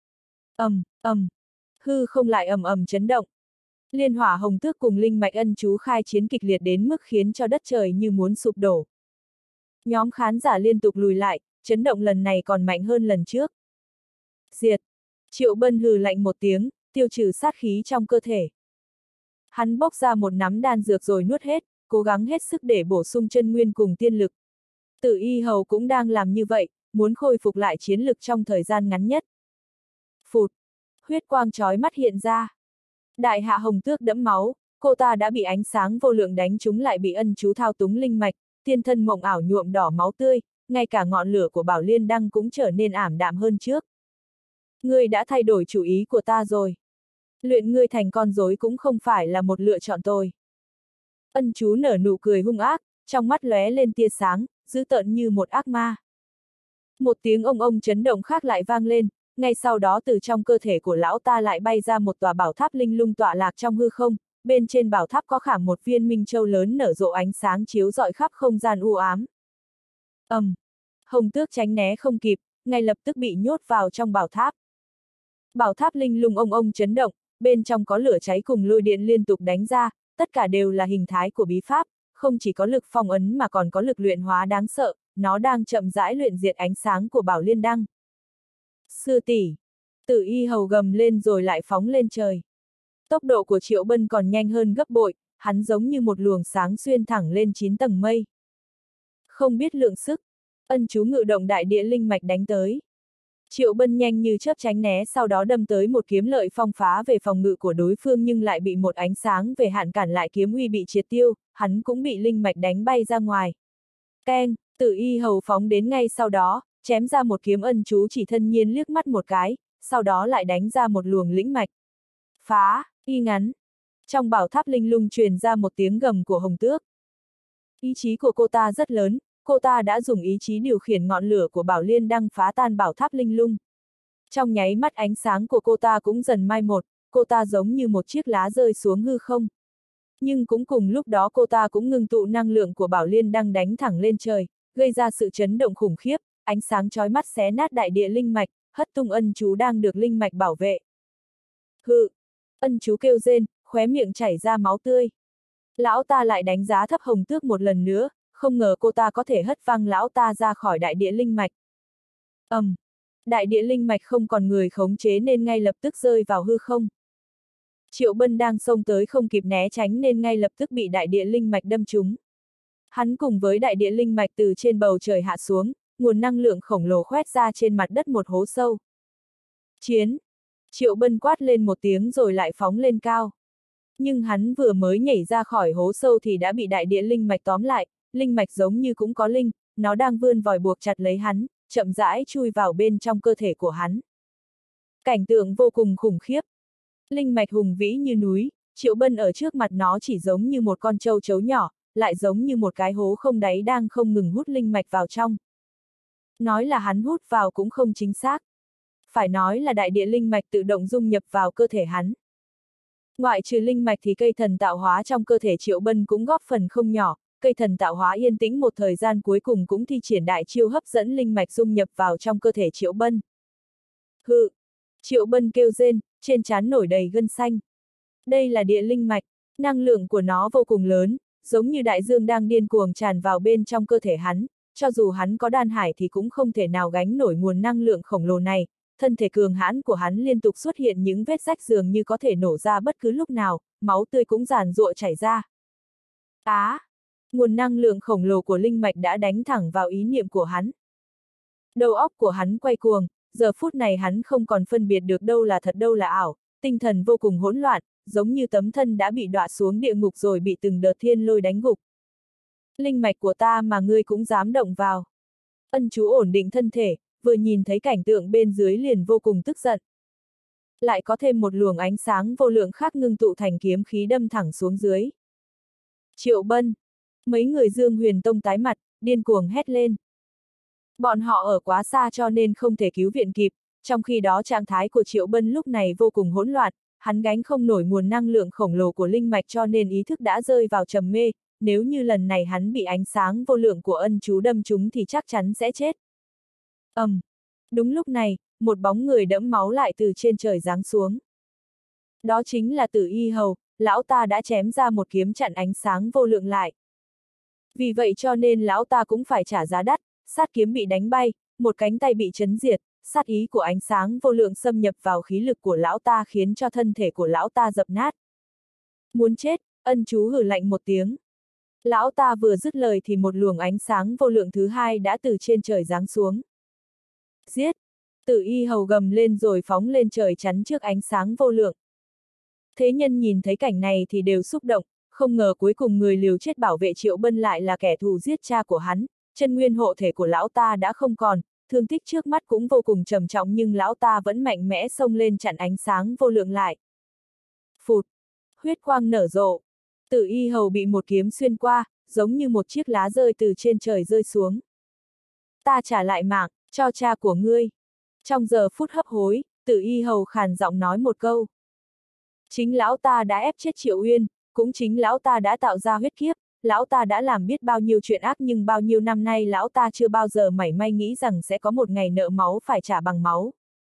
Hư không lại chấn động. Liên hỏa Hồng Tước cùng linh mạch ân chú khai chiến kịch liệt đến mức khiến cho đất trời như muốn sụp đổ. Nhóm khán giả liên tục lùi lại, chấn động lần này còn mạnh hơn lần trước. Diệt! Triệu Bân hừ lạnh một tiếng, tiêu trừ sát khí trong cơ thể. Hắn bốc ra một nắm đan dược rồi nuốt hết, cố gắng hết sức để bổ sung chân nguyên cùng tiên lực. Tử Y Hầu cũng đang làm như vậy, muốn khôi phục lại chiến lực trong thời gian ngắn nhất. Phụt! Huyết quang chói mắt hiện ra. Đại hạ Hồng Tước đẫm máu, cô ta đã bị ánh sáng vô lượng đánh trúng, lại bị ân chú thao túng linh mạch, tiên thân mộng ảo nhuộm đỏ máu tươi, ngay cả ngọn lửa của Bảo Liên Đăng cũng trở nên ảm đạm hơn trước. Ngươi đã thay đổi chủ ý của ta rồi. Luyện ngươi thành con rối cũng không phải là một lựa chọn tồi. Ân chú nở nụ cười hung ác, trong mắt lóe lên tia sáng, dữ tợn như một ác ma. Một tiếng ông chấn động khác lại vang lên, ngay sau đó từ trong cơ thể của lão ta lại bay ra một tòa bảo tháp linh lung tọa lạc trong hư không, bên trên bảo tháp có khảm một viên minh châu lớn nở rộ ánh sáng chiếu rọi khắp không gian u ám. Hồng Tước tránh né không kịp, ngay lập tức bị nhốt vào trong bảo tháp. Bảo tháp linh lung ông chấn động, bên trong có lửa cháy cùng lôi điện liên tục đánh ra, tất cả đều là hình thái của bí pháp, không chỉ có lực phong ấn mà còn có lực luyện hóa đáng sợ, nó đang chậm rãi luyện diệt ánh sáng của Bảo Liên Đăng. Sư tỷ! Tử Y Hầu gầm lên rồi lại phóng lên trời. Tốc độ của Triệu Bân còn nhanh hơn gấp bội, hắn giống như một luồng sáng xuyên thẳng lên 9 tầng mây. Không biết lượng sức, ân chú ngự động đại địa linh mạch đánh tới. Triệu Bân nhanh như chớp tránh né, sau đó đâm tới một kiếm lợi phong phá về phòng ngự của đối phương, nhưng lại bị một ánh sáng về hạn cản lại, kiếm uy bị triệt tiêu, hắn cũng bị linh mạch đánh bay ra ngoài. Keng! Tử Y Hầu phóng đến ngay sau đó, chém ra một kiếm, ân chú chỉ thân nhiên liếc mắt một cái, sau đó lại đánh ra một luồng lĩnh mạch. Phá! Y ngắn! Trong bảo tháp linh lung truyền ra một tiếng gầm của Hồng Tước. Ý chí của cô ta rất lớn, cô ta đã dùng ý chí điều khiển ngọn lửa của Bảo Liên Đăng phá tan bảo tháp linh lung. Trong nháy mắt ánh sáng của cô ta cũng dần mai một, cô ta giống như một chiếc lá rơi xuống hư không. Nhưng cũng cùng lúc đó cô ta cũng ngưng tụ năng lượng của Bảo Liên Đăng đánh thẳng lên trời, gây ra sự chấn động khủng khiếp, ánh sáng chói mắt xé nát đại địa linh mạch, hất tung ân chú đang được linh mạch bảo vệ. Hự! Ân chú kêu rên, khóe miệng chảy ra máu tươi. Lão ta lại đánh giá thấp Hồng Tước một lần nữa, không ngờ cô ta có thể hất văng lão ta ra khỏi đại địa linh mạch. Đại địa linh mạch không còn người khống chế nên ngay lập tức rơi vào hư không. Triệu Bân đang xông tới không kịp né tránh nên ngay lập tức bị đại địa linh mạch đâm trúng. Hắn cùng với đại địa linh mạch từ trên bầu trời hạ xuống, nguồn năng lượng khổng lồ khoét ra trên mặt đất một hố sâu. Chiến! Triệu Bân quát lên một tiếng rồi lại phóng lên cao. Nhưng hắn vừa mới nhảy ra khỏi hố sâu thì đã bị đại địa linh mạch tóm lại, linh mạch giống như cũng có linh, nó đang vươn vòi buộc chặt lấy hắn, chậm rãi chui vào bên trong cơ thể của hắn. Cảnh tượng vô cùng khủng khiếp. Linh mạch hùng vĩ như núi, Triệu Bân ở trước mặt nó chỉ giống như một con trâu chấu nhỏ, lại giống như một cái hố không đáy đang không ngừng hút linh mạch vào trong. Nói là hắn hút vào cũng không chính xác. Phải nói là đại địa linh mạch tự động dung nhập vào cơ thể hắn. Ngoại trừ linh mạch thì cây thần tạo hóa trong cơ thể Triệu Bân cũng góp phần không nhỏ, cây thần tạo hóa yên tĩnh một thời gian cuối cùng cũng thi triển đại chiêu hấp dẫn linh mạch dung nhập vào trong cơ thể Triệu Bân. Hự! Triệu Bân kêu rên, trên trán nổi đầy gân xanh. Đây là địa linh mạch, năng lượng của nó vô cùng lớn, giống như đại dương đang điên cuồng tràn vào bên trong cơ thể hắn, cho dù hắn có đan hải thì cũng không thể nào gánh nổi nguồn năng lượng khổng lồ này, thân thể cường hãn của hắn liên tục xuất hiện những vết rách dường như có thể nổ ra bất cứ lúc nào, máu tươi cũng giàn giụa chảy ra. Nguồn năng lượng khổng lồ của linh mạch đã đánh thẳng vào ý niệm của hắn. Đầu óc của hắn quay cuồng, giờ phút này hắn không còn phân biệt được đâu là thật đâu là ảo, tinh thần vô cùng hỗn loạn, giống như tấm thân đã bị đọa xuống địa ngục rồi bị từng đợt thiên lôi đánh gục. Linh mạch của ta mà ngươi cũng dám động vào. Ân chú ổn định thân thể, vừa nhìn thấy cảnh tượng bên dưới liền vô cùng tức giận. Lại có thêm một luồng ánh sáng vô lượng khác ngưng tụ thành kiếm khí đâm thẳng xuống dưới. Triệu Bân! Mấy người Dương Huyền Tông tái mặt, điên cuồng hét lên. Bọn họ ở quá xa cho nên không thể cứu viện kịp, trong khi đó trạng thái của Triệu Bân lúc này vô cùng hỗn loạn, hắn gánh không nổi nguồn năng lượng khổng lồ của linh mạch cho nên ý thức đã rơi vào trầm mê, nếu như lần này hắn bị ánh sáng vô lượng của ân chú đâm trúng thì chắc chắn sẽ chết. Đúng lúc này, một bóng người đẫm máu lại từ trên trời giáng xuống. Đó chính là Tử Y Hầu, lão ta đã chém ra một kiếm chặn ánh sáng vô lượng lại. Vì vậy cho nên lão ta cũng phải trả giá đắt, sát kiếm bị đánh bay, một cánh tay bị chấn diệt, sát ý của ánh sáng vô lượng xâm nhập vào khí lực của lão ta khiến cho thân thể của lão ta dập nát. Muốn chết, ân chú hử lạnh một tiếng. Lão ta vừa dứt lời thì một luồng ánh sáng vô lượng thứ hai đã từ trên trời giáng xuống. Giết! Tử Y Hầu gầm lên rồi phóng lên trời chắn trước ánh sáng vô lượng. Thế nhân nhìn thấy cảnh này thì đều xúc động, không ngờ cuối cùng người liều chết bảo vệ Triệu Bân lại là kẻ thù giết cha của hắn, chân nguyên hộ thể của lão ta đã không còn, thương tích trước mắt cũng vô cùng trầm trọng nhưng lão ta vẫn mạnh mẽ xông lên chặn ánh sáng vô lượng lại. Phụt! Huyết quang nở rộ. Tử Y Hầu bị một kiếm xuyên qua, giống như một chiếc lá rơi từ trên trời rơi xuống. Ta trả lại mạng, cho cha của ngươi. Trong giờ phút hấp hối, Tử Y Hầu khàn giọng nói một câu. Chính lão ta đã ép chết Triệu Uyên, cũng chính lão ta đã tạo ra huyết kiếp, lão ta đã làm biết bao nhiêu chuyện ác nhưng bao nhiêu năm nay lão ta chưa bao giờ mảy may nghĩ rằng sẽ có một ngày nợ máu phải trả bằng máu.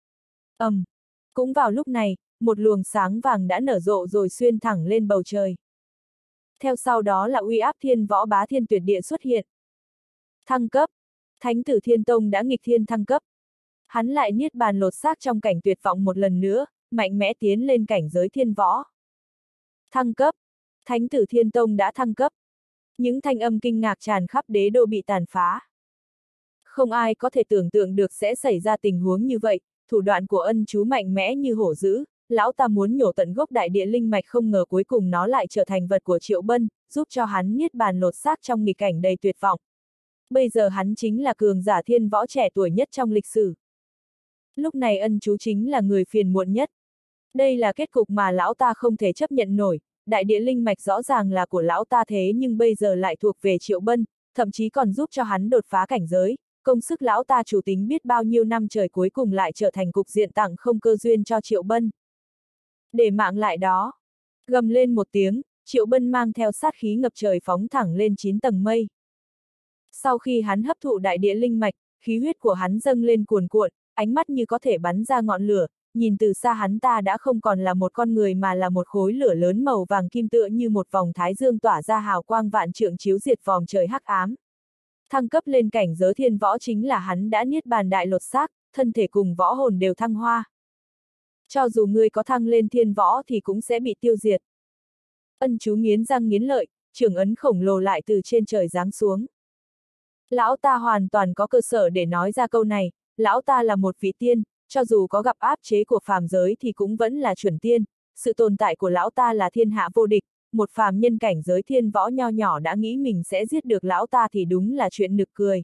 Cũng vào lúc này, một luồng sáng vàng đã nở rộ rồi xuyên thẳng lên bầu trời. Theo sau đó là uy áp thiên võ bá thiên tuyệt địa xuất hiện. Thăng cấp! Thánh tử Thiên Tông đã nghịch thiên thăng cấp. Hắn lại niết bàn lột xác trong cảnh tuyệt vọng một lần nữa, mạnh mẽ tiến lên cảnh giới thiên võ. Thăng cấp! Thánh tử Thiên Tông đã thăng cấp. Những thanh âm kinh ngạc tràn khắp đế đô bị tàn phá. Không ai có thể tưởng tượng được sẽ xảy ra tình huống như vậy, thủ đoạn của ân chú mạnh mẽ như hổ dữ, lão ta muốn nhổ tận gốc đại địa linh mạch không ngờ cuối cùng nó lại trở thành vật của Triệu Bân, giúp cho hắn niết bàn lột xác trong nghịch cảnh đầy tuyệt vọng. Bây giờ hắn chính là cường giả thiên võ trẻ tuổi nhất trong lịch sử. Lúc này ân chú chính là người phiền muộn nhất. Đây là kết cục mà lão ta không thể chấp nhận nổi, đại địa linh mạch rõ ràng là của lão ta thế nhưng bây giờ lại thuộc về Triệu Bân, thậm chí còn giúp cho hắn đột phá cảnh giới, công sức lão ta chủ tính biết bao nhiêu năm trời cuối cùng lại trở thành cục diện tặng không cơ duyên cho Triệu Bân. Để mạng lại đó! Gầm lên một tiếng, Triệu Bân mang theo sát khí ngập trời phóng thẳng lên 9 tầng mây. Sau khi hắn hấp thụ đại địa linh mạch, khí huyết của hắn dâng lên cuồn cuộn, ánh mắt như có thể bắn ra ngọn lửa, nhìn từ xa hắn ta đã không còn là một con người mà là một khối lửa lớn màu vàng kim tựa như một vòng thái dương tỏa ra hào quang vạn trượng chiếu diệt vòng trời hắc ám. Thăng cấp lên cảnh giới thiên võ chính là hắn đã niết bàn đại lột xác, thân thể cùng võ hồn đều thăng hoa. Cho dù ngươi có thăng lên thiên võ thì cũng sẽ bị tiêu diệt. Ân chú nghiến răng nghiến lợi, trường ấn khổng lồ lại từ trên trời giáng xuống. Lão ta hoàn toàn có cơ sở để nói ra câu này, lão ta là một vị tiên, cho dù có gặp áp chế của phàm giới thì cũng vẫn là chuẩn tiên, sự tồn tại của lão ta là thiên hạ vô địch, một phàm nhân cảnh giới thiên võ nho nhỏ đã nghĩ mình sẽ giết được lão ta thì đúng là chuyện nực cười.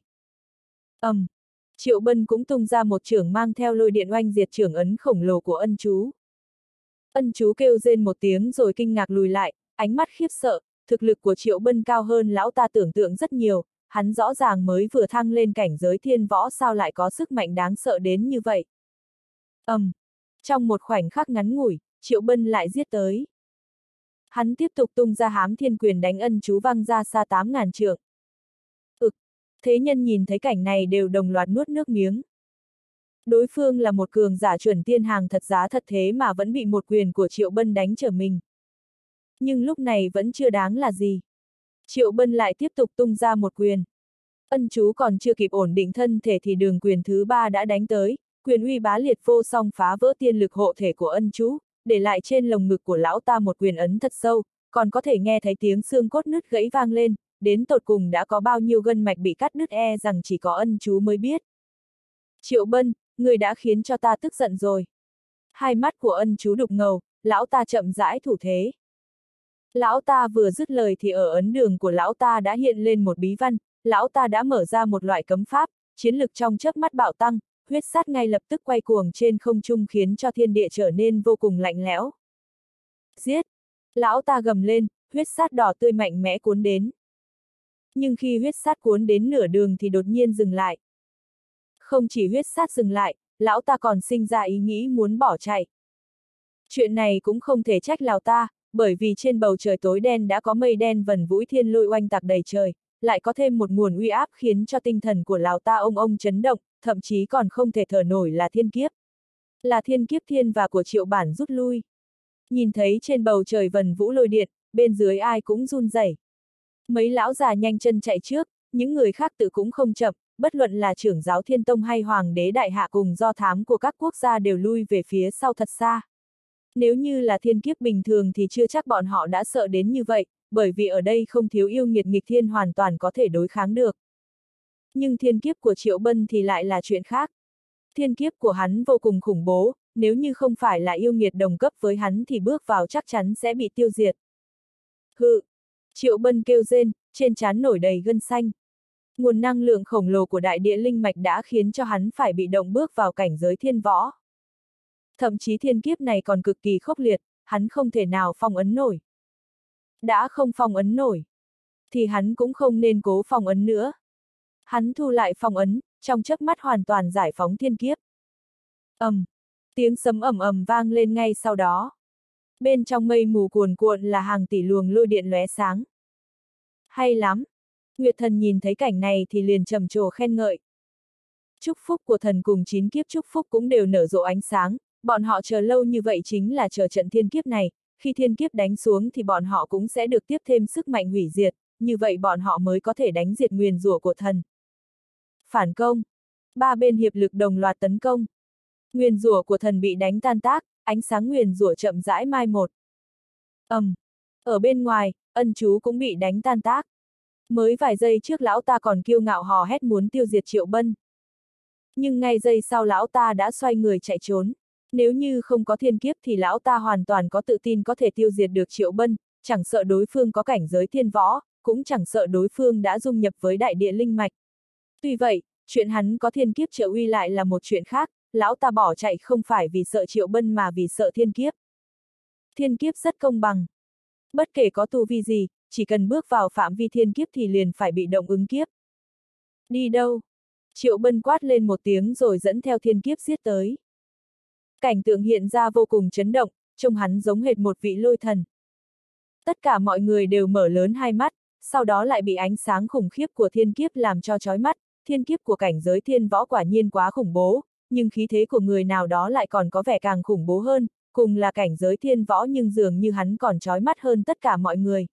Triệu Bân cũng tung ra một chưởng mang theo lôi điện oanh diệt chưởng ấn khổng lồ của ân chú. Ân chú kêu rên một tiếng rồi kinh ngạc lùi lại, ánh mắt khiếp sợ, thực lực của Triệu Bân cao hơn lão ta tưởng tượng rất nhiều, hắn rõ ràng mới vừa thăng lên cảnh giới thiên võ sao lại có sức mạnh đáng sợ đến như vậy. Trong một khoảnh khắc ngắn ngủi, Triệu Bân lại giết tới. Hắn tiếp tục tung ra hám thiên quyền đánh ân chú văng ra xa 8.000 trượng. Thế nhân nhìn thấy cảnh này đều đồng loạt nuốt nước miếng. Đối phương là một cường giả chuẩn tiên hàng thật giá thật thế mà vẫn bị một quyền của Triệu Bân đánh trở mình. Nhưng lúc này vẫn chưa đáng là gì. Triệu Bân lại tiếp tục tung ra một quyền. Ân chú còn chưa kịp ổn định thân thể thì đường quyền thứ 3 đã đánh tới, quyền uy bá liệt vô song phá vỡ tiên lực hộ thể của ân chú, để lại trên lồng ngực của lão ta một quyền ấn thật sâu, còn có thể nghe thấy tiếng xương cốt nứt gãy vang lên, đến tột cùng đã có bao nhiêu gân mạch bị cắt đứt rằng chỉ có ân chú mới biết. Triệu Bân, người đã khiến cho ta tức giận rồi. Hai mắt của ân chú đục ngầu, lão ta chậm rãi thủ thế. Lão ta vừa dứt lời thì ở ấn đường của lão ta đã hiện lên một bí văn, lão ta đã mở ra một loại cấm pháp, chiến lực trong chớp mắt bạo tăng, huyết sát ngay lập tức quay cuồng trên không trung khiến cho thiên địa trở nên vô cùng lạnh lẽo. Giết! Lão ta gầm lên, huyết sát đỏ tươi mạnh mẽ cuốn đến. Nhưng khi huyết sát cuốn đến nửa đường thì đột nhiên dừng lại. Không chỉ huyết sát dừng lại, lão ta còn sinh ra ý nghĩ muốn bỏ chạy. Chuyện này cũng không thể trách lão ta, bởi vì trên bầu trời tối đen đã có mây đen vần vũ thiên lôi oanh tạc đầy trời, lại có thêm một nguồn uy áp khiến cho tinh thần của lão ta ông chấn động, thậm chí còn không thể thở nổi là thiên kiếp. Là thiên kiếp thiên và của Triệu Bản rút lui. Nhìn thấy trên bầu trời vần vũ lôi điện, bên dưới ai cũng run rẩy. Mấy lão già nhanh chân chạy trước, những người khác tự cũng không chậm, bất luận là trưởng giáo Thiên Tông hay Hoàng đế Đại Hạ cùng do thám của các quốc gia đều lui về phía sau thật xa. Nếu như là thiên kiếp bình thường thì chưa chắc bọn họ đã sợ đến như vậy, bởi vì ở đây không thiếu yêu nghiệt nghịch thiên hoàn toàn có thể đối kháng được. Nhưng thiên kiếp của Triệu Bân thì lại là chuyện khác. Thiên kiếp của hắn vô cùng khủng bố, nếu như không phải là yêu nghiệt đồng cấp với hắn thì bước vào chắc chắn sẽ bị tiêu diệt. Hự! Triệu Bân kêu rên, trên trán nổi đầy gân xanh. Nguồn năng lượng khổng lồ của đại địa linh mạch đã khiến cho hắn phải bị động bước vào cảnh giới thiên võ. Thậm chí thiên kiếp này còn cực kỳ khốc liệt, hắn không thể nào phong ấn nổi. Đã không phong ấn nổi, thì hắn cũng không nên cố phong ấn nữa. Hắn thu lại phong ấn, trong chớp mắt hoàn toàn giải phóng thiên kiếp. Tiếng sấm ầm ầm vang lên ngay sau đó. Bên trong mây mù cuồn cuộn là hàng tỷ luồng lôi điện lóe sáng. Hay lắm! Nguyệt Thần nhìn thấy cảnh này thì liền trầm trồ khen ngợi. Chúc phúc của thần cùng 9 kiếp chúc phúc cũng đều nở rộ ánh sáng, bọn họ chờ lâu như vậy chính là chờ trận thiên kiếp này, khi thiên kiếp đánh xuống thì bọn họ cũng sẽ được tiếp thêm sức mạnh hủy diệt, như vậy bọn họ mới có thể đánh diệt nguyền rủa của thần. Phản công! Ba bên hiệp lực đồng loạt tấn công. Nguyền rủa của thần bị đánh tan tác, ánh sáng nguyền rủa chậm rãi mai một. Ở bên ngoài, ân chú cũng bị đánh tan tác. Mới vài giây trước lão ta còn kiêu ngạo hò hét muốn tiêu diệt Triệu Bân. Nhưng ngay giây sau lão ta đã xoay người chạy trốn. Nếu như không có thiên kiếp thì lão ta hoàn toàn có tự tin có thể tiêu diệt được Triệu Bân, chẳng sợ đối phương có cảnh giới thiên võ, cũng chẳng sợ đối phương đã dung nhập với đại địa linh mạch. Tuy vậy, chuyện hắn có thiên kiếp trợ uy lại là một chuyện khác, lão ta bỏ chạy không phải vì sợ Triệu Bân mà vì sợ thiên kiếp. Thiên kiếp rất công bằng. Bất kể có tu vi gì, chỉ cần bước vào phạm vi thiên kiếp thì liền phải bị động ứng kiếp. Đi đâu? Triệu Bân quát lên một tiếng rồi dẫn theo thiên kiếp giết tới. Cảnh tượng hiện ra vô cùng chấn động, trông hắn giống hệt một vị lôi thần. Tất cả mọi người đều mở lớn hai mắt, sau đó lại bị ánh sáng khủng khiếp của thiên kiếp làm cho chói mắt, thiên kiếp của cảnh giới thiên võ quả nhiên quá khủng bố, nhưng khí thế của người nào đó lại còn có vẻ càng khủng bố hơn, cùng là cảnh giới thiên võ nhưng dường như hắn còn chói mắt hơn tất cả mọi người.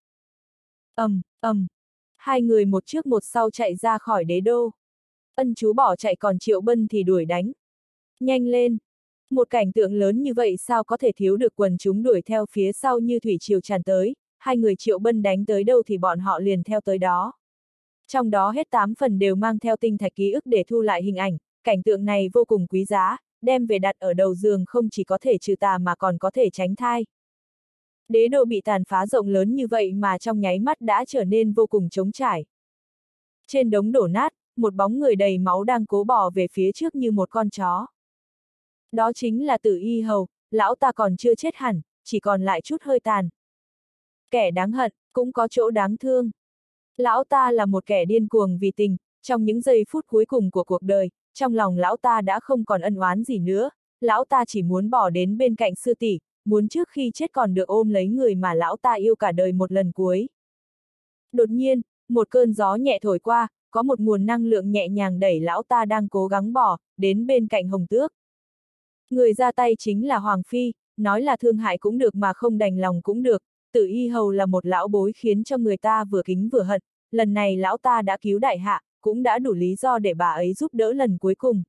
Hai người một trước một sau chạy ra khỏi đế đô. Ân chú bỏ chạy còn Triệu Bân thì đuổi đánh. Nhanh lên! Một cảnh tượng lớn như vậy sao có thể thiếu được quần chúng đuổi theo phía sau như thủy triều tràn tới, hai người Triệu Bân đánh tới đâu thì bọn họ liền theo tới đó. Trong đó hết 8 phần đều mang theo tinh thạch ký ức để thu lại hình ảnh, cảnh tượng này vô cùng quý giá, đem về đặt ở đầu giường không chỉ có thể trừ tà mà còn có thể tránh thai. Đế đô bị tàn phá rộng lớn như vậy mà trong nháy mắt đã trở nên vô cùng trống trải. Trên đống đổ nát, một bóng người đầy máu đang cố bò về phía trước như một con chó. Đó chính là Tử Y Hầu, lão ta còn chưa chết hẳn, chỉ còn lại chút hơi tàn. Kẻ đáng hận, cũng có chỗ đáng thương. Lão ta là một kẻ điên cuồng vì tình, trong những giây phút cuối cùng của cuộc đời, trong lòng lão ta đã không còn ân oán gì nữa, lão ta chỉ muốn bỏ đến bên cạnh sư tỷ, muốn trước khi chết còn được ôm lấy người mà lão ta yêu cả đời một lần cuối. Đột nhiên, một cơn gió nhẹ thổi qua, có một nguồn năng lượng nhẹ nhàng đẩy lão ta đang cố gắng bỏ, đến bên cạnh Hồng Tước. Người ra tay chính là Hoàng Phi, nói là thương hại cũng được mà không đành lòng cũng được, Tử Y Hầu là một lão bối khiến cho người ta vừa kính vừa hận, lần này lão ta đã cứu đại hạ, cũng đã đủ lý do để bà ấy giúp đỡ lần cuối cùng.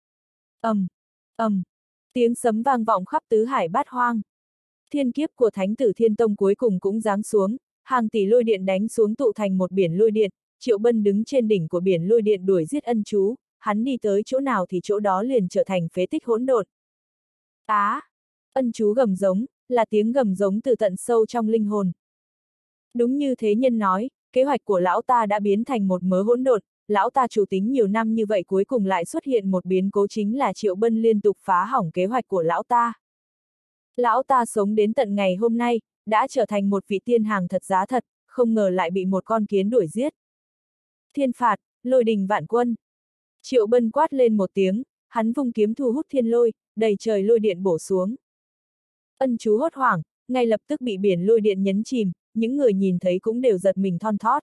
Tiếng sấm vang vọng khắp tứ hải bát hoang. Thiên kiếp của Thánh tử Thiên Tông cuối cùng cũng giáng xuống, hàng tỷ lôi điện đánh xuống tụ thành một biển lôi điện, Triệu Bân đứng trên đỉnh của biển lôi điện đuổi giết ân chú, hắn đi tới chỗ nào thì chỗ đó liền trở thành phế tích hỗn độn. Ân chú gầm giống, là tiếng gầm giống từ tận sâu trong linh hồn. Đúng như thế nhân nói, kế hoạch của lão ta đã biến thành một mớ hỗn độn, lão ta chủ tính nhiều năm như vậy cuối cùng lại xuất hiện một biến cố chính là Triệu Bân liên tục phá hỏng kế hoạch của lão ta. Lão ta sống đến tận ngày hôm nay, đã trở thành một vị tiên hàng thật giá thật, không ngờ lại bị một con kiến đuổi giết. Thiên phạt, lôi đình vạn quân. Triệu Bân quát lên một tiếng, hắn vung kiếm thu hút thiên lôi, đầy trời lôi điện bổ xuống. Ân chú hốt hoảng, ngay lập tức bị biển lôi điện nhấn chìm, những người nhìn thấy cũng đều giật mình thon thót.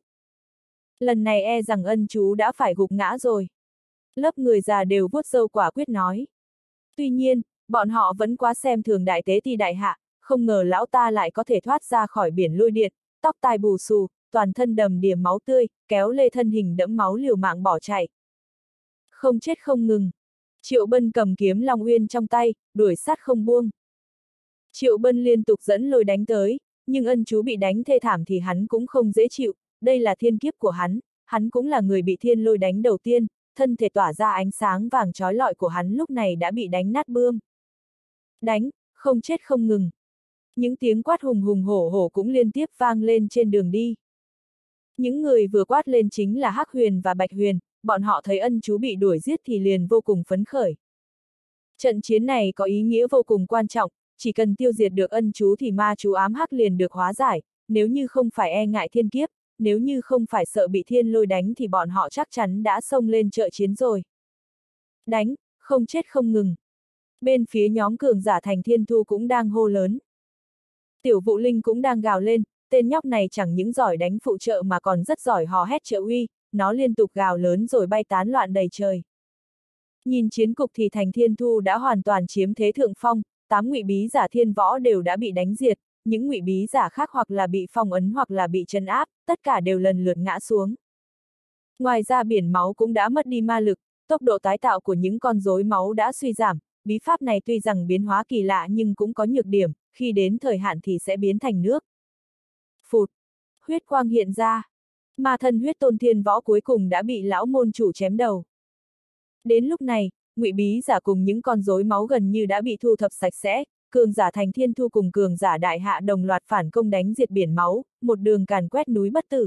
Lần này e rằng ân chú đã phải gục ngã rồi. Lớp người già đều vuốt râu quả quyết nói. Tuy nhiên, bọn họ vẫn quá xem thường đại tế ti đại hạ, không ngờ lão ta lại có thể thoát ra khỏi biển lôi điện, tóc tai bù xù, toàn thân đầm đìa máu tươi, kéo lê thân hình đẫm máu liều mạng bỏ chạy. Không chết không ngừng. Triệu Bân cầm kiếm Long Uyên trong tay, đuổi sát không buông. Triệu Bân liên tục dẫn lôi đánh tới, nhưng ân chú bị đánh thê thảm thì hắn cũng không dễ chịu, đây là thiên kiếp của hắn cũng là người bị thiên lôi đánh đầu tiên, thân thể tỏa ra ánh sáng vàng trói lọi của hắn lúc này đã bị đánh nát bươm. Đánh, không chết không ngừng. Những tiếng quát hùng hùng hổ hổ cũng liên tiếp vang lên trên đường đi. Những người vừa quát lên chính là Hắc Huyền và Bạch Huyền, bọn họ thấy ân chú bị đuổi giết thì liền vô cùng phấn khởi. Trận chiến này có ý nghĩa vô cùng quan trọng, chỉ cần tiêu diệt được ân chú thì ma chú ám hắc liền được hóa giải, nếu như không phải e ngại thiên kiếp, nếu như không phải sợ bị thiên lôi đánh thì bọn họ chắc chắn đã xông lên trợ chiến rồi. Đánh, không chết không ngừng. Bên phía nhóm cường giả Thành Thiên Thu cũng đang hô lớn. Tiểu Vũ Linh cũng đang gào lên, tên nhóc này chẳng những giỏi đánh phụ trợ mà còn rất giỏi hò hét trợ uy, nó liên tục gào lớn rồi bay tán loạn đầy trời. Nhìn chiến cục thì Thành Thiên Thu đã hoàn toàn chiếm thế thượng phong, 8 ngụy bí giả thiên võ đều đã bị đánh diệt, những ngụy bí giả khác hoặc là bị phong ấn hoặc là bị trấn áp, tất cả đều lần lượt ngã xuống. Ngoài ra biển máu cũng đã mất đi ma lực, tốc độ tái tạo của những con rối máu đã suy giảm, bí pháp này tuy rằng biến hóa kỳ lạ nhưng cũng có nhược điểm, khi đến thời hạn thì sẽ biến thành nước. Phụt, huyết quang hiện ra, ma thân huyết tôn thiên võ cuối cùng đã bị lão môn chủ chém đầu. Đến lúc này, ngụy bí giả cùng những con rối máu gần như đã bị thu thập sạch sẽ, cường giả Thành Thiên Thu cùng cường giả đại hạ đồng loạt phản công đánh diệt biển máu, một đường càn quét núi bất tử.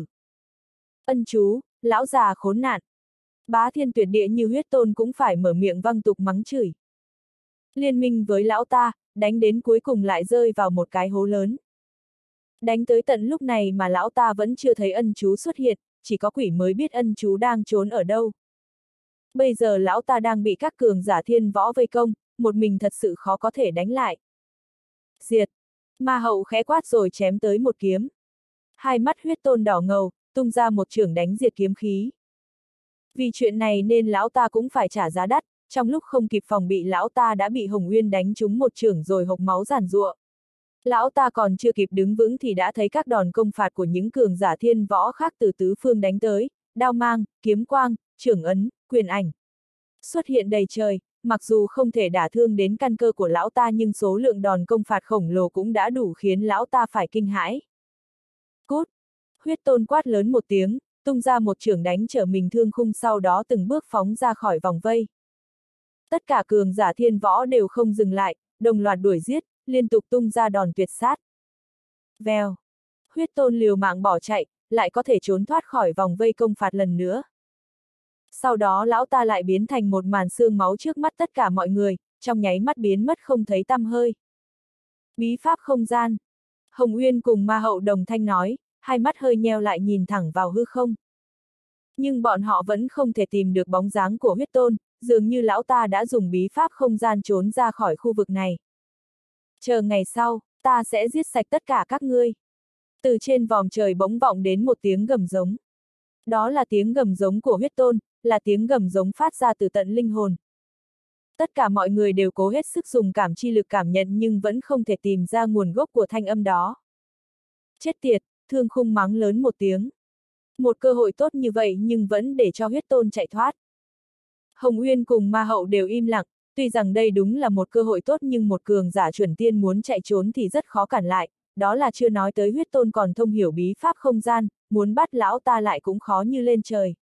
Ân chú, lão già khốn nạn. Bá Thiên Tuyệt Địa như huyết tôn cũng phải mở miệng văng tục mắng chửi. Liên minh với lão ta, đánh đến cuối cùng lại rơi vào một cái hố lớn. Đánh tới tận lúc này mà lão ta vẫn chưa thấy ân chú xuất hiện, chỉ có quỷ mới biết ân chú đang trốn ở đâu. Bây giờ lão ta đang bị các cường giả thiên võ vây công, một mình thật sự khó có thể đánh lại. Diệt! Ma hậu khẽ quát rồi chém tới một kiếm. Hai mắt huyết tôn đỏ ngầu, tung ra một chưởng đánh diệt kiếm khí. Vì chuyện này nên lão ta cũng phải trả giá đắt, trong lúc không kịp phòng bị lão ta đã bị Hồng Uyên đánh trúng một chưởng rồi hộc máu giàn giụa. Lão ta còn chưa kịp đứng vững thì đã thấy các đòn công phạt của những cường giả thiên võ khác từ tứ phương đánh tới, đao mang, kiếm quang, chưởng ấn, quyền ảnh. Xuất hiện đầy trời, mặc dù không thể đả thương đến căn cơ của lão ta nhưng số lượng đòn công phạt khổng lồ cũng đã đủ khiến lão ta phải kinh hãi. Cút! Huyết tôn quát lớn một tiếng, tung ra một chưởng đánh trở mình thương khung sau đó từng bước phóng ra khỏi vòng vây. Tất cả cường giả thiên võ đều không dừng lại, đồng loạt đuổi giết, liên tục tung ra đòn tuyệt sát. Vèo! Huyết tôn liều mạng bỏ chạy, lại có thể trốn thoát khỏi vòng vây công phạt lần nữa. Sau đó lão ta lại biến thành một màn xương máu trước mắt tất cả mọi người, trong nháy mắt biến mất không thấy tăm hơi. Bí pháp không gian. Hồng Uyên cùng ma hậu đồng thanh nói, hai mắt hơi nheo lại nhìn thẳng vào hư không. Nhưng bọn họ vẫn không thể tìm được bóng dáng của huyết tôn, dường như lão ta đã dùng bí pháp không gian trốn ra khỏi khu vực này. Chờ ngày sau, ta sẽ giết sạch tất cả các ngươi. Từ trên vòm trời bỗng vọng đến một tiếng gầm giống. Đó là tiếng gầm giống của huyết tôn, là tiếng gầm giống phát ra từ tận linh hồn. Tất cả mọi người đều cố hết sức dùng cảm chi lực cảm nhận nhưng vẫn không thể tìm ra nguồn gốc của thanh âm đó. Chết tiệt, Thương Khung mắng lớn một tiếng. Một cơ hội tốt như vậy nhưng vẫn để cho huyết tôn chạy thoát. Hồng Uyên cùng Ma Hậu đều im lặng, tuy rằng đây đúng là một cơ hội tốt nhưng một cường giả chuẩn tiên muốn chạy trốn thì rất khó cản lại, đó là chưa nói tới huyết tôn còn thông hiểu bí pháp không gian, muốn bắt lão ta lại cũng khó như lên trời.